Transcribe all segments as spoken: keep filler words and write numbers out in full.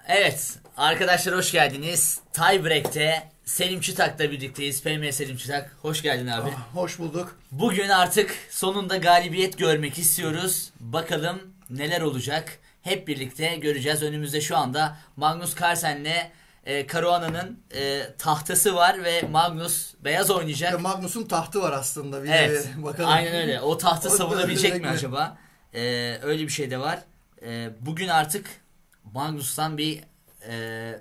Evet arkadaşlar, hoş geldiniz. Tiebreak'te Selim Çıtak'la birlikteyiz. P M Selim Çıtak, hoş geldin abi. Ah, hoş bulduk. Bugün artık sonunda galibiyet görmek istiyoruz. Bakalım neler olacak. Hep birlikte göreceğiz. Önümüzde şu anda Magnus Carlsen'le e, Caruana'nın e, tahtası var ve Magnus beyaz oynayacak. Ya Magnus'un tahtı var aslında. Bir Evet. bakalım. Aynen öyle. O tahtı O savunabilecek mi mi? acaba? E, öyle bir şey de var. E, bugün artık Magnus'tan bir e,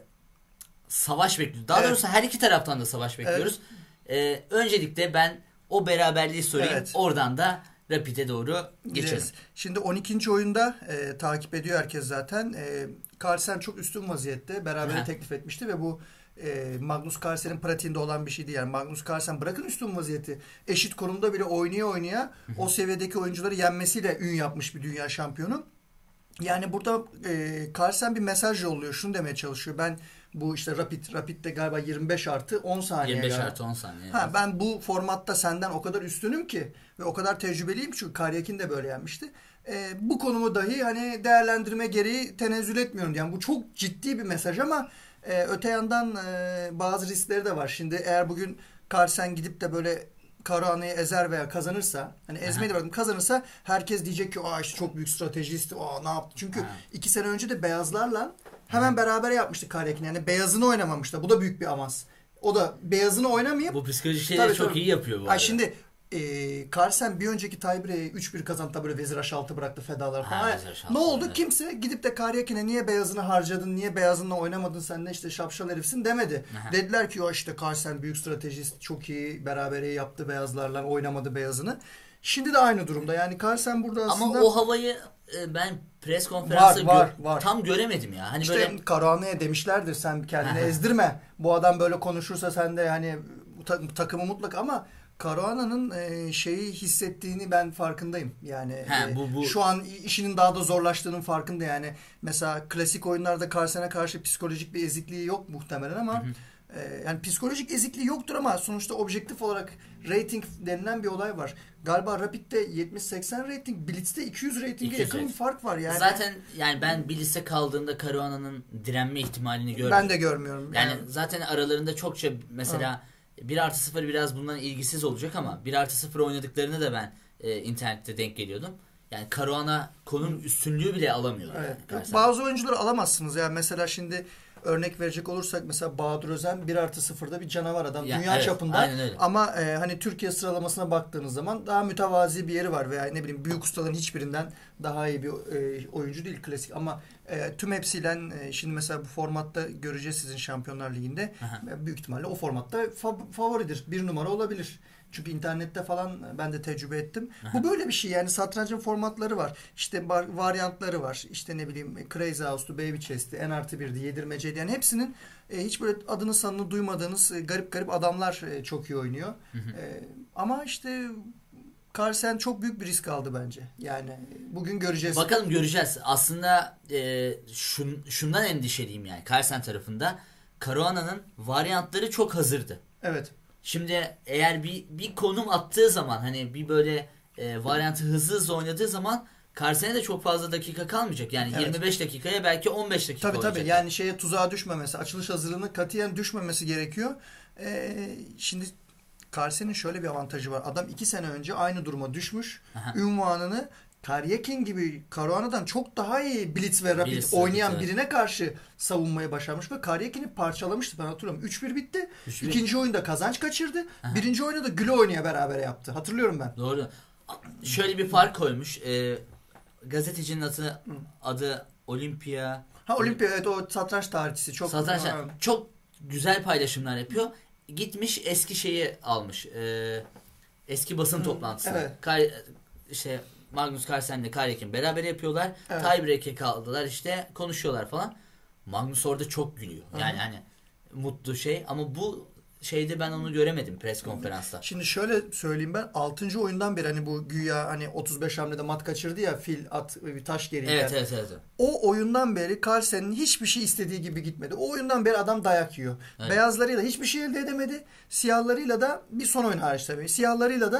savaş bekliyoruz. Daha Evet. doğrusu her iki taraftan da savaş bekliyoruz. Evet. E, öncelikle ben o beraberliği sorayım. Evet. Oradan da Rapid'e doğru geçelim. Yes. Şimdi on ikinci oyunda e, takip ediyor herkes zaten. E, Carlsen çok üstün vaziyette. Berabere teklif etmişti ve bu e, Magnus Carlsen'in pratiğinde olan bir şeydi. Yani Magnus Carlsen bırakın üstün vaziyeti. Eşit konumda bile oynaya oynaya o seviyedeki oyuncuları yenmesiyle ün yapmış bir dünya şampiyonu. Yani burada e, Carlsen bir mesaj yolluyor. Şunu demeye çalışıyor. Ben bu işte Rapid, Rapid'de galiba yirmi beş artı on saniye. yirmi beş galiba. artı on saniye. Ha, ben bu formatta senden o kadar üstünüm ki ve o kadar tecrübeliyim, çünkü Karyakin de böyle yenmişti. E, bu konumu dahi hani değerlendirme gereği tenezzül etmiyorum. Yani bu çok ciddi bir mesaj ama e, öte yandan e, bazı riskleri de var. Şimdi eğer bugün Carlsen gidip de böyle Caruana'yı ezer veya kazanırsa, hani ezmeyi de bırakın, kazanırsa herkes diyecek ki aa işte çok büyük stratejisti, aa ne yaptı? Çünkü Aha. iki sene önce de beyazlarla hemen Aha. beraber yapmıştı Karyakin. Yani beyazını oynamamıştı. Bu da büyük bir amas. O da beyazını oynamayıp... Bu psikolojik şeyleri çok tabii. iyi yapıyor bu arada. Ay şimdi e, Carlsen bir önceki tiebreak'i üç bir kazandı, böyle vezir aş altı bıraktı fedalar falan. Ha, ne oldu? Evet. Kimse gidip de Karyakin'e niye beyazını harcadın, niye beyazınla oynamadın, sen de işte şapşal herifsin demedi. Aha. Dediler ki o işte Carlsen büyük stratejist, çok iyi berabere yaptı beyazlarla, oynamadı beyazını. Şimdi de aynı durumda. Yani Carlsen burada aslında... Ama o havayı ben pres konferansı var, var, gö- var. tam göremedim ya. Hani işte böyle Caruana'ya demişlerdir, sen kendini ezdirme. Bu adam böyle konuşursa sen de yani ta- takımı mutlaka, ama Caruana'nın e, şeyi hissettiğini ben farkındayım. Yani He, bu, bu. E, şu an işinin daha da zorlaştığının farkında yani. Mesela klasik oyunlarda Carlsen'e karşı psikolojik bir ezikliği yok muhtemelen ama hı hı. E, yani psikolojik ezikliği yoktur ama sonuçta objektif olarak rating denilen bir olay var. Galiba Rapid'de yetmiş seksen rating, Blitz'te iki yüz ratinge yakın rating. Bir fark var yani. Zaten yani ben Blitz'e kaldığında Caruana'nın direnme ihtimalini görmüyorum. Ben de görmüyorum. Yani, yani zaten aralarında çokça mesela ha. bir artı sıfır biraz bundan ilgisiz olacak ama bir artı sıfır oynadıklarını da ben e, internette denk geliyordum. Yani Caruana konum üstünlüğü bile alamıyor. Evet. Yani bazı oyuncuları alamazsınız. Yani mesela şimdi örnek verecek olursak mesela Bahadır Özen bir artı sıfırda bir canavar adam. Ya, dünya evet, çapında. Ama e, hani Türkiye sıralamasına baktığınız zaman daha mütevazi bir yeri var veya ne bileyim büyük ustaların hiçbirinden daha iyi bir e, oyuncu değil klasik. Ama e, tüm hepsiyle e, şimdi mesela bu formatta göreceğiz sizin Şampiyonlar Ligi'nde. E, büyük ihtimalle o formatta fa- favoridir. Bir numara olabilir. Çünkü internette falan ben de tecrübe ettim. Aha. Bu böyle bir şey yani, satrancın formatları var. İşte bar, varyantları var. İşte ne bileyim Crazy House'tu, Baby Chess'ti, N artı birdi, yedirmeceydi. Yani hepsinin e, hiç böyle adını sanını duymadığınız e, garip garip adamlar e, çok iyi oynuyor. E, ama işte Carlsen çok büyük bir risk aldı bence. Yani bugün göreceğiz. Bakalım göreceğiz. Aslında e, şun, şundan endişeliyim yani Carlsen tarafında. Caruana'nın varyantları çok hazırdı. Evet. Şimdi eğer bir bir konum attığı zaman, hani bir böyle e, varyantı hızlı hızlı oynadığı zaman Carlsen'e de çok fazla dakika kalmayacak. Yani evet. yirmi beş dakikaya belki on beş dakika tabii, olacak. Tabii tabii yani şeye tuzağa düşmemesi, açılış hazırlığına katiyen düşmemesi gerekiyor. Ee, şimdi Carlsen'in şöyle bir avantajı var. Adam iki sene önce aynı duruma düşmüş. Aha. Ünvanını Karyakin gibi Caruana'dan çok daha iyi Blitz ve Rapid Blitz, oynayan evet. birine karşı savunmayı başarmış ve Karyakin'i parçalamıştı, ben hatırlıyorum. üç bir bitti. üç bir İkinci oyunda kazanç kaçırdı. Aha. Birinci oyunda da Güle oynaya beraber yaptı. Hatırlıyorum ben. Doğru. Şöyle bir fark koymuş. Ee, gazetecinin adı, adı Olympia. Ha Olympia, evet, o satranç tarihçisi. Çok, satranç, çok güzel paylaşımlar yapıyor. Gitmiş eski şeyi almış. Ee, eski basın Hı, toplantısı. Evet. Kar, işte Magnus Carlsen'le Karyakin beraber yapıyorlar. Evet. Tiebreak'e kaldılar, işte konuşuyorlar falan. Magnus orada çok gülüyor. Yani Hı-hı. hani mutlu şey, ama bu şeyde ben onu göremedim pres konferansta. Şimdi şöyle söyleyeyim, ben altıncı oyundan beri hani bu güya hani otuz beş hamlede mat kaçırdı ya, fil at bir taş geriye. Evet, evet, evet. O oyundan beri Carlsen'in hiçbir şey istediği gibi gitmedi. O oyundan beri adam dayak yiyor. Evet. Beyazlarıyla hiçbir şey elde edemedi. Siyahlarıyla da bir son oyun hariç tabii. Siyahlarıyla da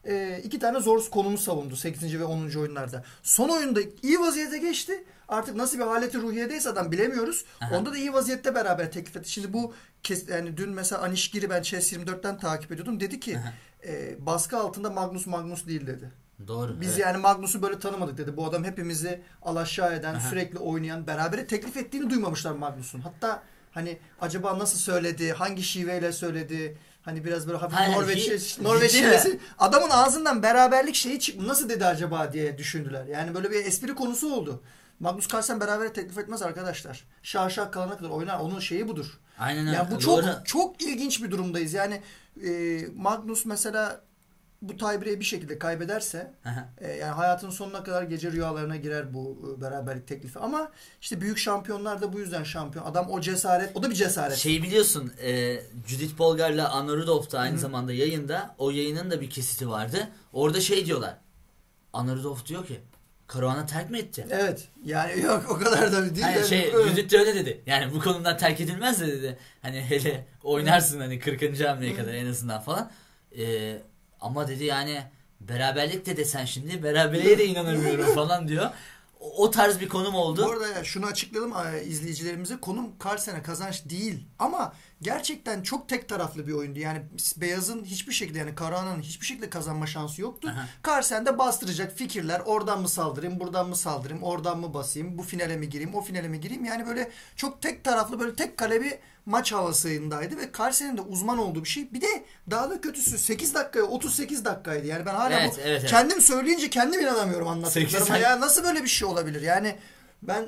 e, iki tane zor konumu savundu sekizinci ve onuncu oyunlarda. Son oyunda iyi vaziyete geçti. Artık nasıl bir haleti ruhiyedeyse adam bilemiyoruz. Aha. Onda da iyi vaziyette beraber teklif etti. Şimdi bu yani dün mesela Anişgiri ben Chess yirmi dörtten takip ediyordum. Dedi ki e, baskı altında Magnus Magnus değil dedi. Doğru. Biz evet. yani Magnus'u böyle tanımadık dedi. Bu adam hepimizi alaşağı eden, aha. sürekli oynayan, berabere teklif ettiğini duymamışlar Magnus'un. Hatta hani acaba nasıl söyledi, hangi şiveyle söyledi, hani biraz böyle hafif Norveç Norveç şivesi. Adamın ağzından beraberlik şeyi çıkmış. Nasıl dedi acaba diye düşündüler. Yani böyle bir espri konusu oldu. Magnus Carlsen berabere teklif etmez arkadaşlar. Şaşak kalana kadar oynar. Onun şeyi budur. Aynen öyle. Yani bu çok Doğru. çok ilginç bir durumdayız. Yani e, Magnus mesela bu tiebreak'i bir şekilde kaybederse e, yani hayatının sonuna kadar gece rüyalarına girer bu e, beraberlik teklifi. Ama işte büyük şampiyonlar da bu yüzden şampiyon. Adam o cesaret, o da bir cesaret. Şey biliyorsun, e, Judith Polgar'la Anna Rudolph da aynı Hı. zamanda yayında. O yayının da bir kesiti vardı. Orada şey diyorlar. Anna Rudolph diyor ki Caruana terk mi etti? Evet. Yani yok o kadar da değil. Hani şey Judith de öyle dedi. Yani bu konudan terk edilmez de dedi. Hani hele oynarsın hani kırkıncı hamleye kadar en azından falan. Eee Ama dedi yani beraberlik de desen şimdi beraberliğe de inanamıyorum falan diyor. O, o tarz bir konum oldu. Bu arada ya şunu açıklayalım izleyicilerimize. Konum Carlsen'e kazanç değil. Ama gerçekten çok tek taraflı bir oyundu. Yani Beyaz'ın hiçbir şekilde yani Caruana'nın hiçbir şekilde kazanma şansı yoktu. Carlsen de bastıracak fikirler. Oradan mı saldırayım, buradan mı saldırayım, oradan mı basayım, bu finale mi gireyim, o finale mi gireyim. Yani böyle çok tek taraflı böyle tek kale bir maç havasındaydı ve Carlsen'in de uzman olduğu bir şey. Bir de daha da kötüsü sekiz dakikaya otuz sekiz dakikaydı. Yani ben hala evet, bu, evet, kendim evet. söyleyince kendim inanamıyorum anlattıklarıma. Ya nasıl böyle bir şey olabilir? Yani ben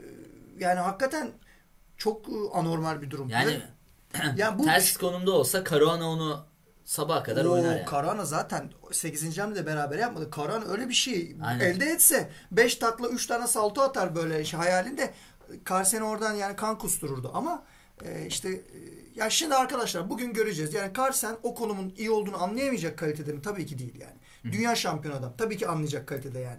yani hakikaten çok anormal bir durum. Yani, yani bu ters konumda olsa Caruana onu sabaha kadar Oo, oynar yani. Caruana zaten sekizinci hamlede beraber yapmadı. Caruana öyle bir şey Aynen. elde etse beş takla üç tane salto atar böyle şey, hayalinde. Carlsen oradan yani kan kustururdu ama e, işte e, ya şimdi arkadaşlar bugün göreceğiz. Yani Carlsen o konumun iyi olduğunu anlayamayacak kalitede mi? Tabii ki değil yani. Hı. Dünya şampiyonu adam. Tabii ki anlayacak kalitede yani.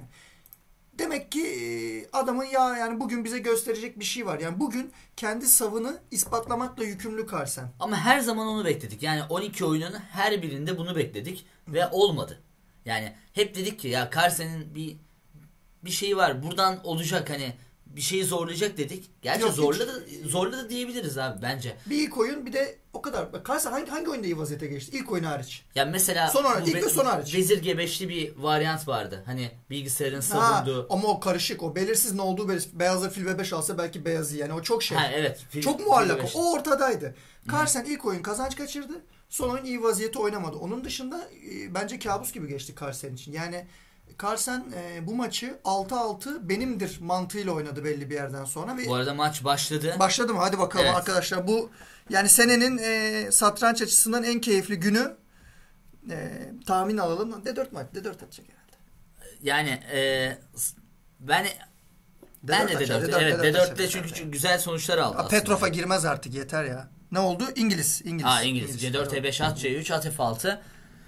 Demek ki adamın ya yani bugün bize gösterecek bir şey var. Yani bugün kendi savını ispatlamakla yükümlü Carlsen. Ama her zaman onu bekledik. Yani on iki oyunun her birinde bunu bekledik ve olmadı. Yani hep dedik ki ya Carlsen'in bir bir şeyi var. Buradan olacak hani bir şeyi zorlayacak dedik. Gerçi Yok, zorladı hiç... zorladı diyebiliriz abi bence. Bir ilk oyun bir de o kadar. Carlsen hangi hangi oyunda iyi vaziyete geçti? İlk oyun hariç. Ya mesela son hariç, ilk ve son hariç. Vezir G beşli bir varyant vardı. Hani bilgisayarın savunduğu. Ha, ama o karışık. O belirsiz ne olduğu belirsiz. Beyazla fil ve beş alsa belki beyazı yani. O çok şey. Ha, evet. Fil, çok muallak. O ortadaydı. Carlsen ilk oyun kazanç kaçırdı. Son oyun iyi vaziyeti oynamadı. Onun dışında e, bence kabus gibi geçti Carlsen için. Yani Carlsen e, bu maçı altı altı benimdir mantığıyla oynadı belli bir yerden sonra. Ve bu arada maç başladı. Başladı mı? Hadi bakalım evet. arkadaşlar. Bu yani senenin e, satranç açısından en keyifli günü. E, tahmin alalım. D dört maç. D dört atacak herhalde. Yani e, ben ben de D dört. Evet D dörtte çünkü yani. Güzel sonuçlar aldı. A, Petrov'a girmez artık yeter ya. Ne oldu? İngiliz. İngiliz. Ha İngiliz. C dört E beş at C üç at F altı.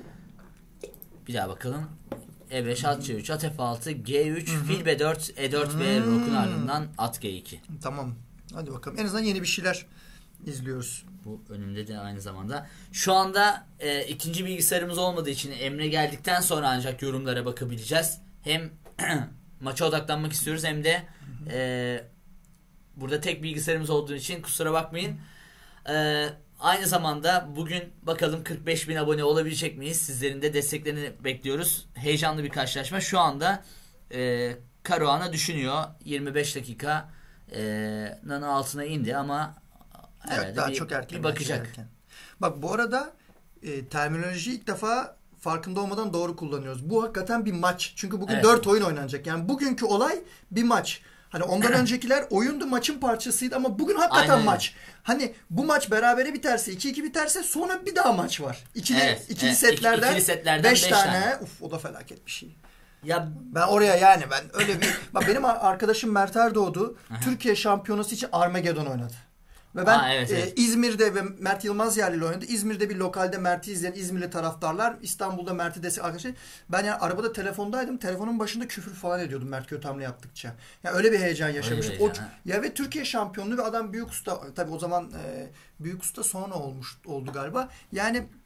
Bir daha bakalım. E beş at C üç at F altı G üç Hı-hı. fil B dört E dört hmm. ve rokun ardından at G iki. Tamam. Hadi bakalım. En azından yeni bir şeyler izliyoruz. Bu önümde de aynı zamanda. Şu anda e, ikinci bilgisayarımız olmadığı için Emre geldikten sonra ancak yorumlara bakabileceğiz. Hem maça odaklanmak istiyoruz hem de e, burada tek bilgisayarımız olduğu için kusura bakmayın. E, aynı zamanda bugün bakalım kırk beş bin abone olabilecek miyiz? Sizlerin de desteklerini bekliyoruz. Heyecanlı bir karşılaşma. Şu anda e, Caruana düşünüyor. yirmi beş dakikanın altına indi ama evet, daha bir, çok erken, bir bakacak. Erken. Bak bu arada e, terminolojiyi ilk defa farkında olmadan doğru kullanıyoruz. Bu hakikaten bir maç. Çünkü bugün evet. dört oyun oynanacak. Yani bugünkü olay bir maç. Hani ondan öncekiler oyundu, maçın parçasıydı ama bugün hakikaten Aynen. maç. Hani bu maç berabere biterse, iki iki biterse sonra bir daha maç var. İkili, evet, ikili evet. setlerden, ikili setlerden beş tane. tane. Uf o da felaket bir şey. Ya ben oraya yani ben öyle bir bak benim arkadaşım Mert Erdoğdu Türkiye şampiyonası için Armageddon oynadı. Ve ben Aa, evet, e, evet. İzmir'de ve Mert Yılmaz yerli ile oynadı. İzmir'de bir lokalde Mert'i izleyen İzmirli taraftarlar, İstanbul'da Mert'i destek arkadaşlar. Ben yani arabada telefondaydım. Telefonun başında küfür falan ediyordum Mert kötü hamle yaptıkça. Yani öyle bir heyecan yaşamıştım. O, ya ve Türkiye şampiyonluğu ve adam büyük usta tabii o zaman e, büyük usta sonra olmuş oldu galiba. Yani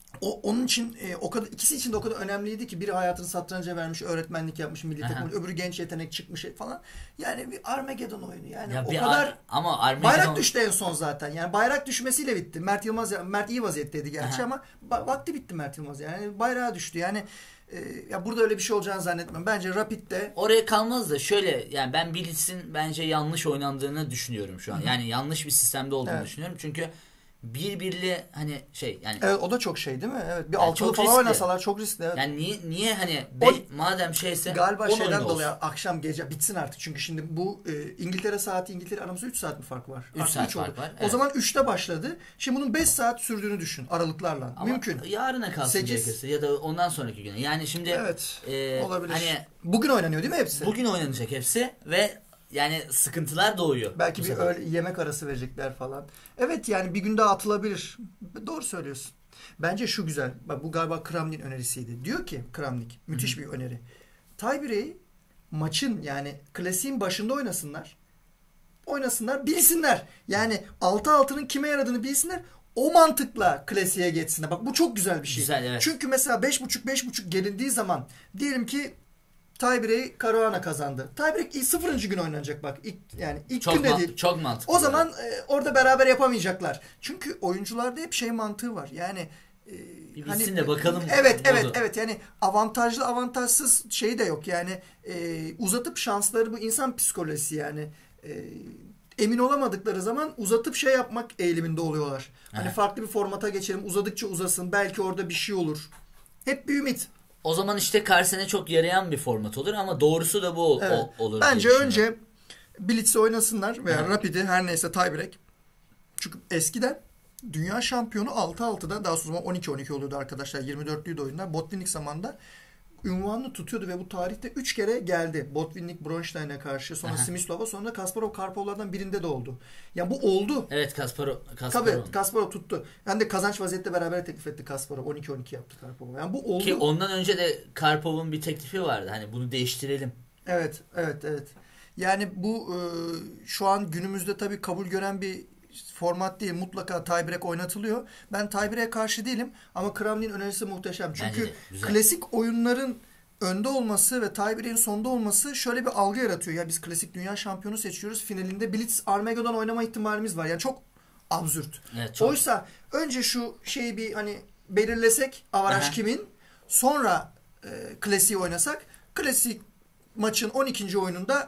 O onun için e, o kadar ikisi için de o kadar önemliydi ki biri hayatını satranca vermiş, öğretmenlik yapmış, milli takım, öbürü genç yetenek çıkmış falan. Yani bir Armageddon oyunu. Yani ya o kadar ar- ama Armageddon... bayrak düştü en son zaten. Yani bayrak düşmesiyle bitti. Mert Yılmaz Mert iyi vaziyetteydi gerçi. Aha. Ama ba- vakti bitti Mert Yılmaz. Yani bayrağı düştü. Yani e, ya burada öyle bir şey olacağını zannetmiyorum. Bence Rapid'de oraya kalmaz da şöyle, yani ben Blitz'in bence yanlış oynandığını düşünüyorum şu an. Hı-hı. Yani yanlış bir sistemde olduğunu evet. düşünüyorum. Çünkü bir birli hani şey yani. Evet, o da çok şey değil mi? Evet. Bir yani altılı falan riskli. Oynasalar çok riskli. Evet. Yani niye niye hani beş, o, madem şeyse galiba şeyden dolayı akşam gece bitsin artık. Çünkü şimdi bu e, İngiltere saati İngiltere aramızda üç saat mi fark var? üç saat fark var. Evet. O zaman üçte başladı. Şimdi bunun beş saat sürdüğünü düşün aralıklarla. Ama mümkün. Yarına kalsın sekiz gerekirse ya da ondan sonraki güne. Yani şimdi evet, e, olabilir. Hani bugün oynanıyor değil mi hepsi? Bugün oynanacak hepsi ve yani sıkıntılar doğuyor. Belki bir öyle yemek arası verecekler falan. Evet, yani bir gün daha atılabilir. Doğru söylüyorsun. Bence şu güzel. Bak, bu galiba Kramnik'in önerisiydi. Diyor ki Kramnik, müthiş Hı-hı. bir öneri. Tiebreak'i maçın yani klasiğin başında oynasınlar. Oynasınlar, bilsinler. Yani altı altının kime yaradığını bilsinler. O mantıkla klasiğe geçsinler. Bak bu çok güzel bir şey. Güzel, evet. Çünkü mesela beş buçuk beş buçuk gelindiği zaman diyelim ki Tiebreak'i Caruana kazandı. Tiebreak sıfırıncı gün oynanacak bak. İlk, yani ilk çok gün man- değil. Çok mantıklı. O zaman e, orada beraber yapamayacaklar. Çünkü oyuncularda hep şey mantığı var. Yani e, bir bilsin hani, de bakalım. Evet evet oldu. evet. Yani avantajlı avantajsız şey de yok. Yani e, uzatıp şansları, bu insan psikolojisi yani. E, emin olamadıkları zaman uzatıp şey yapmak eğiliminde oluyorlar. Hani He. farklı bir formata geçelim. Uzadıkça uzasın. Belki orada bir şey olur. Hep bir ümit. O zaman işte Carlsen'e çok yarayan bir format olur ama doğrusu da bu evet. o, olur. Bence önce Blitz'i oynasınlar veya evet. Rapid'i, her neyse tiebreak. Çünkü eskiden dünya şampiyonu altı altıda, daha sonra on iki on iki oluyordu arkadaşlar. yirmi dörtlüydü oyunlar. Botvinnik zamanında ünvanını tutuyordu ve bu tarihte üç kere geldi. Botvinnik Bronstein'e karşı, sonra Smyslov'a, sonra Kasparov Karpovlardan birinde de oldu. Yani bu oldu. Evet, Kasparov. Kasparov. Tabii Kasparov tuttu. Yani de kazanç vaziyette beraber teklif etti Kasparov. on iki on iki yaptı Karpov'a. Yani bu oldu. Ki ondan önce de Karpov'un bir teklifi vardı. Hani bunu değiştirelim. Evet, evet, evet. Yani bu e, şu an günümüzde tabii kabul gören bir format değil. Mutlaka tiebreak oynatılıyor. Ben tiebreak'e karşı değilim ama Kramnik'in önerisi muhteşem. Çünkü klasik oyunların önde olması ve tiebreak'in sonda olması şöyle bir algı yaratıyor. Ya biz klasik dünya şampiyonu seçiyoruz. Finalinde Blitz Armageddon oynama ihtimalimiz var. Yani çok absürt. Evet, çok. Oysa önce şu şeyi bir hani belirlesek, avaraj Aha. kimin, sonra e, klasiği oynasak, klasik maçın on ikinci oyununda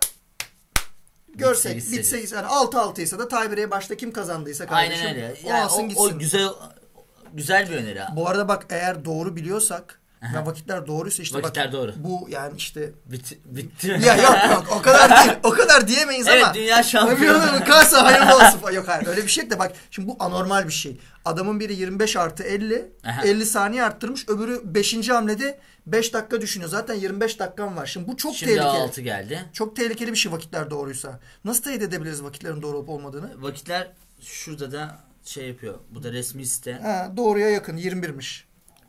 görsek bitse, bitse yani altı altı ise de tiebreak'e başta kim kazandıysa kardeşim. Aynen öyle. Yani o alsın gitsin. O güzel güzel bir öneri. Bu arada bak, eğer doğru biliyorsak ve vakitler doğruysa işte vakitler bak, doğru. Bu yani işte bitti bitti mi? Ya yok yok o kadar değil. O kadar diyemeyiz evet, ama. Evet, dünya şampiyonu. Kalsa hayırlı olsun. Yok hayır, öyle bir şey de bak. Şimdi bu anormal bir şey. Adamın biri yirmi beş artı elli. Aha. elli saniye arttırmış. Öbürü beşinci hamlede beş dakika düşünüyor. Zaten yirmi beş dakikam var. Şimdi bu çok Şimdi tehlikeli. Şimdi altı geldi. Çok tehlikeli bir şey vakitler doğruysa. Nasıl teyit edebiliriz vakitlerin doğru olup olmadığını? Vakitler şurada da şey yapıyor. Bu da resmi site. Ha, doğruya yakın yirmi birmiş.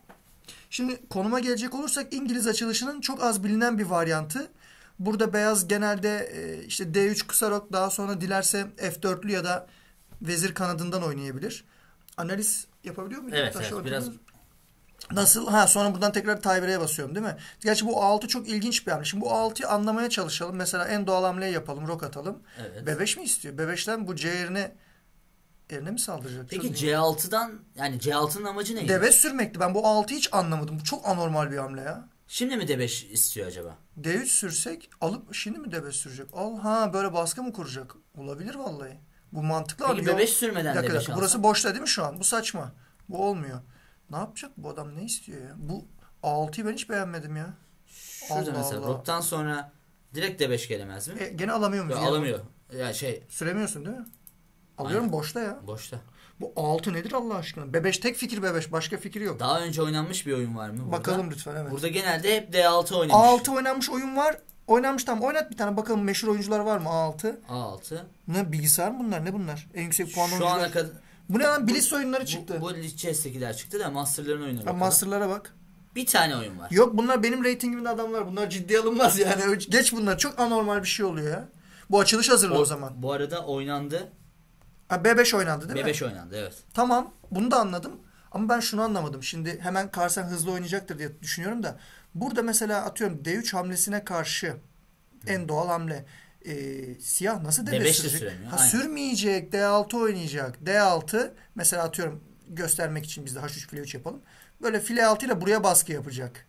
Şimdi konuma gelecek olursak, İngiliz açılışının çok az bilinen bir varyantı. Burada beyaz genelde işte D üç kısa rok, daha sonra dilerse F dörtlü ya da vezir kanadından oynayabilir. Analiz yapabiliyor muyum? Evet, evet biraz. Nasıl? Ha, sonra buradan tekrar tiebreak'e basıyorum değil mi? Gerçi bu altı çok ilginç bir hamle. Şimdi bu altıyı anlamaya çalışalım. Mesela en doğal hamleyi yapalım. Rok atalım. Evet. B beş mi istiyor? B beşten bu C yerine Eline mi saldıracak? Peki C altıdan, yani C altının amacı neydi? D beş sürmekti. Ben bu altıyı hiç anlamadım. Bu çok anormal bir hamle ya. Şimdi mi D beş istiyor acaba? D üç sürsek alıp şimdi mi D beş sürecek? Al ha, böyle baskı mı kuracak? Olabilir vallahi. Bu mantıklı abi. Peki B beş sürmeden dakika, D beş alsam? Burası boşta değil mi şu an? Bu saçma. Bu olmuyor. Ne yapacak bu adam, ne istiyor ya? Bu altıyı ben hiç beğenmedim ya. Şurada Allah mesela Allah. Roktan sonra direkt D beş gelemez mi? E, gene alamıyor muyuz? Yok, alamıyor. Ya yani şey. Süremiyorsun değil mi? Alıyorum. Aynen. Boşta ya. Boşta. Bu altı nedir Allah aşkına? B beş tek fikir, B beş başka fikir yok. Daha önce oynanmış bir oyun var mı burada? Bakalım lütfen, evet. Burada genelde hep D altı oynamış. A altı oynanmış oyun var. Oynanmış, tamam, oynat bir tane bakalım, meşhur oyuncular var mı A altı? A altı. Ne bilgisayar mı bunlar? Ne bunlar? En yüksek puanlı oyuncular. Şu ana kadar. Bu ne lan? Blitz oyunları çıktı. Bu, bu Chess'tekiler çıktı da Master'ların oyunları. Ha, Master'lara bak. Bir tane oyun var. Yok, bunlar benim reytingimde adamlar. Bunlar ciddiye alınmaz yani. Geç bunlar. Çok anormal bir şey oluyor ya. Bu açılış hazırlı o, o zaman. Bu arada oynandı. Ha, B beş oynandı değil B beş mi? B beş oynandı, evet. Tamam. Bunu da anladım. Ama ben şunu anlamadım. Şimdi hemen Carlsen hızlı oynayacaktır diye düşünüyorum da. Burada mesela atıyorum D üç hamlesine karşı en doğal hamle. E, siyah nasıl D beş sürecek? Ha, sürmeyecek. D altı oynayacak. D altı mesela atıyorum göstermek için biz de H üç file üç yapalım. Böyle file altı ile buraya baskı yapacak.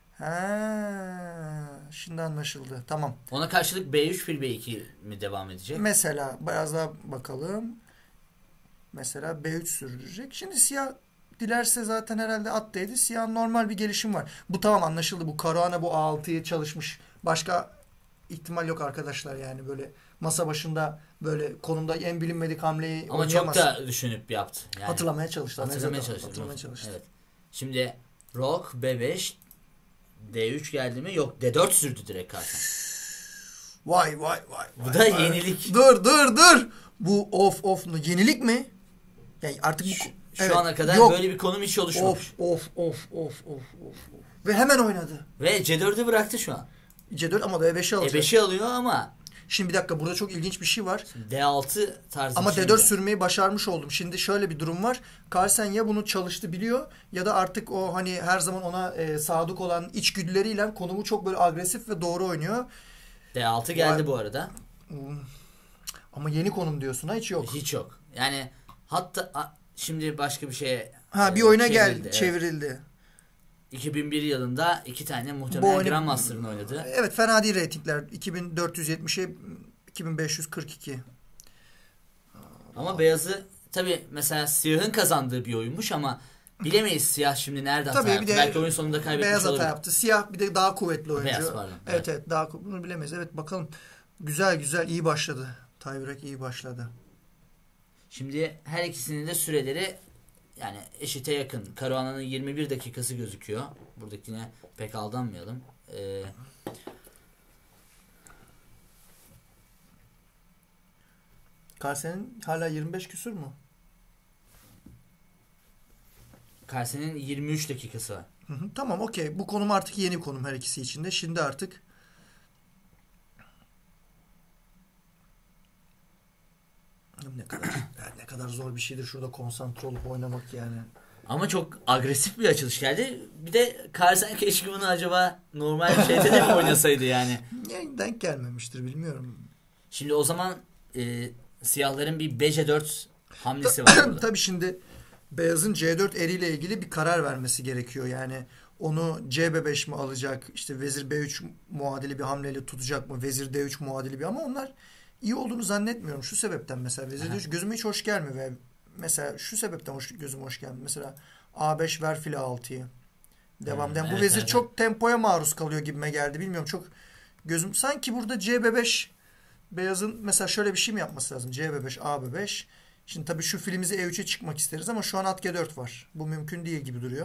Ha, şimdi anlaşıldı. Tamam. Ona karşılık B üç fil B iki mi devam edecek? Mesela biraz daha bakalım. Mesela B üç sürdürecek. Şimdi siyah dilerse zaten herhalde at değdi. Siyah normal bir gelişim var. Bu tamam anlaşıldı. Bu Caruana bu A altıyı çalışmış. Başka ihtimal yok arkadaşlar yani böyle masa başında böyle konumda en bilinmedik hamleyi ama çok da düşünüp yaptı. Yani hatırlamaya çalıştı. Hatırlamaya çalıştı. Hatırlamaya çalıştı. Evet. Şimdi Rook B beş D üç geldi mi? Yok D dört sürdü direkt Carlsen. Vay vay vay. Bu vay, da vay. Yenilik. Dur dur dur. Bu of of yenilik mi? Yani artık bu şu, şu evet. ana kadar yok. Böyle bir konum hiç oluşmamış. Of of of of of of. Ve hemen oynadı. Ve C dördü bıraktı şu an. C dört ama da E beşi alacak. E beşi alıyor ama. Şimdi bir dakika burada çok ilginç bir şey var. Şimdi D altı tarzı. Ama D dört de. Sürmeyi başarmış oldum. Şimdi şöyle bir durum var. Carlsen ya bunu çalıştı biliyor ya da artık o hani her zaman ona e, sadık olan içgüdüleriyle konumu çok böyle agresif ve doğru oynuyor. D altı geldi Var. bu arada. Ama yeni konum diyorsun ha hiç yok. Hiç yok. Yani hatta şimdi başka bir şeye Ha bir oyuna çevrildi, gel evet. çevrildi. iki bin bir yılında iki tane muhtemelen oyunu, Grandmaster'ın oynadı. Evet fena değil reytingler. iki bin dört yüz yetmişe iki bin beş yüz kırk iki. Ama Aa. beyazı tabii mesela siyahın kazandığı bir oyunmuş ama bilemeyiz siyah şimdi nereden hata yaptı. Belki oyun sonunda kaybetmiş beyaz olabilir. Beyaz hata yaptı. Siyah bir de daha kuvvetli oyuncu. Beyaz pardon. Evet evet, evet daha bunu bilemeyiz. Evet bakalım. Güzel güzel iyi başladı. Tiebreak iyi başladı. Şimdi her ikisinin de süreleri yani eşite yakın. Caruana'nın yirmi bir dakikası gözüküyor. Buradakine pek aldanmayalım. Ee, Carlsen'in hala yirmi beş küsur mu? Carlsen'in yirmi üç dakikası var. Hı hı, tamam okey. Bu konum artık yeni bir konum her ikisi için de. Şimdi artık ne kadar yani ne kadar zor bir şeydir şurada konsantre olup oynamak yani. Ama çok agresif bir açılış geldi. Bir de Carlsen keşke bunu acaba normal bir şeyde de mi oynasaydı yani. Yani denk gelmemiştir bilmiyorum. Şimdi o zaman e, siyahların bir B C dört hamlesi var burada. Tabii şimdi beyazın C dört eriyle ilgili bir karar vermesi gerekiyor. Yani onu C B beş mi alacak? İşte vezir B üç muadili bir hamleyle tutacak mı? Vezir D üç muadili bir ama onlar iyi olduğunu zannetmiyorum. Şu sebepten mesela vezir D üç gözüme hiç hoş gelmiyor ve mesela şu sebepten hoş, gözüme hoş gelmiyor. Mesela A beş ver file altıyı. Devamdan. Hmm, bu evet, vezir evet. çok tempoya maruz kalıyor gibime geldi. Bilmiyorum çok gözüm sanki burada C B beş beyazın mesela şöyle bir şey mi yapması lazım? C B beş, A B beş. Şimdi tabii şu filimizi E üçe çıkmak isteriz ama şu an at G dört var. Bu mümkün değil gibi duruyor.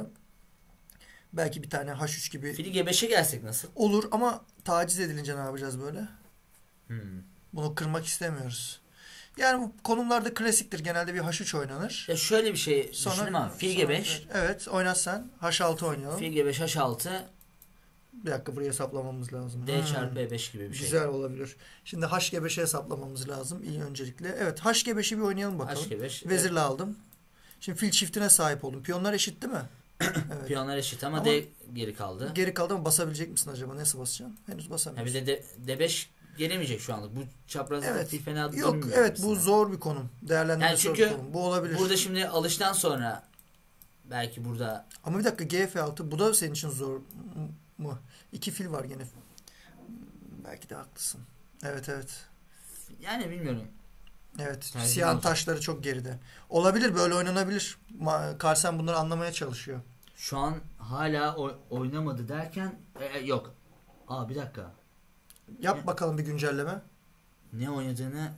Belki bir tane H üç gibi. Fili G beşe gelsek nasıl? Olur ama taciz edilince ne yapacağız böyle? Hmm. Bunu kırmak istemiyoruz. Yani bu konumlarda klasiktir. Genelde bir H üç oynanır. Ya şöyle bir şey düşünün ama Fil G beş. Evet oynatsan H altı oynayalım. Fil G beş H altı. Bir dakika buraya hesaplamamız lazım. D çarpı B beş gibi bir şey. Güzel olabilir. Şimdi H G beşe hesaplamamız lazım. İyi öncelikle. Evet H G beşi bir oynayalım bakalım. H G beş. Vezirle evet. aldım. Şimdi fil çiftine sahip oldum. Piyonlar eşit değil mi? Evet. Piyonlar eşit ama, ama D geri kaldı. Geri kaldı ama basabilecek misin acaba? Nasıl basacaksın? Henüz basamıyorsun. Ha bir de D beş gelemeyecek şu anlık. Bu çaprazda evet. fil fena durmuyor. Yok evet bu zor bir konum. Değerlendirmesi yani zor bir konum. Bu olabilir. Burada şimdi alıştan sonra belki burada. Ama bir dakika G F altı bu da senin için zor mu? İki fil var gene. Belki de haklısın. Evet evet. Yani bilmiyorum. Evet. Tercih siyah olacak. Taşları çok geride. Olabilir böyle oynanabilir. Carlsen bunları anlamaya çalışıyor. Şu an hala o- oynamadı derken e, yok. Aa bir dakika. Yap ne? Bakalım bir güncelleme. Ne oynadığını.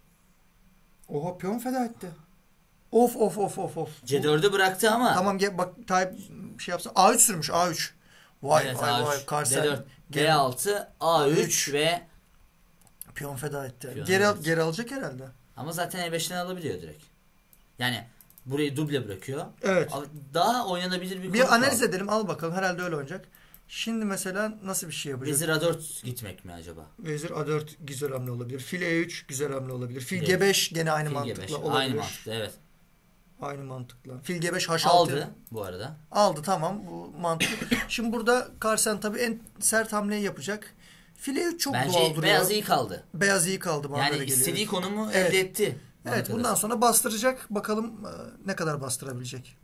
Oha piyon feda etti. Of of of of of. C dördü bıraktı ama. Tamam gel bak Tayyip şey yapsın. A üç sürmüş A üç. Vay evet, vay A üç. Vay. Carlsen. D dört, G altı, A üç ve piyon feda etti. Piyon geri, al, geri alacak herhalde. Ama zaten E beşten alabiliyor direkt. Yani burayı duble bırakıyor. Evet. Daha oynanabilir bir Bir analiz kaldı. Edelim. Al bakalım. Herhalde öyle oynayacak. Şimdi mesela nasıl bir şey yapacak? Vezir A dört gitmek mi acaba? Vezir A dört güzel hamle olabilir. Fil E üç güzel hamle olabilir. Fil G beş gene aynı Fil mantıkla G beş. Olabilir. Aynı mantıkla evet. Aynı mantıkla. Fil G beş H altı. Aldı bu arada. Aldı tamam. Bu mantıklı. Şimdi burada Carlsen tabii en sert hamleyi yapacak. File üç çok Bence doğal duruyor. beyaz iyi kaldı. Beyaz iyi kaldı. Yani istediği konumu evet. elde etti. Evet bundan kadar. Sonra bastıracak. Bakalım ne kadar bastırabilecek.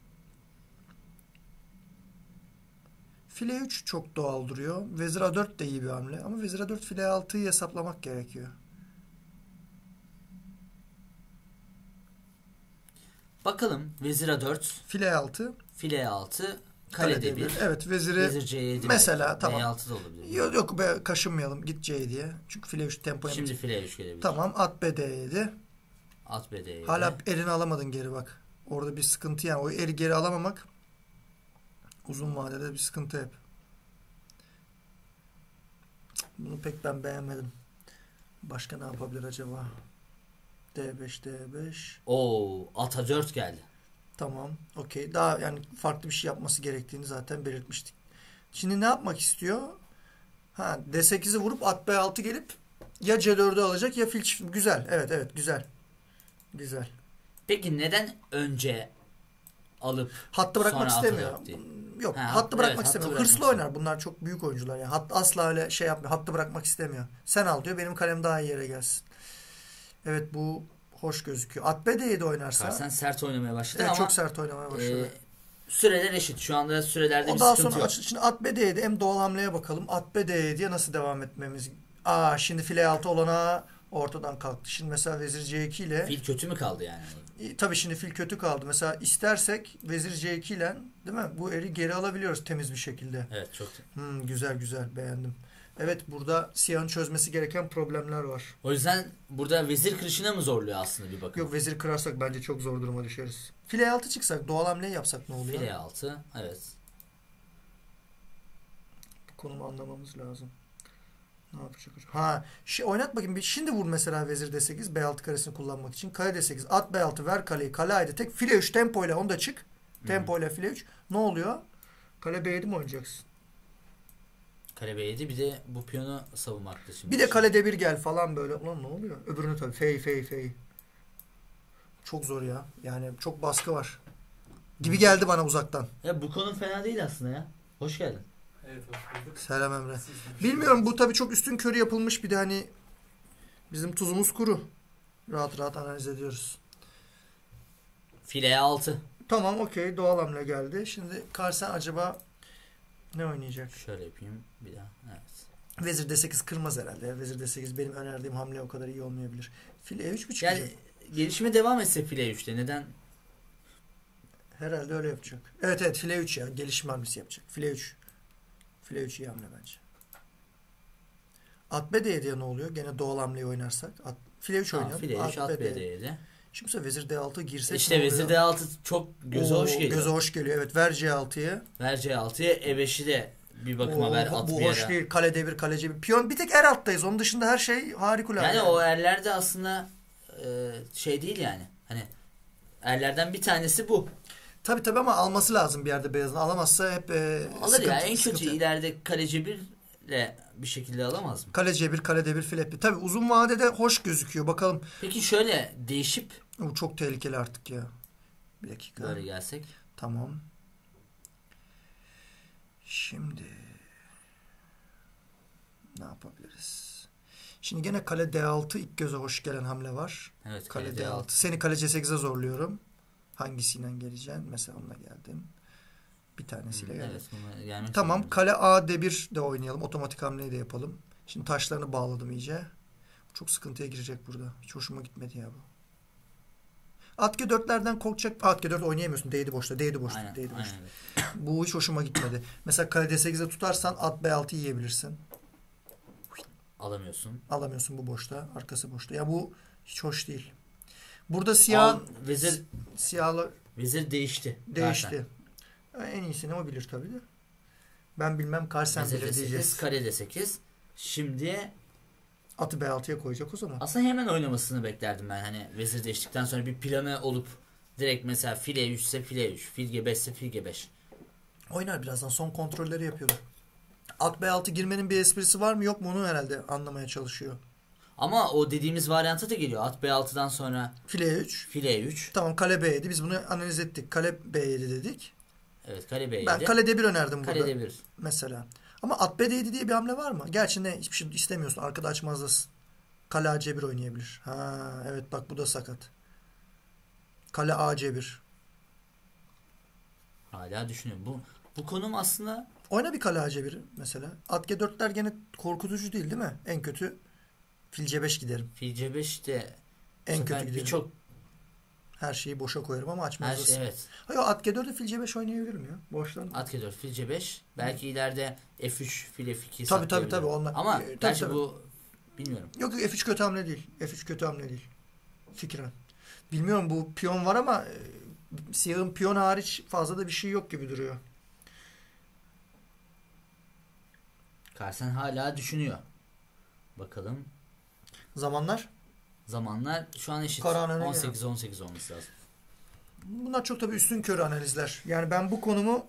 File üç çok doğal duruyor. Vezir A dört de iyi bir hamle. Ama Vezir A dört file altıyı hesaplamak gerekiyor. Bakalım Vezir A dört. File altı. File altı. Kale D bir. Evet veziri. Vezir C yedi. Mesela belki. tamam. B altı da olabilir. Yok yok be, kaşınmayalım. Git C yediye. Çünkü file üç tempo. Şimdi file üç gelebilir. Tamam at B D yedi. At B D yedi. Hala elini alamadın geri bak. Orada bir sıkıntı yani. O eli geri alamamak uzun vadede bir sıkıntı hep. Bunu pek ben beğenmedim. Başka ne yapabilir acaba? D beş D beş. Oo, at A dört geldi. Tamam. Okey. Daha yani farklı bir şey yapması gerektiğini zaten belirtmiştik. Şimdi ne yapmak istiyor? Ha D sekizi vurup at B altı gelip ya C dördü alacak ya fil çift. Güzel. Evet evet güzel. Güzel. Peki neden önce alıp hattı bırakmak istemiyor? Yok. Ha, hattı bırakmak evet, istemiyor. Hattı Hırslı oynar. Bunlar çok büyük oyuncular. Yani hat, asla öyle şey yapmıyor. Hattı bırakmak istemiyor. Sen al diyor. Benim kalem daha iyi yere gelsin. Evet bu hoş gözüküyor. At B D yedi oynarsa. Carlsen sert oynamaya başladı evet, ama. Çok sert oynamaya başladı. E, süreler eşit. Şu anda sürelerde o bir daha sıkıntı sonra yok. Aç, şimdi at B D yedi hem doğal hamleye bakalım. At B D yediye nasıl devam etmemiz? Aa şimdi file altı olana ortadan kalktı. Şimdi mesela Vezir C iki ile. Fil kötü mü kaldı yani? E, tabii şimdi fil kötü kaldı. Mesela istersek Vezir C iki ile değil mi? Bu eri geri alabiliyoruz temiz bir şekilde. Evet çok. Hmm, güzel güzel beğendim. Evet burada siyahın çözmesi gereken problemler var. O yüzden burada vezir kırışına mı zorluyor aslında bir bakın? Yok vezir kırarsak bence çok zor duruma düşeriz. File altı çıksak doğal hamleyi yapsak ne oluyor? File altı evet. Bu konumu anlamamız lazım. Ne yapacak hocam? Ha, şey, oynat bakayım bir. Şimdi vur mesela vezir D sekiz B altı karesini kullanmak için. Kale D sekiz at B altı ver kaleyi. Kale ayda tek file üç tempo ile onu da çık. Tempo ile file üç. Ne oluyor? Kale B yedi mi oynayacaksın? Kale B yedi bir de bu piyonu savunmakta şimdi. Bir de kale D bir gel falan böyle. Ulan ne oluyor? Öbürünü tabii. Fey fey fey. Çok zor ya. Yani çok baskı var. Gibi geldi bana uzaktan. Ya bu konu fena değil aslında ya. Hoş geldin. Evet hoş bulduk. Selam Emre. Bilmiyorum bu tabii çok üstün körü yapılmış bir de hani bizim tuzumuz kuru. Rahat rahat analiz ediyoruz. File altı. Tamam okey doğal hamle geldi. Şimdi Carlsen acaba ne oynayacak? Şöyle yapayım bir daha. Evet. Vezir D sekiz kırmaz herhalde. Vezir D sekiz benim önerdiğim hamle o kadar iyi olmayabilir. Fil E üç mü çıkacak? Yani gelişime devam etse file üçte neden? Herhalde öyle yapacak. Evet evet file üç ya. Gelişim hamlesi yapacak. File üç. File üç iyi hamle bence. At B D yediye ne oluyor? Gene doğal hamleyi oynarsak. At, file üç oynayalım. File üç at B D yedi. Şimdi ise vezir D altı girsek İşte vezir D altı çok göze Oo, hoş geliyor. Göze hoş geliyor. Evet ver C altıyı. Ver C altıyı E beşi de bir bakıma Oo, ver at bu bir hoş yere. değil. Kale D bir kale C bir. Piyon bir tek er alttayız. Onun dışında her şey harikulade. Yani, yani o erlerde aslında e, şey değil yani. Hani erlerden bir tanesi bu. Tabii tabii ama alması lazım bir yerde beyazını. Alamazsa hep e, alır sıkıntı, ya en kötü sıkıntı. İleride kaleci birle bir şekilde alamaz mı? Kale C bir kale D bir fil bir. Tabii uzun vadede hoş gözüküyor. Bakalım. Peki şöyle değişip. Bu çok tehlikeli artık ya. Bir dakika. Böyle gelsek. Tamam. Şimdi ne yapabiliriz? Şimdi gene kale D altı ilk göze hoş gelen hamle var. Evet kale, kale D altı. Seni kale C sekize zorluyorum. Hangisiyle geleceksin? Mesela onunla geldin. Bir tanesiyle hmm, geldin. Evet, tamam. Olabilir. Kale A D bir de oynayalım. Otomatik hamleyi de yapalım. Şimdi taşlarını bağladım iyice. Çok sıkıntıya girecek burada. Hiç hoşuma gitmedi ya bu. At G dörtlerden korkacak. At G dört oynayamıyorsun. D'ydi boşta. D'ydi boşta. Aynen, D'ydi boşta. Aynen. Bu hiç hoşuma gitmedi. Mesela kale D sekize tutarsan at B altı yiyebilirsin. Alamıyorsun. Alamıyorsun bu boşta. Arkası boşta. Ya bu hiç hoş değil. Burada siyah Al, vezir siyahlı vezir değişti. Değişti. Yani en iyisini o bilir tabii de. Ben bilmem Carlsen bilir sekiz, diyeceğiz. Kare D sekiz. Şimdi atı B altıya koyacak o zaman. Aslında hemen oynamasını beklerdim ben. Hani vezir değiştikten sonra bir planı olup direkt mesela file üç ise file üç, fil G beş ise fil G beş. Oynar birazdan. Son kontrolleri yapıyordu. At B altı girmenin bir esprisi var mı yok mu onu herhalde anlamaya çalışıyor. Ama o dediğimiz varyanta da geliyor. At B altıdan sonra file E üç. File E üç. Tamam, kale B yedi. Biz bunu analiz ettik. Kale B yedi dedik. Evet, kale B yedi. Ben kale D bir önerdim kale burada. D bir. Mesela. Ama at B D yedi diye bir hamle var mı? Gerçi ne, hiçbir şey istemiyorsun. Arkada açmazdasın. Kale A C bir oynayabilir. Ha evet, bak bu da sakat. Kale A C bir. Hala düşünüyorum. Bu bu konum aslında... Oyna bir kale A C bir mesela. At G dörtler gene korkutucu değil değil mi? En kötü fil C beş giderim. Fil C beş de en kötü giderim. Birçok her şeyi boşa koyarım ama açmazsın. Şey, evet. Hayır, at G dörtte fil C beş oynayabilirim ya. Boştan. At G dört, fil C beş. Belki Hı. ileride F üç, fil F iki. Tabii tabii tabii. Onlar... Ama e, gerçi tabii, bu bilmiyorum. Yok yok, F üç kötü hamle değil. F üç kötü hamle değil. Fikren. Bilmiyorum, bu piyon var ama e, siyahın piyon hariç fazla da bir şey yok gibi duruyor. Carlsen hala düşünüyor. Bakalım. Zamanlar? Zamanlar şu an eşit. on sekiz on sekiz olması lazım. Bunlar çok tabii üstün körü analizler. Yani ben bu konumu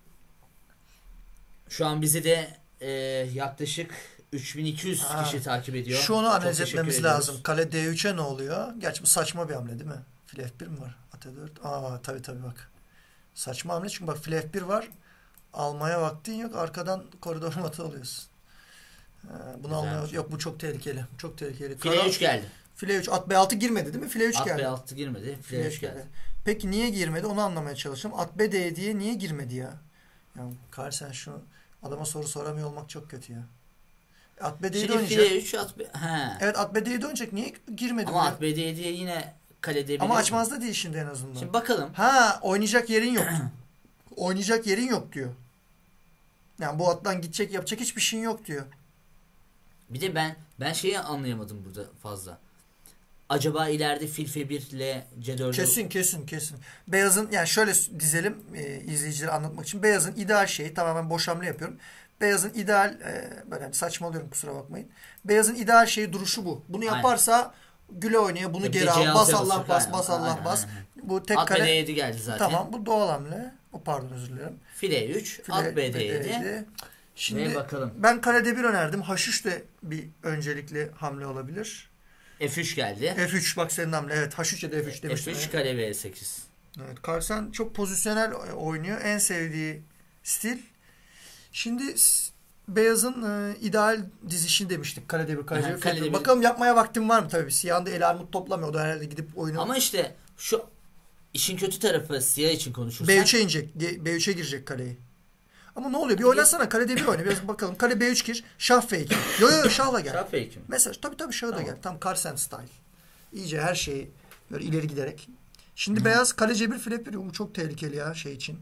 şu an bizi de e, yaklaşık üç bin iki yüz ha. kişi takip ediyor. Şu onu analiz etmemiz lazım. Kale D üçe ne oluyor? Gerçi bu saçma bir hamle değil mi? File F bir mi var? At E dört. Aa tabii tabii bak. Saçma hamle çünkü bak file F bir var. Almaya vaktin yok. Arkadan koridor matı alıyorsun. Ee, bunu almaya yok, bu çok tehlikeli. Çok tehlikeli. File Kara... üç geldi. File üç. At B altı girmedi değil mi? File üç at geldi. At B altı girmedi. File, File üç geldi. geldi. Peki niye girmedi? Onu anlamaya çalıştım. At B D diye niye girmedi ya? Yani Carlsen şu adama soru soramıyor olmak çok kötü ya. At B D'yi de oynayacak. File üç at B... He. Evet, at B D'yi de oynayacak. Niye girmedi? Ama at B D diye yine kalede. Ama açmazda değil şimdi en azından. Şimdi bakalım. Ha, oynayacak yerin yok. Oynayacak yerin yok diyor. Yani bu attan gidecek, yapacak hiçbir şeyin yok diyor. Bir de ben ben şeyi anlayamadım burada fazla. Acaba ileride fil F bir ile C dört... Kesin kesin kesin. Beyazın, yani şöyle dizelim e, izleyicileri anlatmak için. Beyazın ideal şeyi, tamamen boş hamle yapıyorum. Beyazın ideal, e, böyle saçmalıyorum kusura bakmayın. Beyazın ideal şeyi duruşu bu. Bunu yaparsa aynen. Güle oynaya bunu ya geri al. Bas Allah bas, aynen. bas Allah aynen. bas. Aynen. Bu tek at kale. At B D yedi geldi zaten. Tamam, bu doğal hamle. O pardon, özür dilerim. File üç, File, at B D yedi. Şimdi bakalım. Ben kale D bir önerdim. H üç de bir öncelikli hamle olabilir. F üç geldi. F üç bak senin hamle. Evet, H üç ya da F üç demiştim. F üç kale B sekiz. Evet, Carlsen çok pozisyonel oynuyor. En sevdiği stil. Şimdi beyazın e, ideal dizişini demiştik. Kale D bir, kale C bir. Bakalım yapmaya vaktim var mı? Tabii siyahın da el armut toplamıyor. O da herhalde gidip oyunu... Ama işte şu işin kötü tarafı siyah için konuşursak. B üçe inecek. B üçe girecek kaleyi. Ama ne oluyor? Bir oynasana. Kale D bir oyna. Biraz bakalım. Kale B üç gir. Şah F iki. Yo yo şahla gel. Şah F iki mi? Mesela tabii tabii şahı tamam. da gel. Tam Carlsen style. İyice her şeyi böyle ileri giderek. Şimdi Hı. beyaz kale C bir file bir. Bu çok tehlikeli ya şey için.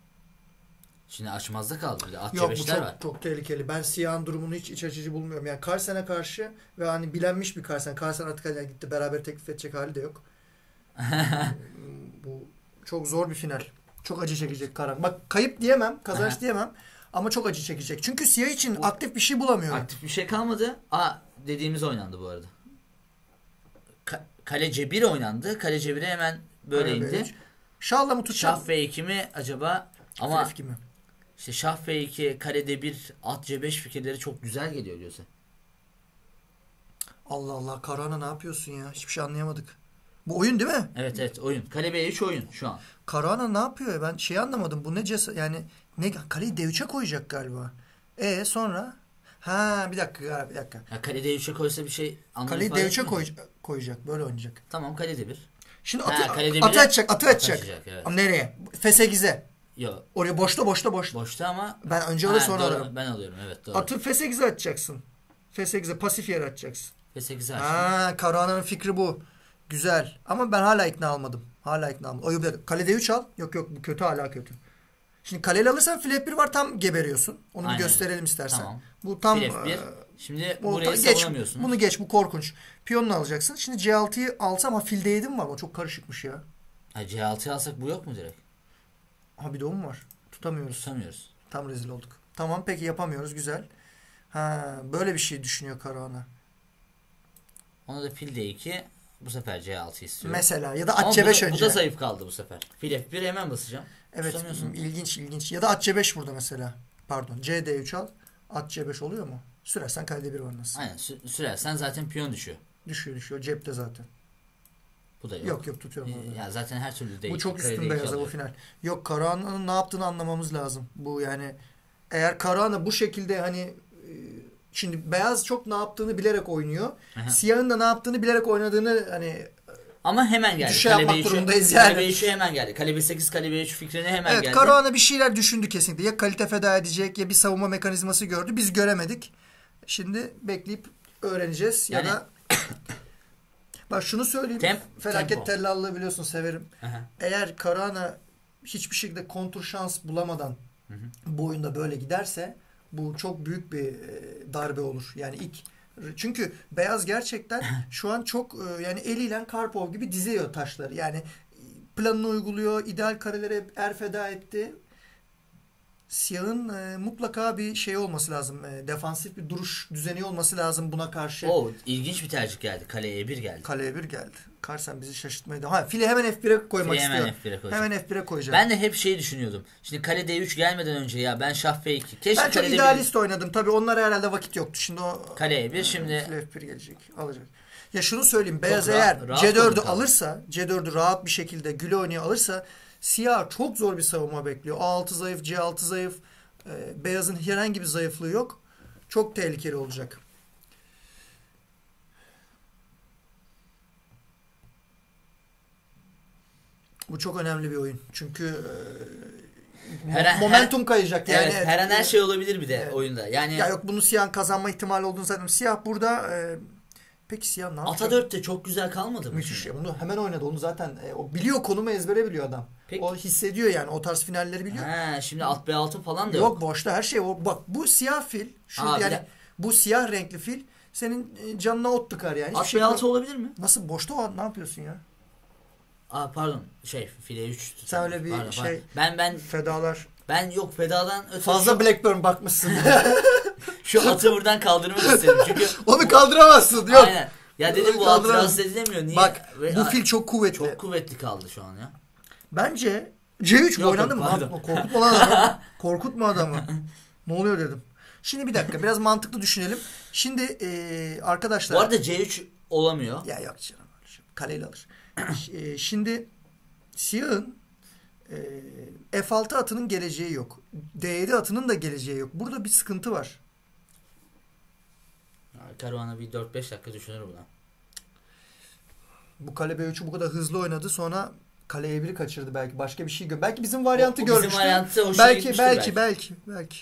Şimdi açmazda kaldı bir de. At Yok bu çok, var. çok tehlikeli. Ben siyahın durumunu hiç iç açıcı bulmuyorum. Yani Carlsen'e karşı ve hani bilenmiş bir Carlsen. Carlsen artık yani gitti, beraber teklif edecek hali de yok. Bu çok zor bir final. Çok acı çekecek Karan. Bak kayıp diyemem, kazanç diyemem ama çok acı çekecek. Çünkü siyah için bu, aktif bir şey bulamıyorum. Aktif bir şey kalmadı. Aa, dediğimiz oynandı bu arada. Ka- kale C bir oynandı. Kale C bir'e hemen böyle Kale indi. beş. Şahla mı tutacağım? Şah F iki mi acaba? Ama F iki mi? İşte Şah F iki, kale D bir, at C beş fikirleri çok güzel geliyor göze. Allah Allah, Karan'a ne yapıyorsun ya? Hiçbir şey anlayamadık. Bu oyun değil mi? Evet evet oyun. Kale B üç oyun şu an. Karan'a ne yapıyor? Ben şey anlamadım. Bu ne cesaret, yani ne, kaleyi D üçe koyacak galiba. E sonra? Ha bir dakika bir dakika. Ya kale D üçe koysa bir şey anlamı Kaleyi D üçe koy, koyacak. Böyle oynayacak. Tamam, kale D bir. Şimdi atı, ha, atı açacak. Atı açacak. açacak evet. Nereye? F sekize. Yok. Oraya boşta boşta boşta. Boşta ama. Ben önce alır sonra doğru, alırım. Ben alıyorum evet doğru. Atı F sekize açacaksın. F sekize pasif yer açacaksın. F sekize açtım. Ha, Karan'ın fikri bu. Güzel. Ama ben hala ikna almadım. Hala ikna almadım. O yüzden kale D üç al. Yok yok bu kötü, hala kötü. Şimdi kaleyle alırsan file F bir var, tam geberiyorsun. Onu bir gösterelim istersen. Tamam. Bu tam file F bir. Şimdi bu, burayı geç, savunamıyorsunuz. Bunu geç, bu korkunç. Piyonunu alacaksın. Şimdi C altıyı alsam ama fil D yedi mi var? O çok karışıkmış ya. Ha, C altıyı alsak bu yok mu direkt? Ha bir de o mu var? Tutamıyoruz. Tutamıyoruz. Tam rezil olduk. Tamam peki, yapamıyoruz, güzel. Ha böyle bir şey düşünüyor Karahan'a. Ona da fil D iki, bu sefer C altı istiyor. Mesela ya da at C beş bu da, önce. Bu da zayıf kaldı bu sefer. Fil F bir hemen basacağım. Evet ilginç ilginç. Ya da at C beş burada mesela. Pardon, C D üç al. At C beş oluyor mu? Sürersen kalede bir var nasıl? Aynen sürersen zaten piyon düşüyor. Düşüyor düşüyor cepte zaten. Bu da yok. Yok yok tutuyorum. Ee, ya zaten her türlü değil. Bu çok üstün beyaza bu final. Yok Karahan'ın ne yaptığını anlamamız lazım. Bu yani eğer Karahan'a bu şekilde hani şimdi beyaz çok ne yaptığını bilerek oynuyor. Aha. Siyahın da ne yaptığını bilerek oynadığını hani ama hemen geldi. Düşe yapmak durumundayız yani. Kale üç hemen geldi. Kale bir sekiz, kale bir üç fikrini hemen evet, geldi. Evet Karahan'a bir şeyler düşündü kesinlikle. Ya kalite feda edecek ya bir savunma mekanizması gördü. Biz göremedik. Şimdi bekleyip öğreneceğiz. Yani... Ya da bak şunu söyleyeyim. Temp, felaket tempo. Tellallığı biliyorsun severim. Aha. Eğer Karahan'a hiçbir şekilde kontur şans bulamadan hı hı. bu oyunda böyle giderse bu çok büyük bir darbe olur. Yani ilk çünkü beyaz gerçekten şu an çok yani eliyle Karpov gibi diziyor taşları. Yani planını uyguluyor, ideal karelere er feda etti. Siyahın e, mutlaka bir şey olması lazım. E, defansif bir duruş düzeni olması lazım buna karşı. Oo, ilginç bir tercih geldi. Kaleye E bir geldi. Kaleye E bir geldi. Karsen bizi şaşırtmaydı. Ha, file hemen F bire koymak file istiyor. Hemen F bire koyacak. Hemen F bire koyacak. Ben de hep şey düşünüyordum. Şimdi kale D üç gelmeden önce ya ben şah F iki. Keşke ben çok idealist bir... oynadım. Tabii onlara herhalde vakit yoktu. Şimdi o kale E bir şimdi file F bir gelecek. Alacak. Ya şunu söyleyeyim. Beyaz çok eğer rahat, C dördü alırsa, C dördü rahat bir şekilde güle oynaya alırsa siyah çok zor bir savunma bekliyor. A altı zayıf, C altı zayıf. E, beyazın herhangi bir zayıflığı yok. Çok tehlikeli olacak. Bu çok önemli bir oyun. Çünkü e, her, momentum her, kayacak. Yani evet, her an her şey olabilir bir de evet. oyunda. Yani ya yok bunu siyah kazanma ihtimali olduğunu zaten. Siyah burada e, peki siyah ne yapacak? Ata dörtte çok güzel kalmadı mı? Müthiş. Ya, bunu hemen oynadı. Onu zaten e, o biliyor, konumu ezbere biliyor adam. Peki. O hissediyor yani. O tarz finalleri biliyor. Ha, şimdi at B altı falan da yok. Yok boşta her şey. O, bak bu siyah fil. Şu Aa, yani bu siyah renkli fil senin canına ot tıkar yani. At B altı şey olabilir mi? Nasıl? Boşta o ne yapıyorsun ya? Aa pardon. Şey file üç. Sen öyle bir pardon, şey. Pardon. Ben ben fedalar. Ben yok fedadan ötürü fazla şu... Blackburn bakmışsın. Şu atı buradan kaldırmak istedim. Çünkü onu kaldıramazsın. Yok. Aynen. Ya dedim bu at rahatsız edilemiyor. Niye? Bak bu fil çok kuvvetli. Çok kuvvetli kaldı şu an ya. Bence C üç yok, oynandı mı? Korkutma adamı. Korkutma adamı. Ne oluyor dedim. Şimdi bir dakika biraz mantıklı düşünelim. Şimdi e, arkadaşlar. Bu arada C üç olamıyor. Ya yok canım. Kaleyle alır. e, şimdi siyahın e, F altı atının geleceği yok. D yedi atının da geleceği yok. Burada bir sıkıntı var. Karahan'a bir dört beş dakika düşünür buna. Bu kale B üçü bu kadar hızlı oynadı. Sonra kale E biri kaçırdı belki. Başka bir şey gör. Belki bizim varyantı o, o görmüştü. Bizim varyantı hoşuna belki, gitmişti belki, belki, belki, belki.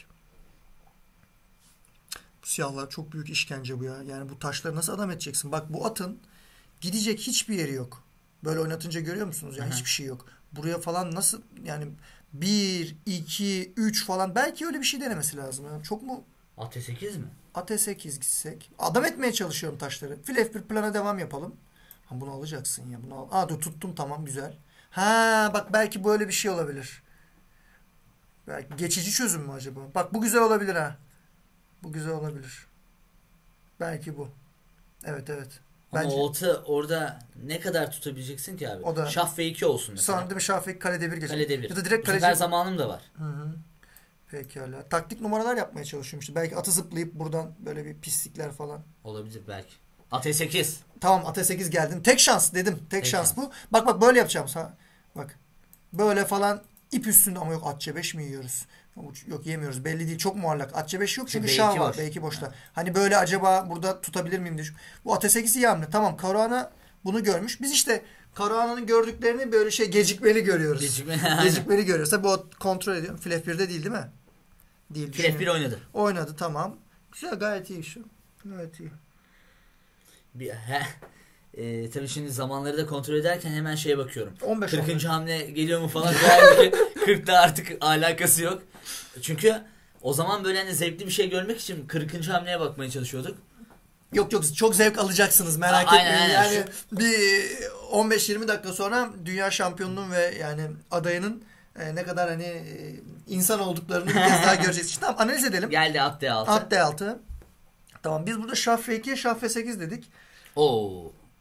Bu siyahlar çok büyük işkence bu ya. Yani bu taşları nasıl adam edeceksin? Bak bu atın gidecek hiçbir yeri yok. Böyle oynatınca görüyor musunuz? Yani Hı-hı. hiçbir şey yok. Buraya falan nasıl yani bir, iki, üç falan belki öyle bir şey denemesi lazım. Yani çok mu? A T sekiz mi? A T sekiz gitsek. Adam etmeye çalışıyorum taşları. Fil F bir plana devam yapalım. Ha bunu alacaksın ya. Bunu al. Aa dur tuttum tamam güzel. Ha bak belki böyle bir şey olabilir. Belki geçici çözüm mü acaba? Bak bu güzel olabilir ha. Bu güzel olabilir. Belki bu. Evet evet. Ama Bence... o atı orada ne kadar tutabileceksin ki abi? O da... Şah F iki olsun mesela. Sonra değil mi Şah F iki kalede bir geçecek. Kalede bir. Ya da direkt kaleci... Bu zamanım da var. Hı hı. Pekala. Taktik numaralar yapmaya çalışıyorum işte. Belki atı zıplayıp buradan böyle bir pislikler falan. Olabilir belki. A T sekiz. Tamam A T sekiz geldin. Tek şans dedim. Tek, Tek şans, şans bu. Bak bak böyle yapacağım. Bak. Böyle falan ip üstünde ama yok at C beş mi yiyoruz? Yok yemiyoruz. Belli değil. Çok muallak. At C beş yok çünkü şah var. B iki boşta. Ha. Hani böyle acaba burada tutabilir miyim diye. Bu A T sekiz iyi hamle. Tamam Karahan'a bunu görmüş. Biz işte Karahan'ın gördüklerini böyle şey gecikmeli görüyoruz. Gecikmeli, gecikmeli görüyoruz. Tabii o kontrol ediyor. Fil F bir'de değil değil mi? Değil. Fil F bir oynadı. Oynadı tamam. Güzel gayet iyi şu. Gayet iyi. Bir, he, e, tabii şimdi zamanları da kontrol ederken hemen şeye bakıyorum. on beş kırkıncı hamle geliyor mu falan. Yani kırkta artık alakası yok. Çünkü o zaman böyle hani zevkli bir şey görmek için kırkıncı hamleye bakmaya çalışıyorduk. Yok yok çok zevk alacaksınız merak A, etmeyin. Aynen, yani şu... bir on beş yirmi dakika sonra dünya şampiyonunun ve yani adayının e, ne kadar hani e, insan olduklarını bir kez daha göreceğiz. Şimdi tamam analiz edelim. Geldi at D altı. At D altı. Tamam biz burada şah F iki, şah F sekiz dedik. Oo.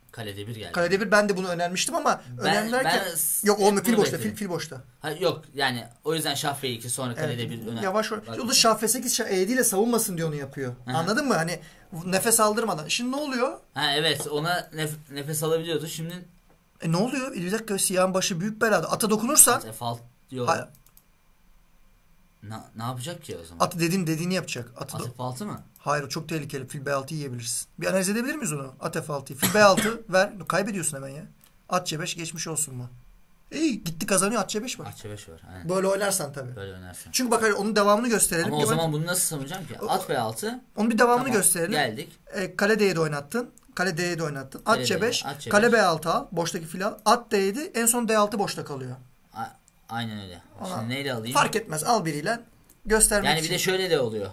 Kalede bir geldi. Kalede bir ben de bunu önermiştim ama ben, önerlerken ben yok olmuyor fil boşta fil, fil boşta. Ha, yok yani o yüzden şah f iki sonra kalede evet, bir öner. Yavaş o da şah f sekiz şah e yedi ile savunmasın diye onu yapıyor. Hı-hı. Anladın mı? Hani nefes aldırmadan. Şimdi ne oluyor? Ha evet ona nef- nefes alabiliyordu. Şimdi e ne oluyor? Bir dakika siyahın başı büyük belada. Ata dokunursan At f altı yok. Hayır. Ne, ne yapacak ki o zaman? Atı dediğin dediğini yapacak. Atı At f altı mı? Hayır o çok tehlikeli. Fil b altı yiyebilirsin. Bir analiz edebilir miyiz onu? At f altıyı. Fil b altı ver. Kaybediyorsun hemen ya. At c beş geçmiş olsun mu? İyi gitti kazanıyor. At c beş var. At c beş var. Aynen. Böyle oynarsan tabii. Böyle oynarsan. Çünkü bak hayır, onun devamını gösterelim. Ama o zaman ben... bunu nasıl savunacağım ki? At b altı. Onun bir devamını tamam, gösterelim. Geldik. E, kale d yedi oynattın. Kale d yedi oynattın. At c beş. At c beş. Kale b altı al. Boştaki fil al. At d yedi. En son d altı boşta kalıyor. A- Aynen öyle. Şimdi Ona, neyle alayım? Fark etmez. Al biriyle. Göstermek yani için. Bir de şöyle de oluyor.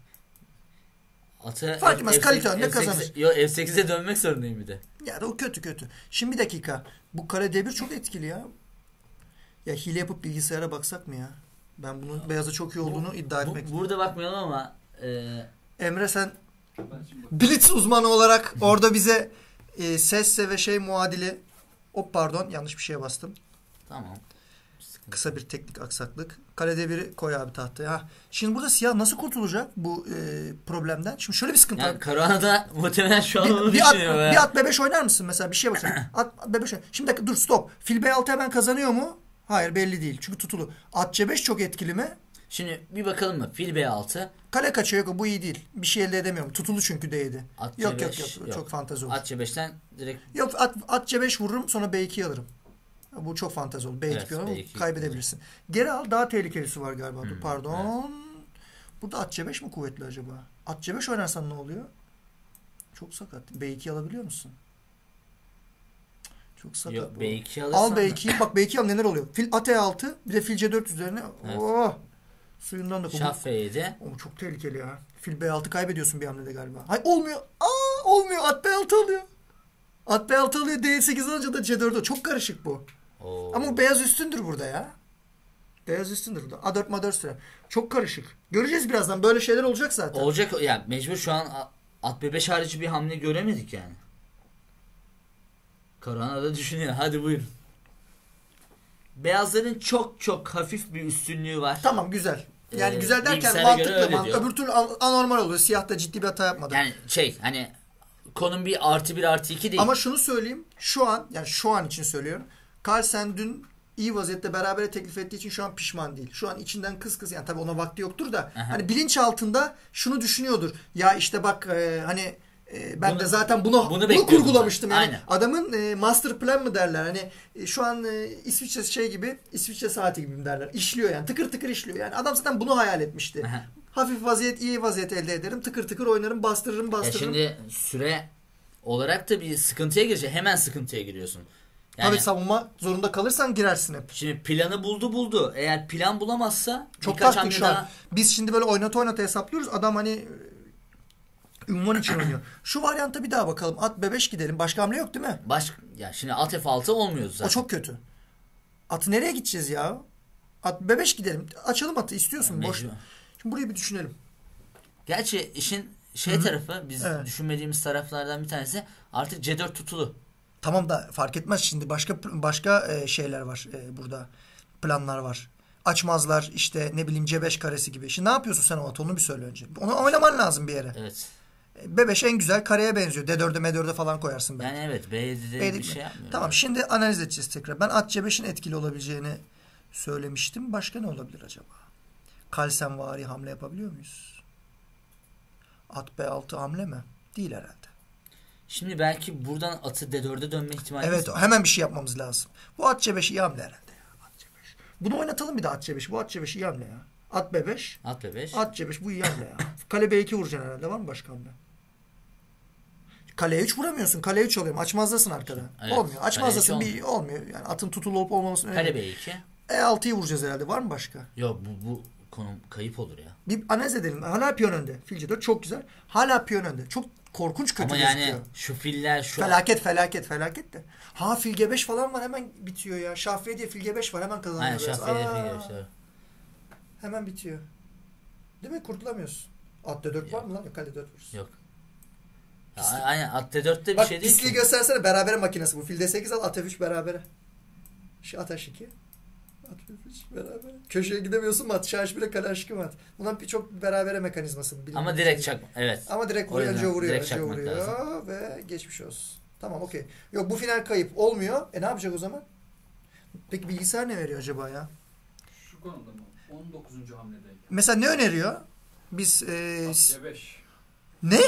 Atı fark etmez. Kalite önünde kazanır. Yok f sekize dönmek zorundayım bir de. Ya da o kötü kötü. Şimdi bir dakika. Bu kale d bir çok etkili ya. Ya hile yapıp bilgisayara baksak mı ya? Ben bunun beyaza çok iyi olduğunu bu, iddia etmek bu, Burada bakmayalım ama e... Emre sen Blitz uzmanı olarak orada bize e, sesse ve şey muadili hop pardon yanlış bir şeye bastım. Tamam. Kısa bir teknik aksaklık. Kalede biri koy abi tahtaya. Ha. Şimdi burada siyah nasıl kurtulacak bu e, problemden? Şimdi şöyle bir sıkıntı yani var. Karuana'da muhtemelen şu an bir, onu bir düşünüyor. At, bir at b beş oynar mısın mesela? Bir şeye bakacağım. At b beş. Şimdi dakika dur stop. Fil b altı hemen kazanıyor mu? Hayır belli değil. Çünkü tutulu. At c beş çok etkili mi? Şimdi bir bakalım mı? Fil b altı. Kale kaçıyor yok. Bu iyi değil. Bir şey elde edemiyorum. Tutulu çünkü d yedi. At yok, yok yok yok. Çok fantezi olur. At c beşten direkt. Yok at, at c beş vururum sonra b iki alırım. Bu çok fantezi olur. B iki evet, B iki kaybedebilirsin. Olur. Geri al daha tehlikelisi var galiba. Hmm, Pardon. Evet. Burada at c beş mi kuvvetli acaba? At c beş oynarsan ne oluyor? Çok sakat. b iki alabiliyor musun? Çok sakat. Yok, b iki alırsan al b ikiyi. Bak b iki al neler oluyor? Fil at e altı bir de fil c dört üzerine. Evet. Oh. Suyundan da şah f yedi. O çok tehlikeli ya. Fil b altı kaybediyorsun bir hamlede galiba. Hayır olmuyor. Aa olmuyor. At b altı alıyor. At b altı alıyor. d sekiz alınca da c dört. Çok karışık bu. Oo. Ama beyaz üstündür burada ya. Beyaz üstündür burada. a dört ma dört süre. Çok karışık. Göreceğiz birazdan. Böyle şeyler olacak zaten. Olacak yani mecbur şu an at b beş harici bir hamle göremedik yani. Karuana da düşünüyor. Hadi buyurun. Beyazların çok çok hafif bir üstünlüğü var. Tamam güzel. Yani ee, güzel derken mantıklı. Man- öbür türlü anormal oluyor. Siyah da ciddi bir hata yapmadı. Yani şey hani konum bir artı bir artı iki değil. Ama şunu söyleyeyim. Şu an yani şu an için söylüyorum. Carlsen dün iyi vaziyette berabere teklif ettiği için şu an pişman değil. Şu an içinden kız kız yani tabii ona vakti yoktur da aha, hani bilinç altında şunu düşünüyordur. Ya işte bak e, hani e, ben bunu, de zaten bunu bunu, bunu kurgulamıştım. Yani aynen. Adamın e, master plan mı derler? Hani e, şu an e, İsviçre şey gibi İsviçre saati gibi mi derler? İşliyor yani. Tıkır tıkır işliyor. Yani adam zaten bunu hayal etmişti. Aha. Hafif vaziyet, iyi vaziyet elde ederim. Tıkır tıkır oynarım, bastırırım, bastırırım. Ya şimdi süre olarak da bir sıkıntıya girecek. Hemen sıkıntıya giriyorsun. Yani, tabii savunma zorunda kalırsan girersin hep. Şimdi planı buldu buldu. Eğer plan bulamazsa çok taktik şu an. Daha... Biz şimdi böyle oynata oynata hesaplıyoruz. Adam hani ünvan için oynuyor. Şu varyanta bir daha bakalım. At b beş gidelim. Başka hamle yok değil mi? Baş... Ya şimdi at f altı olmuyor zaten. O çok kötü. Atı nereye gideceğiz ya? At b beş gidelim. Açalım atı istiyorsun. Yani boş. Şimdi burayı bir düşünelim. Gerçi işin şey Hı-hı. tarafı biz evet. düşünmediğimiz taraflardan bir tanesi artık c dört tutulu. Tamam da fark etmez şimdi başka başka e, şeyler var e, burada planlar var. Açmazlar işte ne bileyim c beş karesi gibi. Şimdi ne yapıyorsun sen o atı onu bir söyle önce. Onu oynaman lazım bir yere. Evet. E, b beş en güzel kareye benziyor. d dörde m dörde falan koyarsın belki. Yani evet b yedide bir şey yapmıyor. Tamam şimdi analiz edeceğiz tekrar. Ben at c beşin etkili olabileceğini söylemiştim. Başka ne olabilir acaba? Kalsenvari hamle yapabiliyor muyuz? At b altı hamle mi? Değil herhalde. Şimdi belki buradan atı d dörde dönme ihtimali evet mi? Hemen bir şey yapmamız lazım. Bu at c beş iyi hamle herhalde ya. At c beş. Bunu oynatalım bir de at c beş. Bu at c beş iyi hamle ya. At b beş. At b beş. At c beş bu iyi hamle ya. Kale b iki vuracaksın herhalde. Var mı başka hamle? Kale üç vuramıyorsun. Kale üç alıyorum. Açmazdasın arkada. Evet. Olmuyor. Açmazdasın bir olmuyor. Yani atın tutulu olup olmaması önemli. Kale b iki. e altıyı vuracağız herhalde. Var mı başka? Yok bu, bu konum kayıp olur ya. Bir analiz edelim. Hala piyon önde. Fil c dört çok güzel. Hala piyon önde. Çok korkunç kötü ama gözüküyor. Yani şu filler şu felaket felaket felaket de. Ha fil g beş falan var hemen bitiyor ya. Şah f diye fil g beş var hemen kazanıyor. Aynen şah f diye fil g beş var. Hemen bitiyor. Değil mi? Kurtulamıyorsun. At d dört var mı lan? Kale dört vursun. Yok. Pislik. Aynen at D dörtte bir Bak, şey değil pisliği göstersene, berabere makinesi bu. Fil D sekiz al, at F üç berabere. Şu at H iki. At F üç berabere. Köşeye gidemiyorsun mu at? Şarj bile kale H iki mi at? Bundan çok berabere mekanizması. Ama direkt çak. Evet. Ama direkt vuruyor. Önce vuruyor. Önce vuruyor. Lazım. Ve geçmiş olsun. Tamam okey. Yok bu final kayıp olmuyor. E ne yapacak o zaman? Peki bilgisayar ne veriyor acaba ya? Şu konuda mı? on dokuzuncu hamledeyken. Mesela ne öneriyor? Biz e, at C beş. Ne?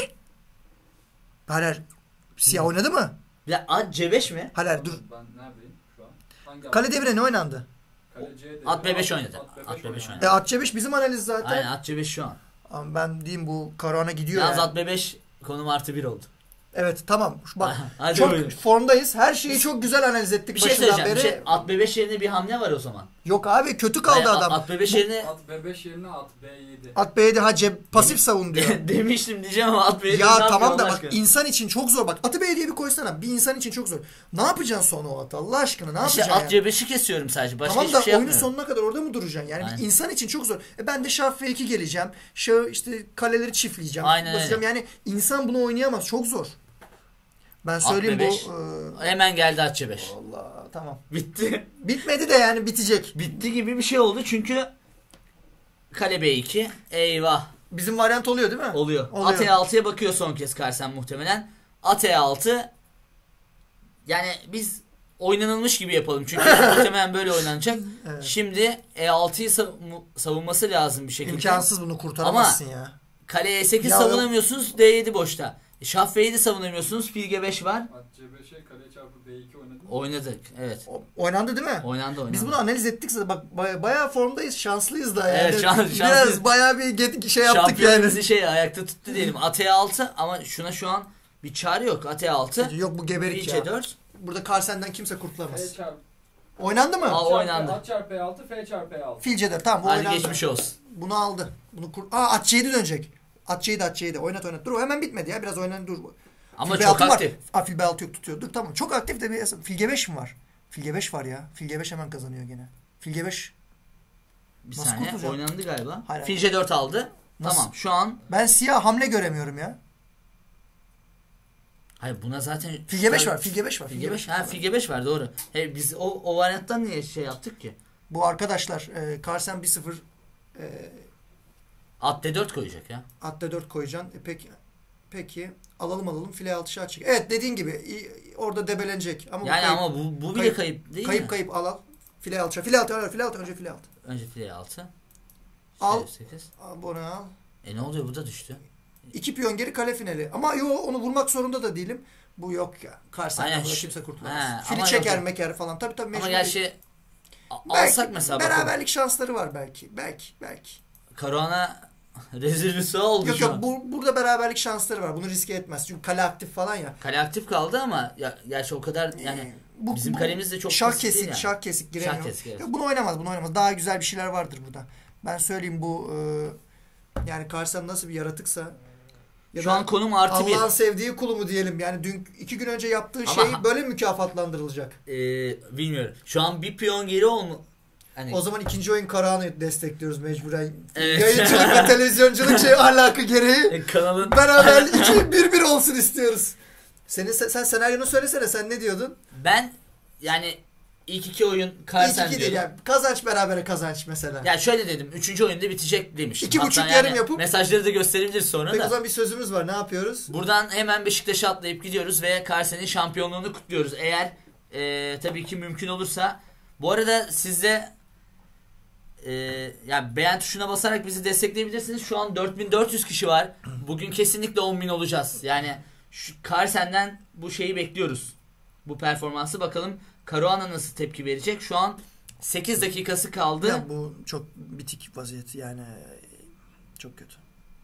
Hayır. Siyah oynadı mı? Ya at C beş mi? Hayır dur. Ben neredeyim şu an? Hangi Kale devre ne oynandı? Kale C devre. At B beş oynadı. At B beş oynadı. E at C beş bizim analiz zaten. Aynen at C beş şu an. Ama ben diyeyim bu Karahan'a gidiyor Yalnız yani. at B beş konum artı bir oldu. Evet tamam. Bak Hadi çok buyurun. formdayız. Her şeyi çok güzel analiz ettik bir şey başından beri. Bir şey, at B beş yerine bir hamle var o zaman. Yok abi kötü kaldı Hayır, adam. At B beş yerine At B beş yerine at B yedi. At B yedi ha cep, pasif savun diyor. Demiştim diyeceğim ama at B yedi. Ya tamam da bak aşkına? insan için çok zor. Bak atı B yediye bir koysana. Bir insan için çok zor. Ne yapacaksın sonra o atı Allah aşkına? Ne işte yapacaksın? At C beşi kesiyorum sadece. Başka tamam hiçbir da şey oyunun yapmıyorum. sonuna kadar orada mı duracaksın? Yani Aynen. bir insan için çok zor. E ben de şah F iki geleceğim. Şah işte kaleleri çiftleyeceğim. Aynen basacağım. öyle. Yani insan bunu oynayamaz. Çok zor. Ben söyleyeyim bu. E... Hemen geldi at C beş. Allah tamam. Bitti. Bitmedi de yani bitecek. Bitti gibi bir şey oldu çünkü kale B iki. Eyvah. Bizim varyant oluyor değil mi? Oluyor. oluyor. At E altıya bakıyor son kez Carlsen muhtemelen. At E altı. Yani biz oynanılmış gibi yapalım. Çünkü muhtemelen böyle oynanacak. Evet. Şimdi E altıyı sav- savunması lazım bir şekilde. İmkansız bunu kurtaramazsın Ama ya. Kale E sekiz ya savunamıyorsunuz. D yedi boşta. Şah F yedi savunamıyorsunuz. Fil G beş var. At C beşe kale çarpı B iki oynadı mı? Oynadık. Evet. O, oynandı değil mi? Oynandı oynandı. Biz bunu analiz ettik zaten. Bak baya, bayağı formdayız. Şanslıyız da yani. Evet şans, Biraz şanslıyız. bayağı bir get, şey yaptık yani. Bizi şey ayakta tuttu diyelim. At E altı ama şuna şu an bir çare yok. At E altı. Yok bu geberik ya. C dört. Burada Carlsen'den kimse kurtulamaz. F çarpı. Oynandı mı? Aa, oynandı. At çarpı E altı, F çarpı E altı. Fil C dört tamam bu Hadi oynandı. geçmiş olsun. Bunu aldı. Bunu kur... Aa at C yedi dönecek. At C yedi at C yedi. Oynat oynat. Dur o hemen bitmedi ya. Biraz oynan dur. Ama fil çok aktif. Aa fil B altı yok tutuyor. Dur tamam. Çok aktif de bir fil G beş mi var? Fil G beş var ya. Fil G beş hemen kazanıyor gene. Fil G beş. Bir Nasıl saniye kurtulacağım? Oynandı galiba. Hayır, fil C dört aldı. Nasıl? Tamam şu an. Ben siyah hamle göremiyorum ya. Hayır buna zaten. Fil G beş var. Fil G beş var. Fil G beş. Ha fil G beş var doğru. Hey biz o, o varyanttan niye şey yaptık ki? Bu arkadaşlar e, Carlsen bir sıfır e, at D dört koyacak ya. At D dört koyacaksın. E, peki Peki alalım alalım file altı şah çık. Evet dediğin gibi orada debelenecek. Ama yani kayıp, ama bu, bu bile kayıp, kayıp değil kayıp, mi? Kayıp kayıp al al. File altı. File altı. File altı. Önce file altı. Önce file altı. Al. Bunu al. E ne oluyor bu da düştü. İki piyon geri kale finali. Ama yo onu vurmak zorunda da değilim. Bu yok ya. Carlsen'den kimse kurtulamaz. Fili çeker yok. meker falan. Tabii tabii. Ama gerçi belki, alsak mesela. Beraberlik bakalım. Şansları var belki. Belki. Belki. Caruana rezil rüsva oldu yok, şu yok, an. Bu, burada beraberlik şansları var. Bunu riske etmez. Çünkü kale aktif falan ya. Kale aktif kaldı ama ya, gerçi o kadar yani bu, bizim bu, kalemiz de çok şah kesik, yani. şah kesik giremiyor. Şah kesik, evet. Yok, bunu oynamaz, bunu oynamaz. Daha güzel bir şeyler vardır burada. Ben söyleyeyim bu e, yani Carlsen nasıl bir yaratıksa ya şu an konum artı bir. Allah'ın sevdiği kulu mu diyelim. Yani dün iki gün önce yaptığı ama, şey böyle mükafatlandırılacak. E, bilmiyorum. Şu an bir piyon geri olmu Hani... O zaman ikinci oyun Karahan'ı destekliyoruz mecburen. Evet. Yayıncılık ve televizyonculuk şey ahlakı gereği. Kanalın beraber iki bir bir olsun istiyoruz. Senin sen senaryonu söylesene. Sen ne diyordun? Ben yani ilk iki oyun Carlsen diyordum. İlk iki değil yani. Kazanç berabere kazanç mesela. Ya şöyle dedim. Üçüncü oyunda bitecek demiştim. İki buçuk yarım yani yapıp. Mesajları da gösterebiliriz sonra Peki da. o zaman bir sözümüz var. Ne yapıyoruz? Buradan hemen Beşiktaş'a atlayıp gidiyoruz ve Carlsen'in şampiyonluğunu kutluyoruz. Eğer e, tabii ki mümkün olursa. Bu arada siz de Ee, yani beğen tuşuna basarak bizi destekleyebilirsiniz. Şu an dört bin dört yüz kişi var. Bugün kesinlikle on bin olacağız. Yani şu Carlsen'den bu şeyi bekliyoruz. Bu performansı bakalım Caruana nasıl tepki verecek. Şu an sekiz dakikası kaldı. Ya bu çok bitik vaziyet yani çok kötü.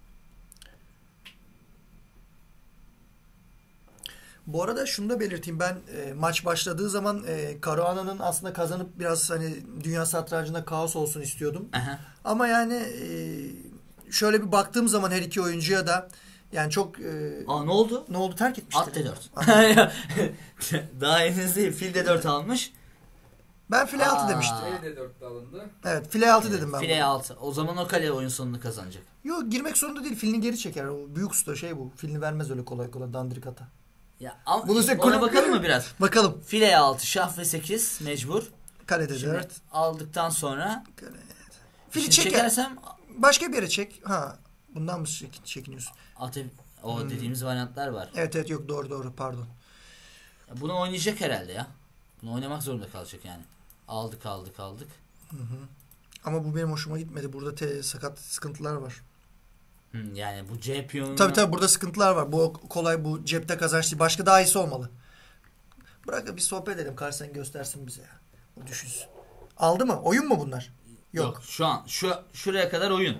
Bu arada şunu da belirteyim ben e, maç başladığı zaman e, Caruana'nın aslında kazanıp biraz hani dünya satrancında kaos olsun istiyordum. Aha. Ama yani e, şöyle bir baktığım zaman her iki oyuncuya da yani çok e, Aa ne oldu? Ne oldu terk etmişler. At D dört. Daha henüz değil. Fil D dört almış. Ben file altı demiştim. E de dörtte alındı. Evet file altı dedim ben. File altı. O zaman o kale oyun sonunu kazanacak. Yok girmek zorunda değil. Filini geri çeker. O büyük usta şey bu. Filini vermez öyle kolay kolay dandirik ata. Ya ama Bunu ona kulüp... bakalım mı biraz? Bakalım. File altı, şah ve sekiz mecbur. Kalede dört. Aldıktan sonra fili çeker. Çekersem başka bir yere çek. Ha. Bundan mı çek, çekiniyorsun? Ate, o hmm. dediğimiz varyantlar var. Evet evet yok doğru doğru pardon. Ya bunu oynayacak herhalde ya. Bunu oynamak zorunda kalacak yani. Aldık aldık aldık. Hı hı. Ama bu benim hoşuma gitmedi. Burada te, sakat sıkıntılar var. Hı, yani bu C piyonuna... Tabii tabii burada sıkıntılar var. Bu kolay bu cepte kazanç değil. Başka daha iyisi olmalı. Bırak bir sohbet edelim. Carlsen göstersin bize ya. O düşünsün. Aldı mı? Oyun mu bunlar? Yok. Yok şu an şu şuraya kadar oyun.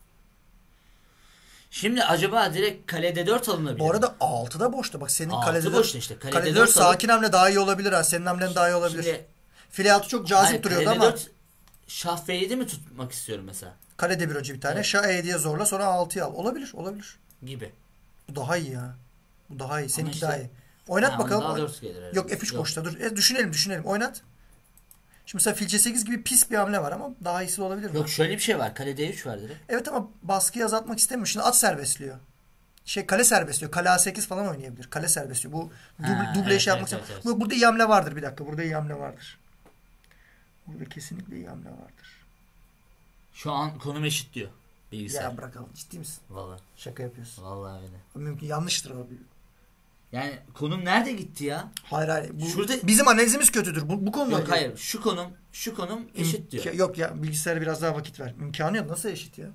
Şimdi acaba direkt kalede dört alınabilir. Bu arada altı da boşta. Bak senin kalede boşta işte. Kalede, kalede dört sakin hamle daha iyi olabilir ha. Senin hamlen daha iyi olabilir. Şimdi, file altı çok cazip hayır, duruyordu ama. dört, şah F yedi mi tutmak istiyorum mesela? Kalede bir önce bir tane. Evet. Şah E yediye zorla sonra altıya al. Olabilir olabilir. Gibi. Bu daha iyi ya. Bu daha iyi. Seninki işte, daha iyi. Oynat ha, bakalım. Oyn- gelir, Yok F üç Yok. boşta dur. E, düşünelim düşünelim. Oynat. Şimdi mesela fil C sekiz gibi pis bir hamle var ama daha iyisi olabilir mi? Yok şöyle bir şey var. Kale D üç var direkt. Evet ama baskıyı azaltmak istemiyor. Şimdi at serbestliyor. Şey kale serbestliyor. Kale A sekiz falan oynayabilir. Kale serbestliyor. Bu duble, duble evet, iş yapmak evet, evet, evet. Burada iyi hamle vardır bir dakika. Burada iyi hamle vardır. Burada kesinlikle iyi hamle vardır. Şu an konum eşit diyor bilgisayar. Ya bırakalım. Ciddi misin? Vallahi. Şaka yapıyorsun. Vallahi öyle. Mümkün yanlıştır abi. Yani konum nerede gitti ya? Hayır hayır. Bu, Şurada bizim analizimiz kötüdür. Bu, bu konuda. Yok hayır. Şu konum şu konum eşit diyor. Yok ya bilgisayara biraz daha vakit ver. İmkanı yok. Nasıl eşit ya?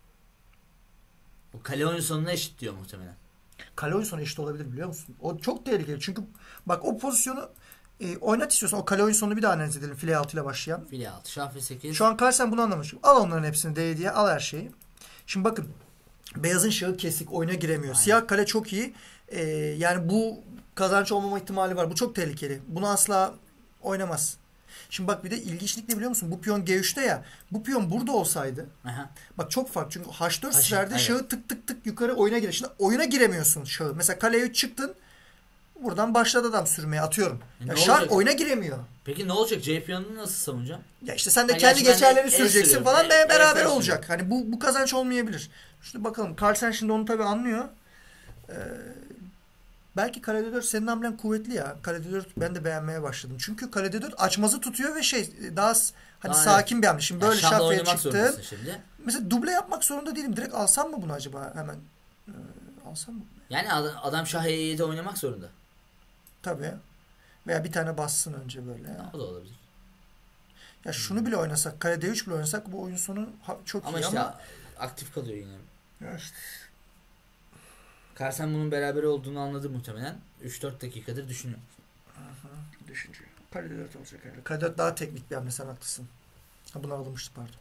O kale oyun sonuna eşit diyor muhtemelen. Kale oyun sonu eşit olabilir biliyor musun? O çok tehlikeli. Çünkü bak o pozisyonu e, oynat istiyorsan o kale oyun sonunu bir daha analiz edelim. File altı ile başlayan. File altı. Şah F sekiz. Şu an Carlsen bunu anlamış. Al onların hepsini D diye al her şeyi. Şimdi bakın. Beyazın şahı kesik. Oyuna giremiyor. Aynen. Siyah kale çok iyi. Ee, yani bu kazanç olmama ihtimali var. Bu çok tehlikeli. Bunu asla oynamaz. Şimdi bak bir de ilginçlik ne biliyor musun? Bu piyon G üçte ya. Bu piyon burada olsaydı. Aha. Bak çok farklı. Çünkü H dört seferde evet. Şahı tık tık tık yukarı oyuna girer. Şimdi oyuna giremiyorsun şahı. Mesela kaleye üç çıktın. Buradan başladı adam sürmeye atıyorum. E ya şah oyuna giremiyor. Peki ne olacak? C piyonunu nasıl savunacağım? Ya işte sen de yani kendi geçerlerini süreceksin falan e, beraber e, olacak. Hani bu bu kazanç olmayabilir. Şimdi bakalım. Carlsen şimdi onu tabii anlıyor. Ee, belki kalede dört senin hamlen kuvvetli ya. Kalede dört ben de beğenmeye başladım. Çünkü kalede dört açmazı tutuyor ve şey daha hani daha sakin evet. bir hamle. Şimdi böyle yani şafeye çıktın. Mesela duble yapmak zorunda değilim. Direkt alsam mı bunu acaba hemen? Ee, alsam mı? Yani adam şah E yedi oynamak zorunda. Tabii. Veya bir tane bassın önce böyle. Ya. O da olabilir. Ya şunu hmm. bile oynasak, kale D üç bile oynasak bu oyun sonu çok ama iyi işte ama aktif kalıyor yine. Ya işte. Carlsen bunun beraber olduğunu anladı muhtemelen. üç dört dakikadır düşünüyor. Aha, düşünüyor. Kale dört olacak herhalde. Kale dört daha teknik bir hamle, sen haklısın. Ha bunlar alınmıştı pardon.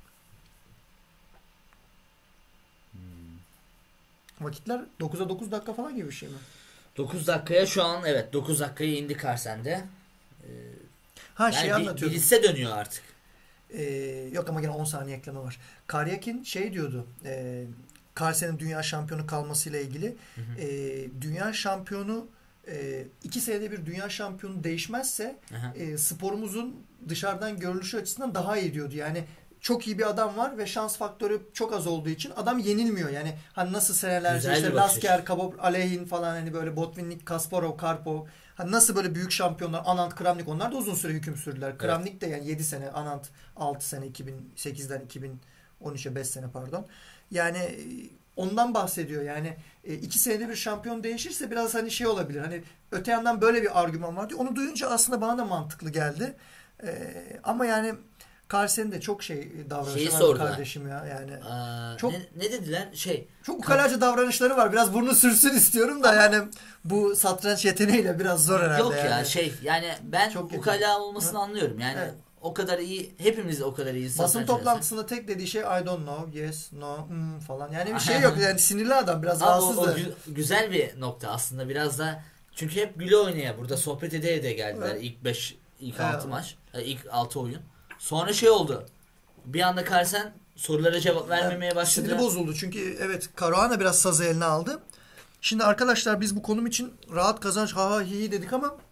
Hmm. Vakitler dokuza dokuz dakika falan gibi bir şey mi? dokuz dakikaya şu an evet dokuz dakikaya indi Carlsen'de. Ee, ha yani şey anlatıyorum. Bilise dönüyor artık. Ee, yok ama yine on saniye ekleme var. Karyakin şey diyordu. E, Carlsen'in dünya şampiyonu kalmasıyla ilgili. Hı hı. E, dünya şampiyonu e, iki senede bir dünya şampiyonu değişmezse e, sporumuzun dışarıdan görünüşü açısından daha iyi diyordu. Yani çok iyi bir adam var ve şans faktörü çok az olduğu için adam yenilmiyor. Yani hani nasıl senelerce işte Lasker, Kabov, Alehin falan hani böyle Botvinnik, Kasparov, Karpov hani nasıl böyle büyük şampiyonlar Anand, Kramnik onlar da uzun süre hüküm sürdüler. Evet. Kramnik de yani yedi sene, Anand altı sene iki bin sekizden iki bin on üçe beş sene pardon. Yani ondan bahsediyor. Yani iki senede bir şampiyon değişirse biraz hani şey olabilir. Hani öte yandan böyle bir argüman var diyor. Onu duyunca aslında bana da mantıklı geldi. Ee, ama yani Carlsen'in de çok şey davranışı var kardeşim ya. Yani Aa, çok ne, ne dediler? Şey. Çok ukalaca davranışları var. Biraz burnu sürsün istiyorum da yani bu satranç yeteneğiyle biraz zor herhalde. Yok yani. ya şey yani ben çok ukala olmasını Hı? anlıyorum. Yani evet. O kadar iyi, hepimiz o kadar iyi. Basın toplantısında tek dediği şey I don't know, yes, no, hmm falan. Yani bir şey yok. Yani sinirli adam, biraz rahatsız o, da. O gü- güzel bir nokta aslında biraz da. Çünkü hep güle oynaya burada sohbet ede ede geldiler evet. ilk beş, ilk altı evet. maç, ilk altı oyun. Sonra şey oldu. Bir anda Carlsen sorulara cevap vermemeye yani, başladı. Siniri bozuldu. Çünkü evet Caruana biraz sazı eline aldı. Şimdi arkadaşlar biz bu konum için rahat kazanç ha ha hi hi dedik ama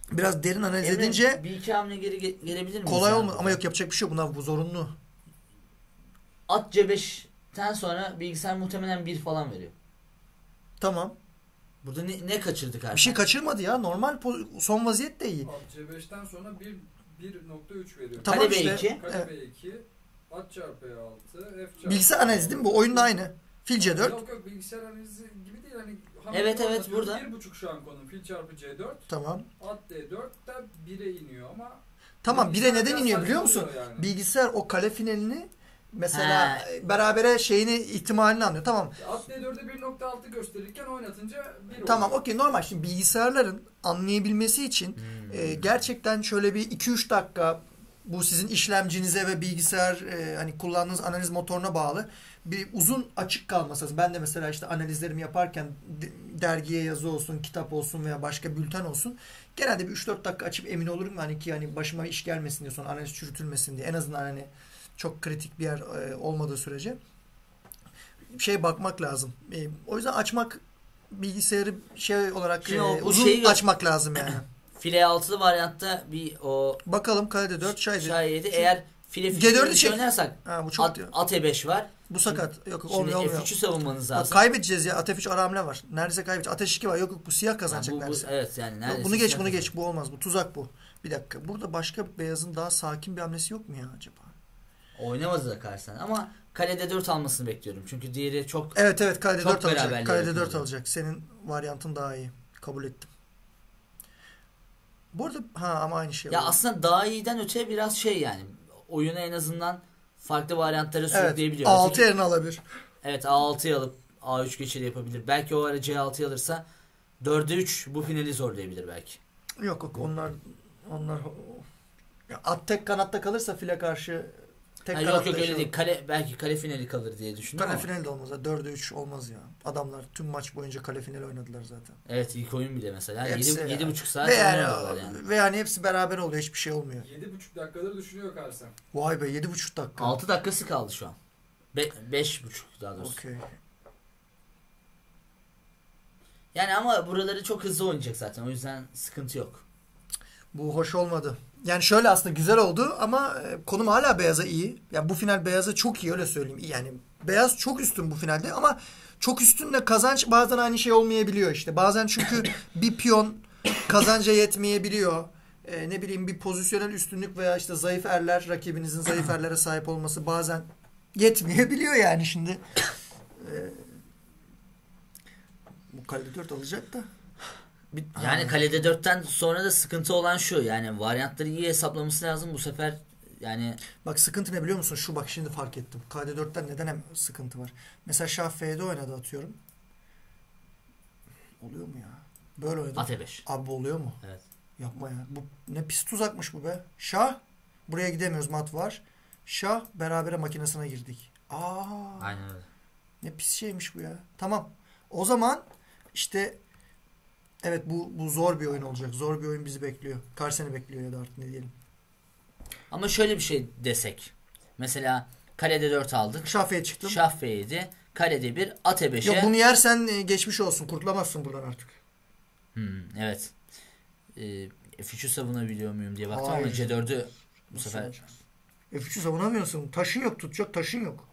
biraz derin analiz Emre, edince bir iki hamle geri ge- gelebilir miyiz? Kolay olmaz ama yok yapacak bir şey yok. Bunlar bu zorunlu. At C beşten sonra bilgisayar muhtemelen bir falan veriyor. Tamam. Burada ne, ne kaçırdık artık? Bir şey kaçırmadı ya. Normal son vaziyet de iyi. At C beşten sonra bir nokta üç veriyor. Tamam kale işte. B iki. Kale evet. B iki. At çarpı E altı. F çarpı bilgisayar analizi değil mi bu? Oyunda aynı. Fil C dört. Yok yok bilgisayar analizi gibi değil. Hani evet evet burada. bir buçuk şu an konum. Fil çarpı C dört. Tamam. At D dört da bire iniyor ama tamam bire neden iniyor biliyor musun? Yani. Bilgisayar o kale finalini mesela He. berabere şeyini ihtimalini anlıyor. Tamam. At D dörde bir nokta altı gösterirken oynatınca bir tamam okey normal. Şimdi bilgisayarların anlayabilmesi için hmm. e, gerçekten şöyle bir iki üç dakika bu sizin işlemcinize ve bilgisayar e, hani kullandığınız analiz motoruna bağlı bir uzun açık kalması lazım. Ben de mesela işte analizlerimi yaparken dergiye yazı olsun, kitap olsun veya başka bülten olsun. Genelde bir üç dört dakika açıp emin olurum hani ki hani başıma iş gelmesin diye sonra analiz çürütülmesin diye. En azından hani çok kritik bir yer e, olmadığı sürece şey bakmak lazım. E, o yüzden açmak bilgisayarı şey olarak e, o, uzun şeyi açmak lazım yani. File altılı varyantta bir o bakalım kalede dört şay yedi. Eğer file file şey oynarsak ha, bu çok at, at E beş var. Bu sakat. Şimdi, yok yok olmuyor olmuyor. F üçü savunmanız lazım. Bak, kaybedeceğiz ya. At F üç ara hamle var. Neredeyse kaybedeceğiz. At H iki var. Yok yok bu siyah kazanacak yani bu, bu, neredeyse. evet yani neredeyse. Bunu geç bunu geç. Bu olmaz. Bu tuzak bu. Bir dakika. Burada başka bir beyazın daha sakin bir hamlesi yok mu ya acaba? Oynamadı da karşısına ama kalede dört almasını bekliyorum. Çünkü diğeri çok evet evet kalede dört alacak. Kalede dört alacak. Senin varyantın daha iyi. Kabul ettim. Bu arada ha ama aynı şey. Ya oluyor. Aslında daha iyiden öte biraz şey yani. Oyunu en azından farklı varyantları sürükleyebiliyor. Evet. A altı yerine alabilir. Evet A altıyı alıp A üç geçiri yapabilir. Belki o ara C altıyı alırsa dörde üç bu finali zorlayabilir belki. Yok yok onlar onlar ya at tek kanatta kalırsa file karşı tek ha, yok yok öyle değil. Kale, belki kale finali kalır diye düşünüyorum. Kale finali de olmaz. dörde üç olmaz ya. Adamlar tüm maç boyunca kale finali oynadılar zaten. Evet ilk oyun bile mesela. yedi buçuk saat ve yani, yani. Ve yani hepsi beraber oluyor. Hiçbir şey olmuyor. yedi buçuk dakikaları düşünüyor Karsen. Vay be yedi buçuk dakika. altı dakikası kaldı şu an. beş buçuk daha doğrusu. Okay. Yani ama buraları çok hızlı oynayacak zaten. O yüzden sıkıntı yok. Bu hoş olmadı. Yani şöyle aslında güzel oldu ama konum hala beyaza iyi. Yani bu final beyaza çok iyi öyle söyleyeyim. Yani beyaz çok üstün bu finalde ama çok üstünle kazanç bazen aynı şey olmayabiliyor işte. Bazen çünkü bir piyon kazanca yetmeyebiliyor. Ee, ne bileyim bir pozisyonel üstünlük veya işte zayıf erler rakibinizin zayıf erlere sahip olması bazen yetmeyebiliyor yani şimdi. Ee, bu kalede dört alacak da. Bir, yani ha. Kalede dörtten sonra da sıkıntı olan şu yani varyantları iyi hesaplaması lazım bu sefer yani. Bak sıkıntı ne biliyor musun? Şu bak şimdi fark ettim. Kalede dörtten neden hem sıkıntı var? Mesela Şah F'de oynadı atıyorum. Oluyor mu ya? Böyle oynadı. At E beş. Abi oluyor mu? Evet. Yapma ya. Bu ne pis tuzakmış bu be. Şah. Buraya gidemiyoruz mat var. Şah berabere makinesine girdik. Aa. Aynen öyle. Ne pis şeymiş bu ya. Tamam. O zaman işte evet bu bu zor bir oyun olacak. Zor bir oyun bizi bekliyor. Karsen'i bekliyor ya da artık ne diyelim. Ama şöyle bir şey desek. Mesela kalede dört aldık. Şah F'ye çıktım. Şah F yedi. Kalede bir at E beşe. Yok bunu yersen geçmiş olsun. Kurtulamazsın buradan artık. Hmm, evet. Ee, F üçü savunabiliyor muyum diye baktım Hayır. Ama C dördü bu Nasıl sefer. F üçü savunamıyorsun. Taşın yok. Tutacak taşın yok.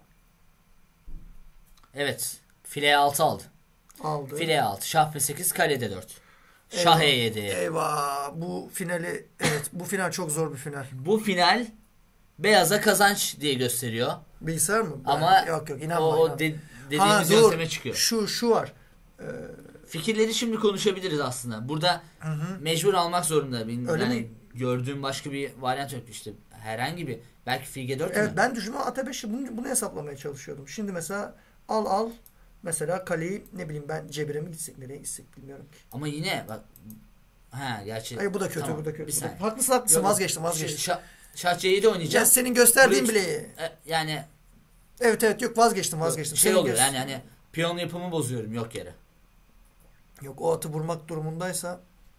Evet. Fileye altı aldı. Aldı. Fileye altı. Şah F sekiz. Kalede dört. Şah E yedi. Eyvah. Bu finali evet. Bu final çok zor bir final. Bu final beyaza kazanç diye gösteriyor. Bilgisayar mı? Ama yani, yok yok inanma. O, o de, dediğimiz yönteme çıkıyor. Şu şu var. Ee, Fikirleri şimdi konuşabiliriz aslında. Burada hı hı. mecbur almak zorunda. Benim Öyle yani mi? Gördüğüm başka bir varyant yok işte. Herhangi bir. Belki F G dört evet, mi? ben düşündüm at beşi bunu, bunu hesaplamaya çalışıyordum. Şimdi mesela al al mesela kaleyi ne bileyim ben C bire mi gitsek nereye gitsek bilmiyorum ki. Ama yine bak ha gerçi. Hayır bu da kötü tamam, bu da kötü. Bir haklısın haklısın Yok, vazgeçtim vazgeçtim. Şah, Şah C yedi oynayacağız. Ya senin gösterdiğin bile. E, yani. Evet evet yok vazgeçtim vazgeçtim. Şey senin oluyor yani hani piyon yapımı bozuyorum yok yere. Yok o atı vurmak durumundaysa.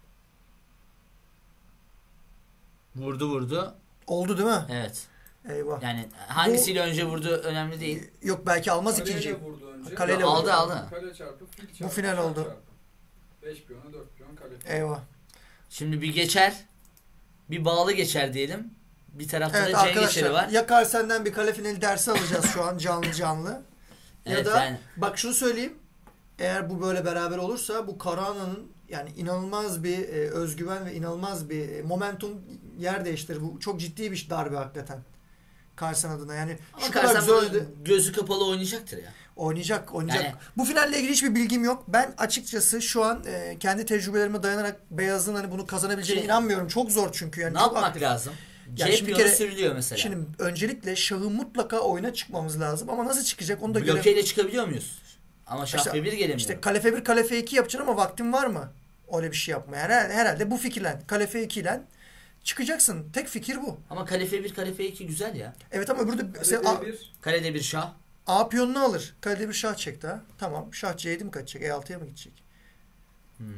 Vurdu vurdu. Oldu değil mi? Evet. Eyvah. Yani hangisiyle bu, önce vurdu önemli değil. Yok belki almaz Kaleyle ikinciyi. Vurdu önce. Kaleyle aldı vurdu. aldı. Kale çarpı fil çarpı. Bu final oldu. beş piyona dört piyon kale. Eyvah. Şimdi bir geçer. Bir bağlı geçer diyelim. Bir tarafta evet, da C geçeri var. Ya Carlsen'den bir kale finali dersi alacağız şu an canlı canlı. Ya evet, da yani. Bak şunu söyleyeyim. Eğer bu böyle beraber olursa bu Caruana'nın yani inanılmaz bir e, özgüven ve inanılmaz bir e, momentum yer değiştirir. Bu çok ciddi bir darbe hakikaten. Carlsen adına. Yani ama şu kadar güzel gözü kapalı oynayacaktır ya. Oynayacak, oynayacak. Yani, bu finalle ilgili hiçbir bilgim yok. Ben açıkçası şu an e, kendi tecrübelerime dayanarak Beyaz'ın hani bunu kazanabileceğine şey, inanmıyorum. Çok zor çünkü yani. Ne çok yapmak aktif. lazım? Yani C piyonu sürülüyor mesela. Şimdi öncelikle şahı mutlaka oyuna çıkmamız lazım ama nasıl çıkacak onu da görelim. Blokeyle çıkabiliyor muyuz? Ama şah F bir gelemiyor. İşte kale F bir, kale F iki yapacaksın ama vaktin var mı? Öyle bir şey yapmaya. Herhalde, herhalde bu fikirle kale F iki ile çıkacaksın. Tek fikir bu. Ama kale F bir, kale F iki güzel ya. Evet ama öbürü de kale D bir şah. A piyonunu alır. Kale D bir şah çekti ha. Tamam. Şah C yedi mi kaçacak? E altıya mı gidecek? Hmm.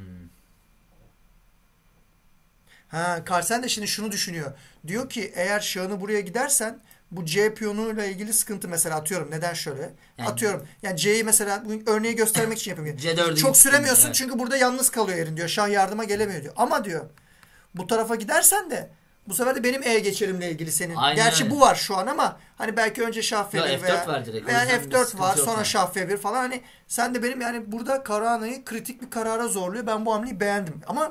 Ha, Carlsen de şimdi şunu düşünüyor. Diyor ki eğer şahını buraya gidersen bu C piyonuyla ilgili sıkıntı mesela atıyorum. Neden şöyle? Yani, atıyorum. Yani C'yi mesela bu örneği göstermek için yapıyorum. C dörde çok süremiyorsun evet. Çünkü burada yalnız kalıyor yerin diyor. Şah yardıma gelemiyor diyor. Ama diyor bu tarafa gidersen de bu sefer de benim E geçerimle ilgili senin. Aynen Gerçi öyle. Bu var şu an ama hani belki önce şah F bir Yo, veya, var direkt. veya F dört var sonra yani. Şah F bir falan hani sen de benim yani burada Caruana'yı kritik bir karara zorluyor. Ben bu hamleyi beğendim. Ama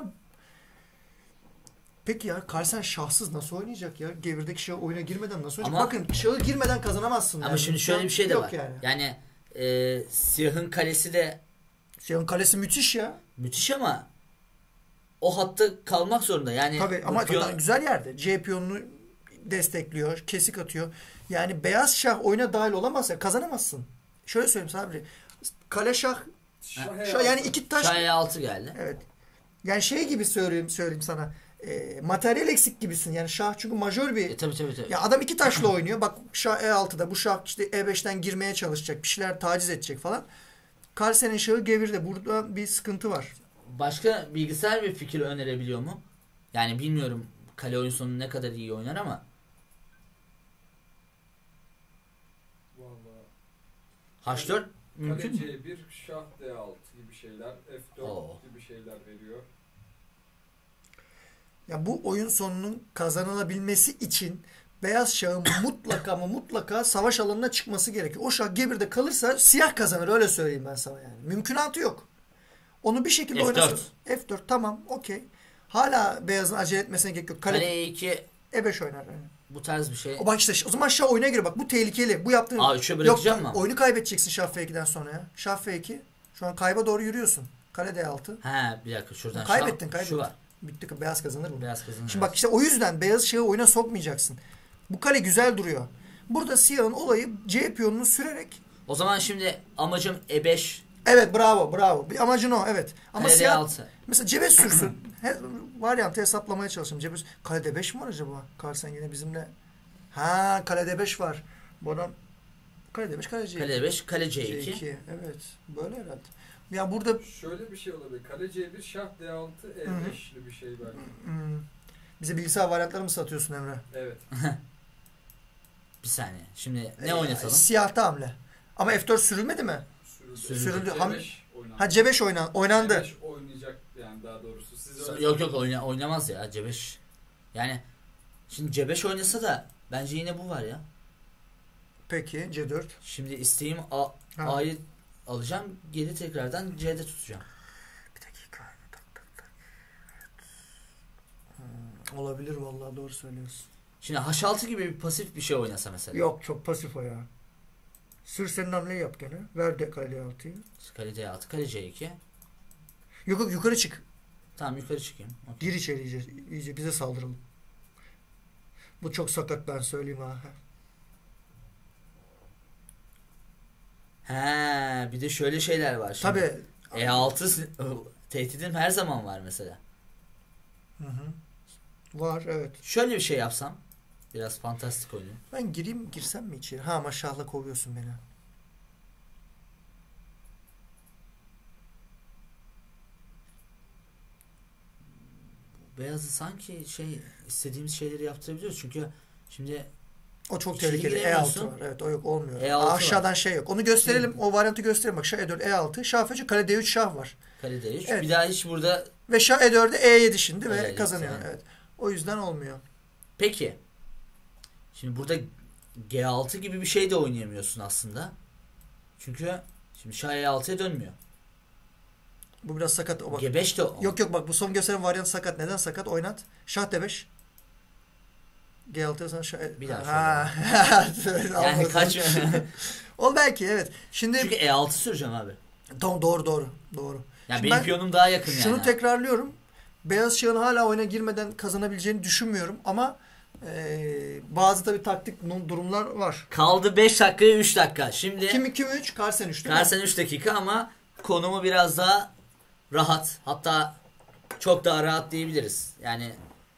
peki ya Carlsen şahsız nasıl oynayacak ya? Gevirdeki şah oyuna girmeden nasıl oynayacak? Ama, bakın şahı girmeden kazanamazsın. Ama yani. Şimdi şöyle bir şey de var. Yani, yani e, siyahın kalesi de siyahın kalesi müthiş ya. Müthiş ama o hatta kalmak zorunda. Yani tabii ama piyon... güzel yerde. C piyonunu destekliyor, kesik atıyor. Yani beyaz şah oyuna dahil olamazsa kazanamazsın. Şöyle söyleyeyim Sabri. Kale şah, şah yani iki taş. Şah E altı geldi. Evet. Yani şey gibi söyleyeyim söyleyeyim sana. E, materyal eksik gibisin. Yani şah çünkü majör bir. E, tabii tabii tabii. Ya adam iki taşla oynuyor. Bak şah E altıda bu şah işte E beşten girmeye çalışacak. Bir şeyler taciz edecek falan. Carlsen'in şahı gevirde. Burada bir sıkıntı var. Başka bilgisayar bir fikir önerebiliyor mu? Yani bilmiyorum kale oyun sonu ne kadar iyi oynar ama. Vallahi H dört mümkün mü? C bir, şah D altı gibi şeyler, F dört Oo. gibi şeyler veriyor. Ya bu oyun sonunun kazanılabilmesi için beyaz şahın mutlaka ama mutlaka savaş alanına çıkması gerekiyor. O şah G birde kalırsa siyah kazanır öyle söyleyeyim ben sana yani. Mümkünatı yok. Onu bir şekilde oynasın. F dört tamam okey. Hala beyazın acele etmesine gerek yok. Kale, Kale E iki E beş oynar yani. Bu tarz bir şey. O bak işte o zaman şah oyuna gir bak bu tehlikeli. Bu yaptığın A üçe bırakacağım mı? Oyunu kaybedeceksin şah F ikiden sonra ya. Şah F iki. Şu an kayba doğru yürüyorsun. Kale D altı. He bir dakika şuradan. Kaybettin şah, kaybettin. Şu var. Bitti beyaz kazanır mı? Beyaz kazanır. Şimdi bak işte o yüzden beyaz şahı oyuna sokmayacaksın. Bu kale güzel duruyor. Burada siyahın olayı C piyonunu sürerek. O zaman şimdi amacım E beş. Evet bravo bravo. Bir amacın o evet. Ama kale siyah D altı. mesela C beş sürsün. He, varyantı hesaplamaya çalışayım. C beş kale D beş mi var acaba? Carlsen yine bizimle. Ha kale D beş var. Bu adam kale D beş kale C iki. Kale D beş kale C iki. C iki. Evet. Böyle herhalde. Ya burada şöyle bir şey olabilir. Kale C bir, şah D altı, E beşli bir şey belki. Hmm. Bize bilgisayar varyantları mı satıyorsun Emre? Evet. Bir saniye. Şimdi ne ee, oynatalım? Siyahta hamle. Ama F dört sürülmedi mi? Sürüldü. Sürüldü. C beş oynandı. Ha C beş oynan oynandı. C beş oynayacak yani daha doğrusu. Siz öyle yok yok oyna, oynamaz ya C beş. Yani şimdi C beş oynasa da bence yine bu var ya. Peki C dört. Şimdi isteğim A, A'yı alacağım. Geri tekrardan C'de tutacağım. Bir dakika. Hmm, olabilir vallahi doğru söylüyorsun. Şimdi H altı gibi bir pasif bir şey oynasa mesela. Yok çok pasif o ya. Sür senin hamleyi yap gene. Ver de kale altıyı. Kale D altı, kale C iki. Yok yok yukarı çık. Tamam yukarı çıkayım. Okay. Gir içeri iyice, iyice bize saldıralım. Bu çok sakat ben söyleyeyim ha. He, bir de şöyle şeyler var şimdi. Tabii. E altı tehditim her zaman var mesela. Hı hı. Var evet. Şöyle bir şey yapsam. Biraz fantastik oynuyor. Ben gireyim girsem mi içeri? Ha maşallah kovuyorsun beni. Beyazı sanki şey istediğimiz şeyleri yaptırabiliyoruz. Çünkü şimdi o çok tehlikeli. E altı var. Evet o yok olmuyor. E altı aşağıdan var. Şey yok. Onu gösterelim. Hı. O varyantı gösterelim. Bak şah E dört E altı. Şah F üç. Kale D üç şah var. Kale D üç. Evet. Bir daha hiç burada Ve şah E dörde E yedi şimdi ve kazanıyor. Yani. Evet. O yüzden olmuyor. Peki. Şimdi burada G altı gibi bir şey de oynayamıyorsun aslında. Çünkü şimdi şah E altıya dönmüyor. Bu biraz sakat. O bak. G beş de o. Yok yok bak bu son gösteren varyant sakat. Neden sakat? Oynat. Şah D beş. G altıya sonra şah E... Bir daha ha. Yani kaç... Ol belki evet. Şimdi... Çünkü E altı süreceğim abi. Doğru doğru doğru. doğru. Yani benim piyonum daha yakın şunu yani. Şunu tekrarlıyorum. Beyaz şahın hala oyuna girmeden kazanabileceğini düşünmüyorum ama Ee, bazı tabii taktik durumlar var. Kaldı beş dakikaya üç dakika. Şimdi Kim iki mi üç? Carlsen üç değil mi? Carlsen üç dakika ama konumu biraz daha rahat. Hatta çok daha rahat diyebiliriz. Yani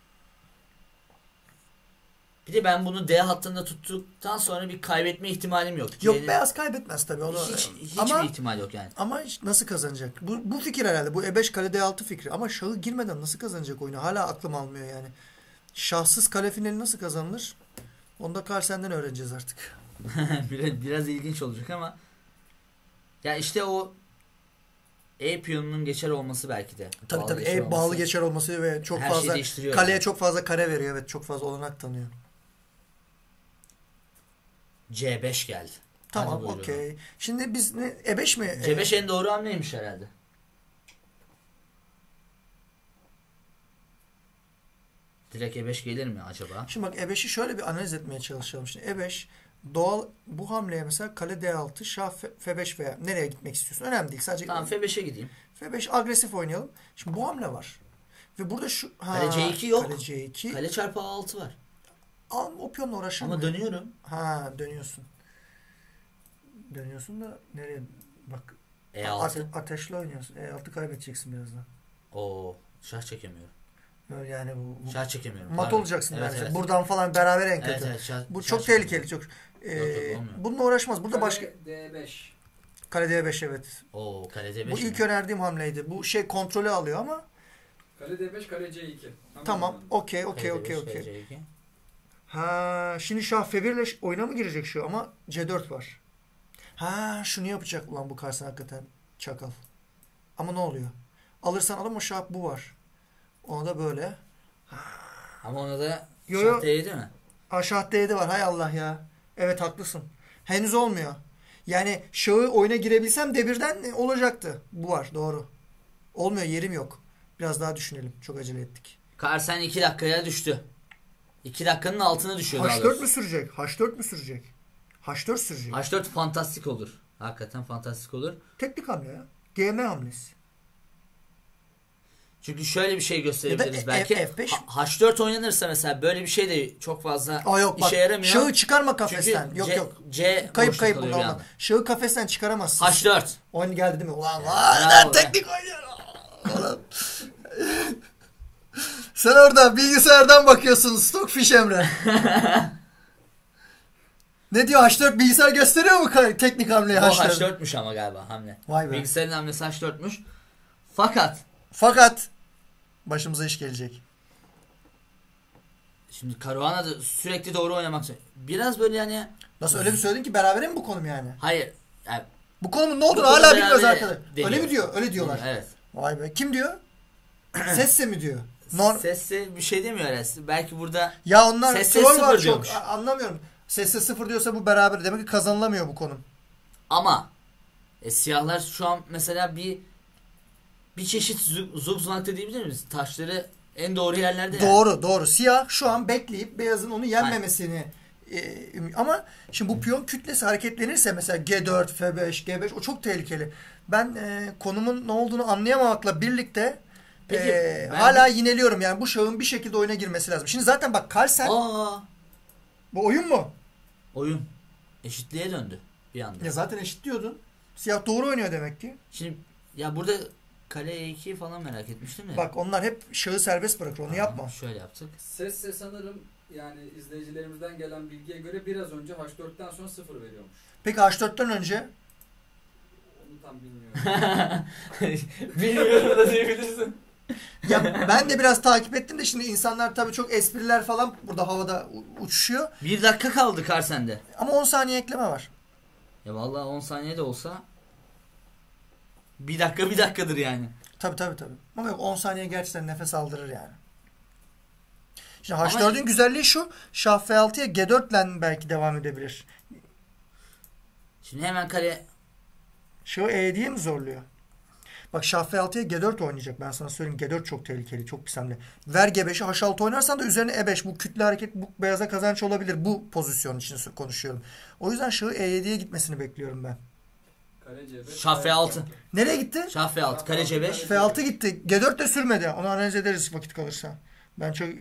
bir de ben bunu D hattında tuttuktan sonra bir kaybetme ihtimalim yok. Yok yani, beyaz kaybetmez tabii. Onu, hiç hiçbir ihtimal yok yani. Ama nasıl kazanacak? Bu, bu fikir herhalde. Bu E beş kale D altı fikri. Ama şahı girmeden nasıl kazanacak oyunu? Hala aklım almıyor yani. Şahsız kale finali nasıl kazanılır? Onu da Carlsen'den öğreneceğiz artık. biraz, biraz ilginç olacak ama ya işte o E piyonunun geçer olması belki de. Tabii tabii E olması. Bağlı geçer olması ve çok her fazla kaleye yani. Çok fazla kare veriyor. Evet çok fazla olanak tanıyor. C beş geldi. Tamam okey. Şimdi biz ne E beş mi? C beş en doğru hamleymiş herhalde. Direkt E beş gelir mi acaba? Şimdi bak E beşi şöyle bir analiz etmeye çalışalım. Şimdi E beş doğal bu hamleye mesela kale D altı, şah F beş veya nereye gitmek istiyorsun? Önemli değil. Sadece tamam F beşe gideyim. F beş agresif oynayalım. Şimdi bu hamle var. Ve burada şu ha, kale C iki yok. Kale C iki. Kale çarpı A altı var. Al o piyonla uğraşır Ama mı? dönüyorum. Ha dönüyorsun. Dönüyorsun da nereye? Bak. E altı. Ate ateşle oynuyorsun. E altı kaybedeceksin birazdan. Oo, şah çekemiyorum. Yani bu, bu şah çekemiyorum. Mat olacaksın evet, yani. Evet. Buradan falan beraber en kötü. Evet, evet, şah, bu şah çok tehlikeli çok. Ee, yok, yok, bununla uğraşmaz. Burada kale başka D beş. Kale D beş evet. Oo, kale D beş. Bu mi? İlk önerdiğim hamleydi. Bu şey kontrolü alıyor ama kale D beş, kale C iki. Tamam. Okey, okey, okey, okey. Ha, şimdi şah F bir ile oyuna mı girecek şu ama C dört var. Ha, şunu yapacak ulan bu Carlsen hakikaten çakal. Ama ne oluyor? Alırsan al ama şah bu var. Ona da böyle. Ama ona da şah D yedi mi? Ha, şah D yedi var. Hay Allah ya. Evet haklısın. Henüz olmuyor. Yani şahı oyuna girebilsem D birden olacaktı. Bu var doğru. Olmuyor, yerim yok. Biraz daha düşünelim. Çok acele ettik. Carlsen iki dakikaya düştü. iki dakikanın altına düşüyor. H dört mü sürecek? H dört mü sürecek? H dört sürecek. H dört fantastik olur. Hakikaten fantastik olur. Teknik hamle ya. G M hamlesi. Çünkü şöyle bir şey gösterebiliriz belki. F beş. H dört oynanırsa mesela böyle bir şey de çok fazla Aa, yok, işe bak, yaramıyor. Şahı çıkarma kafesten. Çünkü yok C, yok. C kayıp kayıp bundan olmaz. Şahı kafesten çıkaramazsın. H dört. Oyun geldi değil mi? Ulan var. Teknik oynuyor. Sen orada bilgisayardan bakıyorsun. Stockfish Emre. Ne diyor? H dört bilgisayar gösteriyor mu teknik hamleyi? O H dörtmüş ama galiba hamle. Vay be. Bilgisayarın hamlesi H dörtmüş. Fakat Fakat başımıza iş gelecek. Şimdi Caruana da sürekli doğru oynamak istiyor. Biraz böyle yani. Nasıl öyle bir söyledin ki berabere mi bu konum yani? Hayır. Yani, bu konumun ne olduğunu hala bilmiyoruz arkadaşlar. Öyle mi diyor? Öyle diyorlar. Evet. Vay be. Kim diyor? Sesse mi diyor? Norm Sesse bir şey demiyor herhalde. Belki burada ya onlar Sesse sıfır var diyormuş. Çok, anlamıyorum. Sesse sıfır diyorsa bu beraber. Demek ki kazanılamıyor bu konum. Ama e, siyahlar şu an mesela bir bir çeşit zugzwang diyebilir miyiz? Taşları en doğru yerlerde. Doğru yani. Doğru. Siyah şu an bekleyip beyazın onu yenmemesini e, ama şimdi bu piyon kütlesi hareketlenirse mesela G dört, F beş, G beş o çok tehlikeli. Ben e, konumun ne olduğunu anlayamamakla birlikte Peki, e, hala de... yineliyorum yani bu şahın bir şekilde oyuna girmesi lazım. Şimdi zaten bak Carlsen Aa, bu oyun mu? Oyun. Eşitliğe döndü bir anda. Ya zaten eşit diyordun. Siyah doğru oynuyor demek ki. Şimdi ya burada kale E iki falan merak etmiştim ya. Bak onlar hep şahı serbest bırakır. Onu Aha, yapma. Şöyle yaptık. Sesse sanırım yani izleyicilerimizden gelen bilgiye göre biraz önce H dörtten sonra sıfır veriyormuş. Peki H dörtten önce? Onu tam bilmiyorum. Bilmiyorum da diyebilirsin. Ya ben de biraz takip ettim de şimdi insanlar tabii çok espriler falan burada havada uçuşuyor. Bir dakika kaldı Carlsen'de. Ama on saniye ekleme var. Ya vallahi on saniye de olsa bir dakika bir dakikadır yani. Tabii tabii tabii. Ama yok on saniye gerçekten nefes aldırır yani. Şimdi H dört'ün güzelliği şu. Şah F altıya G dört ile belki devam edebilir. Şimdi hemen kale şu E diye mi zorluyor? Bak Şah F altıya G dört oynayacak. Ben sana söyleyeyim. G dört çok tehlikeli. Çok pisemli. Ver G beşi H altı oynarsan da üzerine E beş. Bu kütle hareket bu beyaza kazanç olabilir. Bu pozisyon için konuşuyorum. O yüzden Şah'ı E yediye gitmesini bekliyorum ben. Kale C beş. Şah F altı. Nereye gitti? Şah F altı. Kale C beş. F altı gitti. G dört de sürmedi. Onu analiz ederiz vakit kalırsa. Ben çok...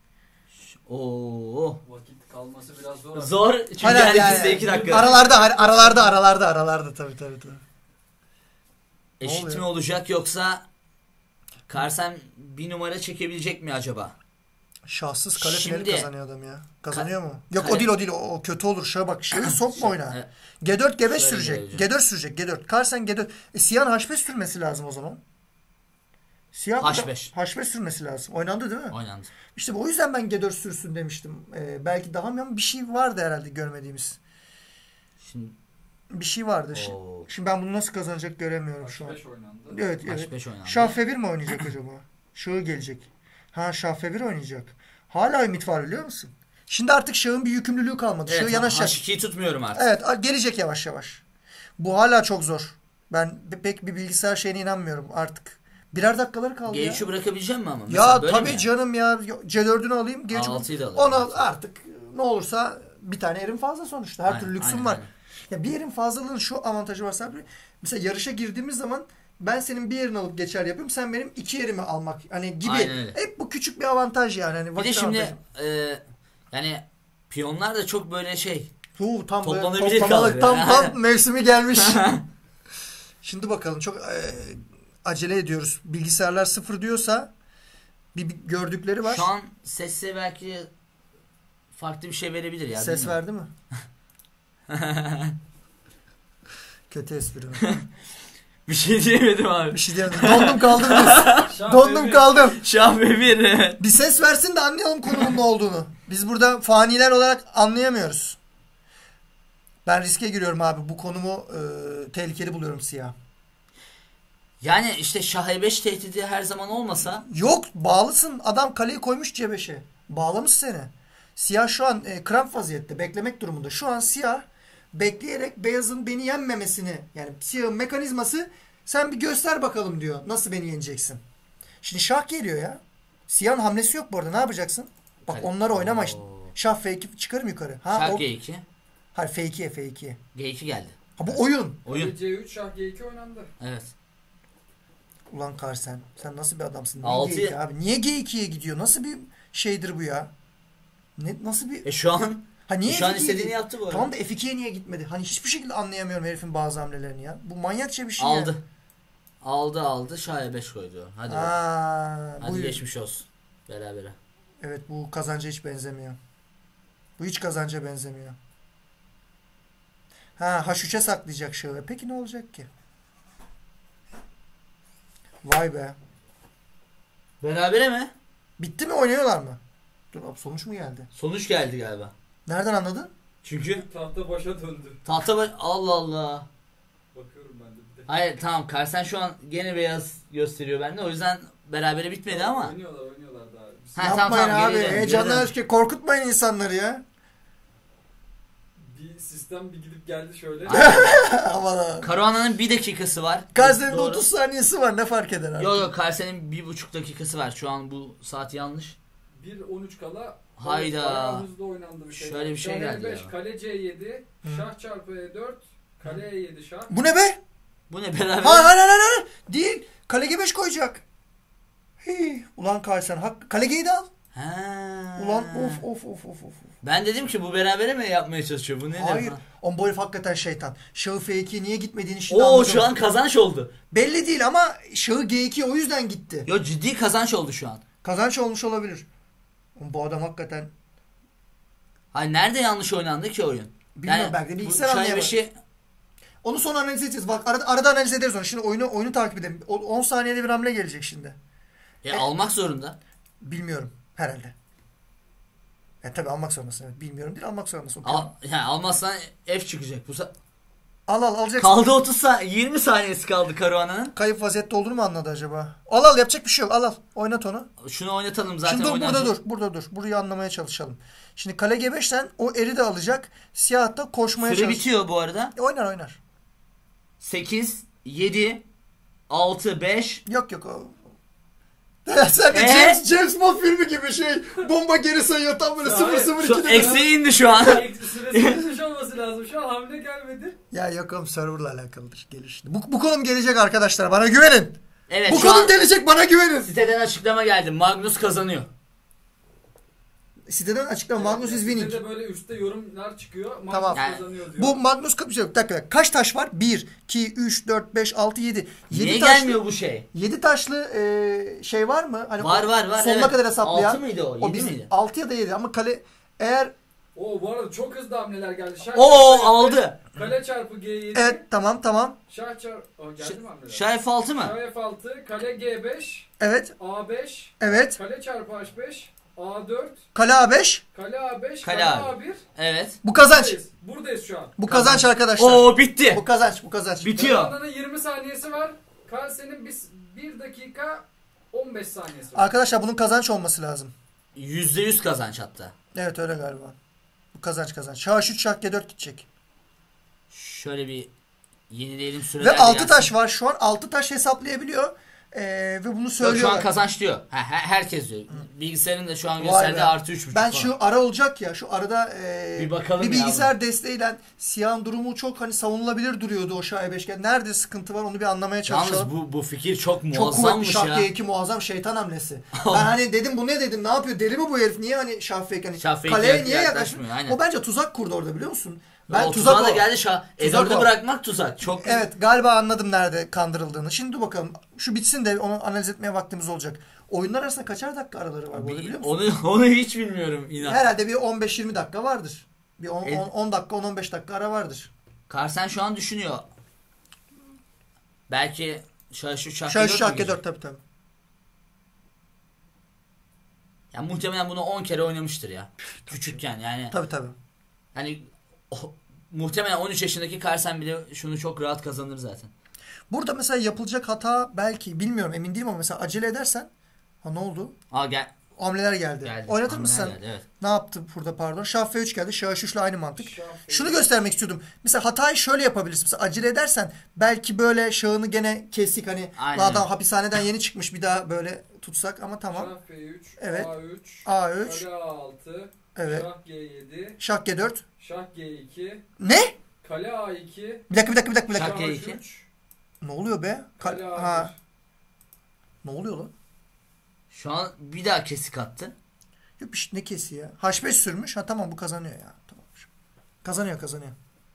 Oo. Vakit kalması biraz zor. Zor. Çünkü Hayır, her yani, ikisi de iki dakika. Aralarda aralarda aralarda aralarda tabii tabii tabii. Eşit mi olacak yoksa Carlsen bir numara çekebilecek mi acaba? Şahsız kale Şimdi, finali kazanıyor adam ya. Kazanıyor mu? Yok kale, o değil o değil. O, o kötü olur. Şöyle bak. Şöyle sokma oyna. G dört G beş sürecek. G dört sürecek. G dört. Carlsen G dört. E, Siyah'ın H beş sürmesi lazım o zaman. Siyah H beş. H beş sürmesi lazım. Oynandı değil mi? Oynandı. İşte o yüzden ben G dört sürsün demiştim. Ee, belki daha mı bir şey vardı herhalde görmediğimiz. Şimdi bir şey vardı. Oo. Şimdi ben bunu nasıl kazanacak göremiyorum şu an. H beş oynandı. Evet, evet. H beş oynandı. Şah F bir mi oynayacak acaba? Şahı gelecek. Ha Şah F bir oynayacak. Hala ümit var biliyor musun? Şimdi artık Şah'ın bir yükümlülüğü kalmadı. Evet, Şahı yanaşacak. H ikiyi tutmuyorum artık. Evet, gelecek yavaş yavaş. Bu hala çok zor. Ben pek bir bilgisayar şeyine inanmıyorum artık. Birer dakikaları kaldı G üçü ya. bırakabilecek mi ama? Ya tabii ya? Canım ya. C dördünü alayım. G altıyı da alayım. Onu artık ne olursa bir tane yerin fazla sonuçta. Her aynen, türlü lüksüm aynen, var. Aynen. Ya bir yerin fazlalığının şu avantajı var Sabri. Mesela yarışa girdiğimiz zaman ben senin bir yerini alıp geçer yapıyorum. Sen benim iki yerimi almak hani gibi. Hep bu küçük bir avantaj yani. Hani bir de şimdi e, yani piyonlar da çok böyle şey. Hu, tam toplanabilir kaldı. Tam, tam mevsimi gelmiş. Şimdi bakalım çok e, acele ediyoruz. Bilgisayarlar sıfır diyorsa bir, bir gördükleri var. Şu an sesse belki farklı bir şey verebilir ya. Ses verdi mi? Kötü espri. Bir şey diyemedim abi. Bir şey diyemedim. Dondum kaldım. Dondum kaldım. Şah ve bir. Bir ses versin de anlayalım konunun ne olduğunu. Biz burada faniler olarak anlayamıyoruz. Ben riske giriyorum abi. Bu konumu e, tehlikeli buluyorum Siyah. Yani işte Şah E beş tehdidi her zaman olmasa. Yok bağlısın. Adam kaleyi koymuş C beşe. Bağlamış seni. Siyah şu an e, kramp vaziyette. Beklemek durumunda. Şu an Siyah bekleyerek beyazın beni yenmemesini yani Siyah'ın mekanizması sen bir göster bakalım diyor. Nasıl beni yeneceksin? Şimdi Şah geliyor ya. Siyah'ın hamlesi yok bu arada. Ne yapacaksın? Bak hadi. Onları oynama işte. Şah F iki çıkarım yukarı. Ha, Şah o... G iki. Hayır F iki F iki. G iki geldi. Ha bu oyun. Oyun. C üç Şah G iki oynandı. Evet. Ulan Carlsen sen nasıl bir adamsın? Niye altı... G iki abi? Niye G ikiye gidiyor? Nasıl bir şeydir bu ya? Ne nasıl bir E şu an ha niye e şu an istediğini yaptı bu arada. Tamam da F ikiye niye gitmedi? Hani hiçbir şekilde anlayamıyorum herifin bazı hamlelerini ya. Bu manyakça bir şey aldı. ya. Aldı aldı Şah E beş koydu. Hadi. Aa, Hadi bu... geçmiş olsun. Berabere. Evet bu kazanca hiç benzemiyor. Bu hiç kazanca benzemiyor. Ha H üçe saklayacak Şah'ı. Peki ne olacak ki? Vay be. Berabere mi? Bitti mi oynuyorlar mı? Dur abi sonuç mu geldi? Sonuç geldi galiba. Nereden anladın? Çünkü tahta başa döndü. Tahta baş... Allah Allah. Bakıyorum ben de bir de. Hayır tamam Carlsen şu an gene beyaz gösteriyor bende. O yüzden berabere bitmedi tamam, ama. Oynuyorlar oynuyorlar daha. Ha, yapmayın tamam, tamam, abi. Heyecanlı öfke korkutmayın insanları ya. Bir sistem bir gidip geldi şöyle. Aman Caruana'nın bir dakikası var. Carlsen'in otuz saniyesi var ne fark eder abi? Yok yok Carlsen'in bir buçuk dakikası var. Şu an bu saat yanlış. bir on üç kala hayda. hızlı oynandı bir şey. Şöyle bir şey Şah geldi E beş, ya. Kale C yedi, Hı. Şah çarpı E dört, kale E yedi şah. Bu ne be? Bu ne beraber? Hayır hayır hayır hayır. Değil. Kale G beş koyacak. Hii. Ulan Carlsen hak. Kale G'yi de al. Ha. Ulan of of of of of. Ben dedim ki bu berabere mi yapmaya çalışıyor? Bu ne? Hayır. On bu herif hakikaten şeytan. Şahı F ikiye niye gitmediğini şimdi Oo, anladım. şu an kazanç oldu. Belli değil ama Şahı G ikiye o yüzden gitti. Yo ciddi kazanç oldu şu an. Kazanç olmuş olabilir. Bu adam hakikaten. Hayır nerede yanlış oynandı ki oyun? Bilmiyorum yani, belki de bilgisayar anlayamadı. Şey... Onu sonra analiz edeceğiz. Bak arada, arada analiz ederiz onu. Şimdi oyunu oyunu takip edelim. on saniyede bir hamle gelecek şimdi. E, e almak zorunda. Bilmiyorum. Herhalde. Yani tabii almak zorundasın. Evet. Bilmiyorum değil almak zorundasın. Al, yani almazsan F çıkacak. Bu Al al alacaksın. Kaldı otuz saniye. yirmi saniyesi kaldı Caruana'nın. Kayıp vaziyette olduğunu mu anladı acaba? Al al yapacak bir şey yok. Al al. Oynat onu. Şunu oynatalım zaten. Şimdi dur oynanacak. burada dur. Burada dur. Burayı anlamaya çalışalım. Şimdi kale G beşten o eri de alacak. Siyah da koşmaya Süre çalışacak. bitiyor bu arada. E, oynar oynar. sekiz, yedi, altı, beş. Yok yok o. Sen de Ee? James, James Bond filmi gibi şey. Bomba geri sayıyor tam böyle sıfır sıfır ikide. Eksiğe indi şu an. Süresi bitmiş olması lazım. Şu an hamle gelmedi. Ya yok oğlum serverla alakalıdır. Gelişti. Bu, bu konum gelecek arkadaşlar. Bana güvenin. Evet, bu şu konum an gelecek bana güvenin. siteden açıklama geldi. Magnus kazanıyor. Siteden açıklama. Magnus is winning. Sitede böyle üstte yorumlar çıkıyor. Magnus Tamam. kazanıyor diyor. Bu Magnus bir şey yok. Bir dakika. Kaç taş var? bir, iki, üç, dört, beş, altı, yedi. Niye gelmiyor bu şey? yedi taşlı e, şey var mı? Hani var var var. sonuna evet. kadar hesaplayan. altı mıydı o? yedi O biz, miydi? altı ya da yedi ama kale eğer Oo bu arada çok hızlı hamleler geldi. Şah Oo aldı. Kale çarpı G yedi. evet tamam tamam. Şah çarpı... Oh, geldi mi hamleler? Şah F altı mı? Şah F altı. Kale G beş. Evet. A beş. Evet. Kale çarpı H beş. A dört. Kale A beş. Kale A beş. Kale Kale, A bir. A bir. Evet. Bu kazanç. Buradayız. Buradayız şu an. Bu kazanç arkadaşlar. Oo bitti. Bu kazanç, bu kazanç. Bitiyor. Caruana'nın yirmi saniyesi var. Kalse'nin bir dakika on beş saniyesi var. Arkadaşlar bunun kazanç olması lazım. yüzde yüz kazanç hatta. Evet öyle galiba. Bu kazanç kazanç. Şah üç, şah G dört gidecek. Şöyle bir yenileyelim süreler. Ve altı taş var şu an. altı taş hesaplayabiliyor. Ee, ve bunu Yok, söylüyor. şu an kazanç diyor. Ha, he- herkes diyor. Bilgisayarın da şu an Vay gösterdiği be. artı üç buçuk Ben falan. şu ara olacak ya. Şu arada e, Bir bakalım bir bilgisayar ya desteğiyle siyahın durumu çok hani savunulabilir duruyordu o şah E beşgen. Nerede sıkıntı var onu bir anlamaya çalışalım. Yalnız bu, bu fikir çok Çok kuvvetli muazzammış şah ya. G iki muazzam şeytan hamlesi. Ben hani dedim bu ne dedim ne yapıyor deli mi bu herif niye hani şah fake hani Şah fake kaleye yak- niye yaklaşmıyor, yaklaşmıyor? aynen. O bence tuzak kurdu orada biliyor musun? Ben Ben o tuzak tuzağa da o. geldi şah. E Tuzak dördü o. bırakmak tuzak. Çok Evet galiba anladım nerede kandırıldığını. Şimdi dur bakalım. Şu bitsin de onu analiz etmeye vaktimiz olacak. Oyunlar arasında kaçar dakika araları var bu arada biliyor musun? Onu, onu hiç bilmiyorum inan. Herhalde bir on beş yirmi dakika vardır. Bir on, E- on, on dakika on on beş dakika ara vardır. Carlsen şu an düşünüyor. Belki şah şu şah Şah G dört şah mü G dört girecek? tabii tabii. Ya muhtemelen bunu on kere oynamıştır ya. Küçükken yani. Tabii tabii. Hani o- muhtemelen on üç yaşındaki Carlsen bile şunu çok rahat kazanır zaten. Burada mesela yapılacak hata belki bilmiyorum emin değilim ama mesela acele edersen ha ne oldu? Aa gel. Hamleler geldi. Geldi. Oynatır mısın Hamleler sen? geldi, evet. Ne yaptı burada pardon? Şah F üç geldi. Şah H üç'le aynı mantık. Şah F üç. Şunu göstermek istiyordum. Mesela hatayı şöyle yapabilirsin. Mesela acele edersen belki böyle şahını gene kesik hani Aynen. adam hapishaneden yeni çıkmış bir daha böyle tutsak ama tamam. Şah F üç. Evet. A üç. A üç. Kale A altı. Evet. Şah G yedi. Şah G dört. Şah G iki. Ne? Kale A iki. Bir dakika bir dakika bir dakika. Bir dakika. Şah G iki. üç. Ne oluyor be? Kale Kal- A ha. bir. Ne oluyor lan? Şu an bir daha kesik attı. Yok bir şey, ne kesi ya? H beş sürmüş. Ha tamam bu kazanıyor ya. Tamam. Kazanıyor kazanıyor.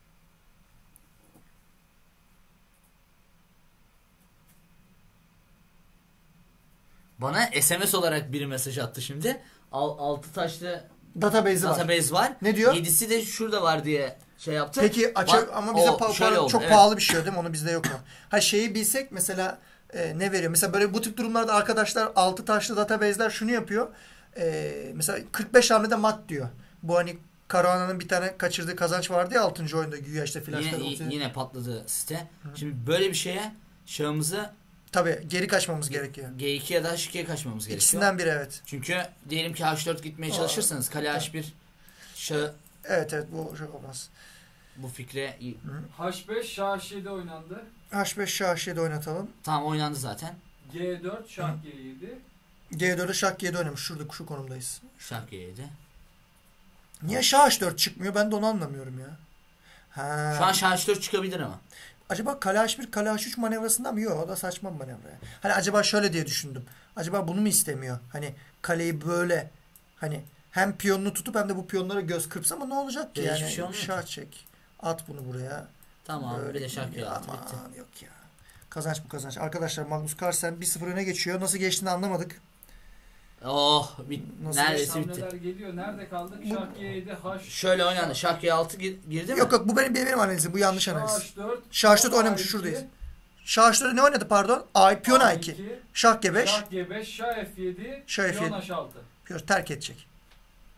Bana S M S olarak biri mesaj attı şimdi. Al, altı taşlı Database'i var. database var. Ne diyor? yedisi de şurada var diye şey yaptı. Peki açık Bak, ama bize o pa- şöyle para- oldu, çok evet. pahalı bir şey değil mi? Onu bizde yok mu? Ha şeyi bilsek mesela e, ne veriyor? Mesela böyle bu tip durumlarda arkadaşlar altı taşlı database'ler şunu yapıyor. E, mesela kırk beş hamlede mat diyor. Bu hani Caruana'nın bir tane kaçırdığı kazanç vardı ya altıncı oyunda güya işte flashlar Yine, olsun. yine patladı site. Şimdi böyle bir şeye şahımızı Tabii geri kaçmamız gerekiyor. G iki ya da H ikiye kaçmamız gerekiyor. İkisinden biri evet. Çünkü diyelim ki H dört gitmeye çalışırsanız kale H bir şah Evet evet bu şey olmaz. bu fikre H beş. Şah H yedi oynandı. H beş şah H yedi oynatalım. tamam oynandı zaten. G dört. Şah G yedi. G dört'e şah G yedi oynamış. Şurada şu konumdayız. Şah G yedi. Niye şah H dört çıkmıyor? Ben de onu anlamıyorum ya. Ha. Şu an şah H dört çıkabilir ama. Acaba kale H bir, kale H üç manevrasında mı? Yok o da saçma bir manevra. Yani. Hani acaba şöyle diye düşündüm. Acaba bunu mu istemiyor? Hani kaleyi böyle hani hem piyonunu tutup hem de bu piyonlara göz kırpsa ama ne olacak ki? Hiçbir Yani şey olmuyor şah ki. çek. At bunu buraya. Tamam Böyle bir de şah G altı bitti. aman yok ya. Kazanç bu kazanç. Arkadaşlar Magnus Carlsen bir sıfır öne geçiyor. Nasıl geçtiğini anlamadık. Oh bit Nasıl neredeyse bitti. Hamleler geliyor. Nerede kaldık? Şah G yedi. H. Şöyle oynandı. Şah G altı gir- girdi mi? Yok yok bu benim benim analizim. Bu yanlış Şah analiz. H dört. Şah H dört A oynamış iki. şuradayız. Şah H dört ne oynadı pardon? A, piyon A iki. Şah G beş. Şah G beş. Şah F yedi. Şah F yedi. Piyon H altı. Piyon terk edecek.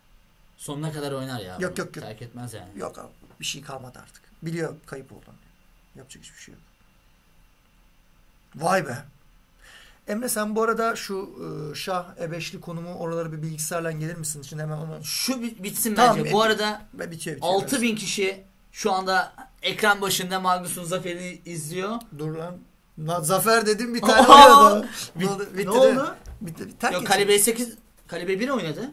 Sonuna kadar oynar ya. Yok, yok, yok. Terk etmez yani. Yok abi bir şey kalmadı artık. Biliyor kayıp olduğunu. Yapacak hiçbir şey yok. Vay be. Emre sen bu arada şu e, şah E beşli konumu oraları bir bilgisayarla gelir misin? Şimdi hemen onu... Şu bitsin tamam, bence. Bu arada bitiyor, bitiyor, altı bin kişi şu anda ekran başında Magnus'un zaferini izliyor. Dur lan. La, zafer dedim bir tane oynadı. Bit, bitti ne oldu? Bitti. Yok, Kale B sekiz, Kale B bir oynadı.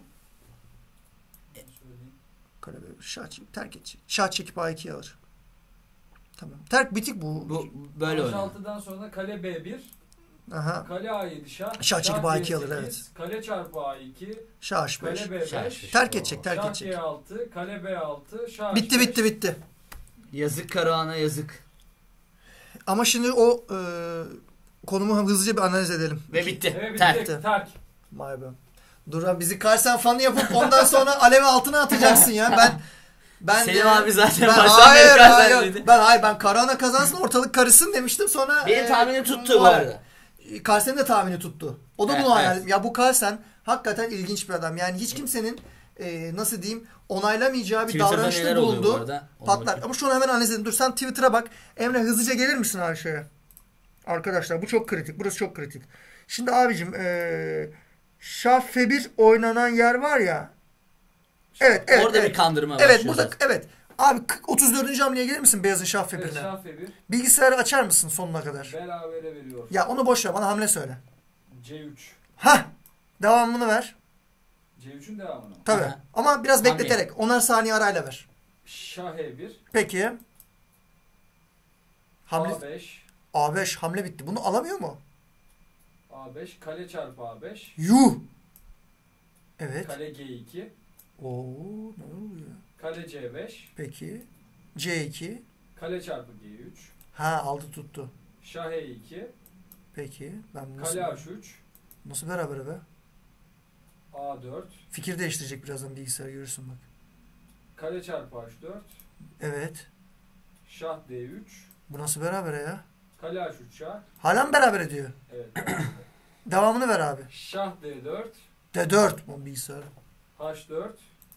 Kale B bir şah çekip terk edecek. Şah çekip A iki'yi alır. Tamam. Terk bitik bu. Bu böyle oynadı. altıdan sonra kale B bir. Aha. Kale A yedi şah. Şah çekip A iki'yi alır, evet. Kale çarpı A iki. Şah H beş. Kale B beş. Şah, terk edecek, terk şah edecek. G altı, kale B altı, şah bitti H beş. bitti bitti. Yazık Karahan'a, yazık. Ama şimdi o e, konumu hızlıca bir analiz edelim. Ve bitti. Evet, terk. bitti. Terk. Vay be. Dur abi, bizi Carlsen fanı yapıp ondan sonra alevi altına atacaksın ya. Ben ben Selim de, abi zaten ben, baştan hayır, beri hayır, Carlsen'liydi. ben hayır ben Karahan'a kazansın ortalık karışsın demiştim, sonra Benim e, tahminim tuttu bu arada. Carlsen'in de tahmini tuttu. O da Evet, bunu hayal. evet. Ya bu Carlsen hakikaten ilginç bir adam. Yani hiç kimsenin e, nasıl diyeyim onaylamayacağı bir Twitter'da davranışta neler oluyor bu bulundu. arada? Onu Patlar. bakayım. Ama şunu hemen analiz edin. Dur sen Twitter'a bak. Emre hızlıca gelir misin her şeye? Arkadaşlar bu çok kritik. Burası çok kritik. Şimdi abicim ee, Şah F bir oynanan yer var ya. Evet, evet. Orada evet. bir kandırma Evet, başlıyor burada zaten. evet. Abi otuz dördüncü hamleye gelir misin Beyaz'ın Şah F bir'ine? Evet, şah F bir. Bilgisayarı açar mısın sonuna kadar? Berabere veriyor. Ya onu boş ver, bana hamle söyle. C üç. Hah! Devamını ver. C üçün devamını. Tabii. Aha. Ama biraz Hamle. bekleterek. Onar saniye arayla ver. Şah E bir. Peki. Hamle. A beş. A beş hamle bitti. Bunu alamıyor mu? A beş. Kale çarpı A beş. Yuh! Evet. Kale G iki. Oo, ne oluyor? Kale C beş. Peki. C iki. Kale çarpı G üç. Ha, aldı tuttu. Şah E iki. Peki. Ben nasıl, Kale H üç. nasıl beraber be? A dört. Fikir değiştirecek birazdan bilgisayar, görürsün bak. Kale çarpı H dört. Evet. Şah D üç. Bu nasıl beraber ya? Kale H üç şah. Hala mı beraber ediyor? Evet. Devamını ver abi. Şah D dört. D dört bu bilgisayar. H dört.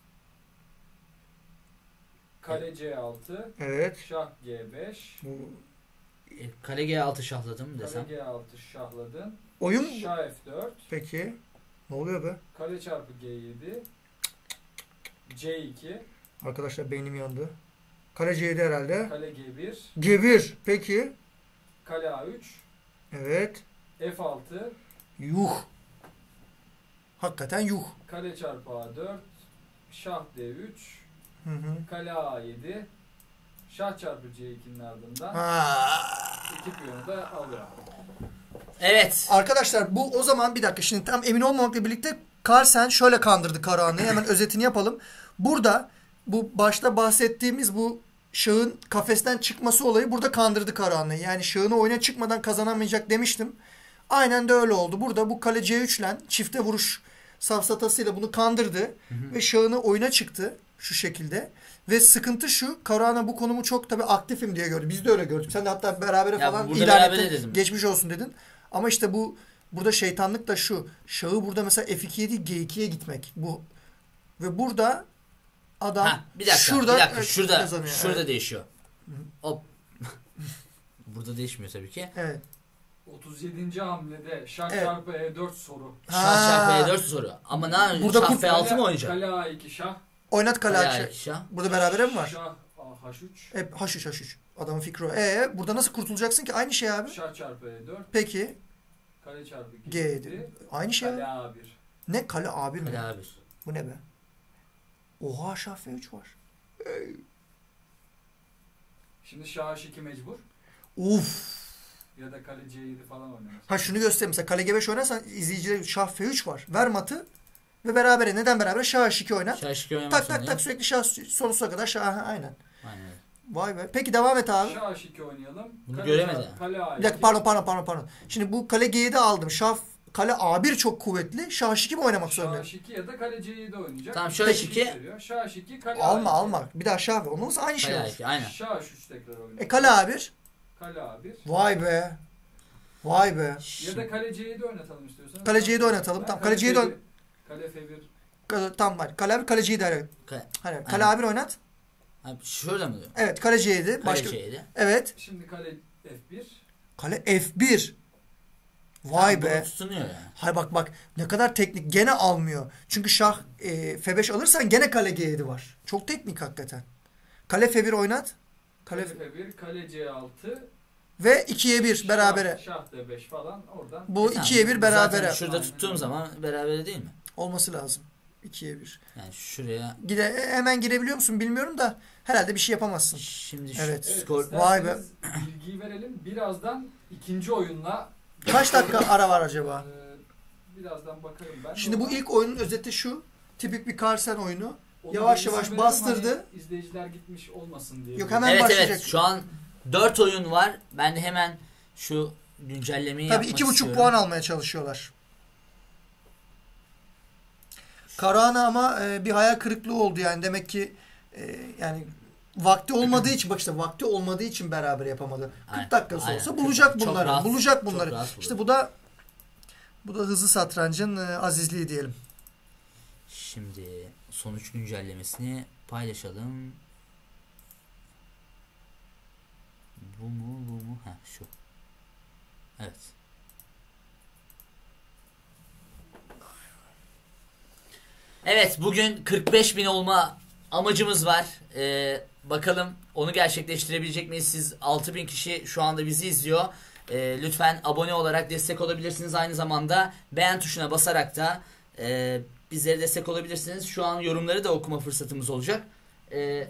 Kale C altı. Evet. Şah G beş. Bu E, Kale G altı şahladım Kale desem. G altı şahladın. oyun Şah F dört. peki. Ne oluyor be? Kale çarpı G yedi. C iki. Arkadaşlar beynim yandı. Kale C yedi herhalde. Kale G bir. G bir. Peki. Kale A üç. Evet. F altı. Yuh. Hakikaten yuh. Kale çarpı A dört. Şah D üç. Hı hı. Kale A yedi. Şah çarpı C iki'nin ardından Ha. iki piyonu da alıyor. Evet. Arkadaşlar bu o zaman bir dakika, şimdi tam emin olmamakla birlikte Carlsen şöyle kandırdı Karahan'ı. Hemen özetini yapalım. Burada bu başta bahsettiğimiz bu şahın kafesten çıkması olayı burada kandırdı Karahan'ı. Yani şahını oyuna çıkmadan kazanamayacak demiştim. Aynen de öyle oldu. Burada bu kale C üç ile çifte vuruş safsatasıyla bunu kandırdı. Hı hı. Ve şahını oyuna çıktı şu şekilde. Ve sıkıntı şu, Karahan'a bu konumu çok tabii aktifim diye gördü. Biz de öyle gördük. Sen de hatta berabere ya falan ilan ettin. Geçmiş olsun dedin. Ama işte bu burada şeytanlık da şu. Şahı burada mesela F iki'ye değil G iki'ye gitmek. Bu ve burada adam ha, bir dakika, şurada bir dakika, şurada kazanıyor. şurada Evet. değişiyor. Hop. Burada değişmiyor tabii ki. Evet. otuz yedinci hamlede şah Evet. çarpı E dört soru. Şah çarpı E dört soru. Ama ne yapayım? Burada Şah kurt- F altı mı oynayacak? Kale A iki şah. Oynat kale Kale açı. A iki şah. Burada berabere mi var? Şah H üç. Hep H üç H üç. Adamın fikri o. Ee, burada nasıl kurtulacaksın ki? Aynı şey abi. Şah çarpı E dört. Peki. Kale çarpı G yedi. Aynı şey abi. Kale A bir. Ne? Kale A bir mi? Kale A bir. Bu ne be? Oha, Şah F üç var. Ey. Şimdi Şah H iki mecbur. Uf. Ya da kale C yedi falan oynamaz. Ha şunu göstereyim. Mesela kale G beş oynarsan izleyiciler Şah F üç var. Ver matı ve berabere. Neden beraber? Şah H iki oynat. Şah H iki oynamaz. Tak tak tak sürekli Şah sonsuza kadar Şah. Aha, aynen. Aynen. Vay be. Peki devam et abi. Şah H iki oynayalım. Bunu Kale göremedi. çarpı Kale A iki. Bir dakika, pardon pardon pardon pardon. Şimdi bu kale G yedi aldım. Şah kale A bir çok kuvvetli. Şah H iki mi oynamak Şah zorundayım? H iki ya da kale C yedi oynayacak. Tamam, Şah H iki. Şah H iki kale Alma A iki. alma. Bir daha Şah ver. Onun nasıl aynı şey Kale A olur? iki. Aynen. Şah H üç tekrar oynayacak. E kale A bir. Kale A bir. Vay be. Vay be. Ya da kale C yedi oynatalım istiyorsanız. Kale C yedi oynatalım. Ben Tamam, kale C yedi F oyn- bir, Kale F bir. Kale, tamam var. Kale A bir, kale C yedi. Hayır. Kale, Hayır. Aynen. Kale A bir oynat. Ha, şöyle mi diyor? Evet, kale C yedi. Kale Başka... C yedi. Evet. Şimdi kale F bir. Kale F bir. Vay tamam, be. Tutunuyor yani. Hay bak bak ne kadar teknik, gene almıyor. Çünkü şah e, F beş alırsan gene kale G yedi var. Çok teknik hakikaten. Kale F bir oynat. Kale, kale F bir, kale C altı. Ve ikiye bir berabere. Şah, şah D beş falan oradan. Bu ikiye bir berabere. Zaten şurada aynen tuttuğum zaman berabere değil mi? Olması lazım. ikiye bir. Yani şuraya. Gide, hemen girebiliyor musun bilmiyorum da herhalde bir şey yapamazsın. Şimdi evet. evet skor. Vay be. Bilgiyi verelim. Birazdan ikinci oyunla. Kaç dakika ara var acaba? Birazdan bakarım ben. Şimdi bu ilk oyunun özeti şu. Tipik bir Carlsen oyunu. Onu yavaş yavaş bastırdı. Hani izleyiciler gitmiş olmasın diye. Yok hemen evet, başlayacak. Evet şu an dört oyun var. Ben de hemen şu güncellemeyi Tabii yapmak iki buçuk istiyorum. puan almaya çalışıyorlar. Karahan'a ama e, bir hayal kırıklığı oldu yani. Demek ki e, yani vakti olmadığı için, bak işte vakti olmadığı için beraber yapamadı. kırk aynen, dakikası aynen. olsa bulacak bunları. Rahat, bulacak bunları. İşte bu da bu da hızlı satrancın e, azizliği diyelim. Şimdi sonuç güncellemesini paylaşalım. Bu mu bu mu? Ha şu. Evet. Evet bugün kırk beş bin olma amacımız var. Ee, bakalım onu gerçekleştirebilecek miyiz? Siz altı bin kişi şu anda bizi izliyor. Ee, lütfen abone olarak destek olabilirsiniz. Aynı zamanda beğen tuşuna basarak da e, bizlere destek olabilirsiniz. Şu an yorumları da okuma fırsatımız olacak. Ee,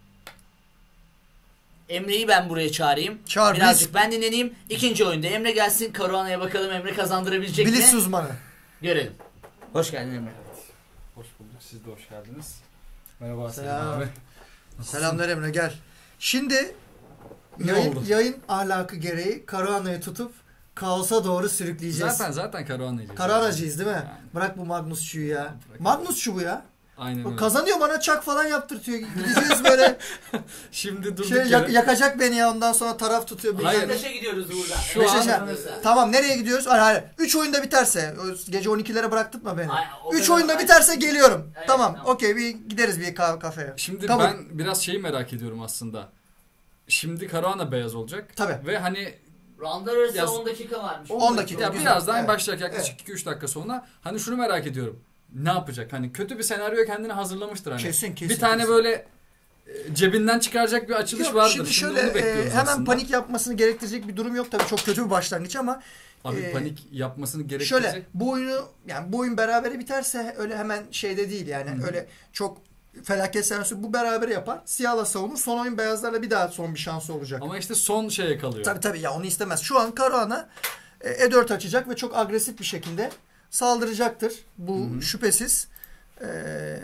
Emre'yi ben buraya çağırayım. Çağır, birazcık biz... ben dinleneyim. İkinci oyunda Emre gelsin. Caruana'ya bakalım Emre kazandırabilecek mi? Blitz uzmanı. Görelim. Hoş geldin Emre. Hoş bulduk. Siz de hoş geldiniz. Merhaba Selam abi. Selamlar Emre, gel. Şimdi yayın, yayın ahlakı gereği Caruana'yı tutup kaosa doğru sürükleyeceğiz. Zaten zaten Caruana'cıyız. Caruana'cıyız değil mi? Yani. Bırak bu Magnus'çuyu ya. Magnus'çu bu ya. Aynen o öyle. Kazanıyor, bana çak falan yaptırtıyor. Gideceğiz böyle. Şimdi durduk şey, yak, yakacak beni ya, ondan sonra taraf tutuyor. Hayır. Beşiktaş'a gidiyoruz burada. Şu Beşiktaş'a. An... Tamam, nereye gidiyoruz? Hayır hayır. üç oyunda biterse. Gece on ikilere bıraktırtma beni. üç oyunda hayır. Biterse geliyorum. Evet, tamam. tamam. Okey, bir gideriz bir kafeye. Şimdi tamam. Ben biraz şeyi merak ediyorum aslında. Şimdi Caruana beyaz olacak. Tabii. Ve hani roundlar arası on dakika varmış. on dakika. Ya birazdan evet. başlayacak yaklaşık evet. iki üç dakika sonra. Hani şunu merak ediyorum. Ne yapacak? Hani kötü bir senaryoya kendini hazırlamıştır hani. Kesin kesin. Bir tane kesin. böyle cebinden çıkaracak bir açılış yok, vardır. Şimdi şöyle şimdi e, hemen aslında. Panik yapmasını gerektirecek bir durum yok tabii, çok kötü bir başlangıç ama abi e, panik yapmasını gerektirecek. Şöyle bu oyunu yani bu oyun berabere biterse öyle hemen şeyde değil yani. Hı-hı. Öyle çok felaket senaryosu, bu berabere yapar. Siyahla savunur. Son oyun beyazlarla bir daha son bir şansı olacak. Ama işte son şeye kalıyor. Tabii tabii ya, onu istemez. Şu an Caruana E dört açacak ve çok agresif bir şekilde saldıracaktır. Bu Hı-hı. şüphesiz. Ee,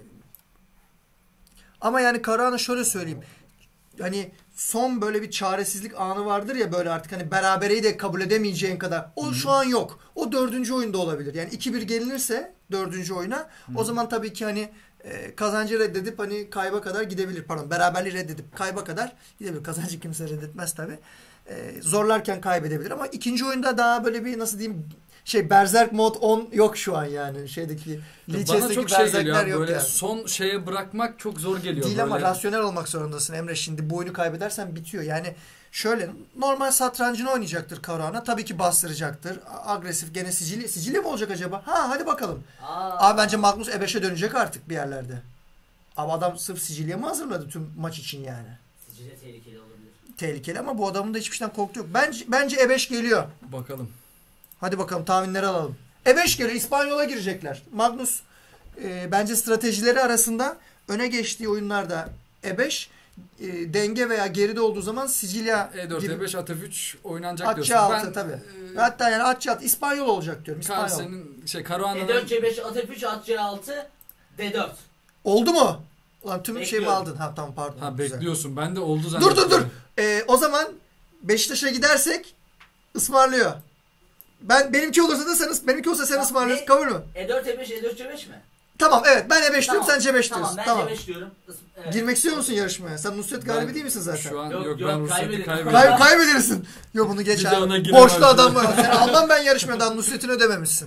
ama yani Caruana şöyle söyleyeyim. Hani son böyle bir çaresizlik anı vardır ya, böyle artık hani berabereyi de kabul edemeyeceğin kadar. O Hı-hı. şu an yok. O dördüncü oyunda olabilir. Yani iki bir gelinirse dördüncü oyuna Hı-hı. o zaman tabii ki hani e, kazancı reddedip hani kayba kadar gidebilir. Pardon, beraberliği reddedip kayba kadar gidebilir. Kazancı kimse reddetmez tabii. E, zorlarken kaybedebilir ama ikinci oyunda daha böyle bir nasıl diyeyim, şey Berserk mod on yok şu an yani şeydeki bana çok şey geliyor yok böyle yani. Son şeye bırakmak çok zor geliyor. Değil böyle. Ama rasyonel olmak zorundasın Emre, şimdi bu oyunu kaybedersen bitiyor yani. Şöyle normal satrancını oynayacaktır Caruana, tabii ki bastıracaktır, agresif, gene Sicilya Sicilya mı olacak acaba, ha hadi bakalım. Aa. Abi bence Magnus E beşe dönecek artık bir yerlerde. Ama adam sırf Sicilya mı hazırladı tüm maç için yani. Sicilya tehlikeli olabilir. Tehlikeli ama bu adamın da hiçbir şeyden korktu yok. Bence, bence E beş geliyor. Bakalım. Hadi bakalım, tahminleri alalım. E beş geliyor, İspanyol'a girecekler. Magnus e, bence stratejileri arasında öne geçtiği oyunlarda E beş, e, denge veya geride olduğu zaman Sicilya E dört, gibi, E beş, at F üç oynanacak at diyorsun. C altı tabii. E, Hatta yani at C altı İspanyol olacak diyorum. İspanyol. Carlsen'in şey Caruana'nın E dört, C beş, at F üç, at C altı, D dört. Oldu mu? Ulan tüm şeyimi aldın. Ha tamam pardon. Ha bekliyorsun. Ben de oldu zannediyorum. Dur dur dur. Ee, o zaman Beşiktaş'a gidersek ısmarlıyor. Ben benimki olursa da sen benimki olsa sen ısmarlıyorsun. Kabul mü? E dört, E beş, E dört, C beş mi? Tamam evet, ben E beş tamam, diyorum, sen C beş tamam, diyorsun. Ben tamam C beş diyorum. Evet. Girmek istiyor musun yarışmaya? Sen Nusret galibi değil misin zaten? Şu an yok, yok, yok ben Nusret'i kaybederim. Kay kaybedersin. Yok bunu geç abi. Borçlu adam var. Sen almam ben yarışmadan, Nusret'ini ödememişsin.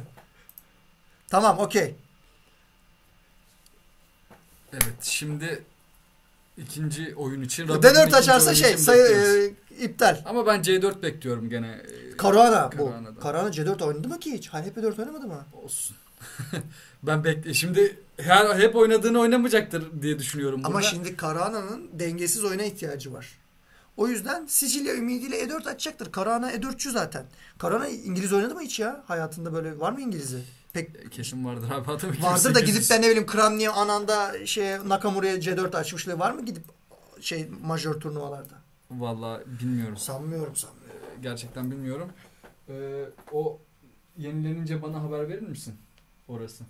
Tamam okey. Evet şimdi İkinci oyun için. D dört açarsa şey sayı e, iptal. Ama ben C dört bekliyorum gene. Caruana bu. Caruana C dört oynadı mı ki hiç? Halep dört oynamadı mı? Olsun. Ben bekle. Şimdi her hep oynadığını oynamayacaktır diye düşünüyorum burada. Ama şimdi Caruana'nın dengesiz oyuna ihtiyacı var. O yüzden Sicilya ümidiyle E dört açacaktır. Caruana E dörtçü zaten. Caruana İngiliz oynadı mı hiç ya? Hayatında böyle var mı İngiliz'i? Pek kesin vardır abi. Adam vardır da gidip de ne bileyim Kramni'ye ananda şey Nakamura'ya C dört açmışlığı var mı gidip şey majör turnuvalarda? Vallahi bilmiyorum. Sanmıyorum sanmıyorum. Gerçekten bilmiyorum. Ee, o yenilenince bana haber verir misin? Orası.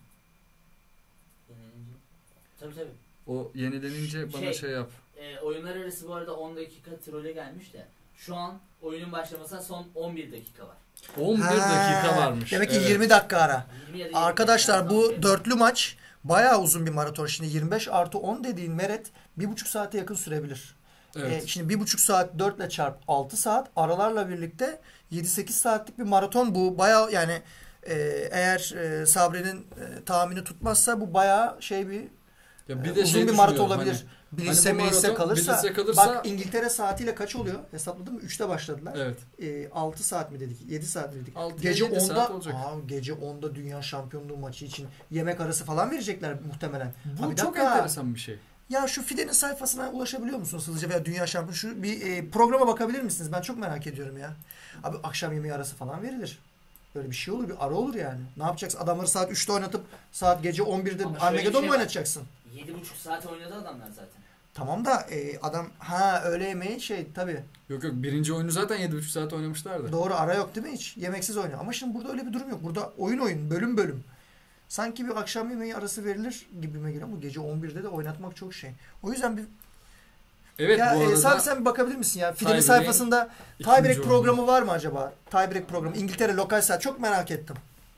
Tabii tabii. O yenilenince bana şey, şey yap. E, oyunlar arası bu arada on dakika trole gelmiş de şu an oyunun başlamasına son on bir dakika var. on bir ha, dakika varmış. Demek ki evet. yirmi dakika ara. Arkadaşlar bu dakika. Dörtlü maç bayağı uzun bir maraton. Şimdi yirmi beş artı on dediğin Meret bir buçuk saate yakın sürebilir. Evet. E, şimdi bir buçuk saat dörtle çarp altı saat aralarla birlikte yedi sekiz saatlik bir maraton bu. Bayağı yani e, eğer e, Sabri'nin e, tahmini tutmazsa bu bayağı şey bir ya bir de uzun şey bir maraton olabilir. Hani, Bilirse hani meclise kalırsa, bilirse kalırsa bak İngiltere saatiyle kaç oluyor? Hesapladım mı? üçte başladılar. Evet. E, altı saat mi dedik? yedi saat mi dedik? altı, gece onda aa, gece onda dünya şampiyonluğu maçı için yemek arası falan verecekler muhtemelen. Bu abi çok dakika, enteresan bir şey. Ya şu Fide'nin sayfasına ulaşabiliyor musunuz hızlıca veya dünya şampiyonu şu bir e, programa bakabilir misiniz? Ben çok merak ediyorum ya. Abi akşam yemeği arası falan verilir. Böyle bir şey olur, bir ara olur yani. Ne yapacaksın? Adamları saat üçte oynatıp saat gece on birde Armageddon mu oynatacaksın? yedi buçuk saat oynadı adamlar zaten. Tamam da e, adam ha öğle yemeği şey tabii. Yok yok birinci oyunu zaten yedi buçuk saat oynamışlardı. Doğru ara yok değil mi hiç? Yemeksiz oynuyor. Ama şimdi burada öyle bir durum yok. Burada oyun oyun bölüm bölüm. Sanki bir akşam yemeği arası verilir gibime geliyor ama gece on birde de oynatmak çok şey. O yüzden bir evet ya, bu arada e, sen, sen bir bakabilir misin ya? Fide'nin sayfasında tiebreak programı var mı acaba? Tiebreak programı. İngiltere lokal saat. Çok merak ettim.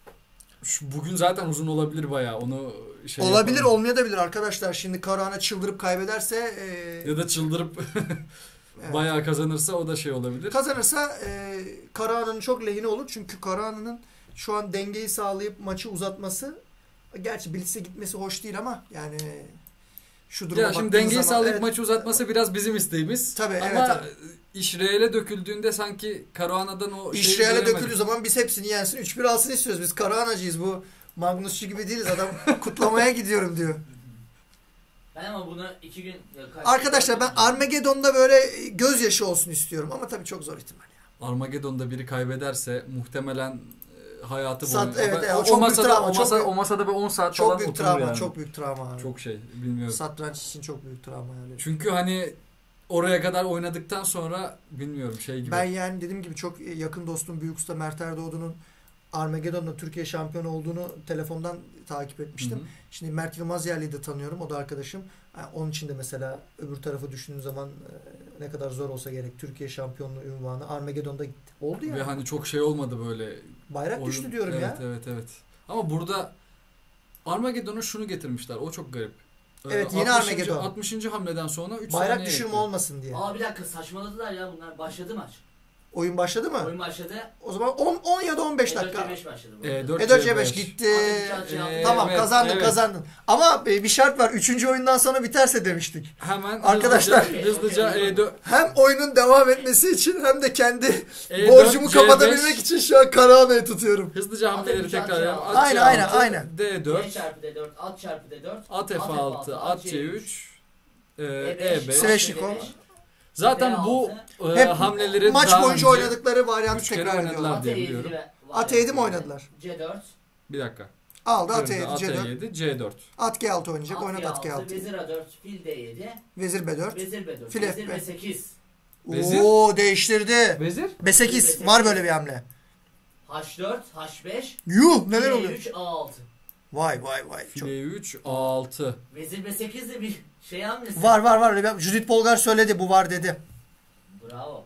Şu, bugün zaten uzun olabilir bayağı. Onu şey olabilir olmayabilir arkadaşlar. Şimdi Caruana çıldırıp kaybederse e... ya da çıldırıp evet. bayağı kazanırsa o da şey olabilir. Kazanırsa e, Caruana'nın çok lehine olur. Çünkü Caruana'nın şu an dengeyi sağlayıp maçı uzatması gerçi Blitz'e gitmesi hoş değil ama yani şu duruma ya şimdi dengeyi zaman, sağlayıp evet, maçı uzatması biraz bizim isteğimiz. Tabii, ama evet, evet. iş reale döküldüğünde sanki Caruana'dan o şeyi İş reale döküldüğü zaman biz hepsini yensin. üç bir alsın istiyoruz. Biz Caruana'cıyız. Bu Magnusçu gibi değiliz. Adam kutlamaya gidiyorum diyor. Ben ama bunu iki gün... Arkadaşlar ben Armageddon'da böyle gözyaşı olsun istiyorum. Ama tabii çok zor ihtimal ya. Armageddon'da biri kaybederse muhtemelen hayatı boyunca. Evet, evet, o, o, çok o masada, travma, o, masa, çok, o masada bir on saat çok falan büyük oturur travma, yani. Çok büyük travma abi. Çok şey bilmiyorum. Satranç için çok büyük travma yani. Çünkü hani oraya kadar oynadıktan sonra bilmiyorum şey gibi. Ben yani dediğim gibi çok yakın dostum büyük usta Mert Erdoğdu'nun Armageddon'da Türkiye şampiyonu olduğunu telefondan takip etmiştim. Hı hı. Şimdi Mert Yılmazyerli'yi de tanıyorum. O da arkadaşım. Yani onun için de mesela öbür tarafı düşündüğün zaman ne kadar zor olsa gerek Türkiye şampiyonluğu unvanı Armageddon'da gitti. Oldu yani. Ve hani çok şey olmadı böyle. Bayrak oyun... düştü diyorum evet, ya. Evet evet evet. Ama burada Armageddon'a şunu getirmişler. O çok garip. Evet yeni Armageddon. altmışıncı hamleden sonra üç bayrak düşürme ekli. Olmasın diye. Aa bir dakika saçmaladılar ya bunlar. Başladı maç. Oyun başladı mı? Oyun başladı. O zaman on, on ya da on beş dakika. E dört C beş başladı. E dört C beş gitti. E, tamam evet, kazandın evet. kazandın. Ama bir şart var. Üçüncü oyundan sonra biterse demiştik. Hemen arkadaşlar hızlıca, hızlıca E dört hem oyunun devam etmesi için hem de kendi E dört, borcumu C beş kapatabilmek için şu an Karahana'yı tutuyorum. Hızlıca hamleleri tekrar yap. Aynen aynen aynen. D dört. D çarpı D dört. At çarpı D dört. At F altı. At C üç. E beş. Sveshnikov. Zaten bu e, hamleleri maç boyunca oynadıkları varyantı tekrar ediyorlar diye biliyorum. At yedi mi oynadılar? C dört. Bir dakika. Aldı at yedi, C dört. yedi, C dört. At G altı oynayacak. Oynat at G altı. Vezir A dört, fil D yedi. Vezir B dört. Vezir B dört. Fil Vezir F B sekiz. Vezir? Oo değiştirdi. Vezir? B sekiz. Var böyle bir hamle. H dört, H beş. Yuh neler oluyor? F üç, A altı. Vay vay vay. File üç, A altı. Vezir B sekiz de bir şey hamlesi. Var var var. Judith Polgar söyledi bu var dedi. Bravo.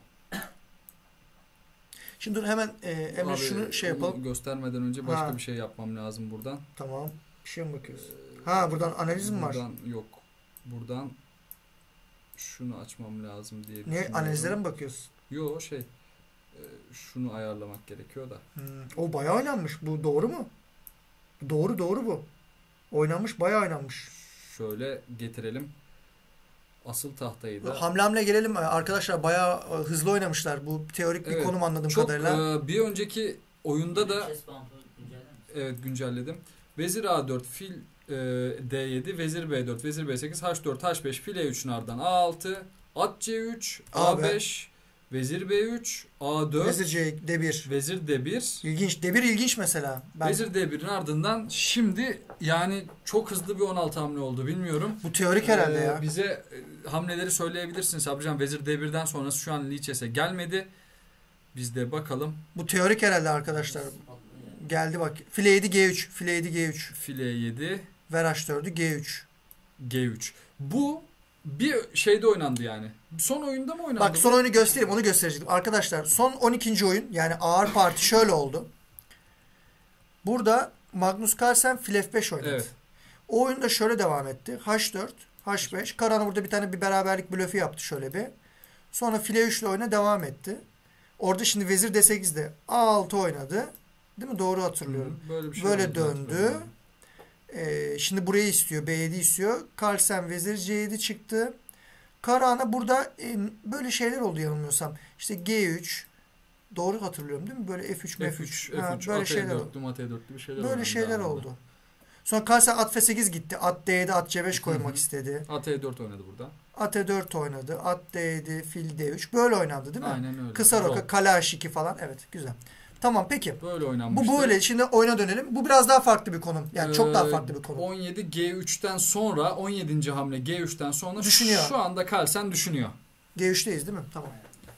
Şimdi dur hemen e, Emre şunu şey yapalım. Göstermeden önce başka ha. bir şey yapmam lazım buradan. Tamam. Bir şey mi bakıyoruz? Ha buradan analiz mi var? Buradan yok. Buradan şunu açmam lazım diye düşünüyorum. Ne analizlere mi bakıyorsun? Yok şey şunu ayarlamak gerekiyor da. Hmm. O bayağı oynanmış. Bu doğru mu? Doğru doğru bu. Oynanmış bayağı oynanmış. Şöyle getirelim. asıl tahtaydı. Hamle hamle gelelim. Arkadaşlar bayağı hızlı oynamışlar. Bu teorik bir evet, konum anladığım çok, kadarıyla. Çok bir önceki oyunda da evet güncelledim. Vezir A dört, fil e, D yedi, vezir B dört, vezir B sekiz, H dört, H beş, fil E üç'ün ardından A altı, at C üç, A beş, vezir B üç, A dört, vezir C D bir. Vezir D bir. İlginç. D bir ilginç mesela. Ben... Vezir D bir'in ardından şimdi yani çok hızlı bir on altı hamle oldu bilmiyorum. Bu teorik herhalde ee, ya. Bize e, hamleleri söyleyebilirsiniz Sabrican. Vezir D bir'den sonrası şu an Lichess'e gelmedi. Biz de bakalım. Bu teorik herhalde arkadaşlar. Geldi bak. File yedi G üç. File yedi G üç. File yedi. Ver H dört'ü G üç. G üç. Bu bir şeyde oynandı yani. Son oyunda mı oynandı? Bak son oyunu göstereyim. Onu gösterecektim. Arkadaşlar son on ikinci oyun yani ağır parti şöyle oldu. Burada Magnus Carlsen file F beş oynadı. Evet. O oyunda şöyle devam etti. H dört, H beş. Karahan'a burada bir tane bir beraberlik blöfü yaptı şöyle bir. Sonra file üç ile oyuna devam etti. Orada şimdi vezir D sekiz'de A altı oynadı. Değil mi? Doğru hatırlıyorum. Hı, böyle bir şey böyle döndü. Ee, şimdi burayı istiyor. B yedi istiyor. Carlsen vezir C yedi çıktı. Karahan'a burada e, böyle şeyler oldu yanılmıyorsam. İşte G üç. Doğru hatırlıyorum değil mi? Böyle F üç, F üç. F üç, ha, F üç böyle şeyler oldu. Bir şeyler böyle şeyler oldu. Sonra Carlsen at F sekiz gitti. At D yedi, at C beş koymak Hı-hı. istedi. At E dört oynadı burada. At E dört oynadı. At D yedi, fil D üç. Böyle oynandı değil mi? Aynen öyle. Kısa roka, kale H iki falan. Evet, güzel. Tamam peki. Böyle oynanmıştı. Bu böyle. Şimdi oyuna dönelim. Bu biraz daha farklı bir konum. Yani ee, çok daha farklı bir konum. on yedi G üç'ten sonra on yedinci hamle G üç'ten sonra düşünüyor. Şu anda Carlsen düşünüyor. G üç'teyiz değil mi? Tamam.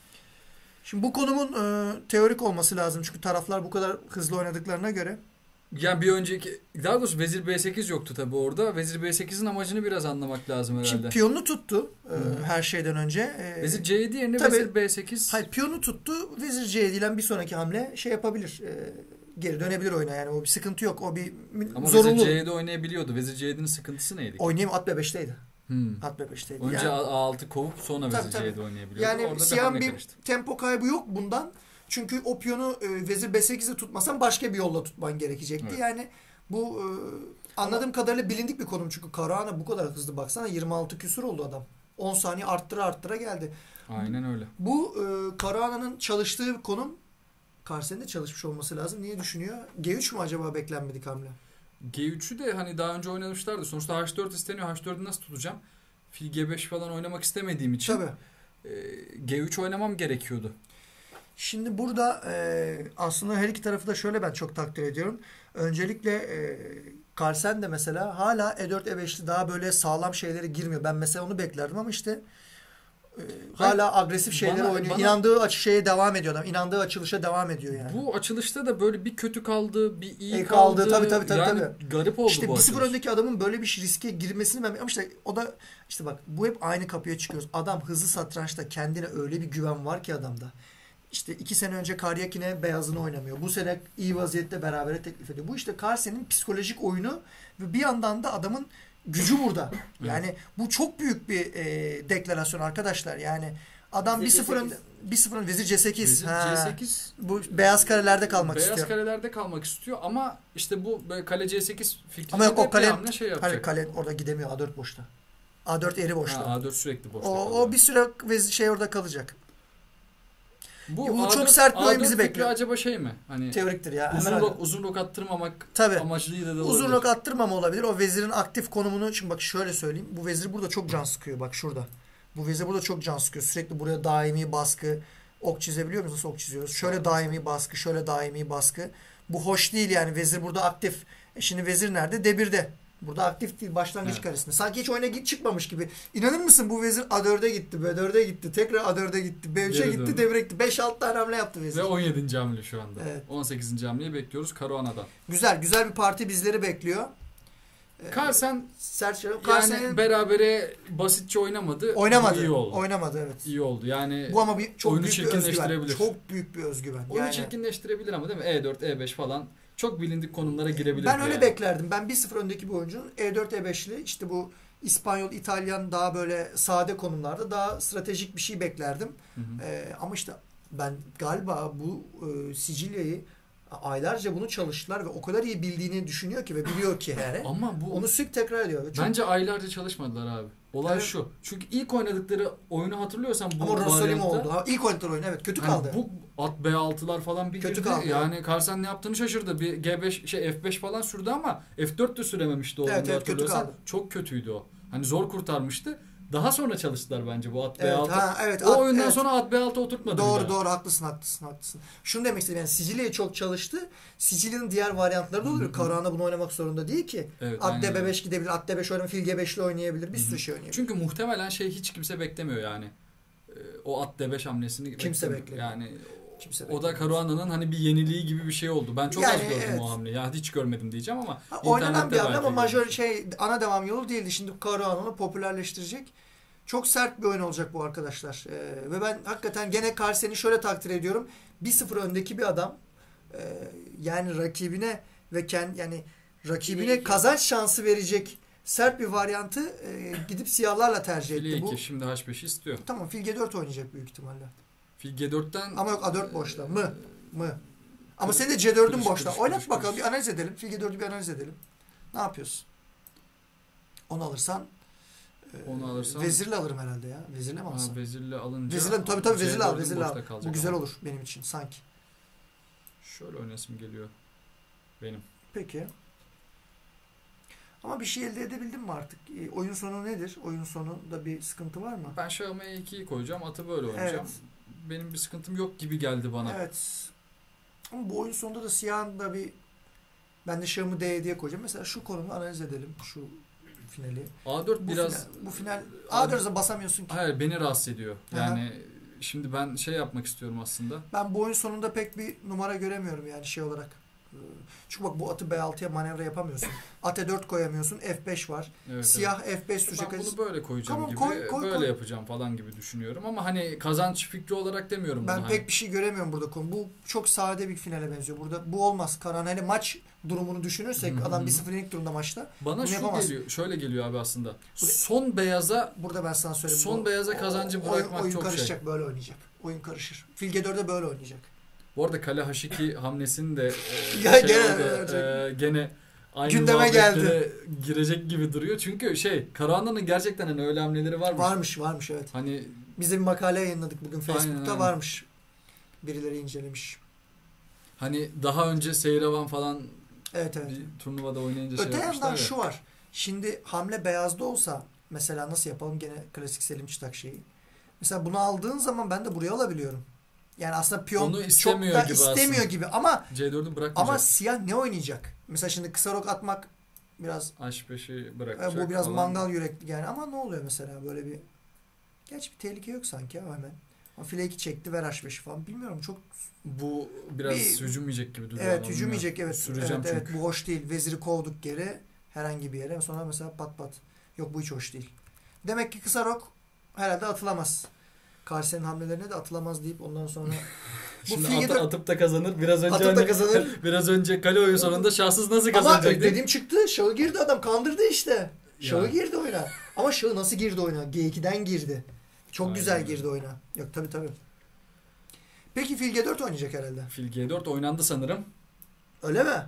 Şimdi bu konumun e, teorik olması lazım. Çünkü taraflar bu kadar hızlı oynadıklarına göre. Yani bir önceki daha doğrusu vezir B sekiz yoktu tabii orada. Vezir B sekiz'in amacını biraz anlamak lazım herhalde. Şimdi piyonunu tuttu e, her şeyden önce. E, vezir C yedi yerine tabii, vezir B sekiz. Hayır piyonu tuttu. Vezir C yedi ile bir sonraki hamle şey yapabilir. E, geri dönebilir oyuna yani. O bir sıkıntı yok. O bir Ama zorunlu. Vezir C yedi oynayabiliyordu. Vezir C yedi'nin sıkıntısı neydi? Oynayayım at B beş'teydi. Hmm. At B beş'teydi. Önce yani, A altı kovup sonra tabii, vezir C yedi oynayabiliyordu. Yani orada siyahın bir karıştı. Tempo kaybı yok bundan. Çünkü o piyonu e, vezir B sekiz'e tutmasan başka bir yolla tutman gerekecekti. Evet. Yani bu e, anladığım Ama, kadarıyla bilindik bir konum. Çünkü Karahan'a bu kadar hızlı baksana yirmi altı küsur oldu adam. on saniye arttıra arttıra geldi. Aynen öyle. Bu e, Karahan'ın çalıştığı konum Carlsen'in de çalışmış olması lazım. Niye düşünüyor? G üç mü acaba beklenmedik hamle? G üç'ü de hani daha önce oynamışlardı. Sonuçta H dört isteniyor. H dört'ü nasıl tutacağım? Fil G beş falan oynamak istemediğim için Tabii. E, G üç oynamam gerekiyordu. Şimdi burada e, aslında her iki tarafı da şöyle ben çok takdir ediyorum. Öncelikle e, Carlsen de mesela hala E dört E beş'li daha böyle sağlam şeylere girmiyor. Ben mesela onu beklerdim ama işte e, hala Hayır, agresif şeyleri bana, oynuyor. Bana, İnandığı açı şeye devam ediyor adam. İnandığı açılışa devam ediyor yani. Bu açılışta da böyle bir kötü kaldı, bir iyi e, kaldı. kaldı. Tabii tabii tabii. Yani tabii. garip oldu işte bu açılış. İşte bir sıfır öndeki adamın böyle bir riske girmesini ben ama işte o da işte bak bu hep aynı kapıya çıkıyoruz. Adam hızlı satrançta kendine öyle bir güven var ki adamda. İşte iki sene önce Karyakin'e beyazını oynamıyor. Bu sene iyi vaziyette berabere teklif ediyor. Bu işte Carlsen'in psikolojik oyunu ve bir yandan da adamın gücü burada. Yani bu çok büyük bir e, deklarasyon arkadaşlar. Yani adam bir sıfırın bir sıfırın vezir C sekiz. Vezir ha. C sekiz. Bu beyaz karelerde kalmak beyaz istiyor. Beyaz karelerde kalmak istiyor ama işte bu kale C sekiz fikri. Ama yok o kale şey hayır, kale orada gidemiyor A dört boşta. A dört eri boşta. Ha, A dört sürekli boşta. O, o bir süre vezir şey orada kalacak. Bu, bu çok sert bir oyun bizi bekliyor. Acaba şey mi? Hani teoriktir ya. Uzun rok, uzun rok attırmamak Tabii. amaçlıydı da olabilir. Uzun rok attırmama olabilir. O vezirin aktif konumunu şimdi bak şöyle söyleyeyim. Bu vezir burada çok can sıkıyor bak şurada. Bu vezir burada çok can sıkıyor. Sürekli buraya daimi baskı. Ok çizebiliyor muyuz? Nasıl ok çiziyoruz? Şöyle daimi baskı, şöyle daimi baskı. Bu hoş değil yani. Vezir burada aktif. E şimdi vezir nerede? D bir'de. Burada aktif değil. Başlangıç evet. karesinde. Sanki hiç oyuna çıkmamış gibi. İnanır mısın bu vezir A dört'e gitti. B dört'e gitti. Tekrar A dört'e gitti. B üç'e gitti. D bir'e gitti. beş altı tane hamle yaptı vezir. Ve on yedinci hamle şu anda. Evet. on sekizinci hamleyi bekliyoruz Caruana'dan. Güzel. Güzel bir parti bizleri bekliyor. Carlsen Serçe, yani berabere basitçe oynamadı. Oynamadı. İyi oldu. Oynamadı evet. İyi oldu. Yani bu ama bir çok oyunu büyük bir özgüven. Çok büyük bir özgüven. Oyunu yani, çirkinleştirebilir ama değil mi? E dört, E beş falan çok bilindik konumlara girebilir. Ben öyle yani. beklerdim. Ben bir sıfır öndeki bir oyuncunun E dört E beş'li işte bu İspanyol, İtalyan daha böyle sade konumlarda daha stratejik bir şey beklerdim. Hı hı. Ee, ama işte ben galiba bu e, Sicilya'yı aylarca bunu çalıştılar ve o kadar iyi bildiğini düşünüyor ki ve biliyor ki yani. Ama bu onu sürekli tekrar ediyor. Çok... Bence aylarca çalışmadılar abi. Olay evet. şu. Çünkü ilk oynadıkları oyunu hatırlıyorsan bu Ama Rosalim oldu. Ha, ilk oynadıkları oyun evet kötü yani kaldı. Bu at B altılar falan bir kötü girdi. Kaldı. Yani Carlsen ne yaptığını şaşırdı. Bir G beş şey F beş falan sürdü ama F dört de sürememişti o evet, oyunda evet, hatırlıyorsan. Kötü çok kötüydü o. Hani zor kurtarmıştı. Daha sonra çalıştılar bence bu at evet, B altı. Ha, evet, o at, oyundan evet. sonra at B altı oturtmadı. Doğru doğru haklısın haklısın haklısın. Şunu demek istedim yani Sicilya'ya çok çalıştı. Sicilya'nın diğer varyantları da oluyor. Karahan'da bunu oynamak zorunda değil ki. Evet, at D B beş gidebilir. At D beş oynayabilir. Fil G beş ile oynayabilir. Bir sürü şey oynayabilir. Çünkü muhtemelen şey hiç kimse beklemiyor yani. O at D beş hamlesini kimse beklemiyor. Yani kimse o da Caruana'nın hani bir yeniliği gibi bir şey oldu. Ben çok yani, az gördüm evet. o hamleyi. Ya hiç görmedim diyeceğim ama ha, oynanan bir hamle ama majör şey ana devam yolu değildi. Şimdi Caruana'nı popülerleştirecek. Çok sert bir oyun olacak bu arkadaşlar. Ee, ve ben hakikaten gene Carlsen'i şöyle takdir ediyorum. bir sıfır öndeki bir adam e, yani rakibine ve kendi yani rakibine kazanç şansı verecek sert bir varyantı e, gidip siyahlarla tercih etti. Fil iki şimdi H beşi istiyor. Tamam Fil G dört oynayacak büyük ihtimalle. Fil G dörtten ama yok A dört boşta. Mı? Mı? Ama senin de C dördün boşta. Kırış, Oynat kırış, bakalım kırış. Bir analiz edelim. Fil G dördü bir analiz edelim. Ne yapıyorsun? Onu alırsan onu alırsam vezirle alırım herhalde ya. Vezirle mi alsam? Ha, vezirle alınca. Vezirle tabii tabii vezirle al, vezirle al. Bu güzel ama. Olur benim için sanki. Şöyle oynasım geliyor benim. Peki. Ama bir şey elde edebildim mi artık? E, oyun sonu nedir? Oyun sonunda bir sıkıntı var mı? Ben Şahım'a E ikiyi koyacağım. Atı böyle oynayacağım. Evet. Benim bir sıkıntım yok gibi geldi bana. Evet. Ama bu oyun sonunda da siyahın da bir ben de Şahım'ı D'ye diye koyacağım. Mesela şu konumu analiz edelim. Şu finali. A dört bu biraz final, bu final A dört'e basamıyorsun ki. Hayır beni rahatsız ediyor. Yani Aha. şimdi ben şey yapmak istiyorum aslında. Ben bu oyun sonunda pek bir numara göremiyorum yani şey olarak. Çünkü bak bu atı B altıya manevra yapamıyorsun. At E dört koyamıyorsun. F beş var. Evet, Siyah evet. F beş sürecek. Ben bunu böyle koyacağım tamam, gibi. Koy, koy, böyle koy. yapacağım falan gibi düşünüyorum. Ama hani kazanç fikri olarak demiyorum ben bunu. pek hani. bir şey göremiyorum burada konu. Bu çok sade bir finale benziyor. Burada bu olmaz. Karan hani maç durumunu düşünürsek Hı-hı. adam bir sıfır yenik durumda maçta. Bana şu yapamaz. geliyor. Şöyle geliyor abi aslında. Burada, son beyaza burada ben sana söyleyeyim. Son bu, beyaza kazancı o, bırakmak oyun, oyun çok karışacak, şey. Böyle oynayacak. Oyun karışır. Fil G dört'e böyle oynayacak. Bu arada kale H iki hamlesini de e, ya, şey gene, oldu, e, gene aynı gündeme geldi. Girecek gibi duruyor. Çünkü şey Caruana'nın gerçekten hani öyle hamleleri varmış. Varmış varmış evet. Hani biz de bir makale yayınladık bugün Facebook'ta aynen, aynen. varmış. Birileri incelemiş. Hani daha önce Seyravan falan evet, evet. bir turnuvada oynayınca öte şey yapmışlar. Öte yandan şu var. Şimdi hamle beyazda olsa mesela nasıl yapalım gene klasik Selim Çıtak şeyi. Mesela bunu aldığın zaman ben de buraya alabiliyorum. Yani aslında piyon onu istemiyor çok da gibi istemiyor aslında. Gibi ama C dördü bırakmayacak. Ama siyah ne oynayacak? Mesela şimdi kısa rok atmak biraz H beşi bırakacak. Bu biraz falan. mangal yürekli yani ama ne oluyor mesela böyle bir gerçi bir tehlike yok sanki ya hemen. Ama file iki çekti ver H beşi falan bilmiyorum çok bu biraz bir, hücum yiyecek gibi duruyor. Evet hücum yiyecek evet. Süreceğim evet, çünkü. evet bu hoş değil. Veziri kovduk geri herhangi bir yere sonra mesela pat pat. Yok bu hiç hoş değil. Demek ki kısa rok herhalde atılamaz. Carlsen'in hamlelerine de atılamaz deyip ondan sonra bu Şimdi at, atıp da kazanır. Biraz önce hani, da kazanır. Biraz önce kale oyun sonunda şahsız nasıl kazanacak? Ama dediğim çıktı. Şahı girdi adam. Kandırdı işte. Şahı girdi oyuna. Ama şahı nasıl girdi oyuna? G iki'den girdi. Çok aynen, güzel girdi oyuna. Yok tabii tabii. Peki Fil G dört oynayacak herhalde. Fil G dört oynandı sanırım. Öyle mi?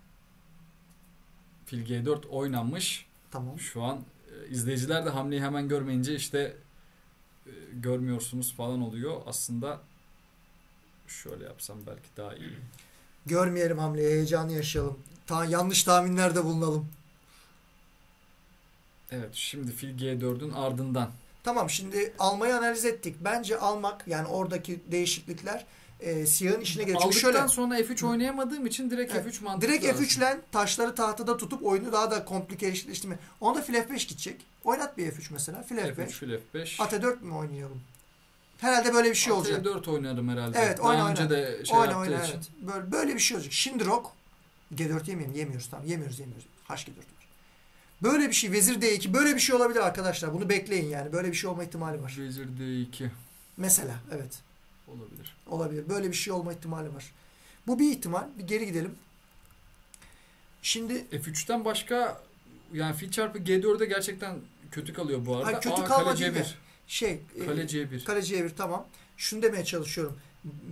Fil G dört oynanmış. Tamam. Şu an izleyiciler de hamleyi hemen görmeyince işte görmüyorsunuz falan oluyor. Aslında şöyle yapsam belki daha iyi. Görmeyelim hamleyi. Heyecanı yaşayalım. Ta yanlış tahminlerde bulunalım. Evet. Şimdi Fil G dört'ün ardından. Tamam. Şimdi almayı analiz ettik. Bence almak yani oradaki değişiklikler e, siyahın işine gelir. Aldıktan şöyle, sonra F üç oynayamadığım için direkt evet, F üç mantıklı. Direkt F üç'le taşları tahtada tutup oyunu daha da komplikeşleştirme. Onda fil F beş gidecek. Oynat bir F üç mesela. Fil F beş. F üç, fil F beş. At E dört mü oynayalım? Herhalde böyle bir şey At olacak. At E dört oynarım herhalde. Evet oyna daha oyna. önce de şey oyna, yaptığı oyna, için. Evet. Böyle, böyle bir şey olacak. Şimdi rok. G dört yemeyelim. Yemiyoruz tamam. Yemiyoruz yemiyoruz. H G dört var. Böyle bir şey. Vezir D iki. Böyle bir şey olabilir arkadaşlar. Bunu bekleyin yani. Böyle bir şey olma ihtimali var. Vezir D iki. Mesela evet. Olabilir. Olabilir. Böyle bir şey olma ihtimali var. Bu bir ihtimal. Bir geri gidelim. Şimdi F üç'ten başka yani fil çarpı G dört'e gerçekten kötü kalıyor bu arada. Hayır, kötü Aa, kalma kale değil de. Şey, kale C bir. Kale C bir tamam. Şunu demeye çalışıyorum.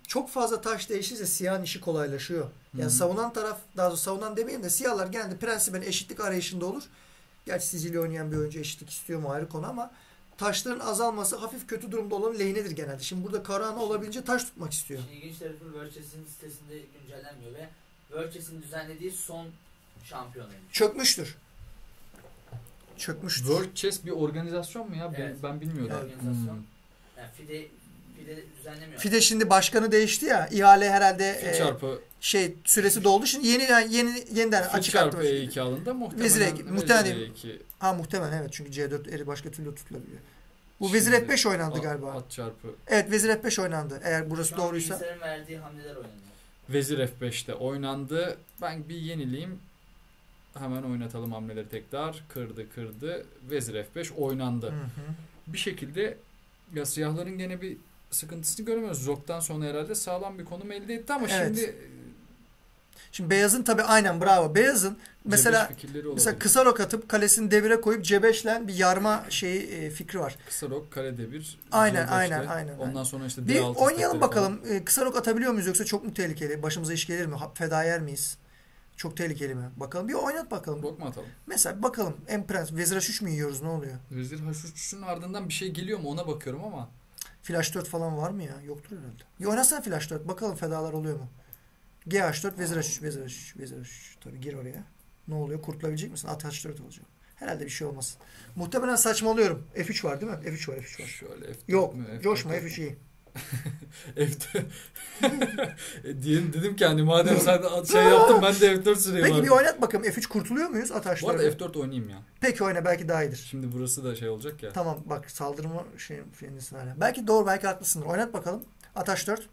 çok fazla taş değişirse siyahın işi kolaylaşıyor. Yani hmm. savunan taraf, daha doğrusu savunan demeyeyim de siyahlar genelde prensiben eşitlik arayışında olur. Gerçi Sicilya oynayan bir oyuncu eşitlik istiyor mu ayrı konu ama taşların azalması hafif kötü durumda olan lehinedir genelde. Şimdi burada Karahan'a olabildiğince taş tutmak istiyor. Şimdi ilginç tarafı World-Chess'in sitesinde güncellenmiyor ve World-Chess'in düzenlediği son şampiyonaymış. Çökmüştür. Çökmüştür. World Chess bir organizasyon mu ya? Evet. Ben, ben bilmiyorum. Organizasyon. Hmm. Yani FIDE, FIDE düzenlemiyor. FIDE şimdi başkanı değişti ya. İhale herhalde Fi çarpı e, şey süresi doldu. Şimdi yeni yani yeni yeniden Fi açık çarpı E iki alındı. Muhtemelen Vezir muhtemelen E iki. Ha muhtemelen evet çünkü C dört eri başka türlü tutulabiliyor. Bu şimdi, Vezir F beş oynandı at, galiba. At çarpı. Evet Vezir F beş oynandı. Eğer burası şu doğruysa. Bilgisayarın verdiği hamleler oynanıyor. Vezir F beşte oynandı. Ben bir yenileyim. Hemen oynatalım hamleleri tekrar. Kırdı kırdı. Vezir F beş oynandı. Hı hı. Bir şekilde ya siyahların gene bir sıkıntısını göremiyoruz. Rock'tan sonra herhalde sağlam bir konum elde etti ama evet. şimdi Şimdi beyazın tabii aynen bravo. Beyazın mesela mesela kısa rok atıp kalesini devire koyup C beş'le bir yarma şeyi e, fikri var. Kısa rok kale devir. Aynen aynen aynen. Ondan sonra işte bir D altı oynayalım bakalım. E, kısa rok atabiliyor muyuz yoksa çok mu tehlikeli? Başımıza iş gelir mi? Feda yer miyiz? Çok tehlikeli mi? Bakalım bir oynat bakalım. Rok mu atalım? Mesela bakalım en prens Vezir H üç mü yiyoruz ne oluyor? Vezir H üç'ün ardından bir şey geliyor mu ona bakıyorum ama. Flash dört falan var mı ya? Yoktur herhalde. Bir oynasana Flash dört bakalım fedalar oluyor mu? G H dört Vezir H üç Vezir H üç Vezir H üç tabii gir oraya. Ne oluyor? Kurtulabilecek misin? At H dört olacak. Herhalde bir şey olmaz. Muhtemelen saçmalıyorum. F üç var değil mi? F üç var F üç var. Şöyle F dört yok. Mü? F dört coşma F üç iyi. F dört Diyelim dedim ki hani madem sen şey yaptın ben de F dört süreyim. Peki abi. bir oynat bakalım. F üç kurtuluyor muyuz? At H dört. Bu arada F dört oynayayım ya. Peki oyna belki daha iyidir. Şimdi burası da şey olacak ya. Tamam bak saldırma şey fiilinisin hala. Belki doğru belki haklısındır. Oynat bakalım. At H dört.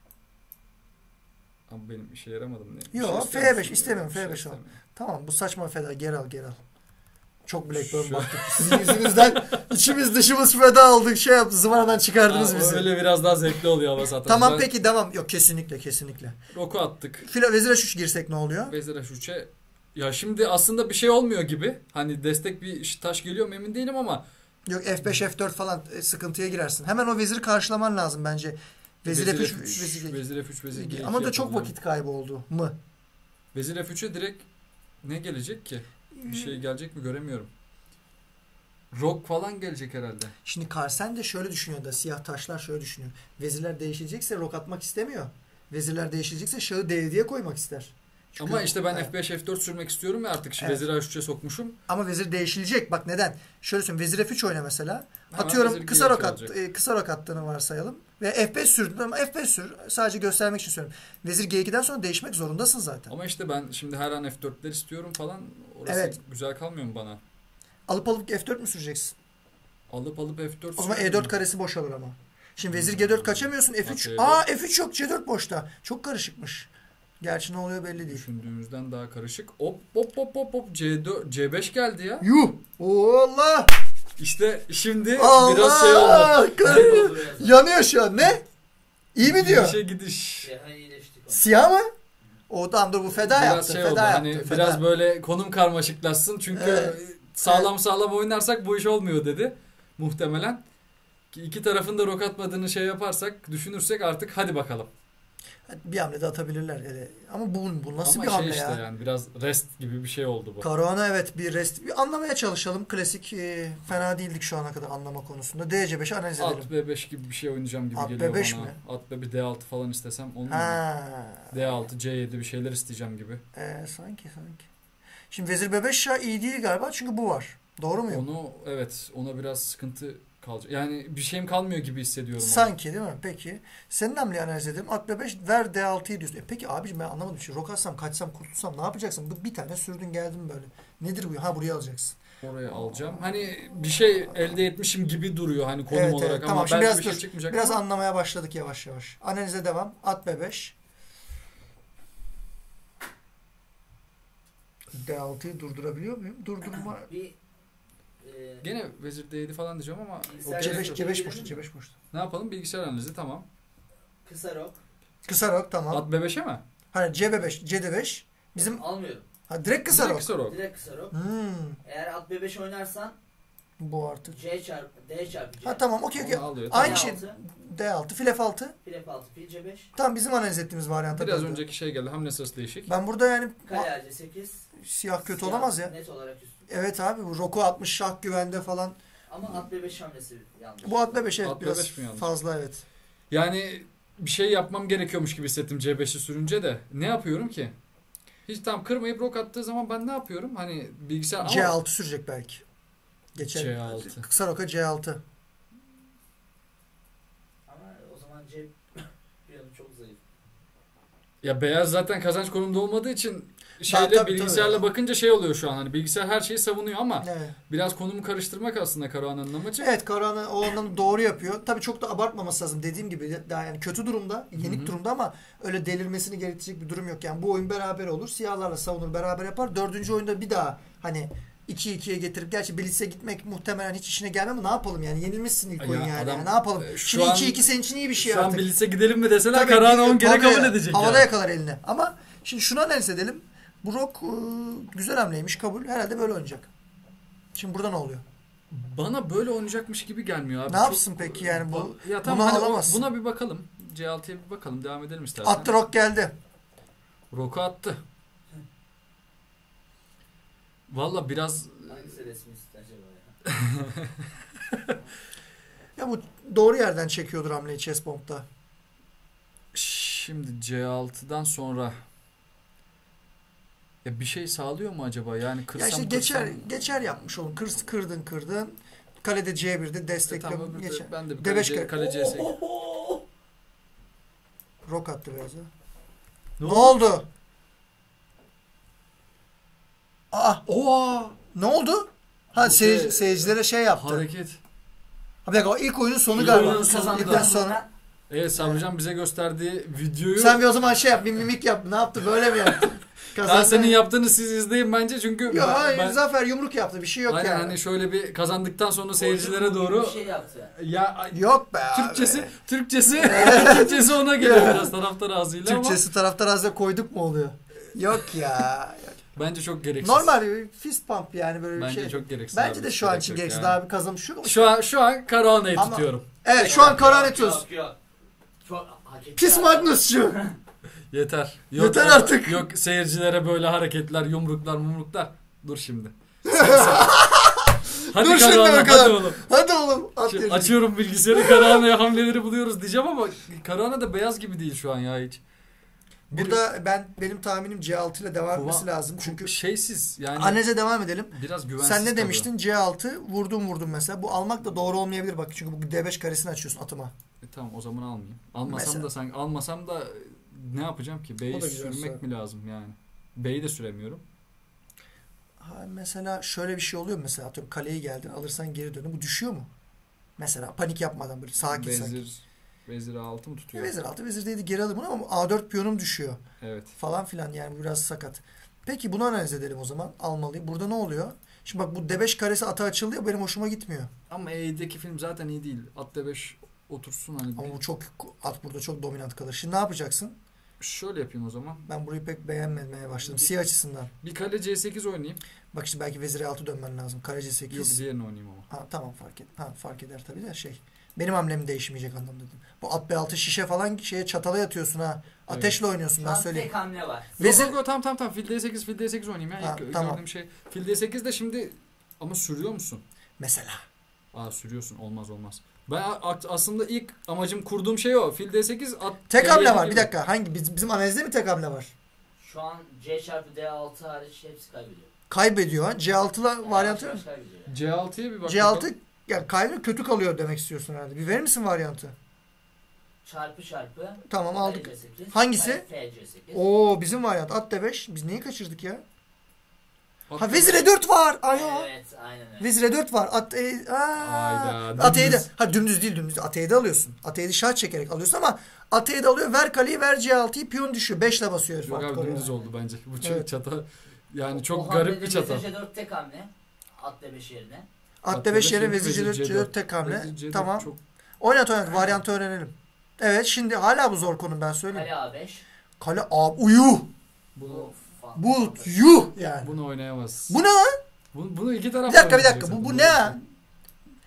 Ama benim işe yaramadım ne? Yok şey F beş istemiyorum F beş al. Tamam bu saçma feda geri al geri al. Çok Blackburn baktık. Sizin yüzünüzden içimiz dışımız feda olduk. Şey yaptı zıvanadan çıkardınız Aa, bizi. Öyle biraz daha zevkli oluyor ama zaten. Tamam ben... peki tamam. Yok kesinlikle kesinlikle. Roku attık. Filo Vezir H üç girsek ne oluyor? Vezir H üç'e ya şimdi aslında bir şey olmuyor gibi. Hani destek bir taş geliyor mu emin değilim ama. Yok F beş F dört falan sıkıntıya girersin. Hemen o veziri karşılaman lazım bence. Vezir, Vezir F üç, F üç Vezir, Vezir F üç Vezir G iki. Ama da çok vakit kaybı oldu mı? Vezir F üç'e direkt ne gelecek ki? Bir şey gelecek mi göremiyorum. Rock falan gelecek herhalde. Şimdi Carlsen de şöyle düşünüyor da siyah taşlar şöyle düşünüyor. Vezirler değişecekse rock atmak istemiyor. Vezirler değişecekse şahı D yediye koymak ister. Çünkü ama işte ben evet. F beş F dört sürmek istiyorum ya artık. Evet. Vezir H üç'e sokmuşum. Ama vezir değişilecek. Bak neden? Şöyle söyleyeyim. Vezir F üç oyna mesela. Hemen atıyorum kısa rok at, e, kısa rok attığını varsayalım. Ve F beş sürdün ama F beş sür. Sadece göstermek için söylüyorum. Vezir G iki'den sonra değişmek zorundasın zaten. Ama işte ben şimdi her an F dört'ler istiyorum falan. Orası evet. Güzel kalmıyor mu bana? Alıp alıp F dört mü süreceksin? Alıp alıp F dört. O zaman E dört mi? Karesi boşalır ama. Şimdi vezir G dört kaçamıyorsun. F üç. Aa F üç yok. C dört boşta. Çok karışıkmış. Gerçi ne oluyor belli değil. Düşündüğümüzden daha karışık. Hop hop hop hop hop C dört C beş geldi ya. Yuh. Allah. İşte şimdi Allah! Biraz şey oldu. Yanıyor şu an. Ne? İyi mi diyor? Gidişe gidiş. Siyah mı? O tamam dur bu feda biraz yaptı. Şey feda oldu. yaptı. Hani feda. Biraz böyle konum karmaşıklaşsın. Çünkü evet. sağlam evet. sağlam oynarsak bu iş olmuyor dedi. Muhtemelen. Ki iki tarafın da rok atmadığını şey yaparsak, düşünürsek artık hadi bakalım. Bir hamle de atabilirler. Yani. Ama bu, bu nasıl Ama bir hamle şey işte ya? Yani biraz rest gibi bir şey oldu bu. Karahan'a evet bir rest. Bir anlamaya çalışalım. Klasik e, fena değildik şu ana kadar anlama konusunda. D C beş'i analiz edelim. At B beş gibi bir şey oynayacağım gibi At geliyor B beş bana. Mi? At B beş D altı falan istesem olur mu? D altı C yedi bir şeyler isteyeceğim gibi. Ee, sanki sanki. Şimdi Vezir B beş şah iyi değil galiba çünkü bu var. Doğru muyum? Onu evet ona biraz sıkıntı kalacak. Yani bir şeyim kalmıyor gibi hissediyorum. Sanki değil mi? Peki. Senin hamleyi analiz edelim. At B beş ver D altıyı diyorsun. E peki abiciğim ben anlamadım. Şimdi rok atsam kaçsam kurtulsam ne yapacaksın? Bir tane sürdün geldin böyle. Nedir bu? Ha buraya alacaksın. Oraya alacağım. Hani bir şey elde etmişim gibi duruyor hani konum evet, olarak evet. ama tamam, belki biraz bir şey dur. çıkmayacak. Biraz ama. anlamaya başladık yavaş yavaş. Analize devam. At B beş. D altıyı durdurabiliyor muyum? Durdurma. Bir Gene vezir D yedi falan diyeceğim ama C beş, C beş boşta, C beş boşta. Ne yapalım? Bilgisayar analizi tamam. Kısa rok. Kısa rok tamam. At B beş'e mi? Hani C B beş, C D beş. Bizim almıyorum. Ha direkt kısa rok. Kısa rok. Direkt kısa rok. Hmm. Eğer at B beş oynarsan bu artık. C çarpı D çarpı C. Ha tamam okey okey. Aynı şey. D altı, fil F altı. Fil F altı, fil C beş. Tam bizim analiz ettiğimiz varyanta. Biraz önceki şey geldi. Hamle sırası değişik. Ben burada yani kale A C sekiz. Siyah kötü siyah olamaz ya. Net olarak üstün. Evet abi bu Roko altmış şah güvende falan. Ama at B beş hamlesi yanlış. Bu at B beş evet at biraz B beş fazla evet. Yani bir şey yapmam gerekiyormuş gibi hissettim C beşi sürünce de. Ne yapıyorum ki? Hiç tam kırmayıp rok attığı zaman ben ne yapıyorum? Hani bilgisayar ama... C altı sürecek belki. Geçen C altı. Kısa roka C altı. Ama o zaman C bir yanı çok zayıf. Ya beyaz zaten kazanç konumda olmadığı için şeyle tabii, bilgisayarla tabii. bakınca şey oluyor şu an. Hani bilgisayar her şeyi savunuyor ama Evet. biraz konumu karıştırmak aslında Karahan'ın amacı. Evet Karahan'ın o anlamda doğru yapıyor. Tabii çok da abartmaması lazım dediğim gibi. Daha yani kötü durumda, yenik Hı-hı. durumda ama öyle delirmesini gerektirecek bir durum yok. Yani bu oyun beraber olur. Siyahlarla savunur, beraber yapar. Dördüncü oyunda bir daha hani iki ikiye getirip gerçi Blitz'e gitmek muhtemelen hiç işine gelmez ama ne yapalım yani yenilmişsin ilk Ya oyun yani. adam, yani. Ne yapalım? e, şu Şimdi an, iki iki senin için iyi bir şey şu artık. Şu an Blitz'e gidelim mi deseler Tabii, Karahan onu gene kabul ya, edecek. Havada yani. yakalar elini. Ama şimdi şunu analiz edelim. Bu Rock e, güzel hamleymiş kabul. Herhalde böyle oynayacak. Şimdi burada ne oluyor? Bana böyle oynayacakmış gibi gelmiyor abi. Ne Çok, yapsın peki yani bu? Ya tamam Bunu hani alamaz. buna bir bakalım. C altıya bir bakalım. Devam edelim istersen. Attı Rock geldi. Rock'u attı. Valla biraz... Hangisi resmi acaba ya? Ya bu doğru yerden çekiyordur hamleyi Chessbomb'da. Şimdi C altıdan sonra ya bir şey sağlıyor mu acaba? Yani kırsam Ya işte geçer kırsam... geçer yapmış oğlum. Kır, kırdın kırdın. Kalede C bir'de destekle e, tamam, geçer. ben de bir D beş kaleci, kaleci esek. Rock attı biraz ya. Ne, ne oldu? Aa, oha! ne oldu? Ha seyirci, şey, seyircilere şey yaptı. Hareket. Ha bir dakika o ilk oyunun sonu İlk galiba. oyunun sonunda. İlkten sonra. Evet Sabırcan bize gösterdiği videoyu... Sen bir o zaman şey yap, bir mimik yap. Ne yaptı? Böyle mi yaptı? Ben senin yaptığını siz izleyin bence çünkü... Yok ben, hayır ben... Zafer yumruk yaptı. Bir şey yok Aynen yani. hani şöyle bir kazandıktan sonra seyircilere doğru... Bir şey yaptı. Ya yok be Türkçesi, abi. Türkçesi, Türkçesi ona geliyor biraz taraftar ağzıyla ama... Türkçesi taraftar ağzıyla koyduk mu oluyor? Yok ya. Bence çok gereksiz. Normal bir fist pump yani böyle bir Bence şey. Bence çok gereksiz. Bence abi, de şu an için gereksiz. yani. Daha bir kazanmış yok. Şu an şu an Karahan'ı Ama- tutuyorum. Evet şu an Karahan etiyoruz. Yok yok. Çok hak etti. Pis Magnus'cu. Yeter. Yok, Yeter yok, artık. Yok seyircilere böyle hareketler, yumruklar, mumruklar. Dur şimdi. Hadi Dur şimdi Karahan'a, hadi bakalım. oğlum. Hadi oğlum. At Şimdi elini. açıyorum bilgisayarı, Karahan'a hamleleri buluyoruz diyeceğim ama Karahan'a da beyaz gibi değil şu an ya hiç. Bir- Burada ben benim tahminim C altı ile devam etmesi Kuva- lazım. Çünkü şeysiz yani analize devam edelim. biraz güvensiz. Sen ne kalıyor. demiştin? C altı vurdum vurdum mesela. Bu almak da doğru olmayabilir bak. Çünkü bu D beş karesini açıyorsun atıma. E, tamam o zaman almayayım. Almasam Mesela. da sen almasam da ne yapacağım ki? O B'yi da güzel sürmek soru. mi lazım yani? B'yi de süremiyorum. Ha, mesela şöyle bir şey oluyor mu mesela atıyorum kaleye geldin alırsan geri dönün. Bu düşüyor mu? Mesela panik yapmadan böyle sakin sakin. Vezir, vezir altı mı tutuyor? Vezir altı vezir değildi geri alır bunu ama A dört piyonum düşüyor. Evet. Falan filan yani bu biraz sakat. Peki bunu analiz edelim o zaman. Almalıyım. Burada ne oluyor? Şimdi bak bu D beş karesi ata açılıyor benim hoşuma gitmiyor. Ama E'deki film zaten iyi değil. At D beş otursun hani. Ama bu çok at burada çok dominant kalır. Şimdi ne yapacaksın? Şöyle yapayım o zaman. Ben burayı pek beğenmemeye başladım. Siyah açısından. Bir kale C sekiz oynayayım. Bak şimdi belki vezir altı dönmen lazım. Kale C Yok sekiz. diğerini oynayayım ama. Ha tamam fark et. Ha fark eder tabii de şey. Benim hamlem değişmeyecek anlamda dedim. Bu at B altı şişe falan şeye çatala yatıyorsun ha. Ateşle oynuyorsun Şu ben an söyleyeyim. tek hamle var. Vezir- Yok yok tamam tamam tamam. Fil D sekiz, fil D sekiz oynayayım ya. Ha, İlk tamam. gördüğüm şey. Fil D sekiz de şimdi ama sürüyor musun? Mesela. Aa sürüyorsun. Olmaz olmaz. Ben a- aslında ilk amacım kurduğum şey o. Fil D sekiz at. Tek hamle D yedi var. gibi. Bir dakika. Hangi bizim, bizim analizde mi tek hamle var? Şu an C çarpı D altı hariç hepsi kaybediyor. Kaybediyor ha. C altı'la varyantı Yavaş yavaş kaybediyor. C altıya bir bak. C altı bakalım. yani kaybediyor kötü kalıyor demek istiyorsun herhalde. Bir verir misin varyantı? Çarpı çarpı. Tamam aldık. F C sekiz, Hangisi? F C sekiz. Oo bizim varyant at D beş. Biz neyi kaçırdık ya? At Ha D vezir beş. E dört var. Ay ya. Evet aynen öyle. Vezir E dört var. At E Hayda, At E'de. dümdüz. Ha dümdüz değil dümdüz. At E'de alıyorsun. At E'de şah çekerek alıyorsun ama At E'de alıyor. Ver kaleyi ver C altı'yı piyon düşüyor. beş ile basıyor herif. Yok artık abi oraya. dümdüz oldu bence. Bu çok Evet. çata yani çok O garip hamlede bir çata. Vezir C dört tek hamle. At D beş yerine. At D beş yerine Vezir vezir C dört, C C dört tek hamle. Vezir C dört Tamam. Çok... Oynat oynat. Varyantı öğrenelim. Evet şimdi hala bu zor konu ben söyleyeyim. Kale A beş. Kale A uyu. Bunu, Bu yuh yani. bunu oynayamaz. Bu ne lan? Bunu, bunu iki taraf Bir dakika bir oynayacak dakika. Bu, zaten. bu ne ya?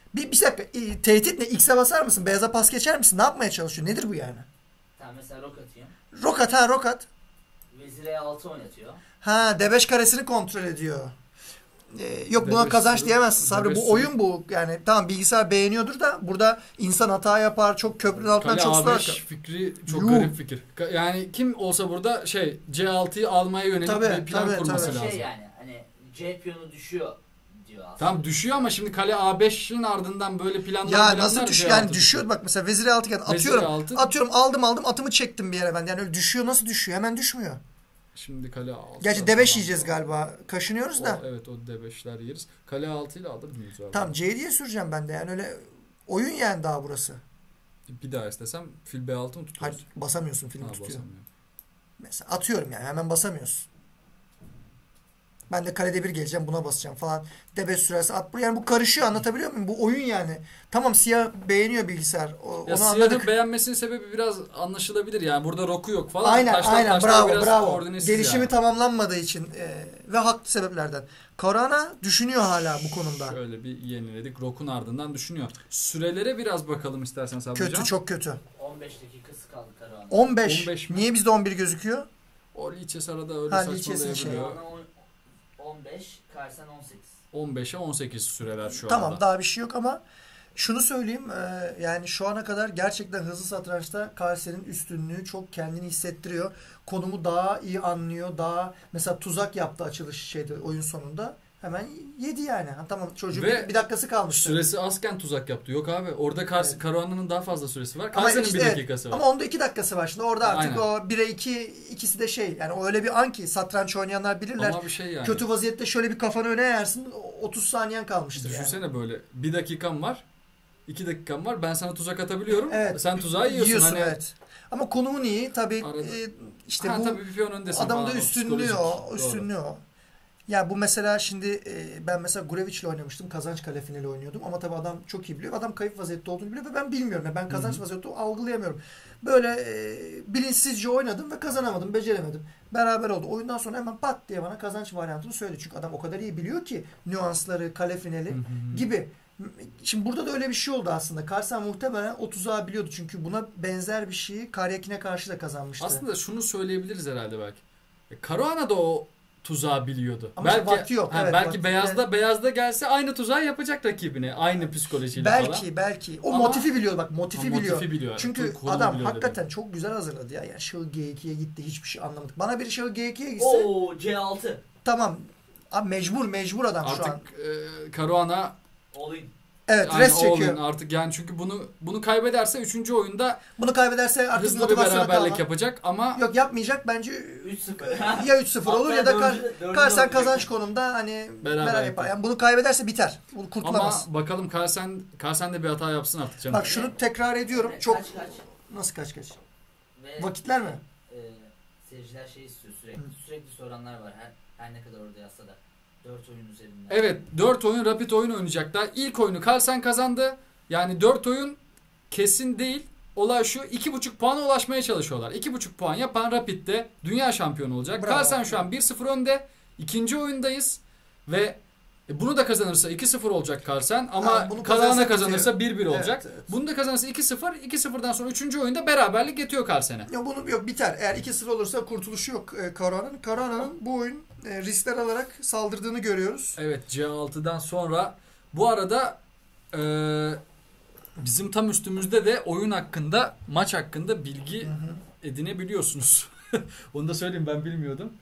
Bir, bir dakika. E, tehdit ne? X'e basar mısın? Beyaza pas geçer misin? Ne yapmaya çalışıyor? Nedir bu yani? Tamam mesela rok atayım. Rok at ha rok at. Vezir E altı oynatıyor. Ha D beş karesini kontrol ediyor. Ee, yok buna kazanç diyemezsin Sabri. Bu oyun bu. Yani tamam bilgisayar beğeniyordur da burada insan hata yapar. Çok köprünün altından Kale çok A beş sular. fikri çok Yuh. garip fikir. Yani kim olsa burada şey C altıyı almaya yönelik tabii, bir plan tabii, kurması tabii. lazım. Şey yani hani C piyonu düşüyor diyor aslında. Tamam düşüyor ama şimdi kale A beşin ardından böyle planlar ya nasıl düşüyor? Yani düşüyor. düşüyor. Bak mesela vezir altı geldi. Atıyorum. altı. Atıyorum aldım aldım atımı çektim bir yere ben. Yani öyle düşüyor nasıl düşüyor? Hemen düşmüyor. Şimdi kale altı. Gerçi D beş yiyeceğiz galiba. Kaşınıyoruz o, da. Evet o D beşler yeriz. Kale altı ile alır mıyız abi? Tamam C diye süreceğim ben de. Yani öyle oyun yani daha burası. Bir daha istesem fil B altı mı tutuyoruz? Hayır basamıyorsun film Ha, tutuyor. basamıyorum. Mesela atıyorum yani hemen basamıyorsun. Ben de kalede bir geleceğim buna basacağım falan. D beş sürerse at buraya. Yani bu karışıyor anlatabiliyor muyum? Bu oyun yani. Tamam siyah beğeniyor bilgisayar. O, Ya onu siyahın anladık. beğenmesinin sebebi biraz anlaşılabilir yani. Burada roku yok falan. Aynen taşlar, aynen taşlar bravo biraz bravo. Gelişimi yani. tamamlanmadığı için e, ve haklı sebeplerden. Korana düşünüyor hala bu konuda. Şöyle bir yeniledik. Rok'un ardından düşünüyor. Sürelere biraz bakalım istersen Sabri Kötü Hocam. çok kötü. on beş dakikası kaldı Karahan'ın. on beş. on beş mi? Niye bizde on bir gözüküyor? O Liçes arada öyle Ha, Liçes'in saçmalayabiliyor. şey. on beş, Karsen on sekiz. on beşe on sekiz süreler şu Tamam anda. daha bir şey yok ama şunu söyleyeyim e, yani şu ana kadar gerçekten hızlı satrançta Carlsen'in üstünlüğü çok kendini hissettiriyor. Konumu daha iyi anlıyor. Daha mesela tuzak yaptı açılış şeyde oyun sonunda. Hemen yedi yani. Ha, tamam çocuğun bir, bir dakikası kalmıştı. Süresi azken tuzak yaptı. Yok abi orada Kar evet. Caruana'nın daha fazla süresi var. Ama Carlsen'in işte, bir dakikası var. Ama onda iki dakikası var. Şimdi orada artık Aynen. o bire iki ikisi de şey. Yani o öyle bir an ki satranç oynayanlar bilirler. Ama bir şey yani. Kötü vaziyette şöyle bir kafanı öne eğersin. otuz saniyen kalmıştır. Düşünsene yani. böyle bir dakikam var. iki dakikam var. Ben sana tuzak atabiliyorum. Evet. Sen tuzağı yiyorsun. Yiyorsun hani... evet. Ama konumun iyi. Tabii e, işte ha, bu tabii bir piyon öndesin adamda falan, üstünlüğü o. Üstünlüğü o. Ya bu mesela şimdi e, ben mesela Gurevic'le oynamıştım. Kazanç kale finali oynuyordum. Ama tabii adam çok iyi biliyor. Adam kayıp vaziyette olduğunu biliyor ve ben bilmiyorum. Yani ben kazanç Hı-hı. vaziyette algılayamıyorum. Böyle e, bilinçsizce oynadım ve kazanamadım. Beceremedim. Beraber oldu. Oyundan sonra hemen pat diye bana kazanç varyantını söyledi. Çünkü adam o kadar iyi biliyor ki nüansları, kale finali Hı-hı. gibi. Şimdi burada da öyle bir şey oldu aslında. Carlsen muhtemelen o tuzağı biliyordu. Çünkü buna benzer bir şeyi Karyakin'e karşı da kazanmıştı. Aslında şunu söyleyebiliriz herhalde belki. Caruana da o tuzağı biliyordu. Ama belki vakti yok. Ha, evet, belki vakti beyazda evet. beyazda gelse aynı tuzağı yapacak rakibine. Aynı psikolojiyle belki, falan. Belki belki. O Ama, motifi biliyor bak. Motifi, motifi biliyor. biliyor. Çünkü Kolu adam biliyor hakikaten dedim. çok güzel hazırladı ya. Yani şahı G ikiye gitti. Hiçbir şey anlamadık. Bana biri şahı G ikiye gitse. Oo C altı. Tamam. Abi mecbur mecbur adam artık, şu an. Artık e, Caruana all in. Evet yani rest çekiyor. Artık yani çünkü bunu bunu kaybederse üçüncü oyunda bunu kaybederse artık hızlı bir beraberlik kalma. yapacak ama yok yapmayacak bence üç sıfır. ya üç sıfır olur ya da Carlsen kazanç konumunda hani beraber, beraber yapar. Yani bunu kaybederse biter. Bunu kurtulamaz. Ama bakalım Carlsen Carlsen de bir hata yapsın artık canım. Bak şunu tekrar ediyorum. Kaç, çok kaç kaç? Nasıl kaç kaç? Ve vakitler mi? E, seyirciler şey istiyor sürekli. Hı. Sürekli soranlar var her her ne kadar orada yazsa da. dört oyun üzerinden. Evet dört oyun rapid oyun oynayacaklar. İlk oyunu Carlsen kazandı. Yani dört oyun kesin değil. Olay şu iki buçuk puana ulaşmaya çalışıyorlar. iki buçuk puan yapan Rapid'de dünya şampiyonu olacak. Bravo. Carlsen şu an bir sıfır önde. İkinci oyundayız. Ve bunu da kazanırsa iki sıfır olacak Carlsen. Ama Caruana kazanırsa bir bir olacak. Evet, evet. Bunu da kazanırsa iki sıfır. iki sıfırdan sonra üçüncü oyunda beraberlik yetiyor Carlsen'e. Yok bunu yok biter. Eğer iki sıfır olursa kurtuluşu yok e, Caruana'nın. Caruana'nın bu oyun e, riskler alarak saldırdığını görüyoruz. Evet C altıdan sonra bu arada e, bizim tam üstümüzde de oyun hakkında, maç hakkında bilgi hı hı. edinebiliyorsunuz. Onu da söyleyeyim ben bilmiyordum.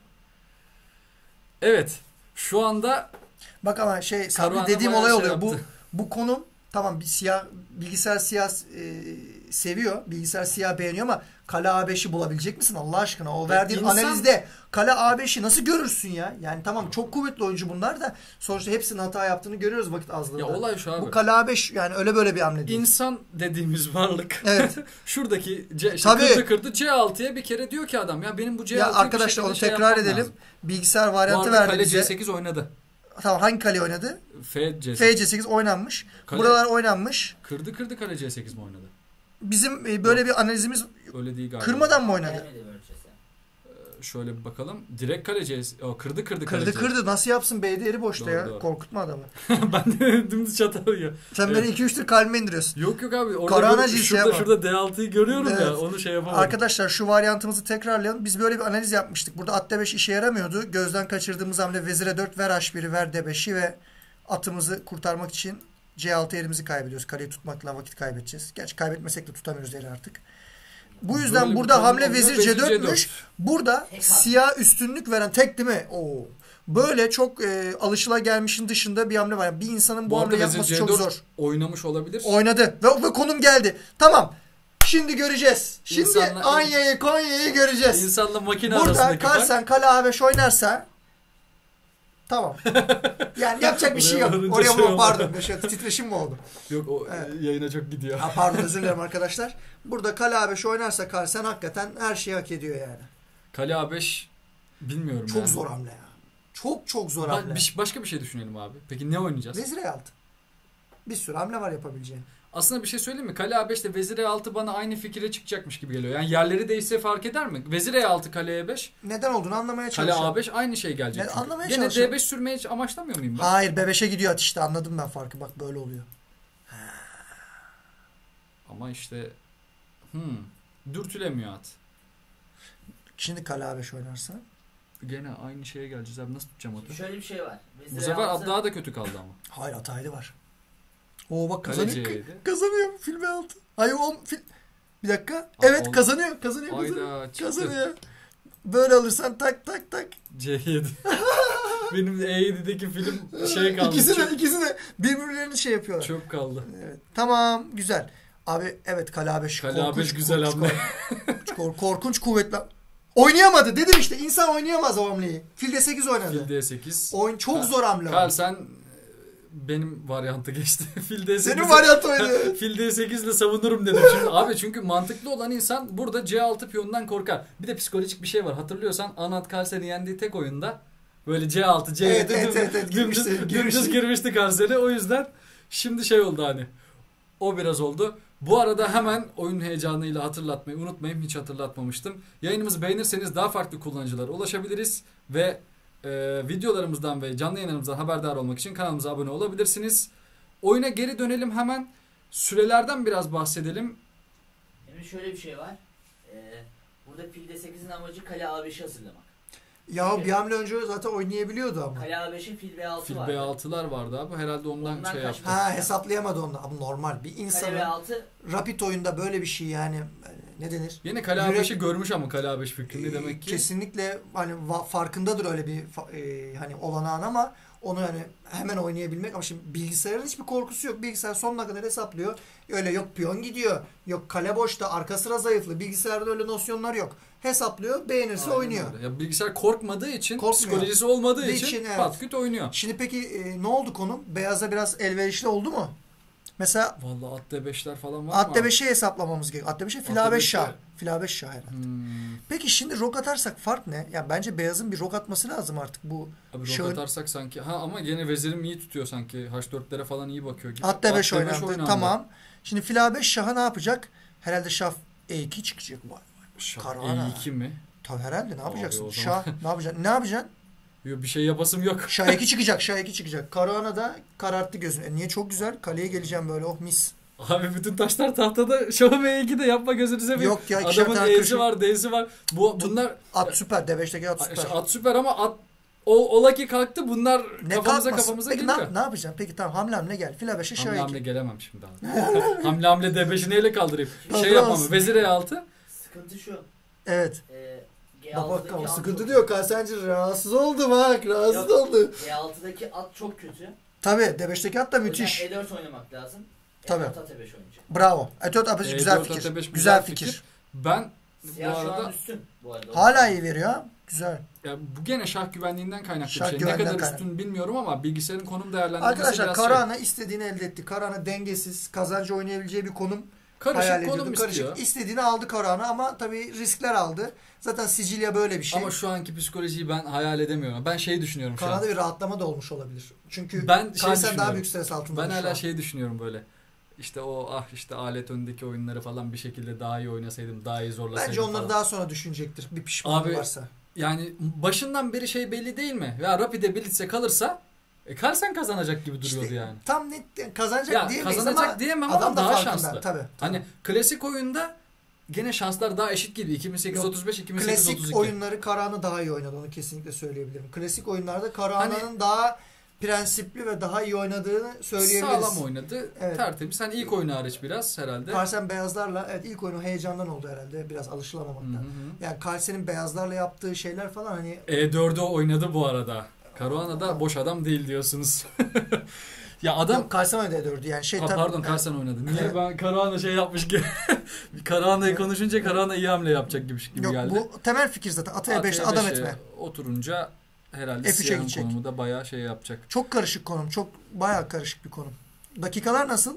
Evet. Şu anda bak ama şey Sabri dediğim olay oluyor. Şey bu bu konum tamam bir siyah bilgisayar siyah e, seviyor. Bilgisayar siyah beğeniyor ama kale A beşi bulabilecek misin Allah aşkına? O verdiğin İnsan... analizde kale A beşi nasıl görürsün ya? Yani tamam çok kuvvetli oyuncu bunlar da sonuçta hepsinin hata yaptığını görüyoruz vakit azlığında. Ya olay şu abi. Bu kale A beş yani öyle böyle bir hamle değil. İnsan dediğimiz varlık. Evet. Şuradaki C, işte kırdı kırdı C altıya bir kere diyor ki adam ya benim bu C altıya ya arkadaşlar onu şey tekrar edelim. Lazım. Bilgisayar varyantı verdi kale bize. C sekiz oynadı. Tamam hangi kale oynadı? F C sekiz. F C sekiz oynanmış. Kale... Buralar oynanmış. Kırdı kırdı kale C sekiz mi oynadı? Bizim böyle Yok. bir analizimiz öyle değil galiba. Kırmadan mı oynadı? şöyle bir bakalım. Direkt kaleci o, kırdı kırdı kaleci. Kırdı kırdı. Nasıl yapsın? B değeri boşta doğru, ya. Doğru. Korkutma adamı. Ben de dümdüz çatalıyor. Sen evet. Beni iki üçtür kalbime indiriyorsun. Yok yok abi. Orada gör, şurada, şurada D altıyı görüyorum evet. Ya. Onu şey yapamadım. Arkadaşlar şu varyantımızı tekrarlayalım. Biz böyle bir analiz yapmıştık. Burada at D beş işe yaramıyordu. Gözden kaçırdığımız hamle vezire dört ver H biri ver D beşi ve atımızı kurtarmak için C altı elimizi kaybediyoruz. Kaleyi tutmakla vakit kaybedeceğiz. Gerçi kaybetmesek de tutamıyoruz eli artık. Bu yüzden böyle burada hamle vezir C dört'müş. Burada tek siyah üstünlük veren tek değil mi? Oo. Böyle çok e, alışılagelmişin dışında bir hamle var. Yani bir insanın bu, bu hamle yapması çok zor. Oynamış olabilir. Oynadı. Ve, ve konum geldi. Tamam. Şimdi göreceğiz. Şimdi İnsanla, Anya'yı, Konya'yı göreceğiz. İnsanla makine burada arasındaki fark. Burada Karsen kale A beş oynarsa tamam. Yani yapacak bir şey yok. Oraya şey mı pardon. Şey, titreşim mi oldu? Yok o evet. Yayına çok gidiyor. Ha, pardon özür dilerim arkadaşlar. Burada kale A beş oynarsa Karsen hakikaten her şeyi hak ediyor yani. Kale A beş bilmiyorum çok yani. Çok zor hamle ya. Çok çok zor ba- hamle. Bir, başka bir şey düşünelim abi. Peki ne oynayacağız? Vezir E altı. Bir sürü hamle var yapabileceğin. Aslında bir şey söyleyeyim mi? Kale A beş ile vezir E altı bana aynı fikire çıkacakmış gibi geliyor. Yani yerleri değişse fark eder mi? Vezir E altı kale E beş. Neden olduğunu anlamaya çalışıyorum. Kale A beş aynı şey gelecek. Ne, anlamaya Gene D beş sürmeye hiç amaçlamıyor muyum ben? Hayır B beşe gidiyor at işte anladım ben farkı. Bak böyle oluyor. Ama işte hmm, dürtülemiyor at. Şimdi kale A beş oynarsa. Gene aynı şeye geleceğiz abi. Nasıl tutacağım atı? Şöyle bir şey var. Vezir Bu sefer at daha da kötü kaldı ama. Hayır at ayrı var. Oo bak kazanıyor. Kazanıyor fil B altı. Hayır o fil... Bir dakika. Aa, evet on... kazanıyor. Kazanıyor. Kazanıyor. Ayda, kazanıyor. Böyle alırsan tak tak tak. C yedi. Benim E yedideki film şey kaldı. İkisi de, ikisi de birbirlerini şey yapıyorlar. Çok kaldı. Evet. Tamam güzel. Abi evet kale A beş. Kale A beş güzel hamle. Korkunç, korkunç kuvvetli. Oynayamadı dedim işte. İnsan oynayamaz o hamleyi. Fil D sekiz oynadı. Fil D sekiz. Oyun çok Kal, zor hamle. Kal sen benim varyantı geçti. Fil D sekiz. Senin varyantı oynadı. Fil D sekiz ile savunurum dedim. Şimdi, abi çünkü mantıklı olan insan burada C altı piyonundan korkar. Bir de psikolojik bir şey var. Hatırlıyorsan Anad Karsen'i yendiği tek oyunda böyle C altı, C yedi evet, evet, evet, dümdüz, dümdüz girmişti Karsen'e. O yüzden şimdi şey oldu hani. O biraz oldu. Bu arada hemen oyun heyecanıyla hatırlatmayı unutmayın. Hiç hatırlatmamıştım. Yayınımızı beğenirseniz daha farklı kullanıcılara ulaşabiliriz. Ve e, videolarımızdan ve canlı yayınlarımızdan haberdar olmak için kanalımıza abone olabilirsiniz. Oyuna geri dönelim hemen. Sürelerden biraz bahsedelim. Şimdi şöyle bir şey var. Ee, burada fil D sekizin amacı kale A beşi hazırlamak. Ya Çünkü bir hamle önce zaten oynayabiliyordu ama. Kale A beşin fil B altı fil vardı. Fil B altılar vardı abi. Herhalde ondan, ondan şey yaptı. Ha hesaplayamadı onu. Abi normal. Bir insanın rapid oyunda böyle bir şey yani ne denir? Yine kale A beşi görmüş ama kale A beş fikrini demek ki. Kesinlikle hani farkındadır öyle bir e, hani olanağın ama onu hani hemen oynayabilmek ama şimdi bilgisayarın hiçbir korkusu yok. Bilgisayar sonuna kadar hesaplıyor. Öyle yok piyon gidiyor. Yok kale boşta. Arka sıra zayıflı. Bilgisayarda öyle nosyonlar yok. Hesaplıyor. Beğenirse Aynen oynuyor. Öyle. Ya bilgisayar korkmadığı için, Korkmuyor. psikolojisi olmadığı için, için evet. patküt oynuyor. Şimdi peki e, ne oldu konu? Beyazda biraz elverişli oldu mu? Mesela vallahi at D beşler falan var at D beşi hesaplamamız gerekiyor. At D beşe fil A beş şah. Fil A beş şah herhalde. Hmm. Peki şimdi rok atarsak fark ne? Ya bence beyazın bir rok atması lazım artık bu. Abi rok şahın... atarsak sanki ha ama gene vezirim iyi tutuyor sanki. H dörtlere falan iyi bakıyor gibi. At D beş oynandı. oynandı. Tamam. Şimdi fil A beş şahı ne yapacak? Herhalde şah E iki çıkacak. Şah E iki mi? Tabii herhalde ne yapacaksın? Abi, şah ne yapacaksın? Ne yapacaksın? Yok bir şey yapasım yok. Şah iki çıkacak, şah iki çıkacak. Karahan'a da kararttı gözünü. E niye çok güzel? Kaleye geleceğim böyle oh mis. Abi bütün taşlar tahtada. Şahı B iki de yapma gözünü seveyim. Yok ya. Adamın E'si var, D'si var. Bu bunlar at süper. D beşteki at süper. At süper ama at o ola ki kalktı. Bunlar ne kafamıza kalkmasın? kafamıza Peki, geliyor. Ne, ne yapacaksın? Peki tamam hamle hamle gel. Fil A beşe şah iki. Hamle hamle gelemem şimdi abi. hamle hamle D beşi neyle kaldırayım? şey yapmam. Vezir E altı. Sıkıntı şu. Evet. Eee Bak bak sıkıntı diyor Karsenci rahatsız oldu bak rahatsız Yok, oldu. E altıdaki at çok kötü. Tabii D beşteki at da müthiş. E dört oynamak lazım. Tabii. E dört at E beş oynayacak. Bravo. E dört at E beş güzel fikir. Güzel, güzel fikir. fikir. Ben Siyah bu arada şu an üstün bu arada. Hala iyi veriyor. Güzel. Ya bu gene şah güvenliğinden kaynaklı şah bir şey. Ne kadar kaynak. üstün bilmiyorum ama bilgisayarın konum değerlendirmesi Arkadaşlar biraz Karahan'a şey. istediğini elde etti. Karahan'a dengesiz, kazancı oynayabileceği bir konum Karışık hayal konum Karışık. istiyor. İstediğini aldı Karahan'a ama tabii riskler aldı. Zaten Sicilya böyle bir şey. Ama şu anki psikolojiyi ben hayal edemiyorum. Ben şey düşünüyorum şu an. Karahan'da bir rahatlama da olmuş olabilir. Çünkü ben şey Karsen daha büyük stres altında. Ben hala şey düşünüyorum böyle. İşte o ah işte alet önündeki oyunları falan bir şekilde daha iyi oynasaydım, daha iyi zorlasaydım Bence onları falan. daha sonra düşünecektir. Bir pişmanlığı Abi, varsa. yani başından beri şey belli değil mi? Ya Rapid'e Blitz'e kalırsa e, Carlsen kazanacak gibi duruyordu işte, yani. Tam net kazanacak ya, diyemeyiz kazanacak ama diyemem ama daha şanslı. Tabii, tabii. Hani klasik oyunda gene şanslar daha eşit gibi. iki bin sekiz otuz beş iki bin sekiz otuz iki. Klasik oyunları Karahan'a daha iyi oynadı. Onu kesinlikle söyleyebilirim. Klasik oyunlarda Karahan'ın hani, daha prensipli ve daha iyi oynadığını söyleyebiliriz. Sağlam oynadı. Evet. Tertemiz. Sen ilk oyunu hariç biraz herhalde. Carlsen beyazlarla evet ilk oyunu heyecandan oldu herhalde. Biraz alışılamamaktan. Hı hı. Yani Carlsen'in beyazlarla yaptığı şeyler falan hani E dörde oynadı bu arada. Caruana da boş adam değil diyorsunuz. Ya adam Carlsen oynadı E dördü yani şey ha, tabii. Pardon Carlsen oynadı. Niye ben Caruana şey yapmış ki Caruana'yı konuşunca Caruana iyi hamle yapacak gibi, gibi Yok, geldi. Bu temel fikir zaten. Ataya beşte adam etme. Oturunca herhalde Siyah'ın konumu da bayağı şey yapacak. Çok karışık konum. Çok bayağı karışık bir konum. Dakikalar nasıl?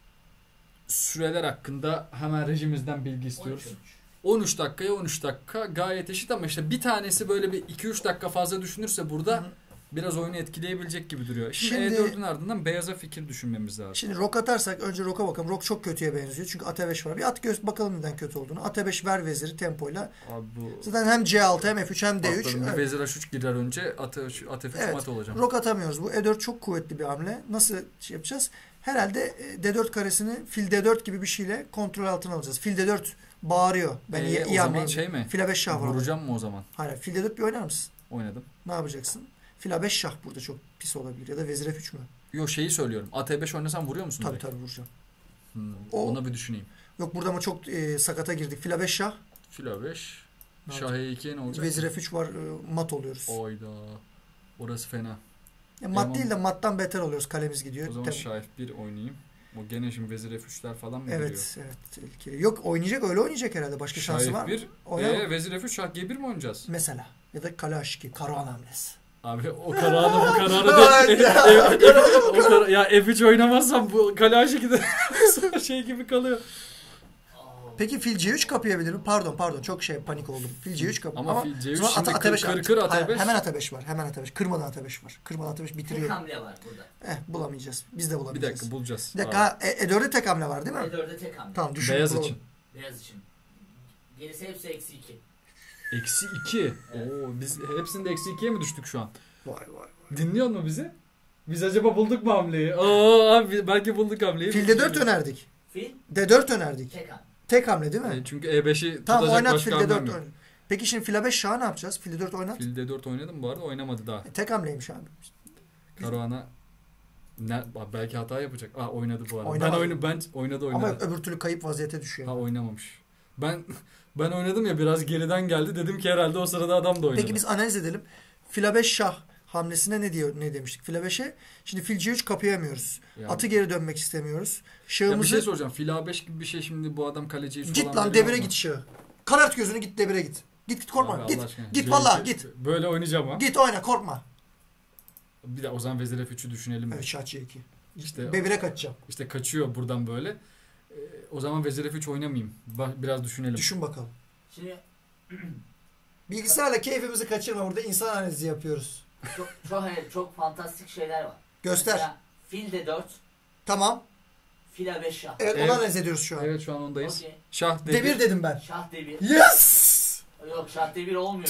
Süreler hakkında hemen rejimizden bilgi istiyoruz. on üç dakikaya on üç dakika gayet eşit ama işte bir tanesi böyle bir iki üç dakika fazla düşünürse burada Hı-hı. biraz oyunu etkileyebilecek gibi duruyor. Şimdi, şimdi E dördün ardından beyaza fikir düşünmemiz lazım. Şimdi Rock atarsak önce Rock'a bakalım. Rock çok kötüye benziyor. Çünkü A T beş var. Bir at göz bakalım neden kötü olduğunu. A T beş ver veziri tempoyla. Abi bu zaten hem C altı hem F üç hem D üç. Evet. Vezir H üç girer önce A T üç evet. mat olacağım. Rock atamıyoruz. Bu E dört çok kuvvetli bir hamle. Nasıl şey yapacağız? Herhalde D dört karesini fil D dört gibi bir şeyle kontrol altına alacağız. Fil D dört bağırıyor. Ben ee, iyi, iyi hamleyim. Şey mi? Fil A beş şah var. Vuracağım mı o zaman? Hayır. Fil D dört bir oynar mısın? Oynadım. Ne yapacaksın? Fil A beş şah burada çok pis olabilir. Ya da vezir F üç mü? Yok şeyi söylüyorum. A T beş oynasam vuruyor musun? Tabii direkt? tabii vuracağım. Hmm, o, ona bir düşüneyim. Yok burada ama çok e, sakata girdik. Fil A beş şah. Fil A beş. Şah E iki'ye ne olacak? Vezir F üç var. E, mat oluyoruz. Oyda. Orası fena. Ya, mat Emam... değil de mattan beter oluyoruz. Kalemiz gidiyor. O zaman Tem- Şah F bir oynayayım. O gene şimdi vezir F üç'ler falan mı evet, geliyor? Evet evet. Yok oynayacak öyle oynayacak herhalde. Başka Şah şansı var mı? E, vezir F üç Şah G bir mi oynayacağız? Mesela. Ya da kale H iki. Karahan hamlesi. Abi o kararı bu kararı da ya F üç oynamazsam bu kale H iki'de şey gibi kalıyor. Peki fil C üç kapayabilir mi? Pardon pardon çok şey panik oldum. Fil C üç kapı. Ama, ama fil C üç şimdi ata, kır, kır, kır A T beş. Hemen A T beş var. Hemen A T beş. Kırmadan A T beş var. Kırmadan A T beş bitiriyor. Tek hamle var burada. Eh bulamayacağız. Biz de bulamayacağız. Bir dakika bulacağız. Bir dakika E dört'de tek hamle var değil mi? E dört'de tek hamle. Tamam düşün. Beyaz için. Beyaz için. Gerisi hepsi eksi iki. Eksi iki. Evet. Oo, biz hepsinde eksi ikiye mi düştük şu an? Vay vay vay. Dinliyor mu bizi? Biz acaba bulduk mu hamleyi? Oo abi belki bulduk hamleyi. Fil D dört önerdik. Fil? D dört önerdik. Tek hamle. Tek hamle değil mi? E çünkü E beşi tamam, tutacak oynat başka fil D dört hamlem yok. Peki şimdi fil A beş şahı ne yapacağız? Fil D dört oynat. Fil D dört oynadım bu arada oynamadı daha. E, tek hamleymiş abi. Caruana ne belki hata yapacak. Aa oynadı bu arada. Oynamadı. Ben oyunu ben oynadı oynadı. Ama öbür türlü kayıp vaziyete düşüyor. Ha oynamamış. Ben ben oynadım ya biraz geriden geldi. Dedim ki herhalde o sırada adam da oynadı. Peki biz analiz edelim. Fil A beş şah hamlesine ne diyor ne demiştik? Fil A beşe şimdi fil C üç kapayamıyoruz. Yani. Atı geri dönmek istemiyoruz. Şahımızı... Ya bir şey soracağım. Fil A beş gibi bir şey şimdi bu adam kaleci üç git lan devire git şahı. Karart gözünü git devire git. Git git korkma. Abi, git. Git vallahi git. Böyle oynayacağım ha. Git oyna korkma. Bir de o zaman vezir F üç'ü düşünelim. Evet şah C iki. İşte devire kaçacağım. İşte kaçıyor buradan böyle. Ee, o zaman vezir F üç oynamayayım. Biraz düşünelim. Düşün bakalım. Şimdi bilgisayarla keyfimizi kaçırma. Burada insan analizi yapıyoruz. Çok çok, çok fantastik şeyler var. Göster. Mesela fil D dört. Tamam. Fil A beş şah. Evet, evet. Onu analiz ediyoruz şu an. Evet şu an ondayız. Okay. Şah D bir. D bir dedim ben. Şah D bir. Yes! Yok şah D bir olmuyor.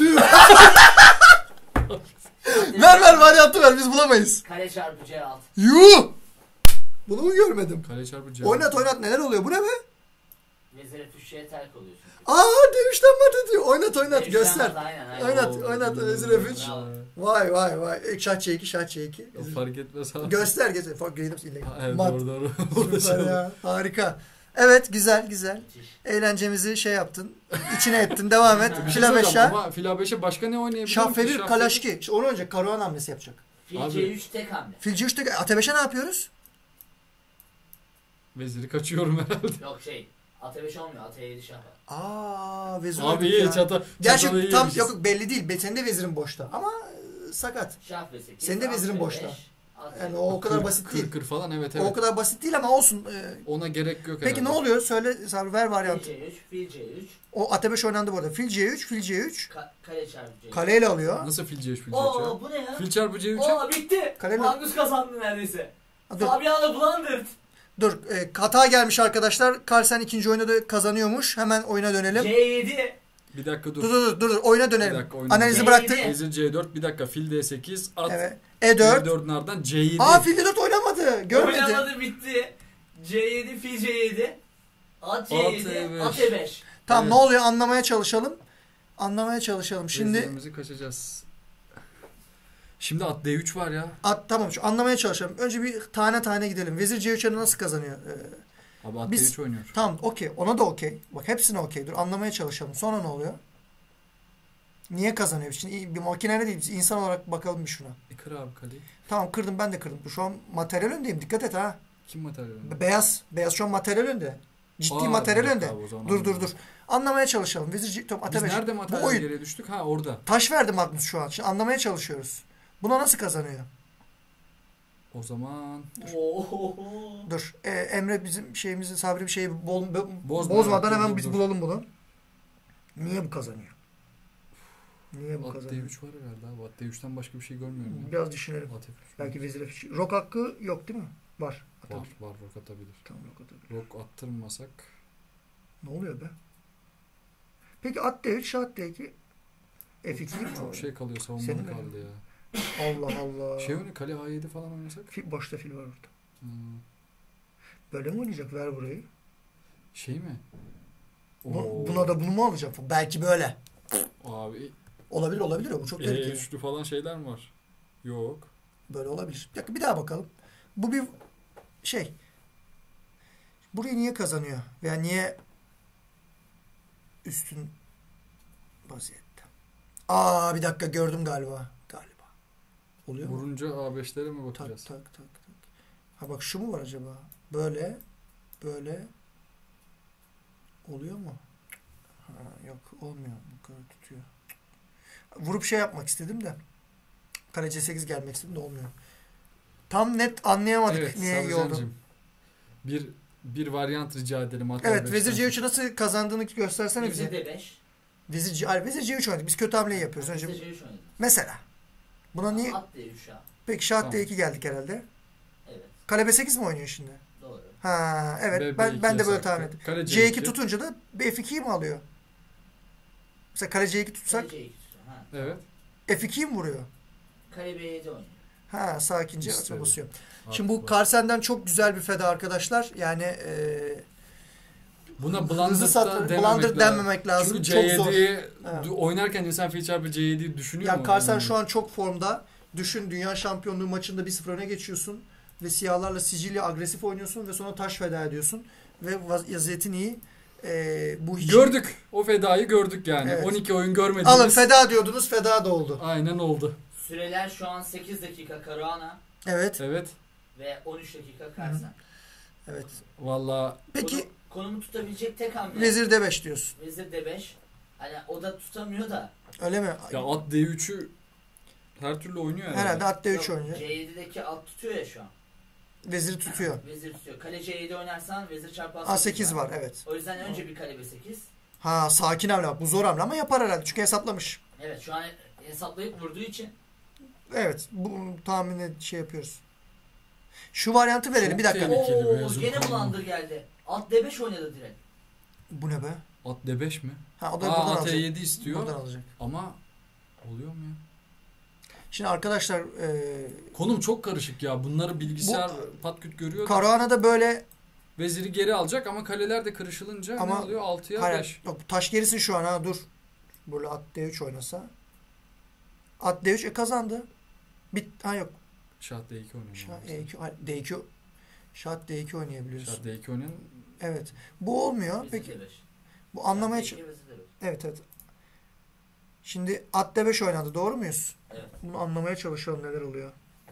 ver ver varyantı ver biz bulamayız. Kale çarpı C altı. Yuh! Bunu mu görmedim? Kale çarpı C altı. Oynat oynat neler oluyor bu ne be? Vezir F üç'e terk oluyorsun. Aa D üç'ten mat ediyor. Oynat oynat göster. Aynen, aynen. Oynat Oo, oynat Vezir F üç. Vay vay vay. Şah C iki şah C iki. Fark etmez abi. Göster göster. Fark Greydams ile. Evet mat. doğru doğru. Süper ya. Harika. Evet güzel güzel. Eğlencemizi şey yaptın. İçine ettin. Devam et. Fil A beş şah. Ama Fil A beşe başka ne oynayabilirim? Şah F bir kale H iki. İşte onu oynayacak. Caruana hamlesi yapacak. Fil C üç tek hamle. Fil C üç tek. A T beşe ne yapıyoruz? Veziri kaçıyorum herhalde. Yok şey. A T beş olmuyor. A T yedi şah var. Aaa vezir. Abi iyi çata. Gerçi tam yok belli değil. Senin de vezirin boşta. Ama sakat. Şah ve sekiz. Senin de vezirin boşta. Yani o o kadar kır, basit kır, değil. Kır falan evet evet. O, o kadar basit değil ama olsun. Ee, Ona gerek yok peki herhalde. Ne oluyor? Söyle Sabri ver varyantı. Fil C üç, fil C üç. O A T beş oynandı bu arada. Fil C üç, fil C üç. Ka kale çarpı C üç. Kaleyle alıyor. Nasıl fil C üç, fil C üç? Oo bu ne ya? Fil çarpı C üç. Oo bitti. Kaleyle... Magnus kazandı neredeyse. Dur. Fabiano Blandert. Dur. E, hata gelmiş arkadaşlar. Carlsen ikinci oyunda da kazanıyormuş. Hemen oyuna dönelim. C yedi. Bir dakika dur. Dur dur dur, dur. oyuna dönelim. Dakika, Analizi bıraktık. Vezir C dört, bir dakika fil D sekiz, at evet. E dört. E dördün ardından C yedi. Aa fil D dört oynamadı. Görmedi. Oynamadı, bitti. C yedi, fil C yedi. At C yedi, at E beş. Tamam, evet. Ne oluyor anlamaya çalışalım. Anlamaya çalışalım. Şimdi vezirimizi kaçacağız. Şimdi at D üç var ya. At tamam, şu anlamaya çalışalım. Önce bir tane tane gidelim. Vezir C üç'e nasıl kazanıyor? Ee, Abi at biz, D üç oynuyor. Tamam okey. Ona da okey. Bak hepsine okey. Dur anlamaya çalışalım. Sonra ne oluyor? Niye kazanıyor? Şimdi bir makine değil. Biz insan olarak bakalım bir şuna. E kır abi kaleyi. Tamam kırdım, ben de kırdım. Şu an materyal öndeyim. Dikkat et ha. Kim materyal önde? Beyaz. Beyaz şu an materyal önde. Ciddi Aa, materyal önde. Abi, dur dur dur. Anlamaya çalışalım. Vezir top Biz nerede materyal geriye düştük? Ha orada. Taş verdi Magnus şu an. Şimdi anlamaya çalışıyoruz. Buna nasıl kazanıyor? O zaman dur. dur. Ee, Emre bizim şeyimizi, Sabri bir şeyi bol, Bozma, bozmadan hemen dur, biz dur. bulalım bunu. Niye bu kazanıyor? Niye bu at kazanıyor? D üç var herhalde abi. At D üç'ten başka bir şey görmüyorum. Biraz ya. düşünelim. Belki vezire fiş. Rok hakkı yok değil mi? Var. Var, var rok atabilir. Tamam rok atabilir. Rok attırmasak. Ne oluyor be? Peki at D üç, şah D iki. F iki mi? Çok şey kalıyor, savunmanın kaldı ya. Allah Allah. Şey oynuyor, kale A yedi falan oynasak. Fil, boşta fil var orada. Hmm. Böyle mi oynayacak? Ver burayı. Şey mi? Bu, buna da bunu mu alacak? Belki böyle. Abi. Olabilir olabilir o. Bu çok tehlikeli. E üçlü falan şeyler mi var? Yok. Böyle olabilir. Bir daha bakalım. Bu bir şey. Burayı niye kazanıyor? Veya niye üstün vaziyette? Aa bir dakika, gördüm galiba. Galiba. Oluyor mu? Vurunca A beş'lere mi bakacağız? Tak tak tak tak. Ha bak şu mu var acaba? Böyle böyle oluyor mu? Ha yok olmuyor. Bu kadar tutuyor. Vurup şey yapmak istedim de. Kale C sekiz gelmek istedim de olmuyor. Tam net anlayamadık evet, niye iyi oldu. Bir bir varyant rica edelim. Evet, vezir C üç'ü nasıl kazandığını göstersene bize. Vezir D beş. Vezir C, hayır, vezir C üç oynadık. Biz kötü hamleyi yapıyoruz. Önce vezir C üç oynadık. Mesela. Buna niye? At D üç şah. Peki şah tamam. D iki geldik herhalde. Evet. Kale B sekiz mi oynuyor şimdi? Doğru. Ha evet, B, ben ben de böyle tahmin ettim. C iki. C iki tutunca da F iki'yi mi alıyor? Mesela kale C iki tutsak. Kale C iki tutuyor. Ha. Evet. F iki'yi mi vuruyor? Kale B yedi oynuyor. Ha sakince işte basıyor. Şimdi bu Carlsen'den çok güzel bir feda arkadaşlar. Yani eee buna Blunder dememek, denmemek lazım. Çünkü çok zor. Evet. Oynarken insan fil çarpı C yedi'yi düşünüyor yani mu? Yani Carlsen şu an çok formda. Düşün, dünya şampiyonluğu maçında bir sıfır öne geçiyorsun. Ve siyahlarla Sicilya agresif oynuyorsun. Ve sonra taş feda ediyorsun. Ve vaziyetin iyi. Ee, bu hiç... Gördük. O fedayı gördük yani. Evet. on iki oyun görmediğimiz. Alın feda diyordunuz. Feda da oldu. Aynen oldu. Süreler şu an sekiz dakika Caruana. Evet. Evet. Ve on üç dakika Carlsen. Evet. Vallahi. Peki. Konu, konumu tutabilecek tek hamle. Vezir D beş diyorsun. Vezir D beş. Hani o da tutamıyor da. Öyle mi? Ya at D üç'ü her türlü oynuyor herhalde. Herhalde at D üç Yok, oynuyor. C yedi'deki at tutuyor ya şu an. Veziri tutuyor. Vezir tutuyor. Kale C yedi oynarsan vezir çarpı A sekiz var. var evet. O yüzden önce bir kale B sekiz. Ha sakin hamle. Bu zor hamle ama yapar herhalde. Çünkü hesaplamış. Evet şu an hesaplayıp vurduğu için. Evet. Bu tahmini şey yapıyoruz. Şu varyantı verelim. Çok bir dakika. Ooo gene Blunder geldi. At D beş oynadı direkt. Bu ne be? At D beş mi? Ha o da Aa, buradan alacak. alacak. At E yedi istiyor. Buradan alacak. Ama oluyor mu ya? Şimdi arkadaşlar e, konum çok karışık ya. Bunları bilgisayar bu, patküt görüyor. Caruana'da böyle veziri geri alacak ama kaleler de kırışılınca ama, ne oluyor? altıya beş. Yok, taş gerisin şu an ha dur. Böyle at D üç oynasa. At D üç e kazandı. Bit ha yok. Şah D iki oynuyor. Şah E iki D iki Şah D iki oynayabiliyorsun. Şah D iki oynayan. Evet. Bu olmuyor. Peki. Bu anlamaya ç- Evet evet. Şimdi at D beş oynadı. Doğru muyuz? Evet. Bunu anlamaya çalışalım neler oluyor.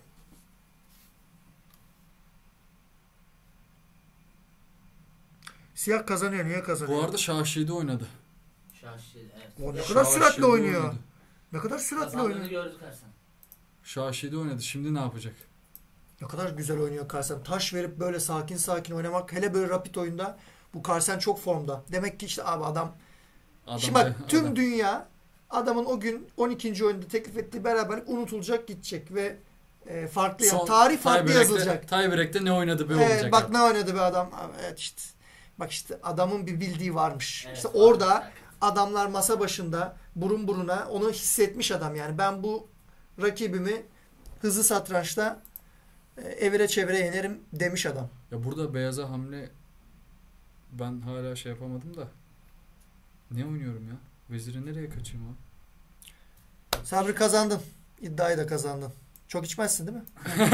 Siyah kazanıyor. Niye kazanıyor? Bu arada Şah Şii'de oynadı. Şah Şii'de evet. O ne kadar Şah süratli Şii'de oynuyor. oynadı. Ne kadar süratli Kazandığını oynuyor. gördük Carlsen. Şah Şii'de oynadı. Şimdi ne yapacak? Ne kadar güzel oynuyor Carlsen. Taş verip böyle sakin sakin oynamak. Hele böyle rapid oyunda. Bu Carlsen çok formda. Demek ki işte abi adam. adam Şimdi bak tüm adam. Dünya adamın o gün on ikinci oyunda teklif ettiği beraberlik unutulacak, gidecek ve e, farklı ya tarih farklı yazılacak. Tiebreak'te ne oynadı be evet, olacak. Bak abi. Ne oynadı be adam. Evet işte. Bak işte adamın bir bildiği varmış. Evet, işte orada adamlar masa başında burun buruna onu hissetmiş adam yani. Ben bu rakibimi hızlı satrançta evire çevire yenerim demiş adam. Ya burada beyaza hamle ben hala şey yapamadım da. Ne oynuyorum ya? Veziri nereye kaçayım ha? Sabri kazandın. İddiayı da kazandın. Çok içmezsin değil mi?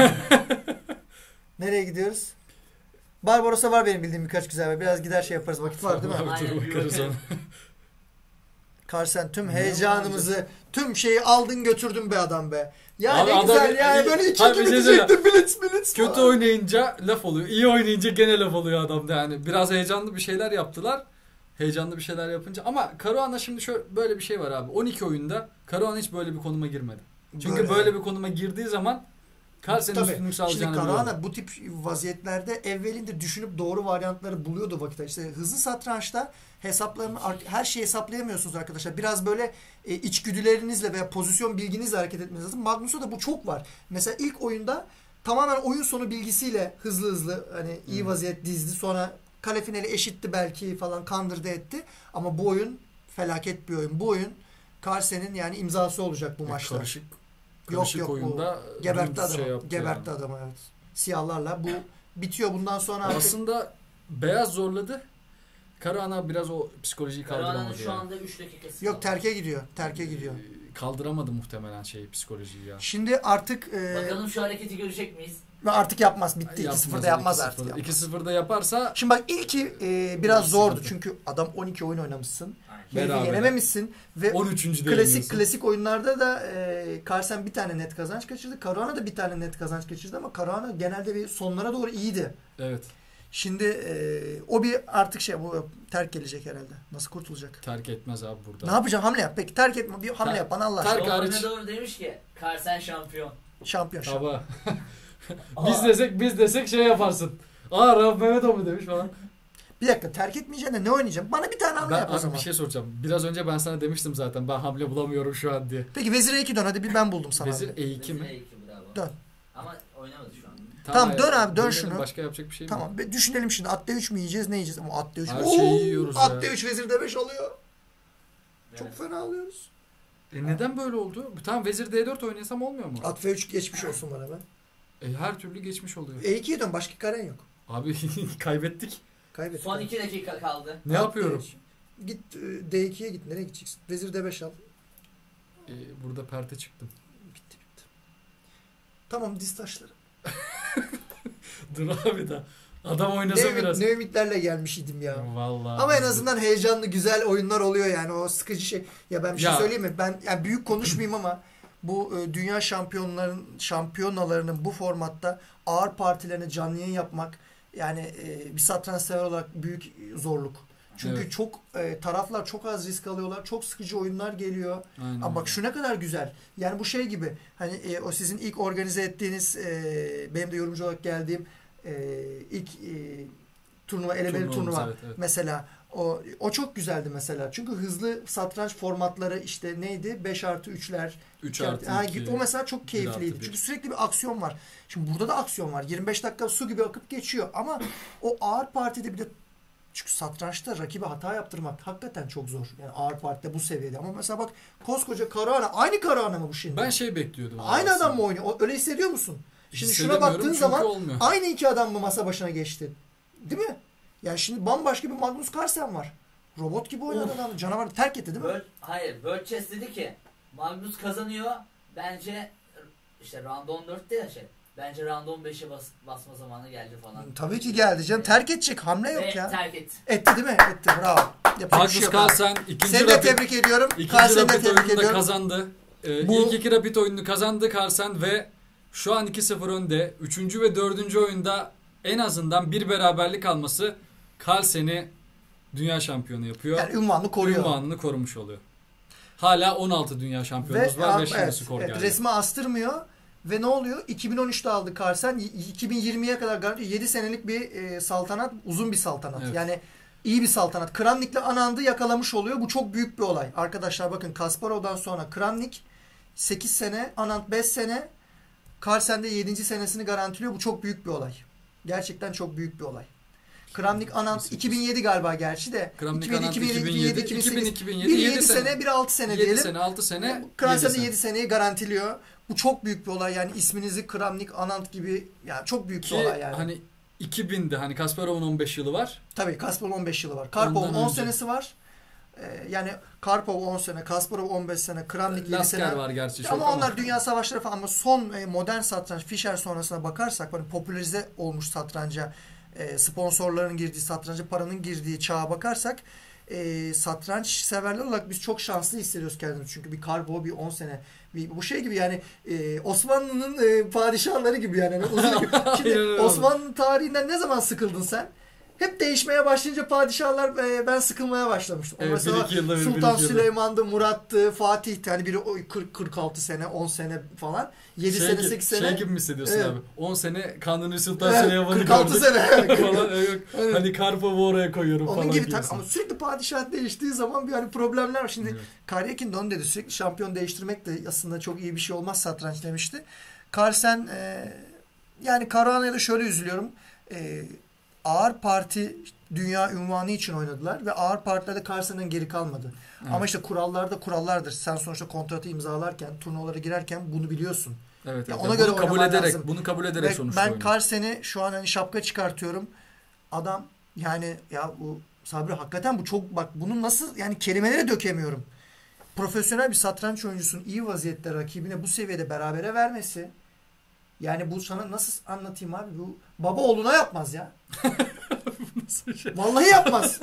Nereye gidiyoruz? Barbaros'a var benim bildiğim birkaç güzel ve biraz gider şey yaparız. Vakit var değil mi? Dur bakarız ona. Carlsen tüm heyecanımızı, tüm şeyi aldın götürdün be adam be. Ya abi ne güzel ya. Yani böyle iki iki bitecekti. Blitz blitz. Kötü falan. Oynayınca laf oluyor. İyi oynayınca gene laf oluyor adamda yani. Biraz heyecanlı bir şeyler yaptılar. Heyecanlı bir şeyler yapınca. Ama Caruana şimdi şöyle böyle bir şey var abi. on iki oyunda Caruana hiç böyle bir konuma girmedi. Çünkü böyle, böyle bir konuma girdiği zaman Carlsen'in üstünlük sağlayacağını biliyordu. Şimdi Caruana bu tip vaziyetlerde evvelinde düşünüp doğru varyantları buluyordu vakit. İşte hızlı satrançta hesaplarını her şeyi hesaplayamıyorsunuz arkadaşlar. Biraz böyle e, içgüdülerinizle veya pozisyon bilginizle hareket etmeniz lazım. Magnus'ta da bu çok var. Mesela ilk oyunda tamamen oyun sonu bilgisiyle hızlı hızlı hani iyi vaziyet dizdi. Sonra kale finali eşitti belki falan kandırdı etti. Ama bu oyun felaket bir oyun. Bu oyun Carlsen'in yani imzası olacak bu e, maçta. Karışık, yok karışık yok oyunda bu gebertti adamı. Şey gebertti yani. adamı evet. Siyahlarla bu bitiyor bundan sonra artık. Aslında beyaz zorladı. Caruana biraz o psikolojiyi kaldıramadı. Caruana'nın şu yani. anda üç dakikası. Yok terke gidiyor. Terke gidiyor. Kaldıramadı muhtemelen şeyi psikolojiyi ya. Şimdi artık e, bakalım şu hareketi görecek miyiz? Artık yapmaz. Bitti. iki sıfırda yapmaz artık. iki sıfırda yaparsa şimdi bak ilki e, biraz zordu. Sıfırda. Çünkü adam on iki oyun oynamışsın. Herifi yenememişsin ve on üçüncü klasik klasik oyunlarda da e, Carlsen bir tane net kazanç kaçırdı. Caruana da bir tane net kazanç kaçırdı ama Caruana genelde bir sonlara doğru iyiydi. Evet. Şimdi e, o bir artık şey bu terk gelecek herhalde. Nasıl kurtulacak? Terk etmez abi burada. Ne yapacağım? Hamle yap. Peki terk etme. Bir hamle Ter- yap bana Allah aşkına. Terk hariç. Doğru demiş ki Carlsen şampiyon. Şampiyon şampiyon. biz desek biz desek şey yaparsın. Aa Rauf Mehmet o mu demiş falan. Bir dakika terk etmeyeceğim de ne oynayacağım? Bana bir tane hamle ben, yap o zaman. Bir şey soracağım. Biraz önce ben sana demiştim zaten ben hamle bulamıyorum şu an diye. Peki Vezir E iki dön hadi bir ben buldum sana. Vezir E iki mi? Vezir E iki bravo. Dön. Ama oynamadı şu an. Tamam, tamam dön abi dön şunu. Başka yapacak bir şey mi? Tamam düşünelim şimdi at D üç mü yiyeceğiz ne yiyeceğiz? Ama at D üç. Her şeyi yiyoruz ya. At D üç Vezir D beş alıyor. Evet. Çok fena alıyoruz. E neden böyle oldu? Tamam Vezir D dört oynasam olmuyor mu? At F üç geçmiş olsun bana ben. E, her türlü geçmiş oluyor. E ikiye dön başka karen yok. Abi kaybettik. Kaybettik. Son iki dakika kaldı. Ne at yapıyorum? Git D ikiye git. Nereye gideceksin? Vezir D beş al. E, burada perte çıktım. Bitti bitti. Tamam diz taşları. Dur abi da. Adam oynasa ne, biraz. Ne ümitlerle gelmiş idim ya. Vallahi. Ama en azından heyecanlı güzel oyunlar oluyor yani o sıkıcı şey. Ya ben bir şey ya. söyleyeyim mi? Ben yani büyük konuşmayayım ama bu e, dünya şampiyonların şampiyonalarının bu formatta ağır partilerini canlı yayın yapmak yani e, bir satranç sever olarak büyük zorluk. Çünkü evet. çok e, taraflar çok az risk alıyorlar. Çok sıkıcı oyunlar geliyor. Aynen. Ama bak şu ne kadar güzel. Yani bu şey gibi hani e, o sizin ilk organize ettiğiniz e, benim de yorumcu olarak geldiğim e, ilk e, turnuva elebeli turnuva evet, evet. mesela o o çok güzeldi mesela. Çünkü hızlı satranç formatları işte neydi? beş artı üçler. üç artı iki. O mesela çok keyifliydi. Çünkü sürekli bir aksiyon var. Şimdi burada da aksiyon var. yirmi beş dakika su gibi akıp geçiyor. Ama o ağır partide bir de çünkü satrançta rakibe hata yaptırmak hakikaten çok zor. Yani ağır partide bu seviyede. Ama mesela bak koskoca Caruana. Aynı Caruana mı bu şimdi? Ben şey bekliyordum. Aynı adam mı oynuyor? Öyle hissediyor musun? Şimdi şuna baktığın zaman olmuyor. Aynı iki adam mı masa başına geçti? Değil mi? Yani şimdi bambaşka bir Magnus Carlsen var. Robot gibi oynadı adam. Canavar terk etti değil mi? World, hayır. World Chess dedi ki Magnus kazanıyor. Bence işte round on dörtte ya şey. Bence round on beşe bas, basma zamanı geldi falan. Tabii ki geldi canım. Terk edecek. Hamle yok Ve ya. terk etti. Etti değil mi? Etti. Bravo. Magnus Carlsen ikinci Seni de tebrik ediyorum. İkinci rapid oyununu kazandı. Ee, Bu... İlk iki rapid oyununu kazandı Carlsen ve şu an iki sıfır önde. Üçüncü ve dördüncü oyunda en azından bir beraberlik alması Carlsen'i dünya şampiyonu yapıyor. Yani ünvanını koruyor. Ünvanını korumuş oluyor. Hala on altı dünya şampiyonumuz var ve şimdi evet, skor evet, geldi. Resmi astırmıyor ve ne oluyor? iki bin on üçte aldı Carlsen. iki bin yirmiye kadar garanti yedi senelik bir e, saltanat, uzun bir saltanat. Evet. Yani iyi bir saltanat. Kramnik'le Anand'ı yakalamış oluyor. Bu çok büyük bir olay. Arkadaşlar bakın Kasparov'dan sonra Kramnik sekiz sene, Anand beş sene, Carlsen de yedinci senesini garantiliyor. Bu çok büyük bir olay. Gerçekten çok büyük bir olay. Kramnik Anant iki bin yedi galiba gerçi de. Kramnik Anant iki bin yedi, iki bin iki bin yedi, yedi sene, bir altı sene diyelim. yedi sene, altı sene. Kransen de yedi seneyi garantiliyor. Bu çok büyük bir olay yani, isminizi Kramnik Anant gibi, yani çok büyük Ki, bir olay yani. Hani iki binde hani Kasparov'un on beş yılı var. Tabii Kasparov on beş yılı var. Karpov'un on senesi var. Ee, yani Karpov on sene, Kasparov on beş sene, Kramnik yedi sene. var gerçi. Ama onlar dünya savaşları falan, ama son e, modern satranç, Fischer sonrasına bakarsak, hani popülerize olmuş satranca, e, sponsorların girdiği, satranca paranın girdiği çağa bakarsak, e, satranç severler olarak biz çok şanslı hissediyoruz kendimizi. Çünkü bir Karpov bir on sene, bir, bu şey gibi yani, e, Osmanlı'nın e, padişahları gibi yani. yani uzun gibi. Şimdi Osmanlı tarihinden ne zaman sıkıldın sen? Hep değişmeye başlayınca padişahlar, e, ben sıkılmaya başlamıştım. Evet, mesela yılda, Sultan Süleyman'dı, Murat'tı, Fatih'ti. Hani biri kırk kırk altı sene, on sene falan. yedi şey sene, sekiz sene. Şey gibi mi hissediyorsun evet. abi? on sene Kanuni Sultan evet, Süleyman'ı kırk altı sene. falan. Evet. Hani Karpov'u oraya koyuyorum Onun falan. Onun gibi tabii, ama sürekli padişah değiştiği zaman bir hani problemler var. Şimdi evet. Karyakin de onu dedi. Sürekli şampiyon değiştirmek de aslında çok iyi bir şey olmaz satranç demişti. Carlsen e, yani Caruana'ya da şöyle üzülüyorum. E, ağır parti dünya ünvanı için oynadılar ve ağır partilerde Carlsen'den geri kalmadı. Evet. Ama işte kurallar da kurallardır. Sen sonuçta kontratı imzalarken, turnuvalara girerken bunu biliyorsun. Evet. Yani evet. ona göre bunu kabul ederek, lazım. bunu kabul ederek sonuçta. Ben Carlsen'i şu an hani şapka çıkartıyorum. Adam yani ya bu Sabri hakikaten bu çok, bak bunu nasıl yani kelimelere dökemiyorum. Profesyonel bir satranç oyuncusunun iyi vaziyette rakibine bu seviyede berabere vermesi, yani bu sana nasıl anlatayım abi, bu baba oğluna yapmaz ya. Şey? Vallahi yapmaz.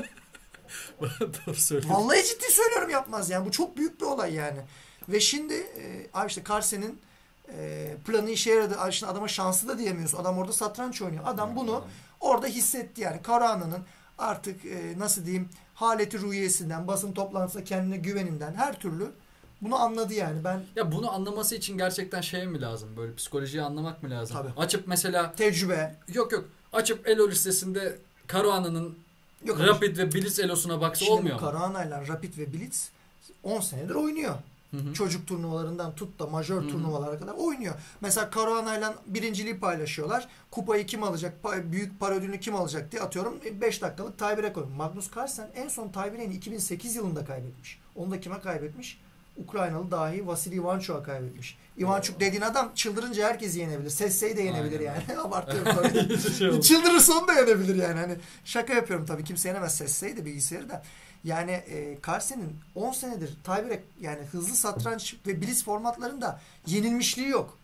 Doğru söylüyorsun. Vallahi ciddi söylüyorum, yapmaz yani. Bu çok büyük bir olay yani. Ve şimdi e, abi işte Carlsen'in e, planı işe yaradı. Şimdi adama şanslı da diyemiyorsun. Adam orada satranç oynuyor. Adam bunu orada hissetti yani. Caruana'nın artık e, nasıl diyeyim, haleti ruhiyesinden, basın toplantısında kendine güveninden, her türlü bunu anladı yani. Ben ya bunu anlaması için gerçekten şey mi lazım? Böyle psikolojiyi anlamak mı lazım? Tabii. Açıp mesela tecrübe. Yok yok. Açıp Elo listesinde Caruana'nın Rapid ve Blitz Elo'suna baksa şimdi olmuyor mu? Caruana'yla Rapid ve Blitz on senedir oynuyor. Hı hı. Çocuk turnuvalarından tut da majör hı hı. turnuvalara kadar oynuyor. Mesela Caruana'yla birinciliği paylaşıyorlar. Kupayı kim alacak, büyük para ödülünü kim alacak diye atıyorum beş dakikalık tiebreak oynuyor. Magnus Carlsen en son tiebreak'ini iki bin sekiz yılında kaybetmiş. Onu da kime kaybetmiş? Ukraynalı dahi Vasily Ivanchuk'a kaybetmiş. Ivanchuk dediğin adam çıldırınca herkesi yenebilir. Sesse'yi de yenebilir aynen. Yani. Abartıyorum tabii. Çıldırırsa onu da yenebilir yani. Hani şaka yapıyorum tabii. Kimse yenemez Sesse'yi de, bilgisayarı da. Yani e, Carlsen'in on senedir tiebreak yani hızlı satranç ve blitz formatlarında yenilmişliği yok.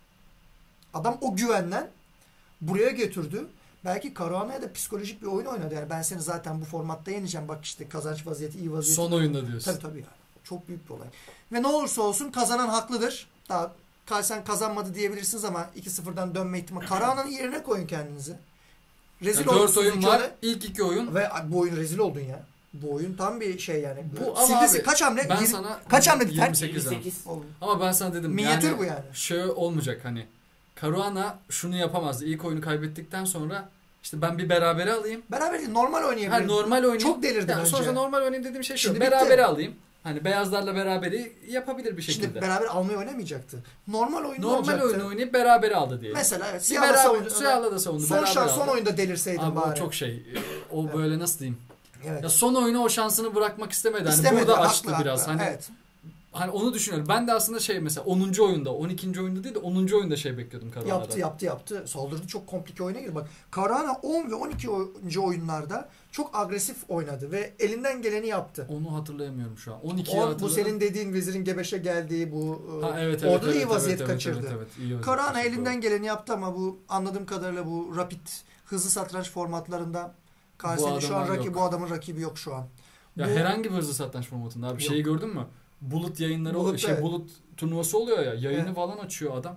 Adam o güvenden buraya götürdü. Belki Caruana'ya da psikolojik bir oyun oynadı. Yani ben seni zaten bu formatta yeneceğim. Bak işte kazanç vaziyeti, iyi vaziyeti. Son oyunda diyorsun. Tabii tabii yani. Çok büyük bir olay. Ve ne olursa olsun kazanan haklıdır. Daha Carlsen kazanmadı diyebilirsiniz ama iki sıfırdan dönme ihtimali. Caruana'nın yerine koyun kendinizi. Rezil yani dört oyun var. Öyle. İlk iki oyun. Ve bu oyun rezil oldun ya. Bu oyun tam bir şey yani. Bu ama abi, kaç hamle? Ben yirmi, sana kaç hamle biter? yirmi sekiz. Ama ben sana dedim. Minyatür yani, bu yani. Şey olmayacak hani. Caruana şunu yapamazdı. İlk oyunu kaybettikten sonra işte ben bir berabere alayım. Beraber değil, normal oynayabilirim. Ha, normal oynayayım. Çok delirdim yani önce. Sonra normal oynayayım dediğim şey şu. Şimdi berabere alayım. Hani beyazlarla beraberi yapabilir bir şekilde. Şimdi beraber almayı oynamayacaktı. Normal oyunu Normal olacaktı. oyunu oynayıp berabere aldı diye. Mesela evet. Siyahla savundu. Siyahla da savundu. Son şans, son oyunda delirseydin abi, bari. O çok şey. O evet. Böyle nasıl diyeyim. Evet. Ya son oyuna o şansını bırakmak istemedi. Hani İstemedi, burada haklı, açtı haklı. biraz. Hani evet. Hani onu düşünüyorum. Ben de aslında şey mesela onuncu oyunda, on ikinci oyunda değil de onuncu oyunda şey bekliyordum Caruana'dan. Yaptı yaptı yaptı. Saldırdı, çok komplike oyuna girdi. Bak Caruana on ve on ikinci oyunlarda çok agresif oynadı ve elinden geleni yaptı. Onu hatırlayamıyorum şu an. on ikiyi hatırladım. Bu senin dediğin vezirin Gebeş'e geldiği bu ha, evet, evet, orada evet, iyi vaziyet evet, kaçırdı. Evet, evet, evet, Caruana kaçırdı. Elinden geleni yaptı ama bu anladığım kadarıyla bu rapid hızlı satranç formatlarında Carlsen'in şu an rakibi, bu adamın rakibi yok şu an. Ya bu, herhangi bir hızlı satranç formatında abi şeyi gördün mü? Bulut yayınları Bulut, şey evet. Bulut turnuvası oluyor ya. Yayını evet. falan açıyor adam.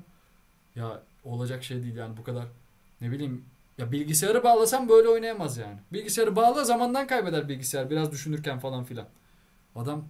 Ya olacak şey değil yani bu kadar. Ne bileyim ya bilgisayarı bağlasam böyle oynayamaz yani. Bilgisayarı bağla zamandan kaybeder bilgisayar biraz düşünürken falan filan. Adam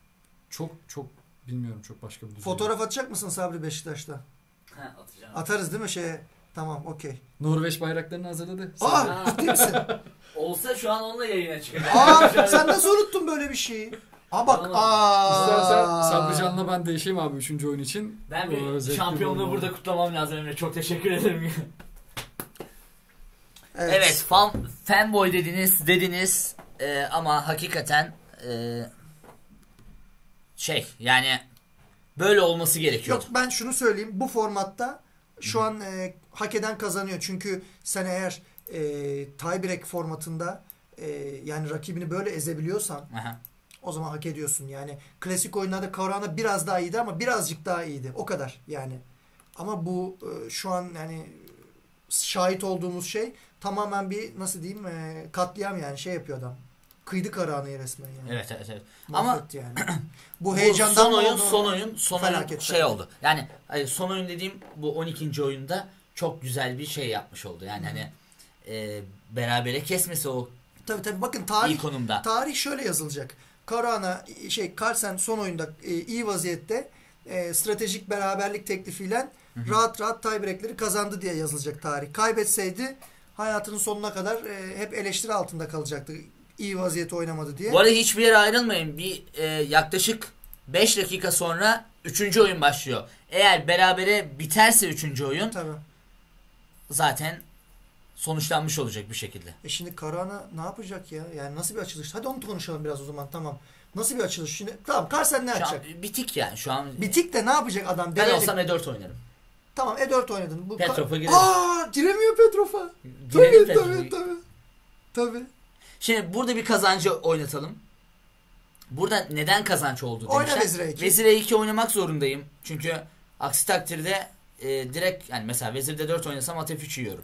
çok çok bilmiyorum çok başka bir düzey. Fotoğraf atacak mısın Sabri Beşiktaş'ta? Ha, atacağım. Atarız değil mi şeye? Tamam, okey. Norveç bayraklarını hazırladı. Aa, ciddi misin? Olsa şu an onunla yayına çıkacak. Aa, sen nasıl unuttun böyle bir şeyi? Aa bak. Aa. İstersen Sabrican'la ben değişeyim abi üçüncü oyun için. Ben bir şampiyonluğu burada kutlamam lazım Emre. Çok teşekkür ederim. Evet, evet fan, fanboy dediniz dediniz e, ama hakikaten e, şey yani böyle olması gerekiyor. Yok, ben şunu söyleyeyim, bu formatta şu an e, hak eden kazanıyor. Çünkü sen eğer e, tiebreak formatında e, yani rakibini böyle ezebiliyorsan Aha. o zaman hak ediyorsun. Yani klasik oyunlarda Caruana biraz daha iyiydi ama birazcık daha iyiydi. O kadar yani. Ama bu e, şu an yani şahit olduğumuz şey tamamen bir nasıl diyeyim e, katliam yani şey yapıyor adam. Kıydı Caruana'yı resmen yani. Evet evet evet. Mahvet ama yani. bu heyecandan son oyun son oyun son oyun şey oldu. Yani hayır, son oyun dediğim bu on ikinci oyunda çok güzel bir şey yapmış oldu. Yani hmm. hani e, berabere kesmesi o tabii tabii bakın tarih konumda. Tarih şöyle yazılacak. Caruana şey Carlsen son oyunda e, iyi vaziyette e, stratejik beraberlik teklifiyle hı hı. rahat rahat tiebreak'leri kazandı diye yazılacak tarih. Kaybetseydi hayatının sonuna kadar e, hep eleştiri altında kalacaktı. İyi vaziyette oynamadı diye. Bu arada hiçbir yere ayrılmayın. Bir e, yaklaşık beş dakika sonra üçüncü oyun başlıyor. Eğer berabere biterse üçüncü oyun tabii. zaten sonuçlanmış olacak bir şekilde. E şimdi Caruana ne yapacak ya? Yani nasıl bir açılış? Hadi onu konuşalım biraz o zaman, tamam. Nasıl bir açılış? Şimdi tamam, Carlsen ne yapacak? Bitik yani şu an. Bitik de ne yapacak adam? Ben Derecek... olsam E dört oynarım. Tamam, E dört oynadın. Bu Petrov'a girelim. Aaa giremiyor Petrov'a. Tabii tabii tabii. Tabii. Şimdi burada bir kazancı oynatalım. Burada neden kazanç oldu demişler. Oyna Vezir E iki. Vezir E iki oynamak zorundayım. Çünkü aksi takdirde e, direkt yani mesela Vezir D dört oynasam at F üç yiyorum.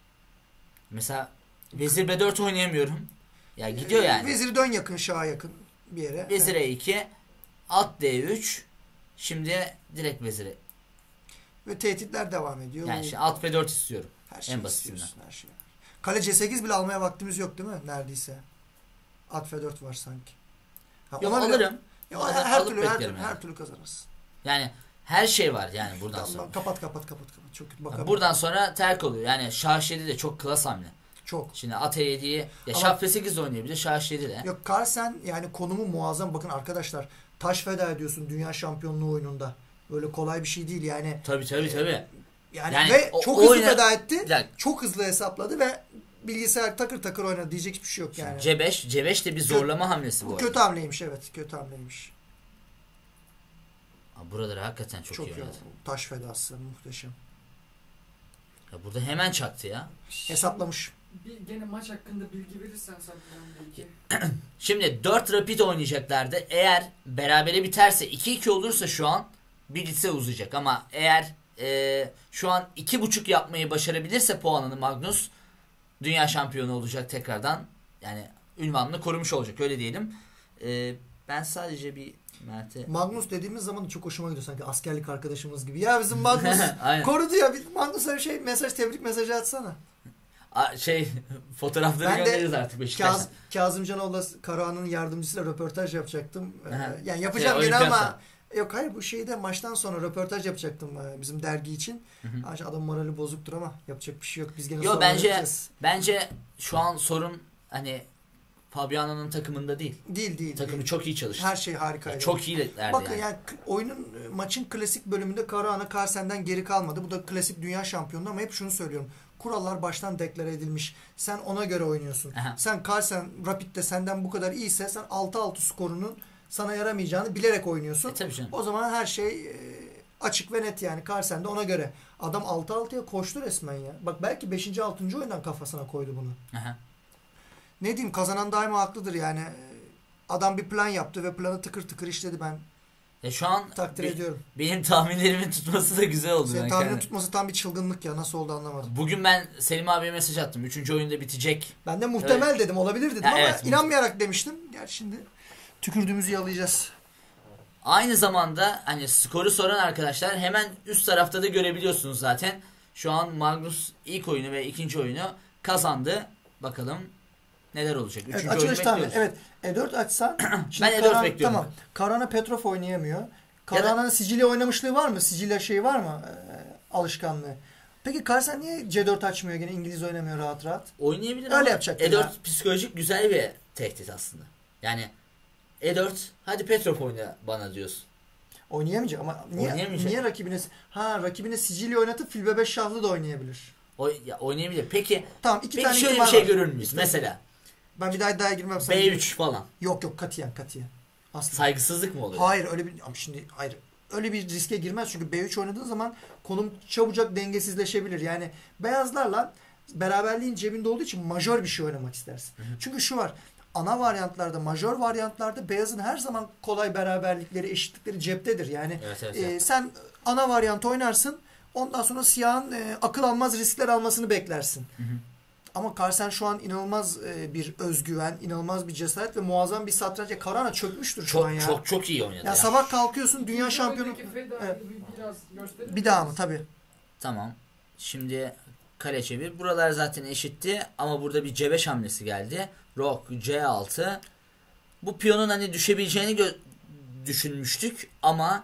Mesela Vezir B dört oynayamıyorum. Ya gidiyor yani. Vezir dön yakın, şaha yakın bir yere. Vezir E iki, at D üç. Şimdi direkt Vezir'e. Ve tehditler devam ediyor. Yani şimdi at F dört istiyorum. Her şeyi en basitinden. Her şey. Kale C sekiz bile almaya vaktimiz yok değil mi? Neredeyse. At F dört var sanki. Ha, Yok alırım. Ya, her, her türlü her, yani. her türlü kazanırız. Yani her şey var yani buradan tamam, sonra. Kapat kapat kapat kapat. Çok kötü bakalım. Buradan sonra terk oluyor. Yani Şah yedi de çok klas hamle. Çok. Şimdi at E yediyi ya Şah F sekiz de oynayabilir, Şah yedi de. Yok, Carlsen yani konumu muazzam. Bakın arkadaşlar, taş feda ediyorsun dünya şampiyonluğu oyununda. Böyle kolay bir şey değil yani. Tabii tabii tabii. Yani, yani ve o, çok hızlı oyna... feda etti. Yani, çok hızlı hesapladı ve bilgisayar takır takır oynadı. Diyecek hiçbir şey yok yani. C beş, C beş de bir zorlama Kö- hamlesi bu. Bu kötü hamleymiş, evet. Kötü hamleymiş. Buraları hakikaten çok, çok iyi oynadı. Taş fedası muhteşem. Ya burada hemen çaktı ya. Hesaplamış. Bir gene maç hakkında bilgi verirsen belki. Şimdi dört rapid oynayacaklardı. Eğer berabere biterse iki iki olursa şu an Blitz'e uzayacak. Ama eğer e, şu an iki buçuk yapmayı başarabilirse puanını Magnus dünya şampiyonu olacak tekrardan. Yani ünvanını korumuş olacak, öyle diyelim. E, ben sadece bir Mert'e... Magnus dediğimiz zaman da çok hoşuma gidiyor sanki, askerlik arkadaşımız gibi. Ya bizim Magnus korudu ya. Magnus'a bir şey mesaj, tebrik mesajı atsana. Şey fotoğrafları göndeririz artık Beşiktaş'tan. Kaz, Kazımcanoğlu'la Karahan'ın yardımcısıyla röportaj yapacaktım. Ee, yani yapacağım şey, gene ama sonra. Yok hayır, bu şeyde maçtan sonra röportaj yapacaktım bizim dergi için. Hı hı. Adam morali bozuktur ama yapacak bir şey yok. Biz gene Yo, bence yapacağız. Bence şu an sorun hani Fabiano'nun takımında değil. Değil değil. Takımı değil. çok iyi çalıştı. Her şey harikaydı. Yani çok iyilerdi. Bakın yani. yani oyunun maçın klasik bölümünde Caruana Carlsen'den geri kalmadı. Bu da klasik dünya şampiyonluğu ama hep şunu söylüyorum. Kurallar baştan deklare edilmiş. Sen ona göre oynuyorsun. Aha. Sen Carlsen Rapid'de senden bu kadar iyiyse sen altı altı skorunun sana yaramayacağını bilerek oynuyorsun. E, tabii canım. O zaman her şey açık ve net yani. Carlsen de ona göre. Adam altı altıya koştu resmen ya. Bak belki beşinci altıncı oyundan kafasına koydu bunu. Aha. Ne diyeyim, kazanan daima haklıdır yani. Adam bir plan yaptı ve planı tıkır tıkır işledi, ben ya şu an takdir be, ediyorum. Benim tahminlerimin tutması da güzel oldu. Senin tahminin tutması tam bir çılgınlık ya. Nasıl oldu anlamadım. Bugün ben Selim abiye mesaj attım. Üçüncü oyunda bitecek. Ben de muhtemel evet. dedim. Olabilir dedim ya ama evet, inanmayarak muhtemel. demiştim. Gerçi şimdi tükürdüğümüzü yalayacağız. Aynı zamanda hani skoru soran arkadaşlar hemen üst tarafta da görebiliyorsunuz zaten. Şu an Magnus ilk oyunu ve ikinci oyunu kazandı. Bakalım neler olacak. Üçüncü evet, açılış tahmin. Evet. E dört açsan. Ben E dört Karan, bekliyorum. Tamam. Caruana Petrov oynayamıyor. Caruana'nın Sicilya oynamışlığı var mı? Sicilya şeyi var mı? Ee, alışkanlığı. Peki Carlsen niye C dört açmıyor gene? İngiliz oynamıyor rahat rahat. Oynayabilir öyle ama yapacak. E dört ya. Psikolojik güzel bir tehdit aslında. Yani E dört hadi Petrov oyna bana diyorsun. Oynayamayacak ama niye, niye rakibine ha rakibine Sicilya oynatıp Filbe beş şahlı da oynayabilir. O, ya, oynayabilir. Peki, tamam, iki peki tane şöyle bir şey var. Görür müyüz? Mesela. Ben bir daha iddiaya girmem. B üç falan. Yok yok katiyen katiyen. Aslında. Saygısızlık mı oluyor? Hayır öyle bir ama şimdi hayır. Öyle bir riske girmez çünkü B üç oynadığı zaman konum çabucak dengesizleşebilir. Yani beyazlarla beraberliğin cebinde olduğu için majör bir şey oynamak istersin. Hı hı. Çünkü şu var. Ana varyantlarda, majör varyantlarda beyazın her zaman kolay beraberlikleri, eşitlikleri ceptedir. Yani evet, evet, e, evet. sen ana varyant oynarsın. Ondan sonra siyahın e, akıl almaz riskler almasını beklersin. Hı hı. Ama Carlsen şu an inanılmaz e, bir özgüven, inanılmaz bir cesaret ve muazzam bir satranç. Karana çökmüştür şu çok, an ya. Çok çok iyi oynadı. Ya, ya. Sabah kalkıyorsun dünya şampiyonu. Evet. Bir daha mı? Tabii. Tamam. Şimdi kale çevir. Buralar zaten eşitti ama burada bir C beş hamlesi geldi. Rok C altı. Bu piyonun hani düşebileceğini düşünmüştük ama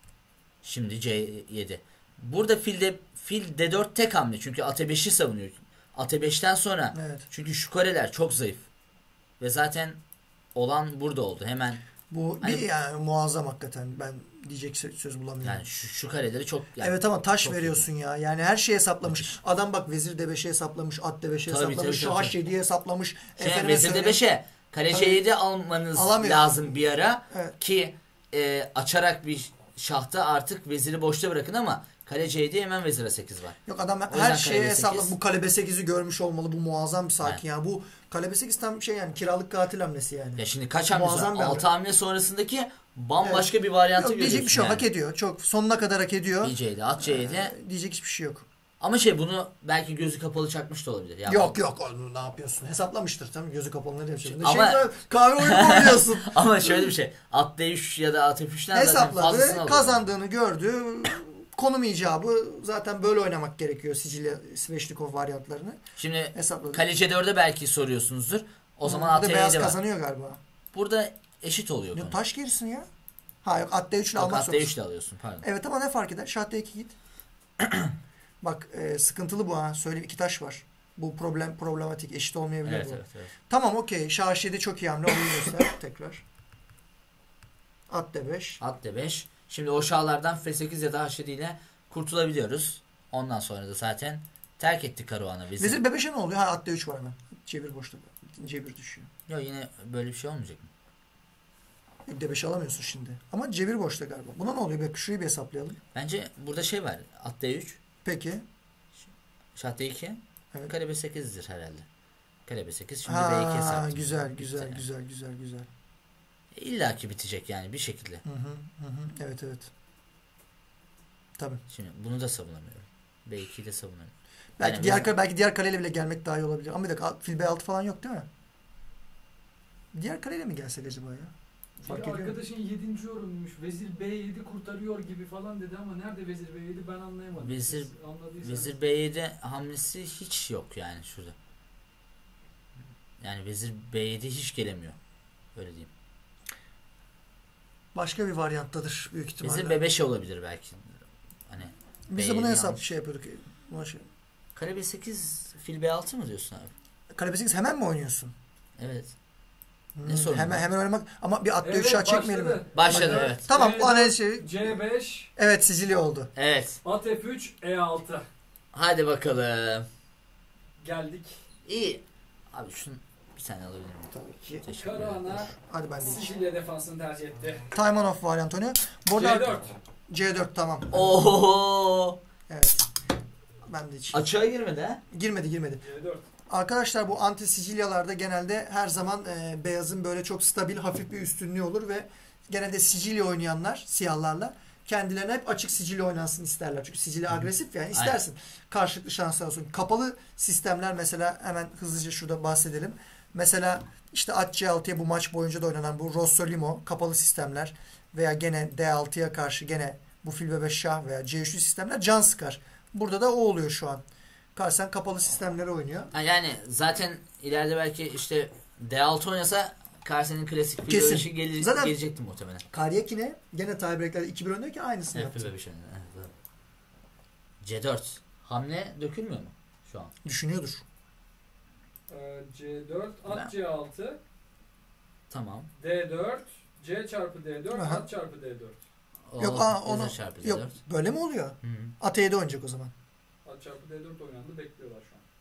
şimdi C yedi. Burada filde fil D dört tek hamle çünkü at beşi savunuyor. At beşten sonra evet. Çünkü şu kareler çok zayıf. Ve zaten olan burada oldu. Hemen bu hani, bir yani muazzam hakikaten. Ben diyecek söz bulamıyorum. Yani şu, şu kareleri çok yani, evet ama taş veriyorsun iyi. Ya. Yani her şeyi hesaplamış. Müthiş. Adam bak vezir D beşe hesaplamış, at D beşe hesaplamış, şah H yediye hesaplamış. Şey, vezir D beşe kale C yedi almanız alamıyor. Lazım bir ara evet. Ki e, açarak bir şahta artık veziri boşta bırakın ama kale C yedi hemen vezir A sekiz var. Yok adam her şeyi hesaplamış. Bu kale B sekizi görmüş olmalı. Bu muazzam bir sakin evet. Ya. Bu kale B sekiz tam şey yani kiralık katil hamlesi yani. Ya şimdi kaç hamle sonra? altı hamle sonrasındaki bambaşka evet. Bir varyantı yok, diyecek bir şey yok. Yani. Hak ediyor. Çok sonuna kadar hak ediyor. D C'de, at C yedi. Ee, diyecek hiçbir şey yok. Ama şey bunu belki gözü kapalı çakmış da olabilir. Ya yok ben... yok onu ne yapıyorsun? Hesaplamıştır tamam gözü kapalı ne yapıyorsun? Ama şey, kahve oyunu oynuyorsun. Ama şöyle bir şey. At D üç ya da at F üçten hesapladı, kazandığını gördü. Konum icabı zaten böyle oynamak gerekiyor Sicilya Sveshnikov varyantlarını. Şimdi hesapladı. Kale C dörde belki soruyorsunuzdur. O zaman at D yedi beyaz kazanıyor galiba. Burada eşit oluyor. Yok, taş gerisin ya. Ha yok at D üç'le almak zorundasın. At D üç'le alıyorsun pardon. Evet ama ne fark eder? Şah D iki git. Bak e, sıkıntılı bu ha. Söyleyeyim iki taş var. Bu problem problematik. Eşit olmayabilir evet, bu. Evet, evet. Tamam okey. Şah H yedi çok iyi hamle. Onu göster tekrar. At D beş. At D beş. Şimdi o şahlardan F sekiz ya da H yedi ile kurtulabiliyoruz. Ondan sonra da zaten terk etti Caruana bizi. Vezir B beşe ne oluyor? Ha at D üç var hemen. C bir boşta. C bir düşüyor. Yok yine böyle bir şey olmayacak mı? D beşi alamıyorsun şimdi. Ama C bir boşta galiba. Buna ne oluyor? Bak şurayı bir hesaplayalım. Bence burada şey var. At D üç. Peki. Şah D iki. Evet. Kale B sekiz'dir herhalde. Kale B sekiz. Şimdi ha, B iki hesaplayalım. Güzel güzel yani. güzel güzel güzel. İlla ki bitecek yani bir şekilde. Hı hı, hı. Evet evet. Tabii. Şimdi bunu da savunamıyorum. B iki'yi de savunamıyorum. Belki yani diğer bizim... belki diğer kaleyle bile gelmek daha iyi olabilir. Ama bir dakika fil B altı falan yok değil mi? Diğer kaleyle mi gelsek acaba ya? Fark arkadaşın yedinci yorummuş. Vezir B yedi kurtarıyor gibi falan dedi ama nerede vezir B yedi ben anlayamadım. Vezir, vezir B yedi hamlesi hiç yok yani şurada. Yani vezir B yedi hiç gelemiyor. Öyle diyeyim. Başka bir varyanttadır büyük ihtimalle. Vezir B beş olabilir belki. Hani biz de bunu hesap şey yapıyorduk. Buna şey. Kale B sekiz fil B altı mı diyorsun abi? Kale B sekiz hemen mi oynuyorsun? Evet. Hmm, ne sorun? Hemen hemen oynamak ama bir at evet, üç çekmeyelim mi? Başladı evet. Tamam o analiz şey. C beş. Evet Sicilya oldu. Evet. At F üç E altı. Hadi bakalım. Geldik. İyi. Abi şunu bir tane alabilir miyim? Tabii ki. Caruana. Hadi ben de. Sicilya defansını tercih etti. Taymanov var Antonio. C dört. C dört tamam. Oho. Evet. Ben de hiç. Açığa girmedi ha? Girmedi girmedi. C dört. Arkadaşlar bu anti Sicilyalarda genelde her zaman e, beyazın böyle çok stabil hafif bir üstünlüğü olur ve genelde Sicilya oynayanlar siyahlarla kendilerine hep açık Sicilya oynansın isterler. Çünkü Sicilya Hı. agresif yani istersin. Aynen. Karşılıklı şanslar olsun. Kapalı sistemler mesela hemen hızlıca şurada bahsedelim. Mesela işte at C altıya bu maç boyunca da oynanan bu Rosso Limo kapalı sistemler veya gene D altıya karşı gene bu fil B beş şah veya C üçlü sistemler can sıkar. Burada da o oluyor şu an. Carlsen kapalı sistemleri oynuyor. Yani zaten ileride belki işte D altı oynasa Carlsen'in klasik fil B beşi gele zaten gelecekti muhtemelen. Karyakin'e gene tiebreak'lerde iki bir öndeyken ki aynısını evet, yaptı. Evet. C dört. Hamle dökülmüyor mu şu an? Düşünüyordur. Ee, C dört, at ben... C altı. Tamam. D dört, C çarpı D dört, Aha. at çarpı D dört. O, yok aa, onu, yok böyle mi oluyor? At E yedi oynayacak o zaman. At At çarpı D dört oynandı. Bekliyorlar şu an.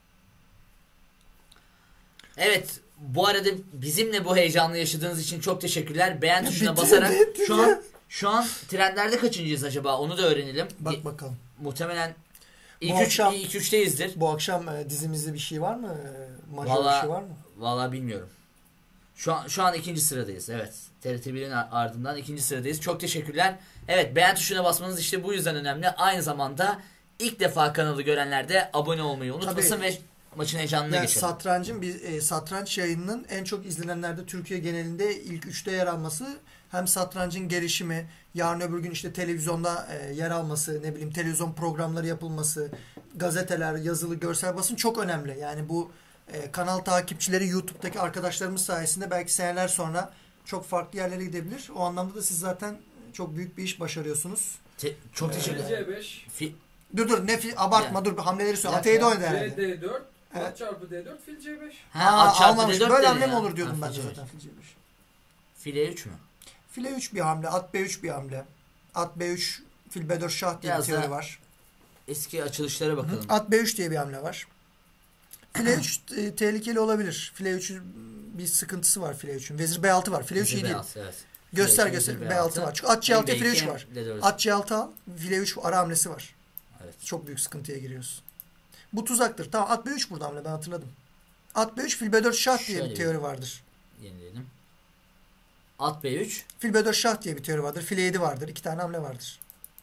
Evet. Bu arada bizimle bu heyecanlı yaşadığınız için çok teşekkürler. Beğen tuşuna basarak şu an şu an trendlerde kaçıncıyız acaba? Onu da öğrenelim. Bak bakalım. Muhtemelen ilk üç, ilk üçteyizdir. Bu akşam e, dizimizde bir şey var mı? E, majör bir şey var mı? Valla bilmiyorum. Şu an şu an ikinci sıradayız. Evet. T R T bir'in ardından ikinci sıradayız. Çok teşekkürler. Evet, beğen tuşuna basmanız işte bu yüzden önemli. Aynı zamanda ilk defa kanalı görenler de abone olmayı unutmasın. Tabii. Ve maçın heyecanına yani geçelim. Satrancın bir e, satranç yayınının en çok izlenenlerde Türkiye genelinde ilk üçte yer alması, hem satrancın gelişimi, yarın öbür gün işte televizyonda e, yer alması, ne bileyim televizyon programları yapılması, gazeteler, yazılı, görsel basın çok önemli. Yani bu e, kanal takipçileri YouTube'daki arkadaşlarımız sayesinde belki seneler sonra çok farklı yerlere gidebilir. O anlamda da siz zaten çok büyük bir iş başarıyorsunuz. Te- çok teşekkür ederim. C beş. Fi- dur dur ne fi- abartma yani. Dur hamleleri söyle. At yedi oynadı herhalde. D dört. Evet. At çarpı D dört, fil C beş. Ha, ha, at çarpı D dört böyle hamle mi olur diyordum ha, ben zaten. Fil C beş. File üç mü? File üç bir hamle. At B üç bir hamle. At B üç, fil B dört şah diye biraz bir teori var. Eski açılışlara bakalım. Hı. At B üç diye bir hamle var. File üç e, tehlikeli olabilir. File üçün bir sıkıntısı var File üçün. Vezir B altı var. File üç iyi değil. Evet. Göster göster. B altı var. Çünkü at C altı File üç var. At C altı al. File üç ara hamlesi var. Evet. Çok büyük sıkıntıya giriyorsun. Bu tuzaktır. Tamam, at B üç burada hamle, ben hatırladım. At B üç, fil B dört şah diye Şöyle bir teori vardır. Yenileyelim. At B üç. Fil B dört şah diye bir teori vardır. Fil yedi vardır. İki tane hamle vardır.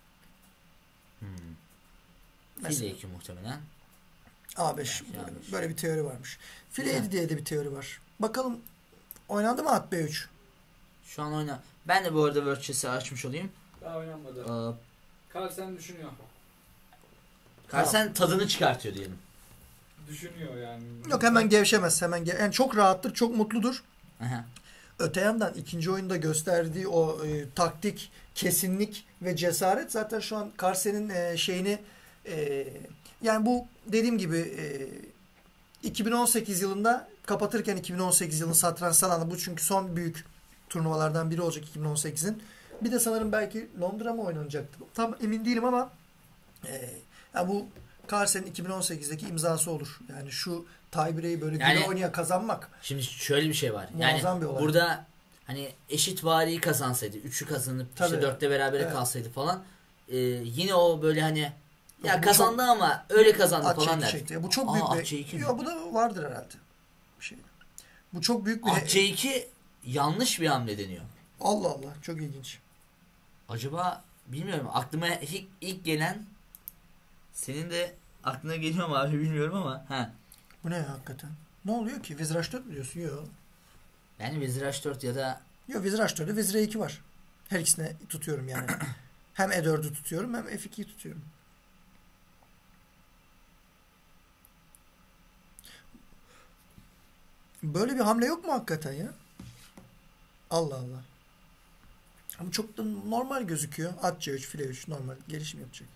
Hmm. Fil iki muhtemelen. A beş. Böyle, böyle bir teori varmış. Fil yedi diye de bir teori var. Bakalım oynandı mı at B üç? Şu an oyna. Ben de bu arada World Chess'i açmış olayım. Daha oynanmadı. Ee, Carlsen düşünüyor. Carlsen tadını çıkartıyor diyelim. Düşünüyor yani. Yok, hemen gevşemez. Hemen gev yani çok rahattır, çok mutludur. Aha. Öte yandan ikinci oyunda gösterdiği o e, taktik, kesinlik ve cesaret zaten şu an Carlsen'in e, şeyini e, yani bu dediğim gibi e, iki bin on sekiz yılında kapatırken iki bin on sekiz yılının satranç salonu bu, çünkü son büyük turnuvalardan biri olacak iki bin on sekizin. Bir de sanırım belki Londra mı oynanacaktı? Tam emin değilim ama e, yani bu Carlsen'in iki bin on sekizdeki imzası olur. Yani şu tiebreak'i böyle yani, güle oynaya kazanmak. Şimdi şöyle bir şey var. Yani burada hani eşit variyi kazansaydı, üçü kazanıp Tabii. işte dörtte berabere evet. kalsaydı falan e, yine o böyle hani ya Yok, kazandı çok, ama öyle kazandı falan der. Bu çok büyük Aa, bir... Yok, bu da vardır herhalde. Bir şey. Bu çok büyük bir... At C iki yanlış bir hamle deniyor. Allah Allah, çok ilginç. Acaba bilmiyorum, aklıma ilk, ilk gelen, senin de aklına geliyor mu abi bilmiyorum ama. Ha. Bu ne ya hakikaten? Ne oluyor ki? Vezir H dört mü diyorsun? Yok. Yani Vezir H dört ya da... Yok, Vezir H dört'de Vezir E iki var. Her ikisine tutuyorum yani. Hem E dörd'ü tutuyorum hem F iki'yi tutuyorum. Böyle bir hamle yok mu hakikaten ya? Allah Allah. Ama çok da normal gözüküyor. At C üç, file üç normal gelişim yapacak.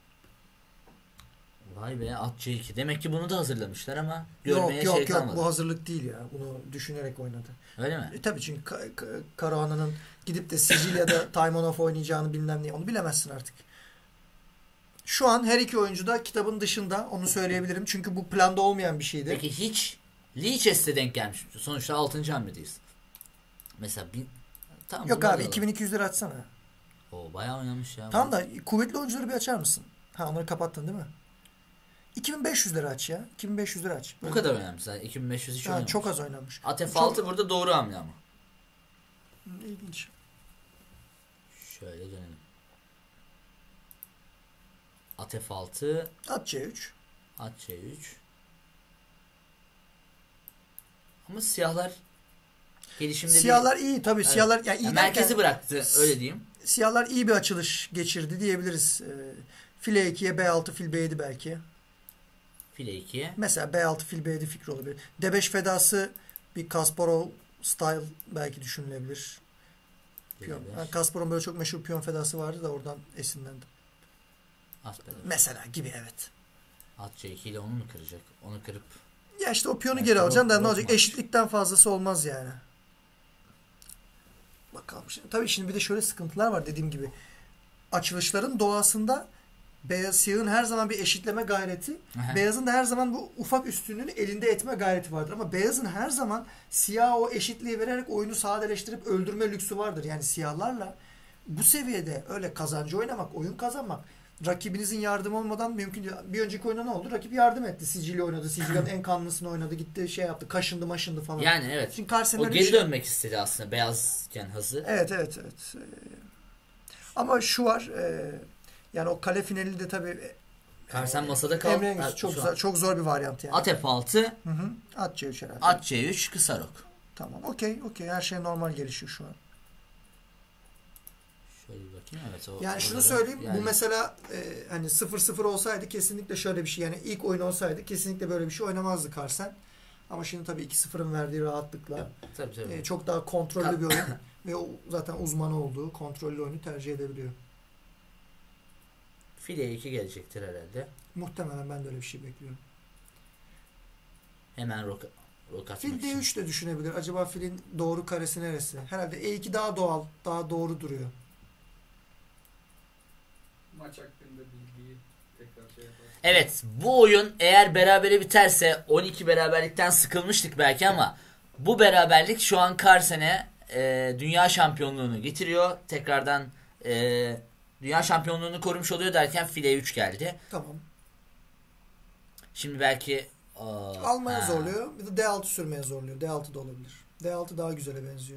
Vay be, at C iki. Demek ki bunu da hazırlamışlar ama görmeye yok, şey yok, kalmadı. Yok yok bu hazırlık değil ya. Bunu düşünerek oynadı. Öyle mi? E, tabii çünkü Ka- Ka- Karahan'ın gidip de Sicilya'da Taymanov oynayacağını bilmem ne. Onu bilemezsin artık. Şu an her iki oyuncu da kitabın dışında, onu söyleyebilirim. Çünkü bu planda olmayan bir şeydi. Peki hiç Lichess'e denk gelmiş. Sonuçta altıncı hamledeyiz. Mesela bir... Tamam, yok abi, iki bin iki yüz lira açsana. O bayağı oynamış ya. Tamam da kuvvetli oyuncuları bir açar mısın? Ha, onları kapattın değil mi? iki bin beş yüz lira aç ya. iki bin beş yüz lira aç. Böyle. Bu kadar oynamış zaten. iki bin beş yüz hiç oynamış. Çok az oynamış. At F altı çok... burada doğru hamle ama. İlginç. Şöyle dönelim. At F altı. At C üç. At C üç. Ama siyahlar gelişimde siyahlar bir... iyi tabii. Evet. Siyahlar yani iyi yani merkezi bıraktı öyle diyeyim. Siyahlar iyi bir açılış geçirdi diyebiliriz. File iki'ye B altı, fil B yedi belki. File iki'ye. Mesela B altı, fil B yedi fikri olabilir. D beş fedası bir Kasparov style belki düşünülebilir. Piyon. Yani Kasparov'un böyle çok meşhur piyon fedası vardı da oradan esinlendim. Mesela gibi evet. At C iki ile onu mu kıracak? Onu kırıp ya işte o piyonu yani geri alacaksın da ne olacak? Eşitlikten fazlası olmaz yani. Bakalım şimdi. Tabii şimdi bir de şöyle sıkıntılar var dediğim gibi. Açılışların doğasında beyaz siyahın her zaman bir eşitleme gayreti, Aha. beyazın da her zaman bu ufak üstünlüğünü elinde etme gayreti vardır. Ama beyazın her zaman siyah o eşitliği vererek oyunu sadeleştirip öldürme lüksü vardır. Yani siyahlarla bu seviyede öyle kazancı oynamak, oyun kazanmak, rakibinizin yardımı olmadan mümkün değil. Bir önceki oyunda ne oldu? Rakip yardım etti. Sicilya oynadı. Sicilya'nın en kanlısını oynadı. Gitti şey yaptı. Kaşındı maşındı falan. Yani evet. Şimdi o geri şey... dönmek istedi aslında. Beyazken hazır. Evet evet evet. Ama şu var. E, yani o kale finali de tabii Carlsen masada kaldı. Emre Engüz çok zor, çok zor bir varyant yani. At F altı. Hı hı. At C üç herhalde. At C üç kısa rok. Tamam. Okey. Okey. Her şey normal gelişiyor şu an. Şöyle bir bakayım. Evet, o, yani şunu söyleyeyim. Yani... Bu mesela e, hani sıfır sıfır olsaydı kesinlikle şöyle bir şey. Yani ilk oyun olsaydı kesinlikle böyle bir şey oynamazdı Carlsen. Ama şimdi tabii iki sıfırın verdiği rahatlıkla evet, tabii, tabii. E, çok daha kontrollü bir oyun ve o zaten uzmanı olduğu kontrollü oyunu tercih edebiliyor. File iki gelecektir herhalde. Muhtemelen ben de öyle bir şey bekliyorum. Hemen rok, rok atmak Fil D üç de düşünebilir. Acaba filin doğru karesi neresi? Herhalde E iki daha doğal, daha doğru duruyor. Maç hakkında bilgiyi tekrar şey yapalım. Evet, bu oyun eğer berabere biterse on iki beraberlikten sıkılmıştık belki ama bu beraberlik şu an Carlsen'e e, dünya şampiyonluğunu getiriyor. Tekrardan e, dünya şampiyonluğunu korumuş oluyor derken file üç geldi. Tamam. Şimdi belki aa, almaya ha. zorluyor. Bir de D altı sürmeye zorluyor. D altı da olabilir. D altı daha güzele benziyor.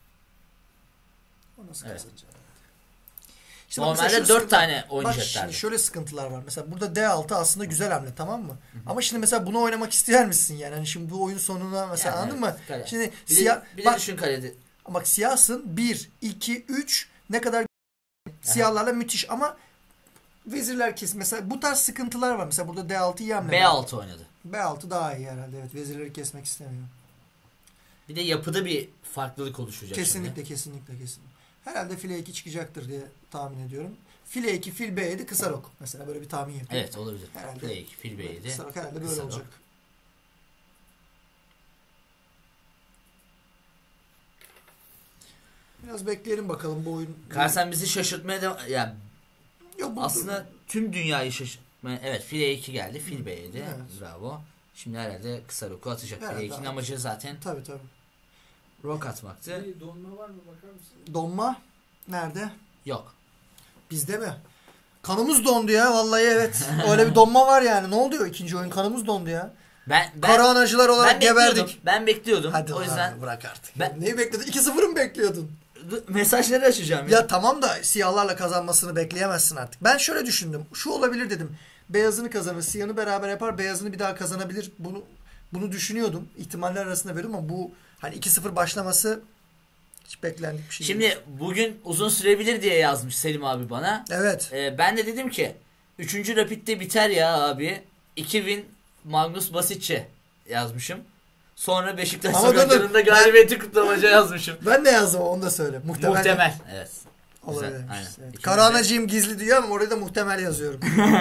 O nasıl evet. kazanacak? İşte normalde dört tane oynayacaklar. Şimdi şöyle sıkıntılar var. Mesela burada D altı aslında güzel hamle, tamam mı? Hı hı. Ama şimdi mesela bunu oynamak ister misin yani? Hani şimdi bu oyun sonuna mesela yani anladın evet, mı? Kale. Şimdi bir siyah de, bir bak, de düşün kalede. Bak siyahsın bir, iki, üç ne kadar siyahlarla Aha. müthiş ama vezirler kesin. Mesela bu tarz sıkıntılar var. Mesela burada D altı iyi hamle. B altı var. oynadı. B altı daha iyi herhalde. Evet, vezirleri kesmek istemiyor. Bir de yapıda bir farklılık oluşacak. Kesinlikle şimdi. kesinlikle kesinlikle. Herhalde file iki çıkacaktır diye tahmin ediyorum. File iki, fil B yedi, kısa rok. Mesela böyle bir tahmin yapıyorum. Evet olabilir. Herhalde. File iki, fil B yedi. Kısa rok herhalde böyle olacak. Rok. Biraz bekleyelim bakalım bu oyun. Carlsen bizi şaşırtmaya da yani Yok, bu aslında da... tüm dünyayı şaşırtmaya. Evet, file iki geldi. Fil B yedi. Evet. Bravo. Şimdi herhalde kısa roku atacak. Evet, file ikinin amacı zaten. Tabii tabii. Rok atmaktı. Bir donma var mı, bakar mısın? Donma nerede? Yok. Bizde mi? Kanımız dondu ya vallahi evet. Öyle bir donma var yani. Ne oluyor ikinci oyun? Kanımız dondu ya. Ben, ben Karahanacılar olarak ben geberdik. Ben bekliyordum. Hadi o yüzden bırak artık. Ben... Neyi bekliyordun? iki sıfır mı bekliyordun? Mesajları açacağım ya. Ya tamam da siyahlarla kazanmasını bekleyemezsin artık. Ben şöyle düşündüm. Şu olabilir dedim. Beyazını kazanır, siyahını beraber yapar, beyazını bir daha kazanabilir. Bunu bunu düşünüyordum. İhtimaller arasında veriyorum ama bu hani iki sıfır başlaması hiç beklendik bir şey Şimdi değil. bugün uzun sürebilir diye yazmış Selim abi bana. Evet. Ee, ben de dedim ki üçüncü Rapid'de biter ya abi. iki win Magnus Basitçe yazmışım. Sonra Beşiktaş sokaklarında galibiyeti kutlamaca yazmışım. Ben de yazdım, onu da söyle. Muhtemel. Muhtemel. Evet. Olabilir. Evet. Karahanacığım gizli diyor ama oraya da muhtemel yazıyorum.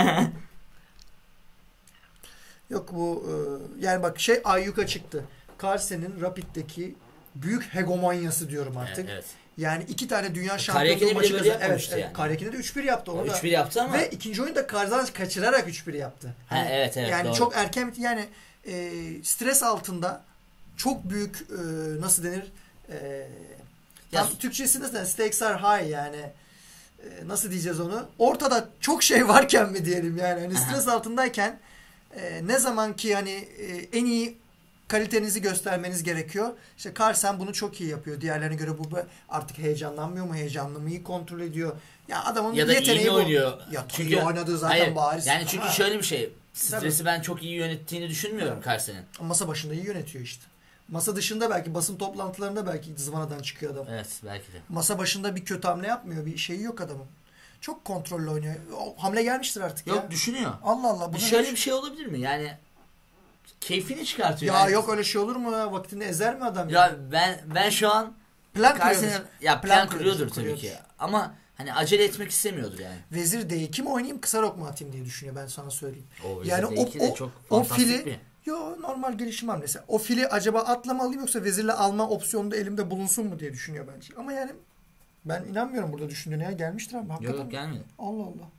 Yok bu yani bak şey ayyuka çıktı. Carlsen'in Rapid'deki büyük hegemonyası diyorum artık. Evet, evet. Yani iki tane dünya şampiyonluğu maçı kazandı. Evet, evet. Yani. Karyakin'de de üç bir yaptı onu da. üç bir yaptı ama. Ve ikinci oyunda kazanç kaçırarak üç bir yaptı. Hani, ha, evet evet. Yani doğru. çok erken yani e, stres altında çok büyük e, nasıl denir? E, tam Türkçesi nasıl denir? Stakes are high yani. E, nasıl diyeceğiz onu? Ortada çok şey varken mi diyelim yani. Hani stres altındayken e, ne zaman ki hani e, en iyi kalitenizi göstermeniz gerekiyor. İşte Carlsen bunu çok iyi yapıyor. Diğerlerine göre bu artık heyecanlanmıyor mu? Heyecanlı mı? İyi kontrol ediyor. Ya adamın ya da yeteneği iyi bu. oynuyor. Ya çünkü oynadığı zaten hayır, bariz. Yani çünkü ha. şöyle bir şey. Stresi Tabii. ben çok iyi yönettiğini düşünmüyorum evet. Carlsen'in. Masa başında iyi yönetiyor işte. Masa dışında belki basın toplantılarında belki zıvanadan çıkıyor adam. Evet belki de. Masa başında bir kötü hamle yapmıyor. Bir şeyi yok adamın. Çok kontrollü oynuyor. O hamle gelmiştir artık yok, ya. Yok düşünüyor. Allah Allah. Bir şöyle bir şey olabilir mi? Yani keyfini çıkartıyor. Ya yani. Yok öyle şey olur mu ya? Vaktinde ezer mi adam? Ya yani? ben ben şu an plan kuruyordur. Ya plan, plan kuruyordur tabii kuruyordur. ki. Ama hani acele etmek istemiyordur yani. Vezir D'yi kim oynayayım, kısa rok mu atayım diye düşünüyor, ben sana söyleyeyim. O yani o, o, çok o fili bir. Yo normal gelişim hamlesi. O fili acaba atla mı alayım yoksa vezirle alma opsiyonu da elimde bulunsun mu diye düşünüyor bence. Ama yani ben inanmıyorum burada düşündüğüne ya. Gelmiştir ama hakikaten. Yok gelmedi. Allah Allah.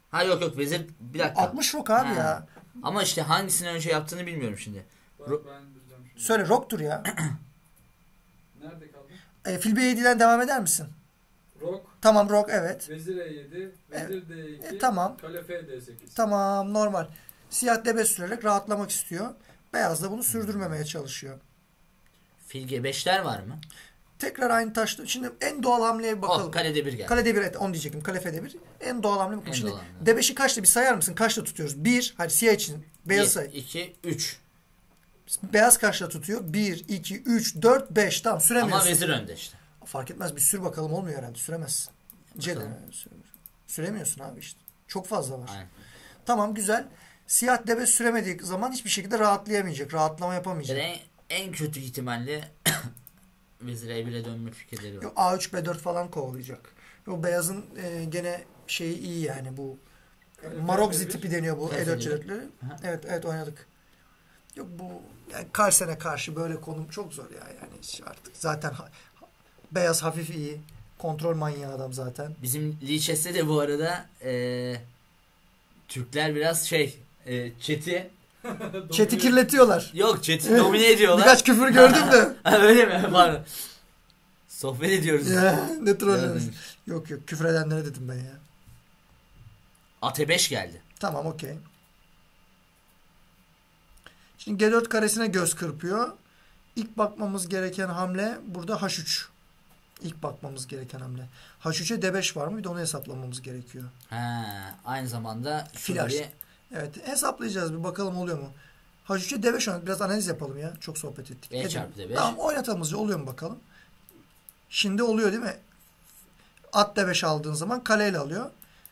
Ha yok yok vezir bir dakika. altmış rok abi ha. ya. Ama işte hangisini önce yaptığını bilmiyorum şimdi. Ro- ben şimdi. Söyle roktur ya. Nerede kaldın? E, fil B yedi'den devam eder misin? Rok. Tamam rok evet. Vezir E yedi, vezir evet. D iki, e, tamam. kale F D sekiz. Tamam normal. Siyah D beş sürerek rahatlamak istiyor. Beyaz da bunu sürdürmemeye çalışıyor. Fil G beşler var mı? Tekrar aynı taşla. Şimdi en doğal hamleye bakalım. Oh, kale D bir geldi. Kale D bir evet onu diyecektim. Kale F D bir. En doğal hamle bakalım. Şimdi D beşi kaçta bir sayar mısın? Kaçta tutuyoruz? bir. Hadi siyah için. Beyaz say. iki, üç. Beyaz kaçta tutuyor? bir, iki, üç, dört, beş. Tamam süremiyorsun. Ama vezir önde işte. Fark etmez. Bir sür bakalım olmuyor herhalde. Süremezsin. C'de. Süremiyorsun abi işte. Çok fazla var. Aynen. Tamam güzel. Siyah D beş süremediği zaman hiçbir şekilde rahatlayamayacak. Rahatlama yapamayacak. En, en kötü ihtimalle vezir E bir'e dönme fikirleri var. Yok, A üç B dört falan kovalayacak. O beyazın e, gene şeyi iyi yani bu e, Marokzi tipi deniyor bu E dört C dört'leri. Evet evet oynadık. Yok bu yani Carlsen'e karşı böyle konum çok zor ya yani artık. Zaten ha, beyaz hafif iyi. Kontrol manyağı adam zaten. Bizim Lichess'te de bu arada e, Türkler biraz şey e, chat'i chat'i kirletiyorlar. Yok chat'i domine ediyorlar. Birkaç küfür gördüm de. Öyle mi? Pardon. Sohbet ediyoruz. Ya, ne trollüyoruz. Yok yok küfür edenlere dedim ben ya. At E beş geldi. Tamam okey. Şimdi G dört karesine göz kırpıyor. İlk bakmamız gereken hamle burada H üç. İlk bakmamız gereken hamle. H üç'e D beş var mı? Bir de onu hesaplamamız gerekiyor. Ha, aynı zamanda flash. Bir... Evet hesaplayacağız bir bakalım oluyor mu? H üç'e D beş oynadık. Biraz analiz yapalım ya. Çok sohbet ettik. E çarpı D beş. Tamam oynatalımızca oluyor mu bakalım. Şimdi oluyor değil mi? At D beş aldığın zaman kaleyle alıyor.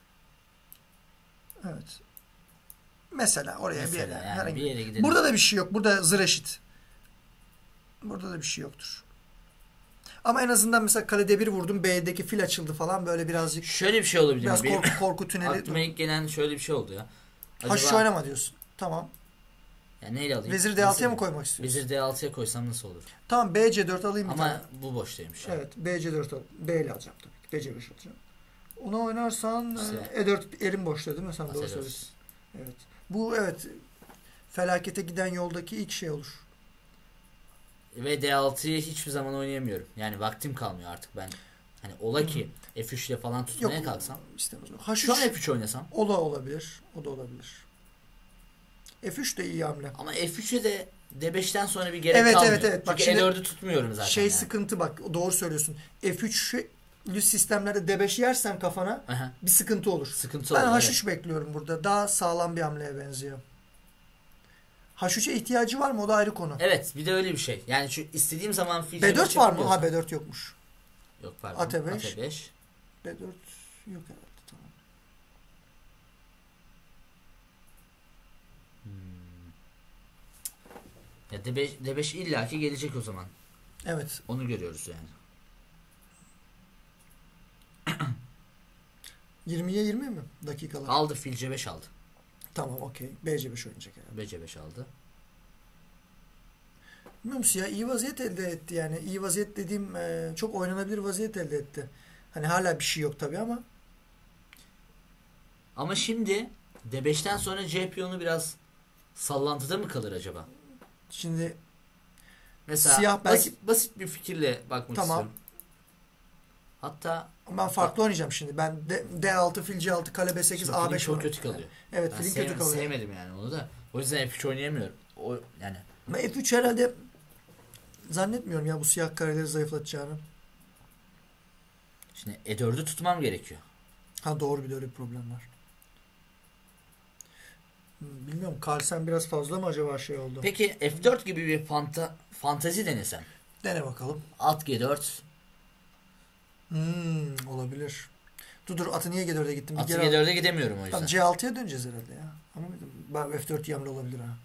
Evet. Mesela oraya Mesela bir yere. Yani herhangi... bir yere gidelim. Burada da bir şey yok. Burada zır eşit. Burada da bir şey yoktur. Ama en azından mesela kale D bir vurdum. B'deki fil açıldı falan böyle birazcık. Şöyle bir şey olabilir. Biraz korku, korku tüneli. Aklıma ilk gelen şöyle bir şey oldu ya. Acaba... H üç oynama diyorsun. Tamam. Ya neyle alayım? Vezir D altı'ya mı koymak istiyorsun? Vezir D altı'ya koysam nasıl olur? Tamam B C dört alayım bir Ama tane. bu boştaymış. Evet B C dört al. B ile alacağım tabii ki. B C beş alacağım. Onu oynarsan İşte. E dört elim boşta değil mi? Sen doğru söylüyorsun. Evet. Bu evet felakete giden yoldaki ilk şey olur. Ve D altı'yı hiçbir zaman oynayamıyorum. Yani vaktim kalmıyor artık ben. Hani ola ki F üç ile falan tutmaya Yok, kalksam. İstemez. Şu an F üç oynasam. O da olabilir. O da olabilir. F üç de iyi hamle. Ama F üç'e de D beşten sonra bir gerek evet, kalmıyor. Evet evet evet. Çünkü E dört'ü tutmuyorum zaten. Şey yani. sıkıntı bak doğru söylüyorsun. F üç'lü sistemlerde D beş yersen kafana Aha. bir sıkıntı olur. Sıkıntı ben olur. H üç evet. bekliyorum burada. Daha sağlam bir hamleye benziyor. H üç'e ihtiyacı var mı? O da ayrı konu. Evet bir de öyle bir şey. Yani şu istediğim zaman B dört var mı? Ha B dört yokmuş. Yok pardon. A T beş. A T beş. B dört yok herhalde. Tamam. Hmm. Ya D beş, D beş illaki gelecek o zaman. Evet. Onu görüyoruz yani. yirmiye yirmi mi dakikalar? Aldı fil C beş aldı. Tamam okey. B C beş oynayacak yani. B C beş aldı. Bilmiyorum siyah iyi vaziyet elde etti yani. İyi vaziyet dediğim e, çok oynanabilir vaziyet elde etti. Hani hala bir şey yok tabii ama. Ama şimdi D beşten sonra C piyonu biraz sallantıda mı kalır acaba? Şimdi mesela siyah belki... basit, basit bir fikirle bakmak tamam. istiyorum. Hatta ben farklı oynayacağım şimdi. Ben D altı, fil C altı, kale B sekiz, A beş çok kötü kalıyor. Evet, filin sev- kötü kalıyor. Sevmedim yani onu da. O yüzden F üç oynayamıyorum. O yani. Ben F üç herhalde zannetmiyorum ya bu siyah kareleri zayıflatacağını. Şimdi E dört'ü tutmam gerekiyor. Ha doğru bir de öyle bir problem var. Bilmiyorum. Carlsen biraz fazla mı acaba şey oldu? Peki F dört gibi bir fanta, fantazi denesem. Dene bakalım. At G dört. Hmm, olabilir. Dur dur atı niye G dört'e gittim? Atı G dört'e gidemiyorum o yüzden. Tamam C altıya döneceğiz herhalde ya. Ama F dört yamlı olabilir ha.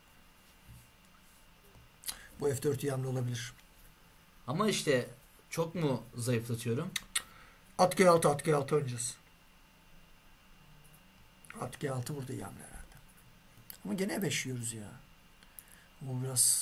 Bu F dört yamlı olabilir. Ama işte çok mu zayıflatıyorum? At G altı, at G altı oynayacağız. At G altı burada yamlı herhalde. Ama gene E beş yiyoruz ya. Bu biraz...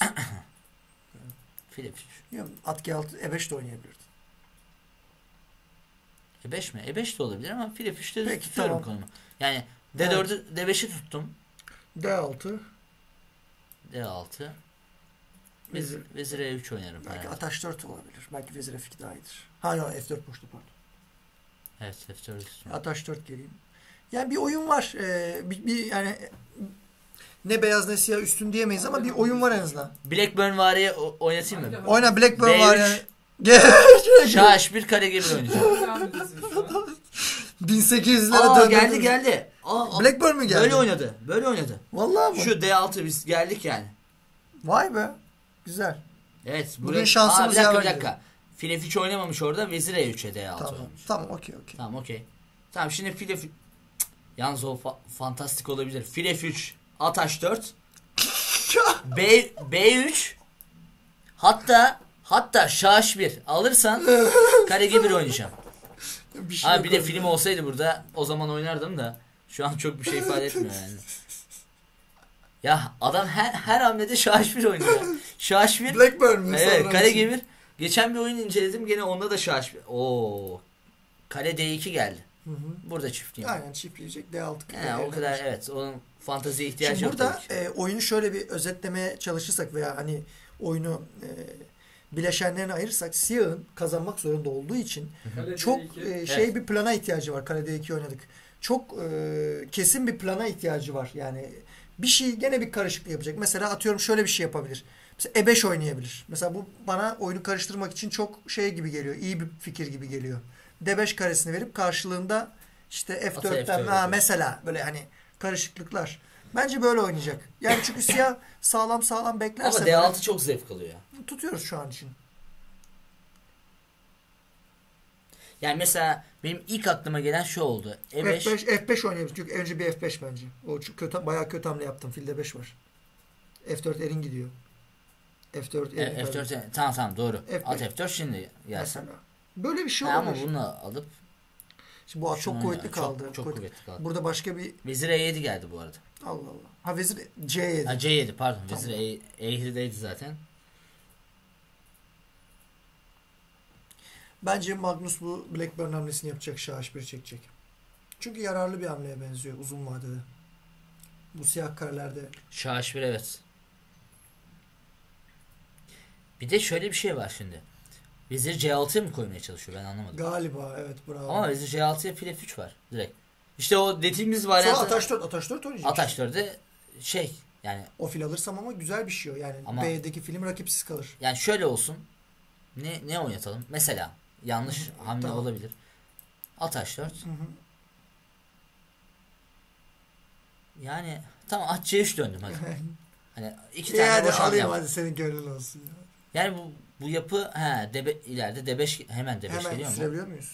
Filip. At G altı, E beş de oynayabilirdin. E beş mi? E beş de olabilir ama fil F üçte tutuyorum tamam. konumu. Yani D dördü evet. D beşi tuttum. D altı. D altı. Vezir, vezir E üç oynarım. Belki herhalde. Ataş dört olabilir. Belki vezir F iki daha iyidir. Ha yok F dört boşta pardon. Evet F dört istiyorum. Ataş dört geleyim. Yani bir oyun var. Ee, bir, bir yani ne beyaz ne siyah üstün diyemeyiz ama bir oyun var en azından. Blackburn variye oynatayım mı? Oyna Blackburn var yani. Şah H bir kare gibi oynayacağım. bin sekiz yüzlere döndü. Geldi geldi. Aa, Blackburn mü geldi? Böyle oynadı. Böyle oynadı. Vallahi mı? Şu D altı biz geldik yani. Vay be. Güzel. Evet. Bugün buraya... şansımız yaver. Bir dakika bir dakika. Fil F üç oynamamış orada. Vezir E üç'e D altı tamam. oynamış. Tamam okey okey. Tamam okey. Tamam şimdi fil F üç. Yalnız o fa- fantastik olabilir. Fil F üç. At H dört. B, B üç. Hatta hatta Şah H bir alırsan kare G bir oynayacağım. Bir, şey ha, bir de film olsaydı burada o zaman oynardım da şu an çok bir şey ifade etmiyor yani. Ya adam her, her hamlede Şah H bir oynuyor. Şah H bir. Blackburn mü? Evet kare G bir. Geçen bir oyun inceledim gene onda da Şah H bir. Oo. Kale D iki geldi. Hı hı. Burada çiftleyeyim. Aynen çiftleyecek D altı. Yani o kadar evet onun fanteziye ihtiyacı Şimdi yok. burada e, oyunu şöyle bir özetlemeye çalışırsak veya hani oyunu e, bileşenlerine ayırırsak siyahın kazanmak zorunda olduğu için çok e, şey evet. bir plana ihtiyacı var. Kale D iki oynadık. Çok e, kesin bir plana ihtiyacı var. Yani bir şey gene bir karışıklık yapacak. Mesela atıyorum şöyle bir şey yapabilir. Mesela E beş oynayabilir. Mesela bu bana oyunu karıştırmak için çok şey gibi geliyor. İyi bir fikir gibi geliyor. D beş karesini verip karşılığında işte F dört'ten ha mesela böyle hani karışıklıklar. Bence böyle oynayacak. Yani çünkü siyah sağlam sağlam beklerse. Ama D altı böyle, çok zevk alıyor ya. Tutuyoruz şu an için. Yani mesela benim ilk aklıma gelen şu oldu. E beş F beş, F beş oynayabiliriz. Çünkü önce bir F beş bence. O çok kötü, bayağı kötü hamle yaptım. Filde beş var. F dört erin gidiyor. F dört erin. E, F dört erin. Tamam tamam doğru. F beş. At F dört şimdi gelsin. Mesela. Böyle bir şey ha, olmuş. Ama bunu alıp şimdi bu at çok kuvvetli kaldı. Çok, çok kuvvetli. kuvvetli kaldı. Burada başka bir vezir E yedi geldi bu arada. Allah Allah. Ha vezir C yedi. Ha C yedi pardon. Tamam. Vezir E yedi'deydi zaten. Bence Magnus bu Blackburn hamlesini yapacak. Şah H bir çekecek. Çünkü yararlı bir hamleye benziyor uzun vadede. Bu siyah karelerde. Şah H bir evet. Bir de şöyle bir şey var şimdi. Vezir C altı'ya mı koymaya çalışıyor? Ben anlamadım. Galiba evet bravo. Ama vezir C altı'ya fil F üç var direkt. İşte o dediğimiz varyantı. Sonra Ataş dört, Ataş dört oynayacak. Ataş dört'de şey yani. O fil alırsam ama güzel bir şey o. Yani ama, B'deki film rakipsiz kalır. Yani şöyle olsun. Ne ne oynatalım? Mesela yanlış Hı-hı. hamle tamam. olabilir. Ataş dört. Hı-hı. Yani tamam at C üç döndüm hadi. Hani iki tane yani boş hamle alayım hadi senin gönlün olsun ya. Yani bu bu yapı he D beş, ileride D beş hemen D beş hemen geliyor mu? Hemen muyuz?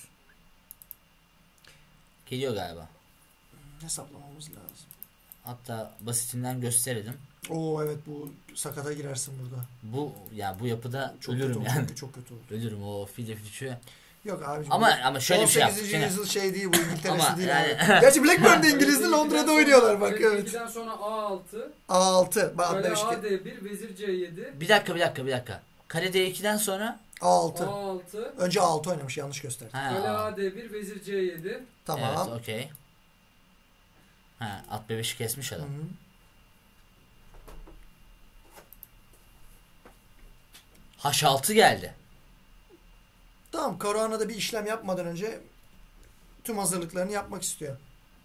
Geliyor galiba. Hesaplamamız lazım. Hatta basitinden gösterelim. Oo evet bu sakata girersin burada. Bu ya bu yapıda çok ölürüm kötü yani. Oldu, çok kötü oldu. Ölürüm o fil F üç'ü. Yok abicim. Ama ama şöyle bir şey yaptık. on sekizinci yüzyıl şey değil bu İngiltere'si değil. Yani... Gerçi Blackburn'da İngiliz'de Londra'da oynuyorlar bak evet. ikiden sonra A altı. A altı. Böyle A D bir, vezir C yedi. Bir dakika bir dakika bir dakika. Kare D iki'den sonra A altı. A altı. Önce A altı oynamış yanlış gösterdi. Böyle A D bir, vezir C yedi. Tamam. Evet okey. Ha at B beş'i kesmiş adam. Hı-hı. H altı geldi. Tamam Karahan'a bir işlem yapmadan önce tüm hazırlıklarını yapmak istiyor.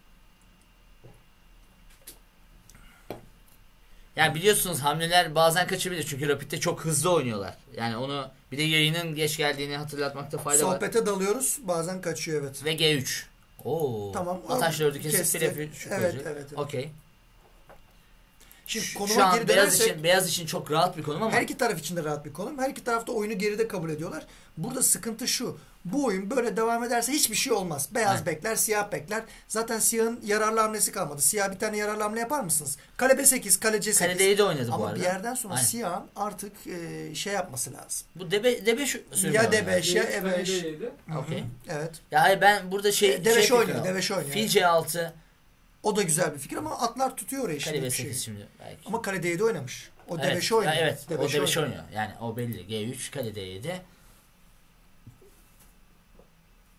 Yani biliyorsunuz hamleler bazen kaçabilir çünkü Rapid'de çok hızlı oynuyorlar. Yani onu bir de yayının geç geldiğini hatırlatmakta fayda Sohbete var. Sohbete dalıyoruz bazen kaçıyor evet. Ve G üç. Oo. Tamam. Ataş dördü kesip fil F üç evet, evet, evet. Okey. Şimdi şu, konuma şu an geri beyaz dönersek, için, beyaz için çok rahat bir konum ama. Her iki taraf için de rahat bir konum. Her iki tarafta oyunu geride kabul ediyorlar. Burada sıkıntı şu. Bu oyun böyle devam ederse hiçbir şey olmaz. Beyaz evet. bekler, siyah bekler. Zaten siyahın yararlı hamlesi kalmadı. Siyah bir tane yararlı hamle yapar mısınız? Kale B sekiz, kale C sekiz. Kale D yedi oynadı ama bu arada. Ama bir yerden sonra Aynen. siyahın artık e, şey yapması lazım. Bu D beş ya D beş ya E beş. Okey. Evet. Ya hayır ben burada şey e, D beş şey oynuyor, D beş oynuyor. Fil C altı. O da güzel bir fikir ama atlar tutuyor oraya şimdi. Kale B sekiz şey. şimdi belki. Ama kale D yedi oynamış. O evet. D beş oynuyor. Evet, D beş o D beş oynuyor. Yani o belli. G üç, kale D yedi.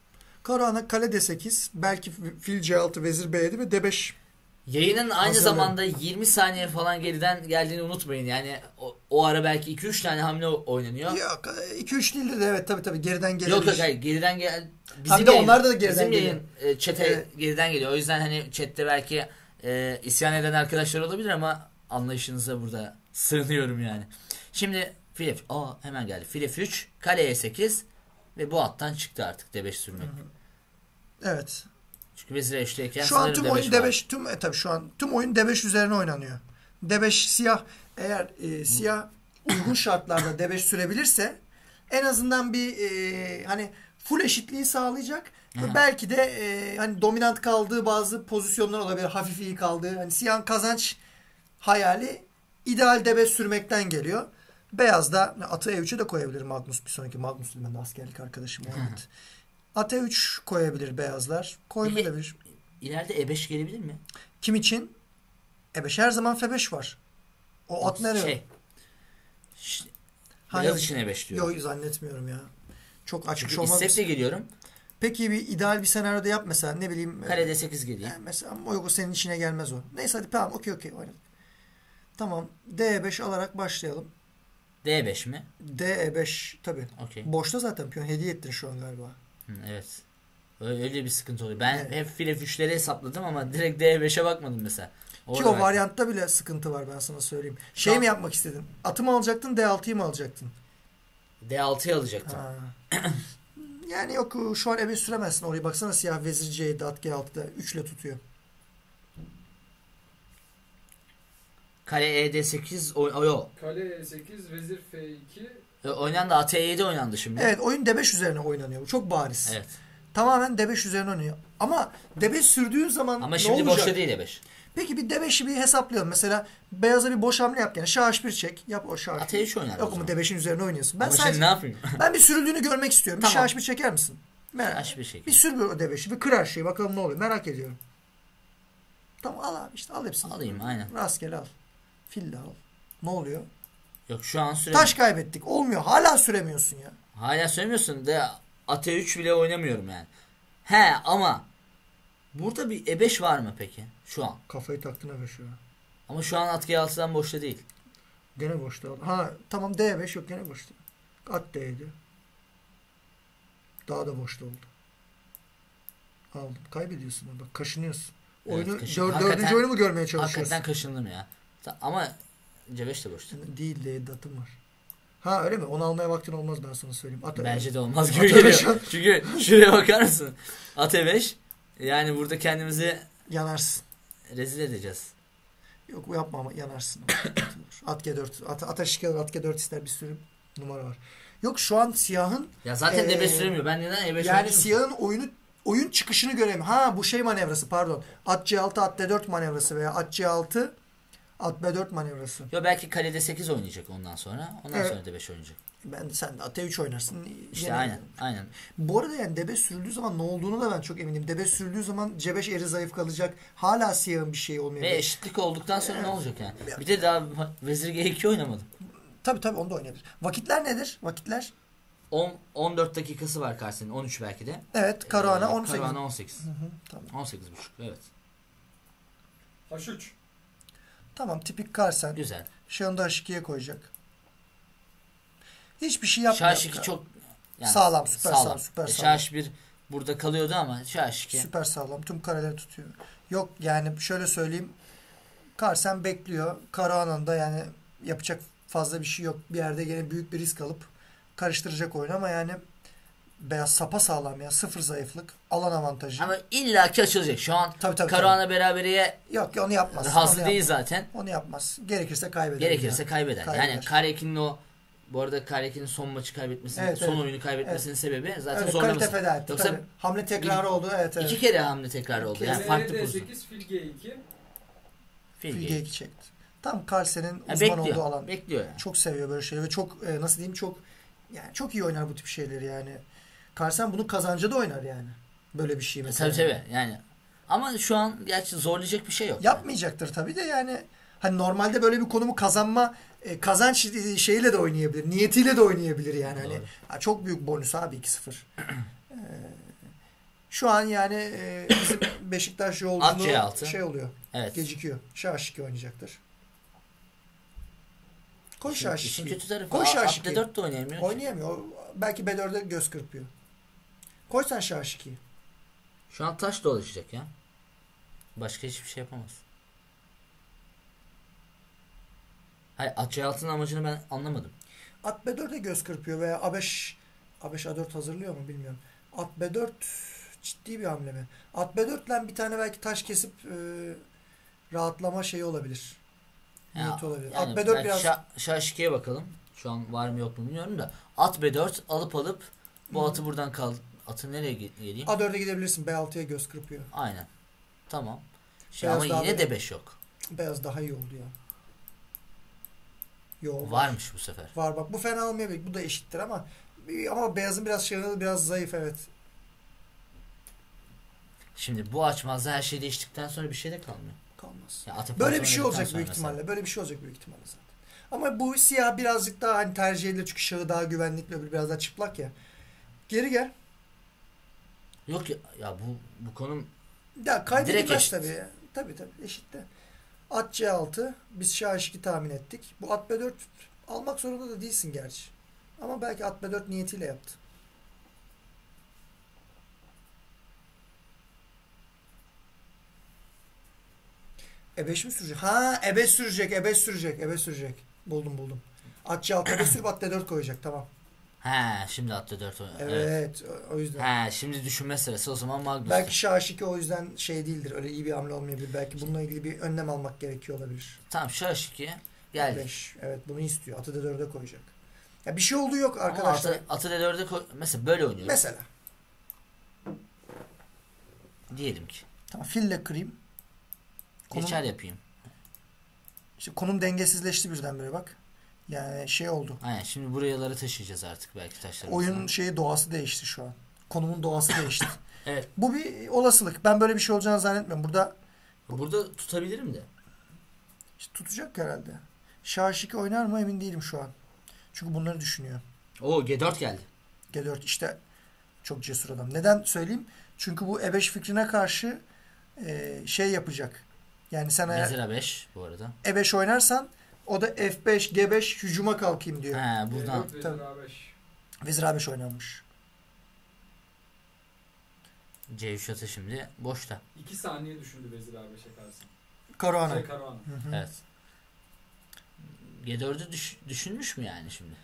Karahan'a kale D sekiz, belki fil C altı, vezir B yedi ve D beş. Yayının aynı Hazırladım. zamanda yirmi saniye falan geriden geldiğini unutmayın. Yani o, o ara belki iki üç tane hamle oynanıyor. Yok iki üç değildir de evet tabii tabii geriden geliyor. Yok yok hayır geriden gel. Bizim Abi de yayın, onlar da geriden bizim geliyor. Yayın, chat'e evet. geriden geliyor. O yüzden hani chat'te belki e, isyan eden arkadaşlar olabilir ama anlayışınıza burada sığınıyorum yani. Şimdi fil F, aa hemen geldi. Fil F üç, kale E sekiz ve bu hattan çıktı artık D beş sürmek. Evet. Çünkü vezir E üç'teyken şu an tüm oyun D beş tüm e, tabii şu an tüm oyun D beş üzerine oynanıyor. D beş siyah eğer e, siyah uygun şartlarda D beş sürebilirse en azından bir e, hani full eşitliği sağlayacak. Ve belki de e, hani dominant kaldığı bazı pozisyonlar olabilir. Hafif iyi kaldığı. Hani siyahın kazanç hayali ideal D beş sürmekten geliyor. Beyaz da atı E üç'e de koyabilir Magnus bir sonraki. Magnus ben de askerlik arkadaşım. Evet. At E üç koyabilir beyazlar. Koymayabilir. İleride E beş gelebilir mi? Kim için? E beş her zaman F beş var. O at nereye? Şey. Ş- Beyaz için E beş diyor. Yok zannetmiyorum ya. Çok açık Çünkü olmaz. İstekle geliyorum. Peki bir ideal bir senaryoda yap mesela ne bileyim. Kale D sekiz geliyor. Yani mesela o yok senin içine gelmez o. Neyse hadi tamam okey okey oynadık. Tamam D beş alarak başlayalım. D beş mi? D beş tabii. Okay. Boşta zaten piyon hediye ettin şu an galiba. Hı, evet. Öyle bir sıkıntı oluyor. Ben evet. hep fil F üç'leri hesapladım ama direkt D beş'e bakmadım mesela. Orada Ki o varyantta bile sıkıntı var ben sana söyleyeyim. Şey mi yapmak istedin? Atı mı alacaktın D altıyı mı alacaktın? D altıyı alacaktım. Yani yok şu an E beş süremezsin. Oraya baksana siyah vezir C yedi at G altıda üç ile tutuyor. Kale E D sekiz o, o yok. Kale E sekiz vezir F iki. Oynandı at E yedi oynandı şimdi. Evet oyun D beş üzerine oynanıyor. Bu çok bariz. Evet. Tamamen D beş üzerine oynuyor. Ama D beş sürdüğün zaman Ama ne şimdi olacak? boşta değil D beş. Peki bir D beş'i bir hesaplayalım. Mesela beyaza bir boş hamle yap yani. Şah H bir çek. Yap o şah. At E üç oynar. Yok ama D beş'in üzerine oynuyorsun. Ben ama sadece, şimdi ne yapayım? ben bir sürüldüğünü görmek istiyorum. Tamam. Bir şah H bir çeker misin? Merak. H bir çek. Bir sür bir D beş'i. Bir kır her şeyi. Bakalım ne oluyor. Merak ediyorum. Tamam al abi işte al hepsini. Alayım aynen. Rastgele al. Fil de al. Ne oluyor? Yok şu an süremiyorum. Taş kaybettik. Olmuyor. Hala süremiyorsun ya. Hala süremiyorsun. De at E üç bile oynamıyorum yani. He ama burada bir E beş var mı peki? Şu an. Kafayı taktın E beş şu an. Ama şu an at G altıdan boşta değil. Gene boşta. Ha tamam D beş yok gene boşta. At D yedi. Daha da boşta oldu. Aldım. Kaybediyorsun bak kaşınıyorsun. Oyunu evet, kaşın. dör, dördüncü oyunu mu görmeye çalışıyorsun? Hakikaten kaşındım ya. Ama C beş de boşta. Değil D yedi atım var. Ha öyle mi? Onu almaya vaktin olmaz ben sana söyleyeyim. At Bence öyle. De olmaz gibi geliyor. Çünkü şuraya bakar mısın? At E beş. Yani burada kendimizi yanarsın. Rezil edeceğiz. Yok yapma ama yanarsın. At G dört. At, at H iki at G dört ister bir sürü numara var. Yok şu an siyahın ya zaten ee, D beş süremiyor. Ben neden E beş yani siyahın oyunu oyun çıkışını göremiyorum. Ha bu şey manevrası pardon. At C altı at D dört manevrası veya at C altı at B dört manevrası. Yo belki kale D sekiz oynayacak ondan sonra. Ondan evet. sonra D beş oynayacak. Ben de sen de at E üç oynarsın. İşte Yine aynen. Aynen. Bu arada yani D beş sürüldüğü zaman ne olduğunu da ben çok eminim. D beş sürüldüğü zaman C beş eri zayıf kalacak. Hala siyahın bir şey olmayacak. Ve eşitlik olduktan sonra evet. ne olacak yani? Bir de daha vezir G iki oynamadım. Tabii tabii onu da oynayabilir. Vakitler nedir? Vakitler? on on dört dakikası var karşısında. on üç belki de. Evet. Karahan'a on sekiz. Karahan'a on sekiz. Hı hı, tamam. on sekiz buçuk. Evet. H üç. Tamam. Tipik Carlsen. Güzel. Şahını da H ikiye koyacak. Hiçbir şey yapmıyor. Şah H iki çok yani, sağlam. Süper sağlam. sağlam süper sağlam. Şah H bir burada kalıyordu ama Şah H iki. Süper sağlam. Tüm kareleri tutuyor. Yok yani şöyle söyleyeyim. Carlsen bekliyor. Karahan'ın da yani yapacak fazla bir şey yok. Bir yerde gene büyük bir risk alıp karıştıracak oyunu ama yani beyaz sapa sağlam ya. Sıfır zayıflık. Alan avantajı. Ama illaki açılacak. Şu an Karahan'la beraberiye yok onu yapmaz. Rahatsız onu değil yapmaz. zaten. Onu yapmaz. Gerekirse kaybeder. Gerekirse ya. kaybeder. kaybeder. Yani Karekin'in o bu arada Karekin'in son maçı kaybetmesinin, evet, son evet. oyunu kaybetmesinin evet. sebebi zaten evet, zorlaması. Feda etti, Yoksa tabii. hamle tekrarı oldu. Evet, evet. İki kere hamle tekrarı oldu. Yani farklı pozisyon. D sekiz fil G iki. Fil G iki çekti. Tam Carlsen'in uzman bekliyor, olduğu alan. Bekliyor yani. Çok seviyor böyle şeyleri ve çok e, nasıl diyeyim çok yani çok iyi oynar bu tip şeyleri yani. Carlsen bunu kazanca da oynar yani. Böyle bir şey mesela. Tabii tabii yani. Ama şu an gerçi zorlayacak bir şey yok. Yapmayacaktır yani. Tabii de yani hani normalde böyle bir konumu kazanma e, kazanç şeyiyle de oynayabilir. Niyetiyle de oynayabilir yani. Hani ha, çok büyük bonus abi iki sıfır. ee, Şu an yani e, bizim Beşiktaş yolculuğu şey oluyor. Evet. Gecikiyor. Şah H iki oynayacaktır. Koy Şah H iki. İşin kötü tarafı. Koy Şah H iki. B dört de oynayamıyor. Oynayamıyor. Belki B dörde göz kırpıyor. Koy sen Şah H iki'yi. Şu an taş dolaşacak ya. Başka hiçbir şey yapamaz. Hayır, at C altının amacını ben anlamadım. At B dörde göz kırpıyor veya A beş A beş A dört hazırlıyor mu bilmiyorum. At B dört ciddi bir hamle mi? At B dörtle bir tane belki taş kesip e, rahatlama şeyi olabilir. Ya, olabilir. Yani At B dört biraz Şah Şah iki'ye bakalım. Şu an var mı yok mu bilmiyorum da. At B dört alıp alıp bu Hı. atı buradan kal. Atı nereye geleyim? A dörde gidebilirsin. B altıya göz kırpıyor. Aynen. Tamam. Şey ama yine D beş yok. Beyaz daha iyi oldu ya. Yo, varmış var. Bu sefer. Var bak. Bu fena olmayabilir. Bu da eşittir ama ama beyazın biraz şahı biraz zayıf, evet. Şimdi bu açmazda her şey değiştikten sonra bir şey de kalmıyor. Kalmaz. Ya böyle bir şey olacak büyük ihtimalle. Mesela. Böyle bir şey olacak büyük ihtimalle zaten. Ama bu siyah birazcık daha hani tercih edilir çünkü şahı daha güvenlikli, öbür biraz daha çıplak ya. Geri gel. Yok ya, ya bu bu konum ya kaybedilmez tabii. Tabii tabii eşit de. At C altı. Biz Şah H iki tahmin ettik. Bu at B dört almak zorunda da değilsin gerçi. Ama belki at B dört niyetiyle yaptı. E beş mi sürecek? Ha E beş sürecek. E beş sürecek. E beş sürecek. Buldum buldum. At C altı E beş sürüp at D dört koyacak. Tamam. He şimdi at D dört oynuyor. Evet, evet. O yüzden. He şimdi düşünme sırası o zaman Magnus. Belki Şah H iki o yüzden şey değildir. Öyle iyi bir hamle olmayabilir. Belki bununla ilgili bir önlem almak gerekiyor olabilir. Tamam Şah H iki geldi. beş. Evet bunu istiyor. Atı D dörde koyacak. Ya bir şey olduğu yok arkadaşlar. Atı, atı D dörde koy. Mesela böyle oynuyoruz. Mesela. Diyelim ki. Tamam fille kırayım. Konum, geçer yapayım. İşte konum dengesizleşti birdenbire bak. Yani şey oldu. Aynen şimdi buraları taşıyacağız artık belki taşlarımızı. Oyunun şeyi doğası değişti şu an. Konumun doğası değişti. Evet. Bu bir olasılık. Ben böyle bir şey olacağını zannetmiyorum. Burada burada tutabilirim de. İşte tutacak herhalde. Şah H iki oynar mı emin değilim şu an. Çünkü bunları düşünüyor. Oo G dört geldi. G dört işte çok cesur adam. Neden söyleyeyim? Çünkü bu E beş fikrine karşı e, şey yapacak. Yani sen Vezir A beş bu arada. E beş oynarsan o da F beş, G beş hücuma kalkayım diyor. He buradan. Vezir A beş. Vezir A beş oynanmış. C üç atı şimdi boşta. iki saniye düşündü Vezir A beşe karşı. Karahan'a. Şey, Karahan'a. Evet. G dördü düş, düşünmüş mü yani şimdi?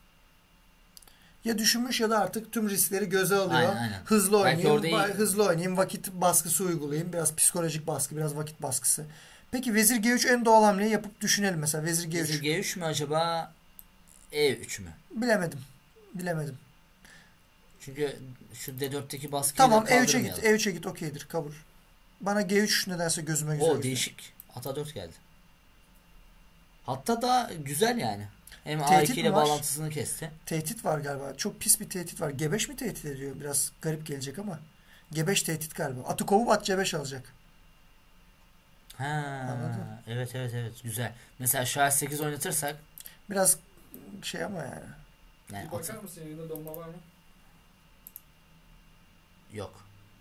Ya düşünmüş ya da artık tüm riskleri göze alıyor. Aynen, aynen. Hızlı oynayayım, iyi... hızlı oynayayım, vakit baskısı uygulayayım. Biraz psikolojik baskı, biraz vakit baskısı. Peki Vezir G üç en doğal hamleyi yapıp düşünelim mesela. Vezir G üç. Vezir G üç mü acaba? E üç mü? Bilemedim. Bilemedim. Çünkü şu D dörtteki baskıyı tamam E üçe git. E üçe git okeydir. Kabul. Bana G üç nedense gözüme güzel. O değişik. Ata dört geldi. Hatta da güzel yani. Hem A iki ile bağlantısını kesti. Tehdit var galiba. Çok pis bir tehdit var. G beş mi tehdit ediyor? Biraz garip gelecek ama. G beş tehdit galiba. Atı kovup at C beş alacak. Ha, anladın? Evet evet evet güzel. Mesela Şah sekiz oynatırsak biraz şey ama yani. yani bakar mısın yanında donma var mı? Yok.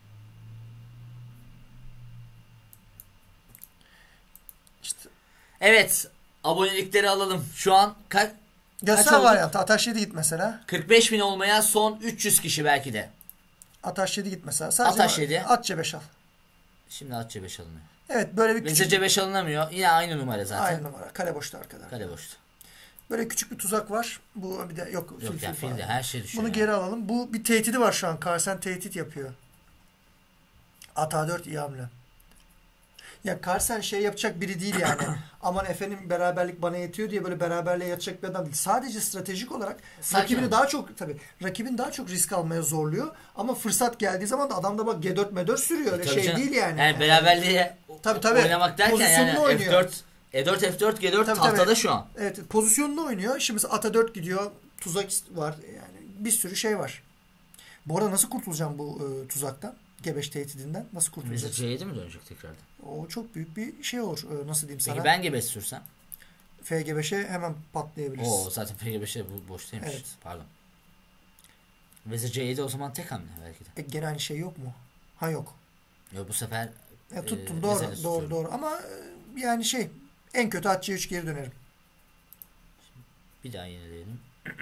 İşte. Evet. Abonelikleri alalım. Şu an kaç Göster varyantı. Ataş yedi git mesela. kırk beş bin olmaya son üç yüz kişi belki de. Ataş yedi git mesela. Sadece Ataş yedi. At C beş al. Şimdi at C beş alınıyor. Evet böyle bir Vezir C beş alınamıyor. Yine aynı numara zaten. Aynı numara. Kale boşta arkada. Kale boşta. Böyle küçük bir tuzak var. Bu bir de yok. Yok fil, ya fil, fil de her şey düşüyor. Bunu yani. geri alalım. Bu bir tehdidi var şu an. Carlsen tehdit yapıyor. At A dört iyi hamle. Ya Carlsen şey yapacak biri değil yani. Aman efendim beraberlik bana yetiyor diye böyle beraberliğe yatacak bir adam değil. Sadece stratejik olarak Sakin rakibini daha çok tabii rakibini daha çok risk almaya zorluyor. Ama fırsat geldiği zaman da adam da bak G dört M dört sürüyor. Öyle şey canım. Değil yani. Yani beraberliğe tabii, tabii. oynamak derken yani oynuyor. F dört E dört F dört G dört tabii, tahtada tabii. Şu an. Evet pozisyonunu oynuyor. Şimdi ata dört gidiyor. Tuzak var. Yani bir sürü şey var. Bu arada nasıl kurtulacağım bu e, tuzaktan? G beş tehdidinden nasıl kurtulacağız? Vezir C yedi mi dönecek tekrardan? O çok büyük bir şey olur. E, nasıl diyeyim sana? Peki ben G beş sürsem? F G beşe hemen patlayabiliriz. Oo zaten F G beşe bu boştaymış. Evet. Pardon. Vezir C yedi o zaman tek hamle belki de. E, gene aynı şey yok mu? Ha yok. Yok bu sefer e, tuttum e, doğru doğru doğru ama yani şey en kötü at C üç geri dönerim. Bir daha yenileyelim.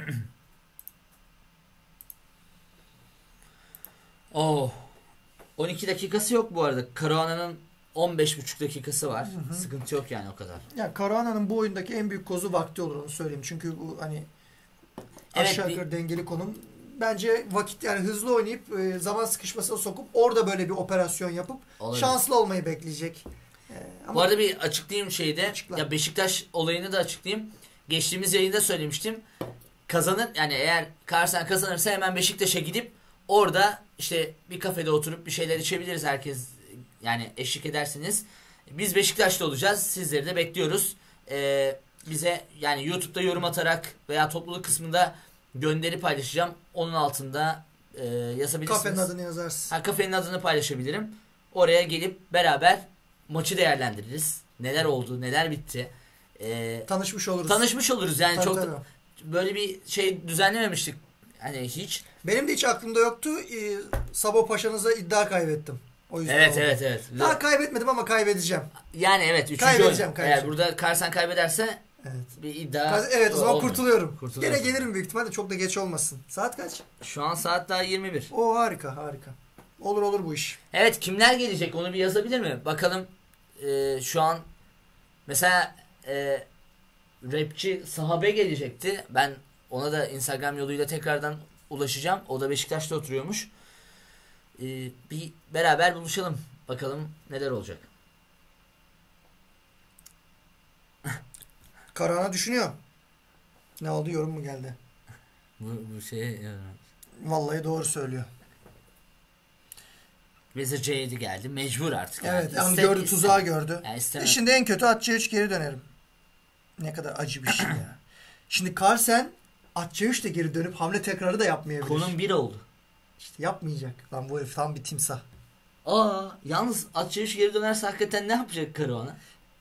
Oh. on iki dakikası yok bu arada. Caruana'nın on beş buçuk dakikası var. Hı hı. Sıkıntı yok yani o kadar. Ya Caruana'nın bu oyundaki en büyük kozu vakti olur onu söyleyeyim. Çünkü bu hani aşağı yukarı evet, dengeli konum. Bence vakit yani hızlı oynayıp e, zaman sıkışmasına sokup orada böyle bir operasyon yapıp olabilir, şanslı olmayı bekleyecek. E, ama bu arada bir açıklayayım şeyde. Açıkla. Ya Beşiktaş olayını da açıklayayım. Geçtiğimiz yayında söylemiştim. Kazanır yani eğer Karsen kazanırsa hemen Beşiktaş'a gidip orada işte bir kafede oturup bir şeyler içebiliriz herkes. Yani eşlik edersiniz. Biz Beşiktaş'ta olacağız. Sizleri de bekliyoruz. Ee, bize yani YouTube'da yorum atarak veya topluluk kısmında gönderi paylaşacağım. Onun altında e, yazabilirsiniz. Kafenin adını yazarsın. Ha, kafenin adını paylaşabilirim. Oraya gelip beraber maçı değerlendiririz. Neler oldu, neler bitti. Ee, tanışmış oluruz. Tanışmış oluruz yani tabii, çok tabii. Böyle bir şey düzenlememiştik. Hani hiç. Benim de hiç aklımda yoktu. Ee, Sabo Paşa'nıza iddia kaybettim. O yüzden evet oldu. evet evet. Daha kaybetmedim ama kaybedeceğim. Yani evet. Üçüncü kaybedeceğim, kaybedeceğim. Eğer burada Karsen kaybederse evet, bir iddia. Evet o zaman olmuyor, kurtuluyorum. Gene gelirim büyük ihtimalle, çok da geç olmasın. Saat kaç? Şu an saat daha yirmi bir. O harika harika. Olur olur bu iş. Evet, kimler gelecek onu bir yazabilir mi? Bakalım e, şu an mesela e, rapçi Sahabe gelecekti. Ben ona da Instagram yoluyla tekrardan ulaşacağım. O da Beşiktaş'ta oturuyormuş. Ee, bir beraber buluşalım. Bakalım neler olacak. Karahan'a düşünüyor. Ne oldu, yorum mu geldi? bu, bu şey... Vallahi doğru söylüyor. Vezir C yedi geldi. Mecbur artık. Yani. Evet. Yani gördü, tuzağı gördü. Yani e şimdi en kötü at C üç geri dönerim. Ne kadar acı bir şey ya. Şimdi Carlsen at C üç de geri dönüp hamle tekrarı da yapmayabilir. Konum bir oldu. İşte yapmayacak. Lan bu herif tam bir timsah. Aa, yalnız at C üç geri dönerse hakikaten ne yapacak Caruana?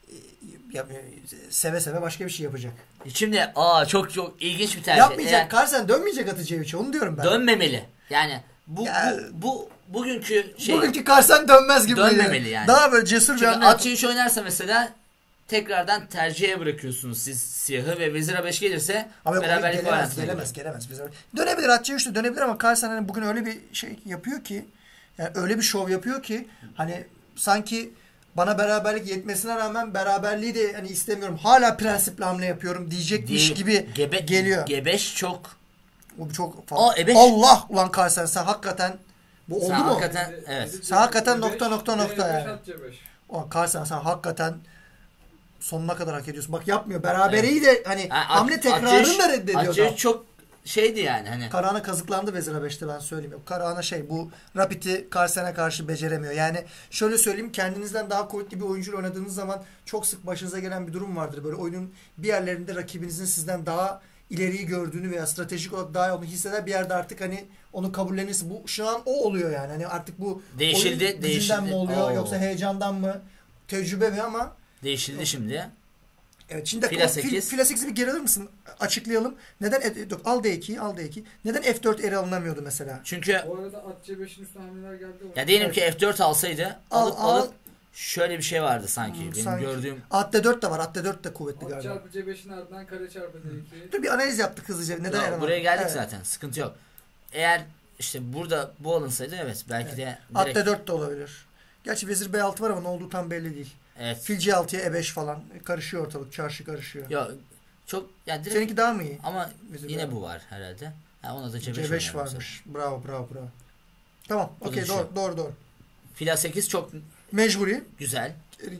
Ya, seve seve başka bir şey yapacak. Şimdi aa çok çok ilginç bir tercih. Yapmayacak. Yani, Carlsen dönmeyecek atı C üç'e, onu diyorum ben. Dönmemeli. Yani bu ya, bu, bu bugünkü şey. Bugünkü Carlsen dönmez gibi. Dönmemeli yani. Daha böyle cesur bir hamle. At C üç oynarsa mesela tekrardan tercihe bırakıyorsunuz siz siyahı ve vezir A beş gelirse ama beraberlik gelemez, gelemez, gelemez, gelemez. Dönebilir, at C üç de dönebilir ama Carlsen hani bugün öyle bir şey yapıyor ki, yani öyle bir şov yapıyor ki hani sanki bana beraberlik yetmesine rağmen beraberliği de hani istemiyorum, hala prensipli hamle yapıyorum diyecekmiş Değil, gibi gebe, geliyor. G beş çok o çok fazla. E Allah ulan Carlsen sen hakikaten bu sen oldu mu? Hakikaten, evet. Sen hakikaten nokta nokta nokta yani. O Carlsen sen hakikaten sonuna kadar hak ediyorsun. Bak yapmıyor. Berabereyi evet, de hani yani hamle tekrarını da reddediyor. Acı çok şeydi yani hani. Karahan'a kazıklandı Vezir A beş'te, ben söyleyeyim. Karahan'a şey, bu Rapid'i Carlsen'e karşı beceremiyor. Yani şöyle söyleyeyim, kendinizden daha kuvvetli bir oyuncuyla oynadığınız zaman çok sık başınıza gelen bir durum vardır. Böyle oyunun bir yerlerinde rakibinizin sizden daha ileriyi gördüğünü veya stratejik olarak daha onu hisseder, bir yerde artık hani onu kabullenirse, bu şu an o oluyor yani. Hani artık bu değişildi, oyun değişildi. mi oluyor Oo. yoksa heyecandan mı, tecrübe mi, ama değişildi şimdi. Evet, şimdi Fila sekiz. Fila sekiz'i bir geri alır mısın? Açıklayalım. Neden F, al D iki'yi, al D iki. Neden F dört eri alınamıyordu mesela? Çünkü o arada at C beş'in üstüne hamleler geldi. Ya diyelim evet, ki F dört alsaydı al, alıp al, alıp şöyle bir şey vardı sanki. Hmm, benim sanki. gördüğüm. At D dört de var. At D dört de kuvvetli at galiba. At çarpı C beş'in ardından kare çarpı D iki. Dur bir analiz yaptık hızlıca. Neden Yo, buraya geldik evet, zaten. Sıkıntı yok. Eğer işte burada bu alınsaydı evet belki evet, de direkt... At D dört de olabilir. Gerçi Vezir B altı var ama ne olduğu tam belli değil. Evet. Fil C altı'ya E beş falan karışıyor ortalık, çarşı karışıyor. Ya çok yani direkt, seninki daha mı iyi? Ama Vezir yine B bu var herhalde. Ha, ona da C beş, C beş varmış. Mesela. Bravo bravo bravo. Tamam. Okey doğru, doğru doğru. Fil A sekiz çok mecburi. Güzel.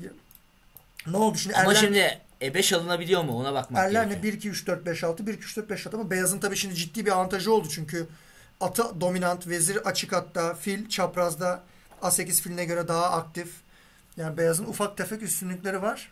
Ne oldu şimdi? Ama Erlen, şimdi E beş alınabiliyor mu? Ona bakmak gerekiyor. Erler ne? bir iki üç dört beş altı bir iki üç dört beş altı ama beyazın tabii şimdi ciddi bir avantajı oldu çünkü atı dominant, vezir açık hatta, fil çaprazda A sekiz filine göre daha aktif. Yani beyazın ufak tefek üstünlükleri var.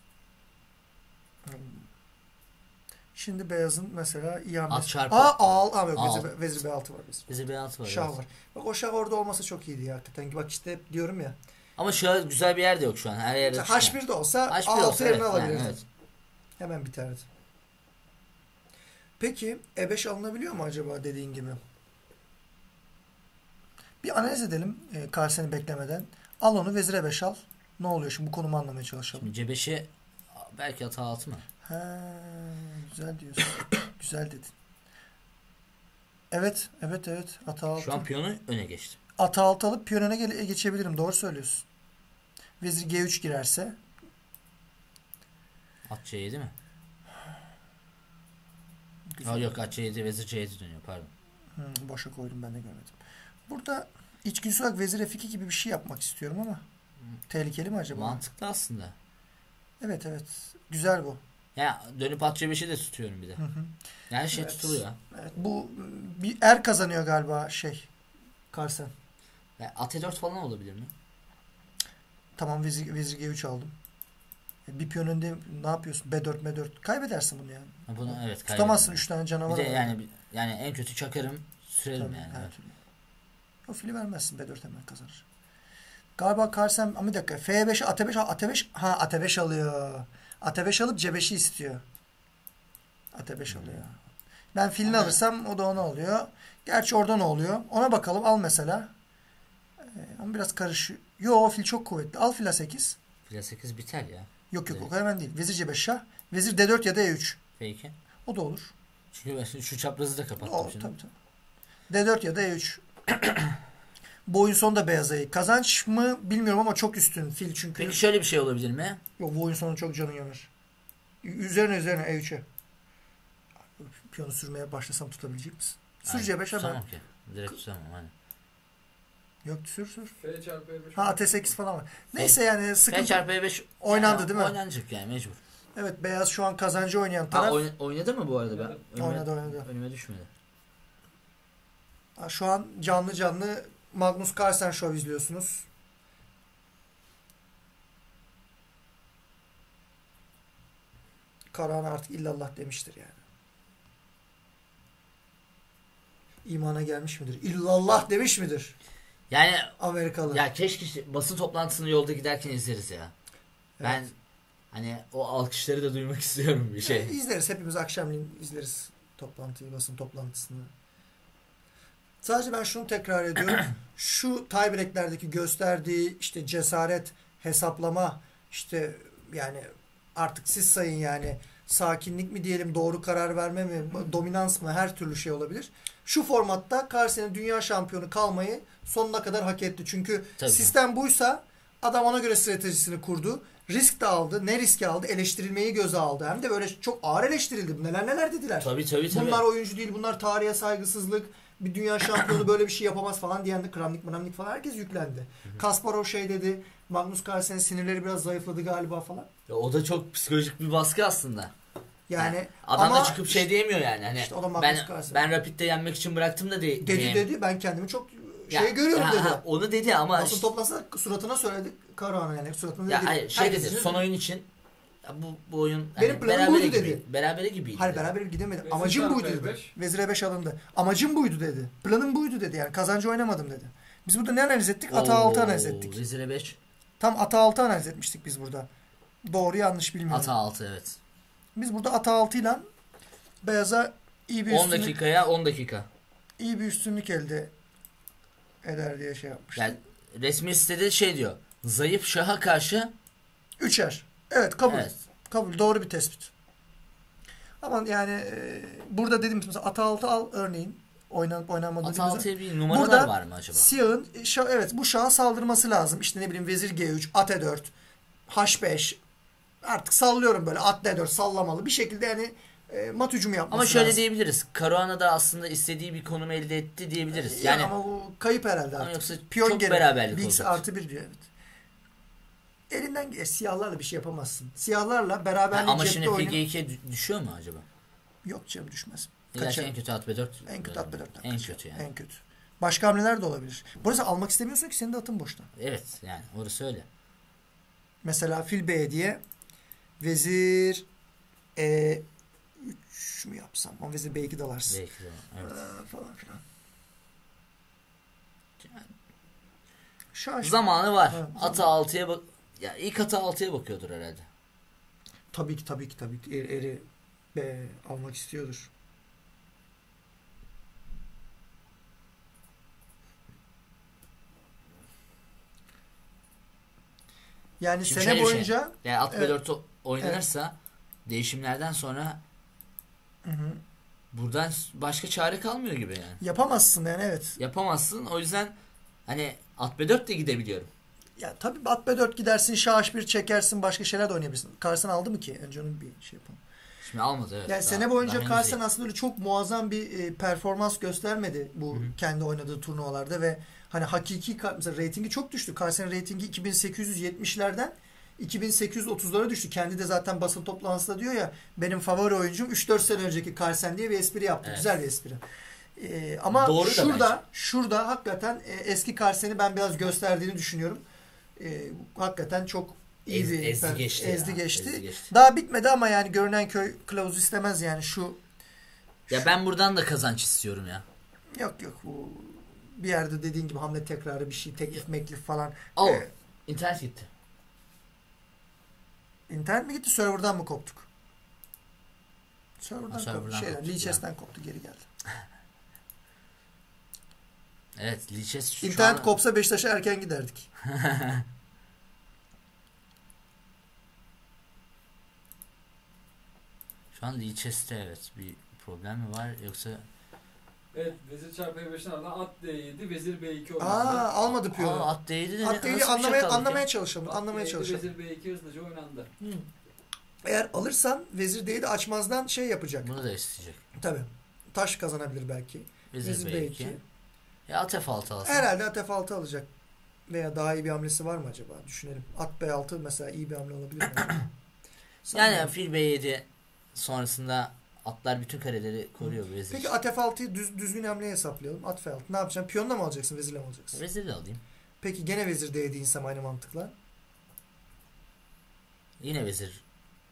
Şimdi beyazın mesela iyi hamlesi. Aa al abi vezir, vezir B altı var. Vezir B altı var. Şah evet, var. Bak o şah orada olmasa çok iyiydi ya hakikaten. Bak işte diyorum ya. Ama şah güzel bir yerde yok şu an. Her yerde. H bir de olsa A altı yerine evet, alabilirdi. Yani, evet. Hemen biterdi. Peki E beş alınabiliyor mu acaba dediğin gibi? Bir analiz edelim e, Carlsen'i beklemeden. Al onu vezire beş al. Ne oluyor şimdi bu konumu anlamaya çalışalım. Şimdi C beşe belki ata altı mı? He, güzel diyorsun. Güzel dedin. Evet, evet, evet. Ata altı. Şu an piyonu öne geçtim. Ata altı alıp piyon öne ge- geçebilirim. Doğru söylüyorsun. Vezir G üç girerse. At C yedi mi? Güzel. Yok at C yedi, vezir C yedi dönüyor pardon. Hmm, boşa koydum ben de görmedim. Burada içgüdüsü olarak vezir F iki gibi bir şey yapmak istiyorum ama hmm. tehlikeli mi acaba? Mantıklı aslında. Evet evet. Güzel bu. Ya dönüp at C beşi de tutuyorum bir de. Hı hı. Yani şey evet. tutuluyor. Evet. Bu bir er kazanıyor galiba şey. Carlsen. Ya, at E dört falan olabilir mi? Tamam vezir, vezir G üç aldım. Bir piyon önde ne yapıyorsun? B dört M dört. Kaybedersin bunu yani. Ha, bunu evet tutamazsın üç tane canavar. Bir de yani yani en kötü çakarım sürerim tabii, yani. Evet. O fili vermezsin. B dört hemen kazanır. Galiba Carlsen ama bir dakika. F beş at beş at beş ha at beş alıyor. at beş alıp C beşi istiyor. at beş hmm. alıyor. Ben filini ama alırsam o da onu alıyor. Gerçi orada ne oluyor? Ona bakalım. Al mesela. Ee, ama biraz karışıyor. Yo o fil çok kuvvetli. Al fil A sekiz. Fil A sekiz biter ya. Yok yok evet. O kadar hemen değil. Vezir C beş şah. Vezir D dört ya da E üç. Peki. O da olur. Çünkü ben şu çaprazı da kapattım o, şimdi. Tabii tabii. D dört ya da E üç. Bu oyun sonunda beyaz ayı. Kazanç mı bilmiyorum ama çok üstün fil çünkü. Peki şöyle bir şey olabilir mi? Yok bu oyun sonu çok canın yanar. Üzerine üzerine E üçe. Piyonu sürmeye başlasam tutabilecek misin? Sür C beş hemen. Tamam ki. Direkt tutamam hani. Yok sür sür. F çarpı E beş. Ha T sekiz falan var. Neyse yani sıkıntı. F çarpı E beş oynandı değil mi? Oynanacak yani mecbur. Evet beyaz şu an kazancı oynayan taraf. Ha, oyn- oynadı mı bu arada ben? Önüme, oynadı oynadı. Önüme düşmedi. Ha, şu an canlı canlı Magnus Carlsen Show izliyorsunuz. Karahan artık illallah demiştir yani. İmana gelmiş midir? İllallah demiş midir? Yani Amerikalı. Ya keşke basın toplantısını yolda giderken izleriz ya. Evet. Ben hani o alkışları da duymak istiyorum bir şey. Yani izleriz. Hepimiz akşamleyin izleriz toplantıyı, basın toplantısını. Sadece ben şunu tekrar ediyorum. Şu tiebreak'lerdeki gösterdiği işte cesaret, hesaplama, işte yani artık siz sayın yani sakinlik mi diyelim, doğru karar verme mi, dominans mı, her türlü şey olabilir. Şu formatta Carlsen'in dünya şampiyonu kalmayı sonuna kadar hak etti. Çünkü tabii sistem buysa adam ona göre stratejisini kurdu. Risk de aldı. Ne riski aldı? Eleştirilmeyi göze aldı. Hem de böyle çok ağır eleştirildi. Neler neler dediler. Tabii tabii tabii. Bunlar oyuncu değil. Bunlar tarihe saygısızlık. Bir dünya şampiyonu böyle bir şey yapamaz falan diyen de Kramnik Mramnik falan herkes yüklendi. Kasparov şey dedi. Magnus Carlsen'in sinirleri biraz zayıfladı galiba falan. Ya o da çok psikolojik bir baskı aslında. Yani, yani adam ama da çıkıp şey diyemiyor yani. Hani işte ben ben Rapid'de yenmek için bıraktım da de, dedi diyeyim. dedi. Ben kendimi çok şey ya, görüyorum ha, dedi. Ha, onu dedi ama basın toplantısında suratına söyledi. Karahan'a yani suratına ya dedi. Hayır, şey dedi. Son oyun için ya bu bu oyun benim yani planım buydu gibi, dedi. Berabere gibiydi. Hayır beraber gidemedi. Vezir Amacım buydu dedi. Vezir E beş alındı. Amacım buydu dedi. Planım buydu dedi. Yani kazancı oynamadım dedi. Biz burada ne analiz ettik? Ata altı analiz ettik. Vezir E beş. Tam ata altı analiz etmiştik biz burada. Doğru yanlış bilmiyorum. Ata altı evet. Biz burada ata altı ile beyaza iyi bir üstünlük. on dakikaya on dakika. İyi bir üstünlük elde eder diye şey yapmıştık. Yani resmi sitede şey diyor. Zayıf şaha karşı üçer. Evet kabul. Evet. Kabul. Doğru bir tespit. Ama yani e, burada dediğimiz mesela ata altı al örneğin oynanıp oynanmadığı ata altıya bir numaralar var mı acaba? Siyahın şah, evet bu şaha saldırması lazım. İşte ne bileyim vezir G üç, at E dört, H beş artık sallıyorum böyle at D dört sallamalı bir şekilde yani e, mat hücumu yapması Ama şöyle lazım. diyebiliriz. Caruana da aslında istediği bir konum elde etti diyebiliriz. Yani, yani ama bu kayıp herhalde artık. Yoksa piyon çok geri, beraberlik olacak. artı bir diyor evet. Elinden e, siyahlarla bir şey yapamazsın. Siyahlarla beraberlik yani ama şimdi oyunu... F G ikiye düşüyor mu acaba? Yok canım düşmez. Gerçi en kötü at B dört. En kötü at B dört. En kötü yani. En kötü. Başka hamleler de olabilir. Burası almak istemiyorsun ki senin de atın boşta. Evet yani orası öyle. Mesela fil B diye vezir E üç mü yapsam? Ama vezir B iki dalarsın. B iki dalar. Evet. Aa, falan filan. Şaş. Zamanı var. Evet, atı altıya bak. Ya ilk atı altıya bakıyordur herhalde. Tabii ki tabii ki tabii ki. Er, eri B almak istiyordur. Yani Şimdi sene boyunca şey, yani at ve dört evet. oynanırsa evet. değişimlerden sonra hı hı. buradan başka çare kalmıyor gibi yani. Yapamazsın yani evet. Yapamazsın. O yüzden hani at be dört de gidebiliyorum. Ya tabii at be dört gidersin, şah bir çekersin, başka şeyler de oynayabilirsin. Carlsen aldı mı ki? Önce onun bir şey yapalım. Şimdi almadı evet. Yani daha, sene boyunca Carlsen aslında öyle çok muazzam bir e, performans göstermedi bu Hı-hı. kendi oynadığı turnuvalarda ve hani hakiki mesela reytingi çok düştü. Carlsen'in reytingi iki bin sekiz yüz yetmişlerden iki bin sekiz yüz otuzlara düştü. Kendi de zaten basın toplantısında diyor ya benim favori oyuncum üç dört sene önceki Carlsen diye bir espri yaptı. Evet. Güzel bir espri. Ee, ama Doğru şurada şurada hakikaten e, eski Carlsen'i ben biraz gösterdiğini düşünüyorum. E, hakikaten çok iyi Ez, bir ezdi, ben, geçti, ezdi, geçti. ezdi geçti. Daha bitmedi ama yani görünen köy kılavuz istemez yani şu. Ya şu, ben buradan da kazanç istiyorum ya. Yok yok bu bir yerde dediğin gibi hamle tekrarı bir şey teklif meklif falan. Oh, ee, internet gitti. İnternet mi gitti? Server'dan mı koptuk? Server'dan, ha, server'dan koptu. Şeyden, Lichess'ten koptu geri geldi. Evet, Lichess şu İnternet an... kopsa Beşiktaş'a erken giderdik. Şu an Lichess'te evet bir problem mi var yoksa... Evet, vezir çarpı e beşten ardından at D yedi, vezir B iki oynandı. Aa, almadı piyonu. At D yedi de at D yedi anlamaya, anlamaya çalışalım. At anlamaya çalışalım. Vezir B iki hızlıca oynandı. Hmm. Eğer alırsan vezir D yedi açmazdan şey yapacak. Bunu da isteyecek. Tabii. Taş kazanabilir belki. Vezir, vezir B iki. Ya at F altı alsın. Herhalde at F altı alacak. Veya daha iyi bir hamlesi var mı acaba? Düşünelim. At B altı mesela iyi bir hamle olabilir mi? yani yani fil B yedi sonrasında atlar bütün kareleri koruyor bu vezir. Peki at F altıyı düz, düzgün hamleye hesaplayalım. At F altı. Ne yapacaksın? Piyonla mı alacaksın? Vezirle mi alacaksın? Vezirle alayım. Peki gene vezir D yedi insem aynı mantıkla. Yine vezir.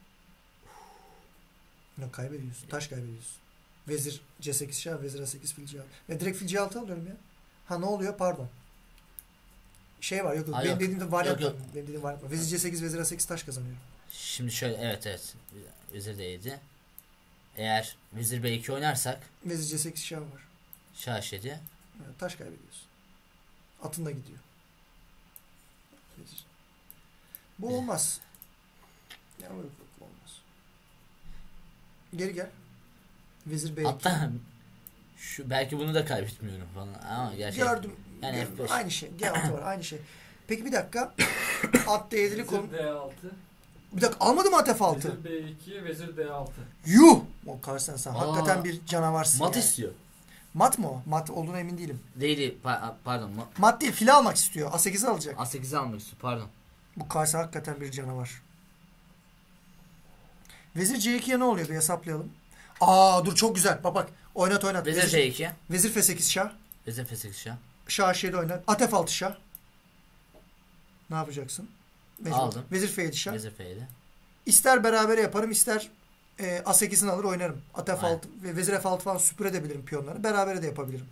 Ne kaybediyorsun? Taş kaybediyorsun. Vezir C sekiz şah, vezir A sekiz, fil C altı. Ve direkt fil C altı alıyorum ya. Ha ne oluyor? Pardon. Şey var yok yok. Ha, benim yok. dediğimde varyant var. Benim dediğim varyant var. Vezir C sekiz, vezir A sekiz taş kazanıyor. Şimdi şöyle evet evet. Vezir D yedi. Eğer vezir B iki oynarsak. Vezir C sekiz şah var. Şah yedi. Evet, taş kaybediyorsun. Atın da gidiyor. Vezir. Bu evet. olmaz. Ya yok yok olmaz. Geri gel. Vezir B iki. Hatta şu belki bunu da kaybetmiyorum falan ama gerçekten. Gördüm. Yani gördüm. Aynı şey. G altı var aynı şey. Peki bir dakika. At D yedi'li konu. Vezir D altı. Bir dakika almadı mı at F altı? Vezir B iki, vezir D altı. Yuh! O Carlsen sen Aa, hakikaten bir canavarsın. Mat yani. istiyor. Mat mı o? Mat olduğuna emin değilim. Değil pa- pardon. Ma- mat değil fili almak istiyor. A sekiz'i alacak. A sekiz'i almak istiyor pardon. Bu Carlsen hakikaten bir canavar. Vezir C iki'ye ne oluyor bir hesaplayalım. Aa dur çok güzel. Bak bak oynat oynat. Vezir, vezir C iki. Vezir F sekiz şah. Vezir F sekiz şah. Şah H yedi oynat. At F altı şah. Ne yapacaksın? Vezir, aldım. Vezir F yedi şah. Vezir F yedi. İster beraber yaparım ister e, A sekiz'ini alır oynarım. At F altı ve vezir F altı falan süpürebilirim piyonları. Beraber de yapabilirim.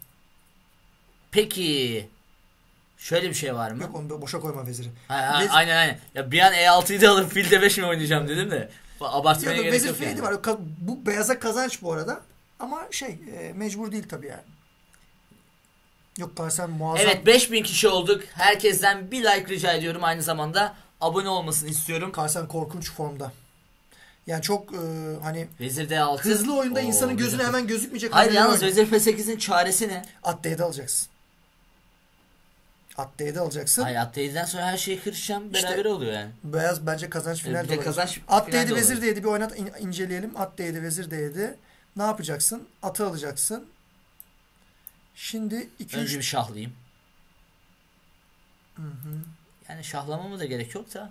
Peki şöyle bir şey var mı? Yok onu boşa koyma veziri. Ha, ha, Vez... Aynen aynen. Ya bir an E altıyı da alıp fil D beş mi oynayacağım dedim de. Abartmaya yok, gerek vezir yok. Vezir F yedi yani. var. Bu beyaza kazanç bu arada. Ama şey e, mecbur değil tabii yani. Yok Carlsen muazzam. Evet beş bin kişi olduk. Herkesten bir like rica ediyorum. Aynı zamanda abone olmasını istiyorum. Carlsen korkunç formda. Yani çok e, hani Vezir D altı. Hızlı oyunda Oo, insanın gözüne hemen gözükmeyecek. Hayır yalnız Vezir F sekiz'in çaresi ne? At D yedi alacaksın. At D yedi alacaksın. Hayır at D yedi'den sonra her şeyi kırışacağım. İşte, beraber oluyor yani. Beyaz bence kazanç finalde olur. Kazanç At D yedi vezir D yedi bir oynat in, inceleyelim. At D yedi vezir D yedi. Ne yapacaksın? Atı alacaksın. Şimdi iki Önce üç... bir şahlayayım. Hı hı. Yani şahlamama da gerek yok da.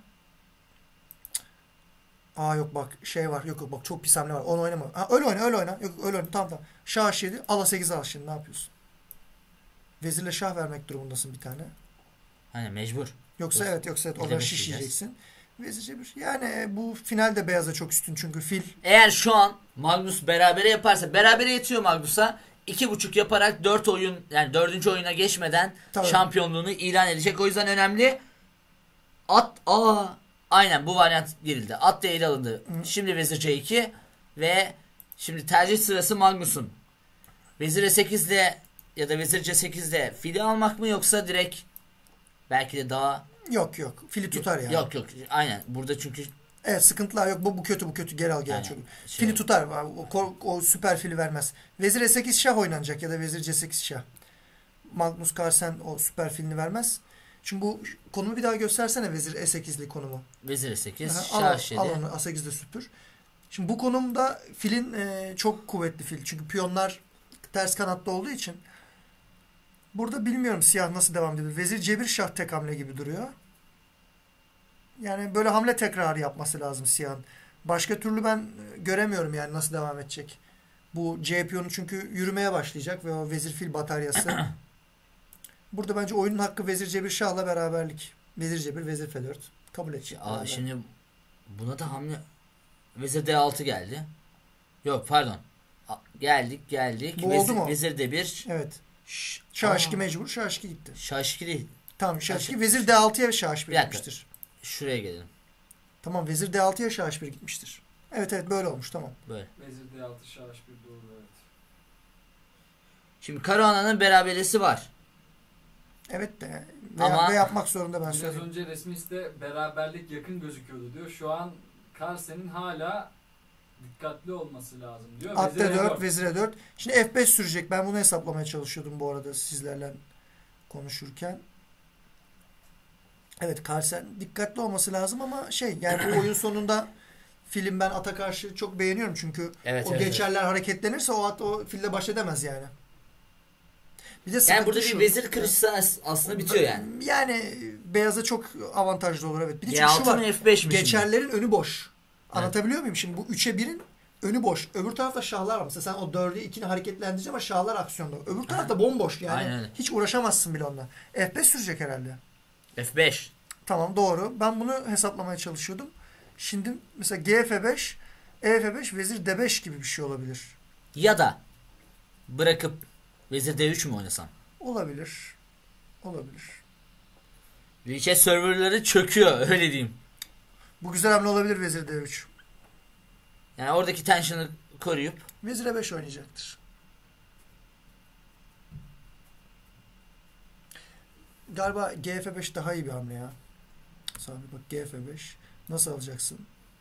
Aa yok bak şey var. Yok yok bak çok pis hamle var. Onu oynama. Ha öyle oyna öyle oyna. Yok öyle oyna. Tamam tamam. Şah H yedi. Al A sekiz al şimdi. Ne yapıyorsun? Vezirle şah vermek durumundasın bir tane. Hani mecbur. Yoksa Vezir. evet yoksa evet orada şiş yiyeceksin. Vezir C bir. Yani bu finalde beyaza çok üstün çünkü fil. Eğer şu an Magnus berabere yaparsa berabere yetiyor Magnus'a. iki buçuk yaparak dört oyun yani dördüncü oyuna geçmeden Tabii. şampiyonluğunu ilan edecek. O yüzden önemli. At aa aynen bu varyant girildi. At D yedi alındı. Hı. Şimdi vezir C iki ve şimdi tercih sırası Magnus'un. Vezir E sekiz'de ya da vezir C sekiz'de fili almak mı yoksa direkt belki de daha Yok yok. Fili tutar yani. Yok yok. Aynen. Burada çünkü evet sıkıntılar yok. Bu, bu kötü bu kötü. Geri al geri al. Şey, fili tutar. O, o, o süper fili vermez. Vezir E sekiz şah oynanacak ya da vezir C sekiz şah. Magnus Carlsen o süper filini vermez. Şimdi bu konumu bir daha göstersene vezir E sekizli konumu. Vezir E sekiz, şah şedi. Al onu A sekizde süpür. Şimdi bu konumda filin e, çok kuvvetli fil. Çünkü piyonlar ters kanatta olduğu için. Burada bilmiyorum siyah nasıl devam ediyor. Vezir C bir şah tek hamle gibi duruyor. Yani böyle hamle tekrarı yapması lazım siyahın. Başka türlü ben göremiyorum yani nasıl devam edecek. Bu C piyonu çünkü yürümeye başlayacak ve o vezir fil bataryası. Burada bence oyunun hakkı vezir C bir şahla beraberlik. Vezir C bir, vezir F dört. Kabul edecek. Aa, şimdi buna da hamle vezir D altı geldi. Yok pardon. Geldik geldik. Bu vezir, oldu mu? Vezir D bir. Evet. Şah H iki mecbur. Şah H iki gitti. Şah H iki değil. Tamam Şah H iki. Vezir D altıya Şah H bir bir gitmiştir. Şuraya gelelim. Tamam vezir D altıya Şah H bir gitmiştir. Evet evet böyle olmuş tamam. Böyle. Vezir D altı Şah H bir doğru evet. Şimdi Karahan'ın beraberesi var. Evet de ve, Ama, ve yapmak zorunda ben söyleyeyim. Biraz önce resmiste beraberlik yakın gözüküyordu diyor. Şu an Carlsen'in hala dikkatli olması lazım diyor. At D dört, vezir E dört. Şimdi F beş sürecek. Ben bunu hesaplamaya çalışıyordum bu arada sizlerle konuşurken. Evet Carlsen dikkatli olması lazım ama şey yani bu oyun sonunda film ben ata karşı çok beğeniyorum çünkü evet, o evet, geçerler evet. hareketlenirse o at o filde baş edemez yani. Bir de yani burada şu, bir vezir kırışsa aslında bitiyor yani. Yani beyaza çok avantajlı olur evet. Bir de G altı şu var. F beş mi geçerlerin şimdi? önü boş. Anlatabiliyor evet. muyum? Şimdi bu üçe birin önü boş. Öbür tarafta şahlar var. Mesela sen o dördü ikini hareketlendireceksin ama şahlar aksiyonda. Öbür tarafta bomboş yani. Aynen. Hiç uğraşamazsın bile onunla. F beş sürecek herhalde. F beş. Tamam doğru. Ben bunu hesaplamaya çalışıyordum. Şimdi mesela G F beş, E F beş, vezir D beş gibi bir şey olabilir. Ya da bırakıp vezir D üç mü oynasam? Olabilir. Olabilir. Lichess serverları çöküyor öyle diyeyim. Bu güzel hamle olabilir vezir D üç. Yani oradaki tension'ı koruyup vezir E beş oynayacaktır. Galiba G F beş daha iyi bir hamle ya. Sami bak G F beş. Nasıl alacaksın?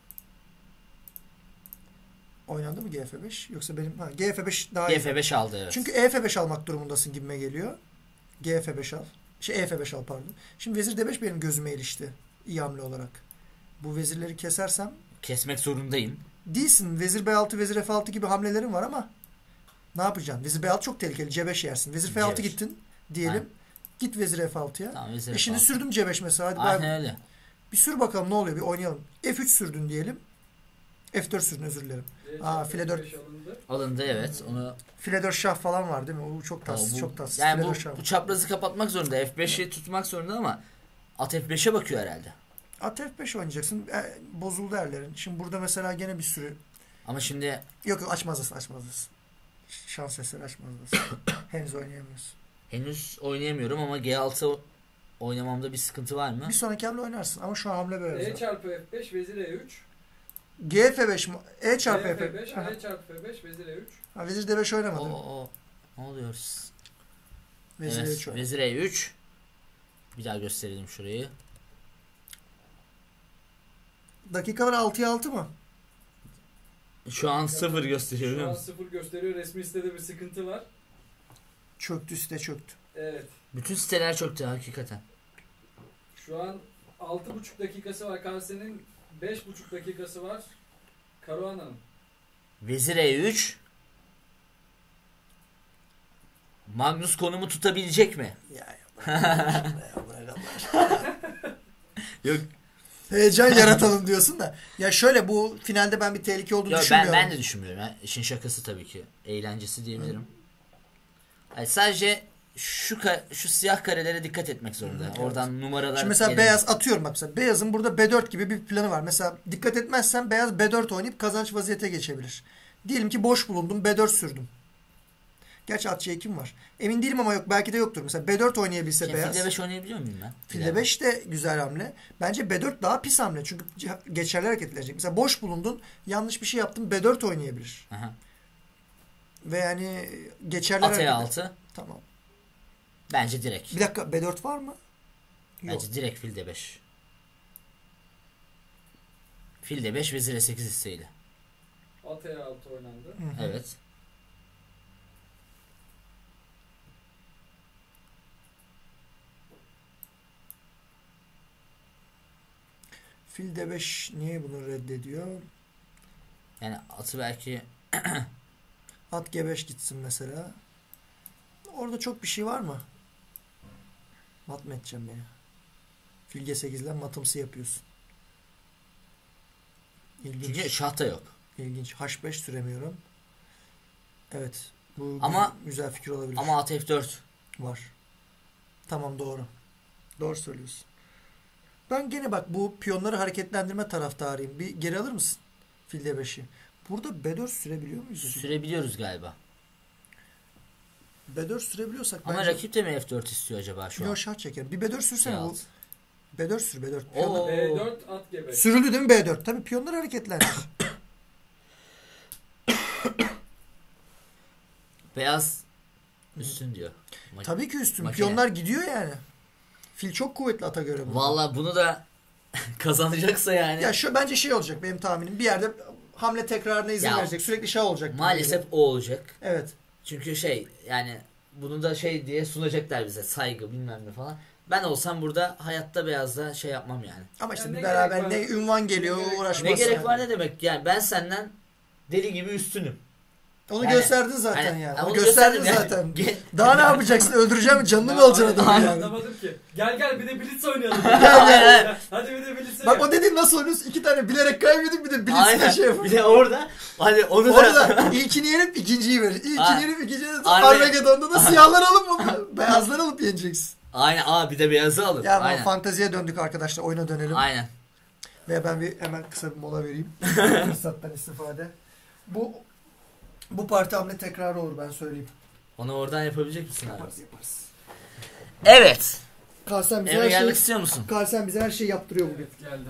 Oynandı mı G F beş? Yoksa benim ha, G F beş daha iyi. G F beş aldı evet. Çünkü E F beş almak durumundasın gibime geliyor. G F beş al. Şey E F beş al pardon. Şimdi vezir D beş benim gözüme ilişti. İyi hamle olarak. Bu vezirleri kesersem kesmek zorundayım. Değilsin. Vezir B altı, vezir F altı gibi hamlelerin var ama ne yapacaksın? Vezir B altı çok tehlikeli. C beş yersin. Vezir F altı C beş gittin diyelim. Aynen. Git vezir F altıya. Tamam, vezir e şimdi sürdüm C beş mesela. Hadi Aynen ben... öyle. Bir sür bakalım ne oluyor bir oynayalım. F üç sürdün diyelim. F dört sürdün özür dilerim. Evet, Aa file dört. Alındı. alındı evet. Onu file dört şah falan var değil mi? O çok tatsız bu, çok tatsız. Yani bu, bu çaprazı kapatmak zorunda. F beşi tutmak zorunda ama at F beşe bakıyor herhalde. At F beş oynayacaksın. E, bozuldu erlerin. Şimdi burada mesela gene bir sürü. Ama şimdi yok yok açmazız açmazız. Şans eseri açmazız. Henüz oynayamıyoruz. Henüz oynayamıyorum ama G altı oynamamda bir sıkıntı var mı? Bir sonraki hamle oynarsın ama şu an hamle böyle. E çarpı F beş vezir E üç. G F beş mi? E çarpı F beş, E çarpı F beş, vezir E üç. Ha, vezir D beş oynamadım. O, o, ne oluyoruz? Vezir evet, E üç. Vezir E üç. Bir daha gösterelim şurayı. Dakikalar altıya altı mı? Şu an sıfır gösteriyor. Şu an sıfır gösteriyor. Resmi sitede bir sıkıntı var. Çöktü site çöktü. Evet. Bütün siteler çöktü hakikaten. Şu an altı buçuk dakikası var Carlsen'in. beş buçuk dakikası var Caruana'nın. Vezir E üç. Magnus konumu tutabilecek mi? Ya ya Yok. Heyecan yaratalım diyorsun da. Ya şöyle bu finalde ben bir tehlike olduğunu Yo, düşünmüyorum. Ben, ben de düşünmüyorum. Yani işin şakası tabii ki. Eğlencesi diyebilirim. Yani sadece şu şu siyah karelere dikkat etmek zorunda. Hı, oradan evet. numaralar. Şimdi mesela gelinir. Beyaz atıyorum bak mesela. Beyazın burada B dört gibi bir planı var. Mesela dikkat etmezsen beyaz B dört oynayıp kazanç vaziyete geçebilir. Diyelim ki boş bulundum. B dört sürdüm. Gerçi at C kim var? Emin değilim ama yok. Belki de yoktur. Mesela B dört oynayabilse Şimdi beyaz. Fil D beş oynayabiliyor muyum ben? Fil D beş de güzel hamle. Bence B dört daha pis hamle. Çünkü geçerli hareket edilecek. Mesela boş bulundun. Yanlış bir şey yaptın. B dört oynayabilir. Aha. Ve yani geçerli hareket. At E altı. Tamam. Bence direkt. Bir dakika B dört var mı? Bence direkt fil D beş. Fil D beş vezir E sekiz isteğiyle. At E altı oynandı. Hı-hı. Evet. Fil D beş niye bunu reddediyor? Yani atı belki at G beş gitsin mesela. Orada çok bir şey var mı? Mat mı edeceğim beni? Fil G sekiz ile matımsı yapıyorsun. İlginç. Çünkü şah da yok. İlginç. H beş süremiyorum. Evet. Bu ama güzel fikir olabilir. Ama at F dört var. Tamam, doğru. Doğru söylüyorsun. Ben gene bak bu piyonları hareketlendirme taraftarıyım. Bir geri alır mısın? Fil D beşi. Burada B dört sürebiliyor muyuz? Sürebiliyoruz galiba. B dört sürebiliyorsak ama bence... rakip de mi F dört istiyor acaba şu an? Yok, şah çeker. Bir B dört sürsene bu. B dört sür, B dört. Oo. B dört at G beş. Sürüldü değil mi B dört? Tabii piyonlar hareketlendir. Beyaz üstün diyor. Ma- Tabii ki üstün. Makine. Piyonlar gidiyor yani. Fil çok kuvvetli ata göre. Valla bunu da kazanacaksa yani. Ya şu bence şey olacak benim tahminim. Bir yerde hamle tekrarına izin ya, verecek. Sürekli şah olacak. Maalesef o olacak. Evet. Çünkü şey yani bunu da şey diye sunacaklar bize, saygı bilmem ne falan. Ben olsam burada hayatta beyazda şey yapmam yani. Ama işte yani beraber ne ünvan geliyor, uğraşmaz. Ne gerek yani. Var ne demek yani, ben senden deli gibi üstünüm. Onu yani, gösterdin zaten yani. yani. Onu, onu gösterdin zaten. Yani. Daha ne yapacaksın? Öldüreceğim mi? Canını mı alacaksın adamı yani? Anlamadım ki. Gel gel bir de blitz oynayalım. gel gel. Hadi bir de blitz. Bak o dediğin nasıl oynuyorsun? İki tane bilerek kaybedip bir de blitz'le şey yapalım. Bir de orada hani onu orada da ilkini yenip ikinciyi verir. İlkini yenip ikinciyi verir. Armageddon'da da siyahlar alıp beyazlar alıp yeneceksin. Aynen. Aa bir de beyazı alır. Ya ama fanteziye döndük arkadaşlar. Oyuna dönelim. Aynen. Ve ben bir hemen kısa bir mola vereyim. Fırsattan istifade. Bu bu parti hamle tekrarı olur, ben söyleyeyim. Onu oradan yapabilecek misin abi? Yaparız yaparız. Evet. Karsen bize Eve her gelmek şey, istiyor musun? Karsen bize her şeyi yaptırıyor bugün. Evet, geldim.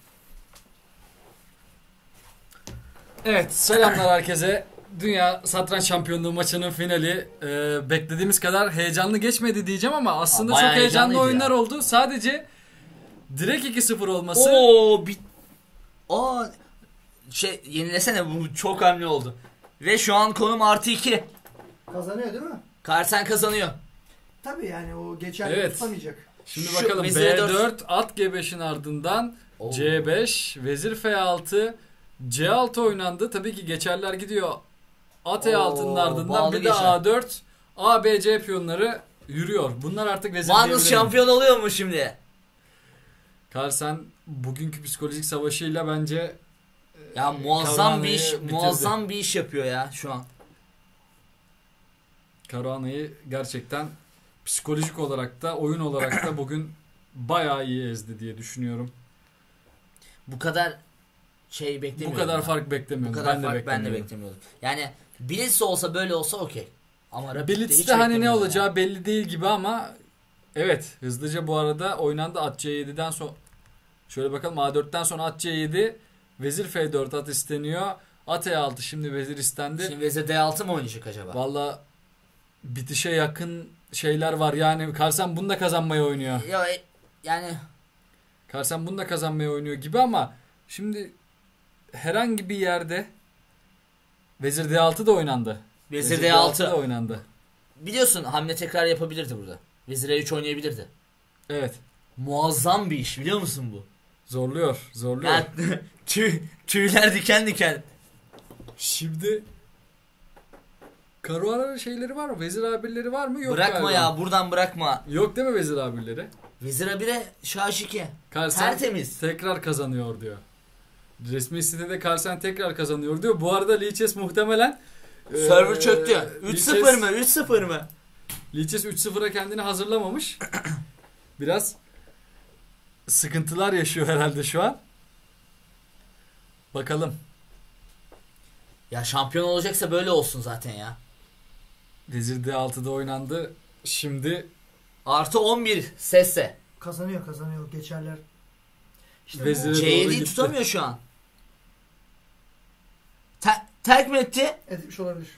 Evet, selamlar herkese. Dünya Satranç Şampiyonluğu maçının finali e, beklediğimiz kadar heyecanlı geçmedi diyeceğim ama aslında Aa, çok heyecanlı oyunlar ya. oldu. Sadece direkt iki sıfır olması. Oo, bir Aa, şey yenilesene, bu çok hamle oldu. Ve şu an konum artı iki. Kazanıyor değil mi? Karsen kazanıyor. Tabii yani o geçerli evet. tutamayacak. Şimdi şu bakalım B dört at G beşin ardından Oo. C beş vezir F altı C altı oynandı. Tabii ki geçerler gidiyor. At E altının ardından bir de geçer. A dört A B C piyonları yürüyor. Bunlar artık vezir Magnus şampiyon oluyor mu şimdi? Carlsen bugünkü psikolojik savaşıyla bence ya muazzam bir iş, bitirdi. muazzam bir iş yapıyor ya şu an. Caruana'yı gerçekten psikolojik olarak da oyun olarak da bugün bayağı iyi ezdi diye düşünüyorum. Bu kadar şey beklemiyordum. Bu kadar ya. fark beklemiyordum. Bu kadar ben, fark de ben de beklemiyordum. Yani Blitz olsa böyle olsa okey. Ama Blitz'te hani ne olacağı ya. belli değil gibi ama evet, hızlıca bu arada oynandı. At C yedi'den sonra şöyle bakalım, A dört'ten sonra at C yedi, vezir F dört at isteniyor. At E altı, şimdi vezir istendi. Şimdi vezir D altı mı oynayacak acaba? Valla bitişe yakın şeyler var yani. Carlsen bunu da kazanmaya oynuyor. Ya yani Carlsen bunu da kazanmaya oynuyor gibi ama şimdi herhangi bir yerde vezir D altı da oynandı. Vezir, vezir D altı da oynandı. Biliyorsun hamle tekrar yapabilirdi burada. Vezir E üç oynayabilirdi. Evet. Muazzam bir iş, biliyor musun bu? Zorluyor, zorluyor. Yani, tüy, tüyler diken diken. Şimdi Caruana şeyleri var mı? Vezir A bir'leri var mı? Yok bırakma galiba. ya, buradan bırakma. Yok değil mi vezir A bir'leri? Vezir A bir'e şah iki. Tertemiz. Tekrar kazanıyor diyor. Resmi sitede Carlsen tekrar kazanıyor diyor. Bu arada Lichess muhtemelen server ee, çöktü. üç sıfır mı? üç sıfır mı? Lichess üç sıfıra kendini hazırlamamış. Biraz sıkıntılar yaşıyor herhalde şu an. Bakalım. Ya şampiyon olacaksa böyle olsun zaten ya. Vezir D altı'da oynandı. Şimdi artı on bir sesse. Kazanıyor kazanıyor. Geçerler. İşte C yedi'yi tutamıyor şu an. Te- terk mi etti? Etmiş olabilir.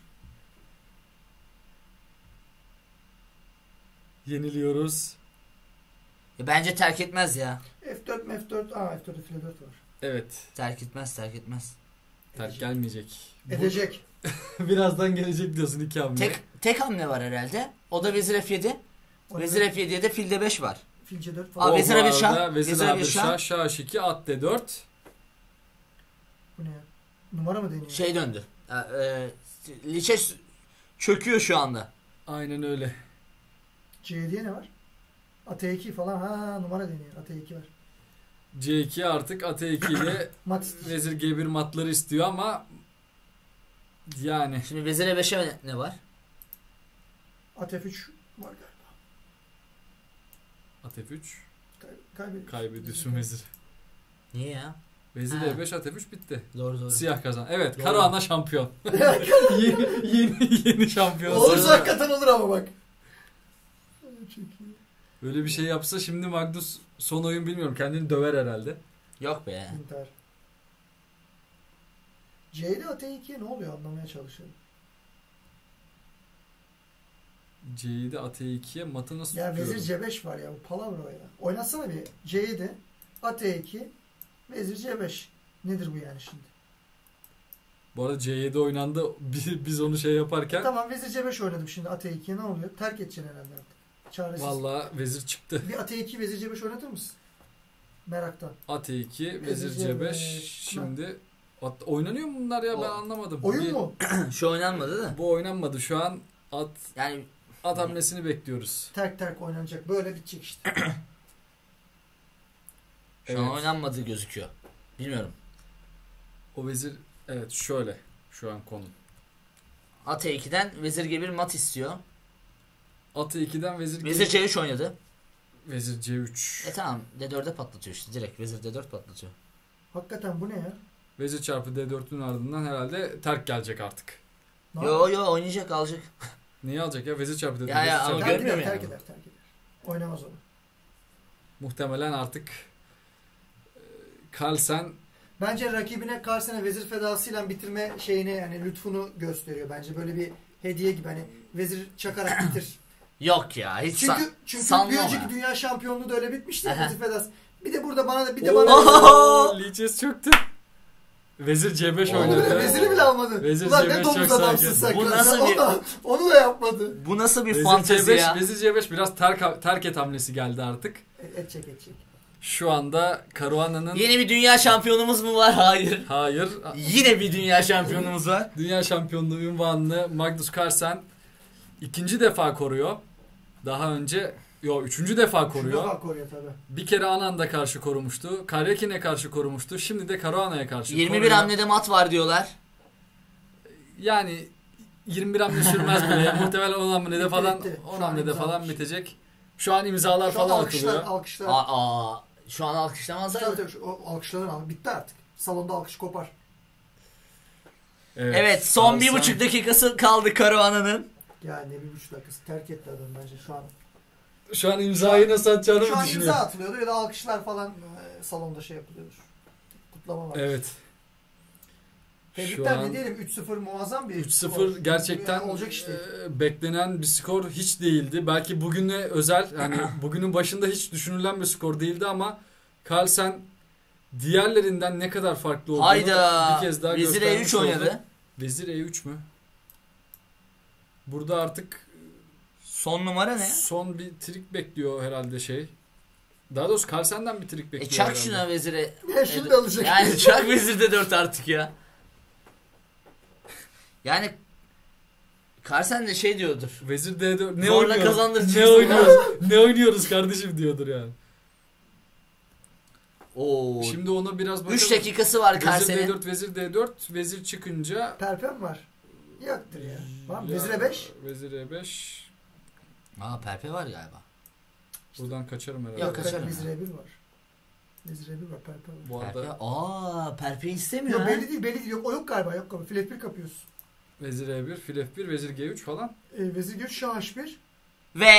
Yeniliyoruz. E bence terk etmez ya. F dört F dört. Aa F dörtte file dört var. Evet. Terk etmez terk etmez. Terk Edecek. gelmeyecek. Edecek. Birazdan gelecek diyorsun iki hamle. Tek, tek hamle var herhalde. O da vezir F yedi. O vezir F yedi'ye de fil D beş var. Fil C dört falan. Aa, vezir A bir şah. Vezir A bir şah. Şah H iki at D dört. Bu ne ya? Numara mı deniyor? Şey döndü. E, Liçe çöküyor şu anda. Aynen öyle. C diye ne var? A T iki falan. Ha numara deniyor. A T iki var. C iki artık A T iki ile vezir G bir matları istiyor ama yani. Şimdi vezir E beşe ne var? At F üç var galiba. At F üç. Kaybediyorsun. Kaybediyorsun vezir. Niye ya? Vezir E beş at F üç bitti. Doğru doğru. Siyah kazan. Evet, doğru. Karahan'a şampiyon. yeni, yeni yeni şampiyon. Olursa hakikaten olur ama bak. Böyle bir şey yapsa şimdi Magnus son oyun bilmiyorum. Kendini döver herhalde. Yok be. İntihar. C ile A T iki'ye ne oluyor anlamaya çalışıyorum. C'yi de A T iki'ye matı nasıl ya tutuyorum? vezir C beş var ya. Bu palavra o ya. Oynatsana bir. C'yi de A T iki vezir C beş. Nedir bu yani şimdi? Bu arada C yedi oynandı. Biz onu şey yaparken. Tamam vezir C beş oynadım şimdi A T iki'ye ne oluyor? Terk edeceksin herhalde artık. Çaresiz. Valla vezir çıktı. Bir A T iki vezir C beş oynatır mısın? Meraktan. A T iki vezir C beş. Şimdi at, oynanıyor mu bunlar ya? O, ben anlamadım. Oyun bir, mu? Şu oynanmadı da. Bu oynanmadı. Şu an at yani at hamlesini bekliyoruz. Terk terk oynanacak. Böyle bitecek işte. Şu evet. an oynanmadığı gözüküyor. Bilmiyorum. O vezir evet şöyle şu an konu. A T iki'den vezir G bir mat istiyor. A T iki'den vezir Vezir C üç oynadı. Vezir C üç. E tamam D dört'e patlatıyor işte direkt vezir D dört patlatıyor. Hakikaten bu ne ya? Vezir çarpı D dört'ün ardından herhalde terk gelecek artık. Ne yo yapayım? Yo oynayacak alacak. Niye alacak ya? Vezir çarpı D dört. Ya ya ama görmüyor mu yani? Terk eder terk eder. Oynamaz onu. Muhtemelen artık Carlsen bence rakibine Carlsen'e vezir fedasıyla bitirme şeyini yani lütfunu gösteriyor. Bence böyle bir hediye gibi hani vezir çakarak bitir. Yok ya hiç çünkü san çünkü bir önceki ya. Dünya şampiyonluğu da öyle bitmişti ya vezir fedası. Bir de burada bana da bir de Oo, bana Liçes çöktü. Vezir C beş oynadı. Veziri bile almadı. Vezir Ulan C beş ne domuz adamsın sen. Bu nasıl bir... Onu, onu da yapmadı. Bu nasıl bir vezir fantezi C beş, ya? Vezir C beş biraz terk, terk et hamlesi geldi artık. Edecek edecek. Şu anda Caruana'nın... Yeni bir dünya şampiyonumuz mu var? Hayır. Hayır. Yine bir dünya şampiyonumuz var. Dünya şampiyonluğu unvanını Magnus Carlsen ikinci defa koruyor. Daha önce... Yo üçüncü defa koruyor. Üçüncü defa koruyor tabii. Bir kere Anand'a karşı korumuştu. Karyakin'e karşı korumuştu. Şimdi de Caruana'ya karşı yirmi bir koruyor. hamlede mat var diyorlar. Yani yirmi bir hamle sürmez bile. Muhtemelen on hamlede falan on hamlede falan bitecek. Şu an imzalar şu an falan alkışlar, atılıyor. Alkışlar. Aa, aa, şu an alkışlamazlar. Tabii tabii. O alkışlanır abi. Bitti artık. Salonda alkış kopar. Evet, evet son Alsan... bir buçuk dakikası kaldı Caruana'nın. Ya ne bir buçuk dakikası. Terk etti adam bence şu an. Şu an imzayı nasıl atacağını mı düşünüyor? Şu an imza atılıyordu ya da alkışlar falan e, salonda şey yapılıyordur. Kutlama var. Evet. Tebrikler ne diyelim üç sıfır muazzam bir üç sıfır gerçekten yani olacak işte. E, beklenen bir skor hiç değildi. Belki bugüne özel yani bugünün başında hiç düşünülen bir skor değildi ama Carlsen diğerlerinden ne kadar farklı olduğunu Hayda. bir kez daha Vezir E üç oynadı. Vezir E üç mü? Burada artık son numara ne? Son bir trik bekliyor herhalde şey. Daha doğrusu Carlsen'den bir trik bekliyor. E çak herhalde. Şuna vezire. Ya şimdi alacak. Yani çak vezirde dört artık ya. Yani Carlsen de şey diyordur. Vezir D dört. Ne oynuyoruz? Ne oynuyoruz? Ne oynuyoruz kardeşim diyordur yani. Oo. Şimdi ona biraz bakalım. üç dakikası var Carlsen'in. Vezir D dört, vezir D dört, vezir çıkınca perpem var. Yoktur ya. Var mı? Vezir E beş. Vezir E beş. Aa perpe var galiba. Buradan kaçarım herhalde. Yok kaçarım. Vezir E bir var. Vezir E bir var, perpe var. Bu arada perpe, aa perpe istemiyor. Yok belli değil, belli değil. Yok o yok galiba, yok galiba. Fil F bir kapıyoruz. Vezir E bir, fil F bir, vezir G üç falan. E, vezir G üç, şah H bir. Ve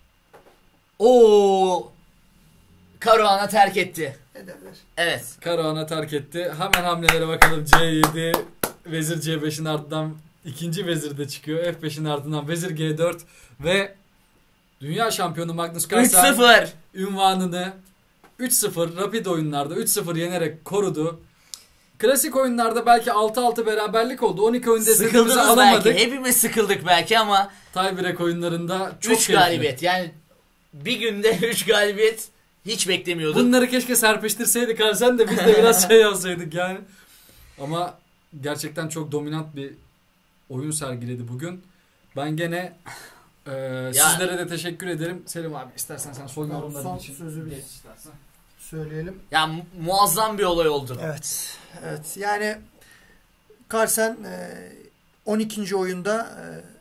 o Caruana terk etti. Ederler. Evet. Caruana terk etti. Hemen hamlelere bakalım. C yedi, vezir C beşin ardından ikinci vezir de çıkıyor. F beşin ardından vezir G dört ve Dünya şampiyonu Magnus Carlsen üç sıfır ünvanını üç sıfır Rapid oyunlarda üç sıfır yenerek korudu. Klasik oyunlarda belki altı altı beraberlik oldu. on iki oyunda istediğimizi alamadık. Belki. Hepimiz sıkıldık belki ama Tiebreak oyunlarında çok üç galibiyet. Yani bir günde üç galibiyet hiç beklemiyordum. Bunları keşke serpiştirseydik Carlsen de biz de biraz şey yazsaydık yani. Ama gerçekten çok dominant bir oyun sergiledi bugün. Ben gene e, sizlere de teşekkür ederim. Selim abi istersen sen son yorumların son için sözü bir istersen söyleyelim. Ya mu- muazzam bir olay oldu. Evet. Evet. Yani Carlsen on ikinci oyunda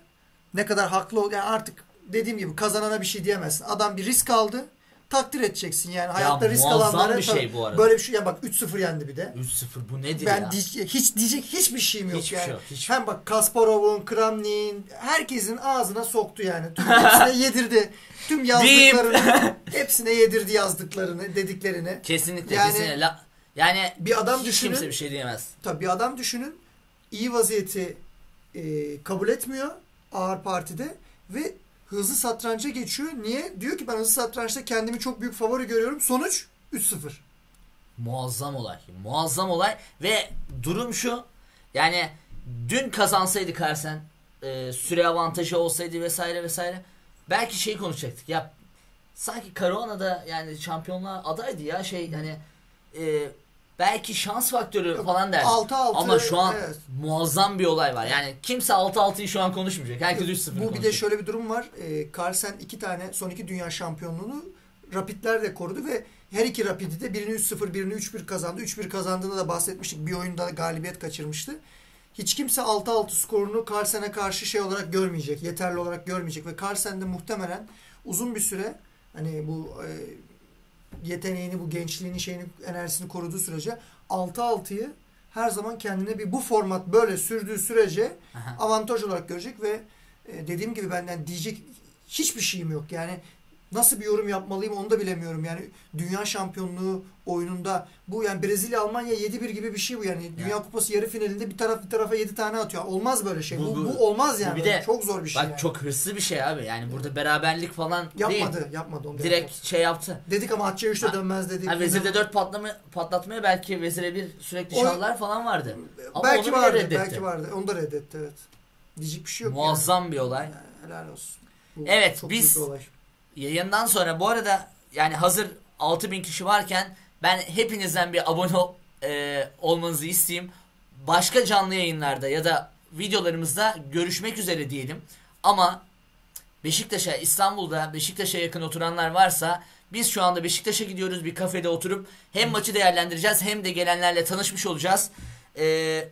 ne kadar haklı oldu. Yani artık dediğim gibi kazanana bir şey diyemezsin. Adam bir risk aldı. Takdir edeceksin yani. Hayatta ya, risk alanlara bir şey bu arada. Böyle bir şey ya bak üç sıfır yendi bir de. üç sıfır bu nedir ben ya? Diye, hiç diyecek hiçbir şeyim yok hiçbir yani. Şey yok, hiç... Hem bak Kasparov'un, Kramnik'in herkesin ağzına soktu yani. Tüm hepsine yedirdi. Tüm yazdıklarını hepsine yedirdi yazdıklarını, dediklerini. Kesinlikle yani, kesinlikle. La, yani bir adam hiç düşünün, kimse bir şey diyemez. Tabii bir adam düşünün. İyi vaziyeti e, kabul etmiyor ağır partide ve hızlı satranca geçiyor. Niye? Diyor ki ben hızlı satrançta kendimi çok büyük favori görüyorum. Sonuç üç sıfır. Muazzam olay. Muazzam olay ve durum şu. Yani dün kazansaydı Carlsen, e, süre avantajı olsaydı vesaire vesaire belki şey konuşacaktık. Ya sanki Caruana'da yani şampiyonluğa adaydı ya şey hani e, belki şans faktörü Yok, falan derdi. altı altı, ama şu an evet. muazzam bir olay var. Yani kimse altı altıyı şu an konuşmayacak. Herkes üç sıfır Bu konuşacak. bir de şöyle bir durum var. E, Carlsen iki tane son iki dünya şampiyonluğunu Rapidlerle korudu ve her iki Rapid'i de birini üç sıfır birini üç bir kazandı. üç bir kazandığında da bahsetmiştik. Bir oyunda galibiyet kaçırmıştı. Hiç kimse altı altı skorunu Carlsen'e karşı şey olarak görmeyecek. Yeterli olarak görmeyecek ve Carlsen de muhtemelen uzun bir süre hani bu e, yeteneğini, bu gençliğini, şeyini, enerjisini koruduğu sürece altı altıyı her zaman kendine bir bu format böyle sürdüğü sürece Aha. avantaj olarak görecek ve e, dediğim gibi benden diyecek hiçbir şeyim yok. Yani nasıl bir yorum yapmalıyım onu da bilemiyorum. Yani dünya şampiyonluğu oyununda bu yani Brezilya Almanya yedi bir gibi bir şey bu yani. Ya. Dünya Kupası yarı finalinde bir taraf bir tarafa yedi tane atıyor. Olmaz böyle şey. Bu, bu, bu olmaz yani. Bu bir de, çok zor bir şey. Bak yani. çok hırslı bir şey abi. Yani burada beraberlik falan yapmadı, değil. Yapmadı. Yapmadı. Onu direkt yapmadı. şey yaptı. Dedik ama Atçı'ya üçte dönmez dedik. Ha, Vezir'de dört patlama, patlatmaya belki Vezir'e bir sürekli o, şallar falan vardı. Ama belki vardı. Belki vardı. Onu da reddetti evet. Diyecek bir şey yok. Muazzam yani. bir olay. Yani, helal olsun. Bu evet biz yayından sonra bu arada yani hazır altı bin kişi varken ben hepinizden bir abone ol, e, olmanızı isteyeyim. Başka canlı yayınlarda ya da videolarımızda görüşmek üzere diyelim. Ama Beşiktaş'a, İstanbul'da Beşiktaş'a yakın oturanlar varsa biz şu anda Beşiktaş'a gidiyoruz, bir kafede oturup hem maçı değerlendireceğiz hem de gelenlerle tanışmış olacağız. Ee,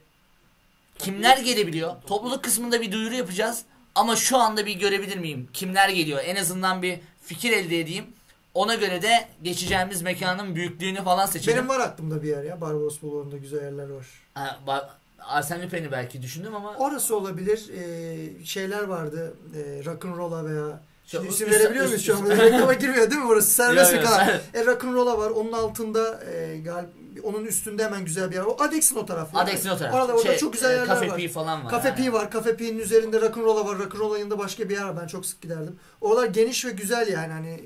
kimler gelebiliyor? Topluluk kısmında bir duyuru yapacağız. Ama şu anda bir görebilir miyim? Kimler geliyor? En azından bir fikir elde edeyim. Ona göre de geçeceğimiz mekanın büyüklüğünü falan seçelim. Benim var aklımda bir yer ya. Barbaros Bulvarı'nda güzel yerler var. Ha, ba- Arsene Lupin'i belki düşündüm ama. Orası olabilir. Ee, şeyler vardı. E, Rock'n'Roll'a veya Şu, isim verebiliyor muyuz şu an? Reklama girmiyor değil mi burası? Serbest bir kanal. E, Rock'n'Roll'a var. Onun altında e, gal- onun üstünde hemen güzel bir yer var. O Adex'in o tarafı. Adex'in o tarafı. Orada, orada şey, çok güzel yerler Cafe var. Pi falan var. Cafe yani. Pi var. Cafe Pi'nin üzerinde Rock'n'Roll'a var. Rock'n'Roll'ın yanında başka bir yer var. Ben çok sık giderdim. Oralar geniş ve güzel yani. Hani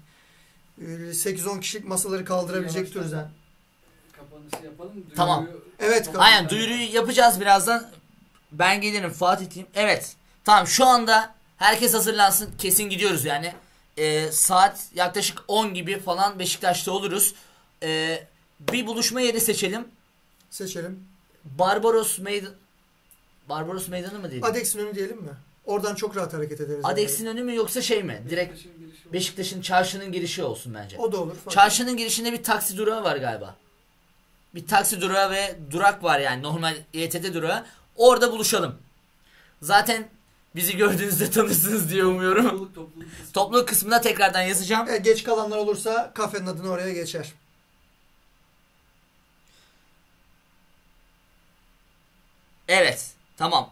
e, sekiz on kişilik masaları kaldırabilecek türden. Kapanışı yapalım. Duyuruyu... Tamam. Evet. Aynen duyuruyu yapacağız birazdan. Ben gelirim Fatih diyeyim. Evet. Tamam şu anda herkes hazırlansın. Kesin gidiyoruz yani. Ee, saat yaklaşık on gibi falan Beşiktaş'ta oluruz. Ee, bir buluşma yeri seçelim. Seçelim. Barbaros Meydan Barbaros Meydanı mı diyelim? Adex'in önü diyelim mi? Oradan çok rahat hareket ederiz. Adex'in önü mü yoksa şey mi? Direkt Beşiktaş'ın çarşının girişi olsun bence. O da olur. Çarşının girişinde bir taksi durağı var galiba. Bir taksi durağı ve durak var yani normal E T T durağı. Orada buluşalım. Zaten bizi gördüğünüzde tanırsınız diye umuyorum. Topluluk, topluluk, kısmı. Topluluk kısmına tekrardan yazacağım. Evet, geç kalanlar olursa kafenin adını oraya geçer. Evet. Tamam.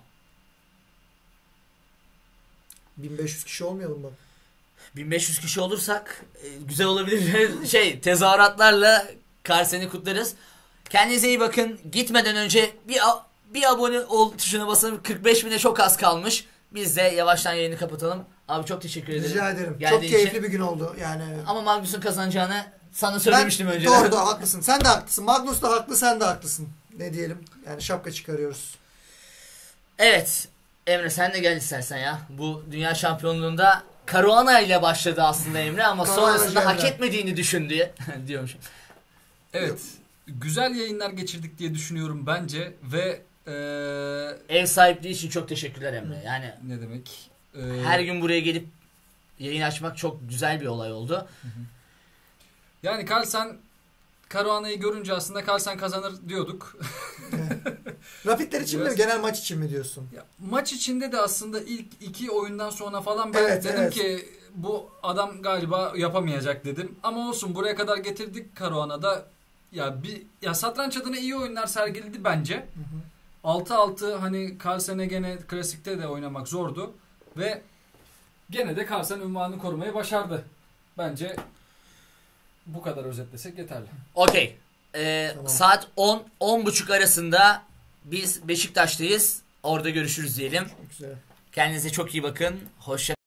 bin beş yüz kişi olmayalım mı? bin beş yüz kişi olursak e, güzel olabilir. şey tezahüratlarla Carlsen'i kutlarız. Kendinize iyi bakın. Gitmeden önce bir bir abone ol tuşuna basalım. kırk beş bine çok az kalmış. Biz de yavaştan yayını kapatalım. Abi çok teşekkür ederim. Rica ederim. Geldiğin çok keyifli için. Bir gün oldu yani. Ama Magnus'un kazanacağını sana söylemiştim ben, önceden. Doğru da haklısın. Sen de haklısın. Magnus da haklı, sen de haklısın. Ne diyelim? Yani şapka çıkarıyoruz. Evet. Emre sen de gel istersen ya. Bu dünya şampiyonluğunda Caruana ile başladı aslında Emre ama sonrasında hak etmediğini düşündü diyormuşum. Evet. Güzel yayınlar geçirdik diye düşünüyorum bence ve ee... ev sahipliği için çok teşekkürler Emre. Yani ne demek? Ee... Her gün buraya gelip yayın açmak çok güzel bir olay oldu. Hı hı. Yani Carlsen Caruana'yı görünce aslında Carlsen kazanır diyorduk. Rapidler için Biraz... mi? Genel maç için mi diyorsun? Ya, maç içinde de aslında ilk iki oyundan sonra falan ben evet, dedim evet. ki bu adam galiba yapamayacak dedim. Ama olsun buraya kadar getirdik Caruana'da. Ya bir ya satranç adına iyi oyunlar sergiledi bence. Hı hı. altı altı hani Carlsen'e gene klasikte de oynamak zordu ve gene de Carlsen unvanını korumayı başardı. Bence bu kadar özetlesek yeterli. Okey. Ee, tamam. Saat on on buçuk arasında biz Beşiktaş'tayız. Orada görüşürüz diyelim. Çok güzel. Kendinize çok iyi bakın. Hoşça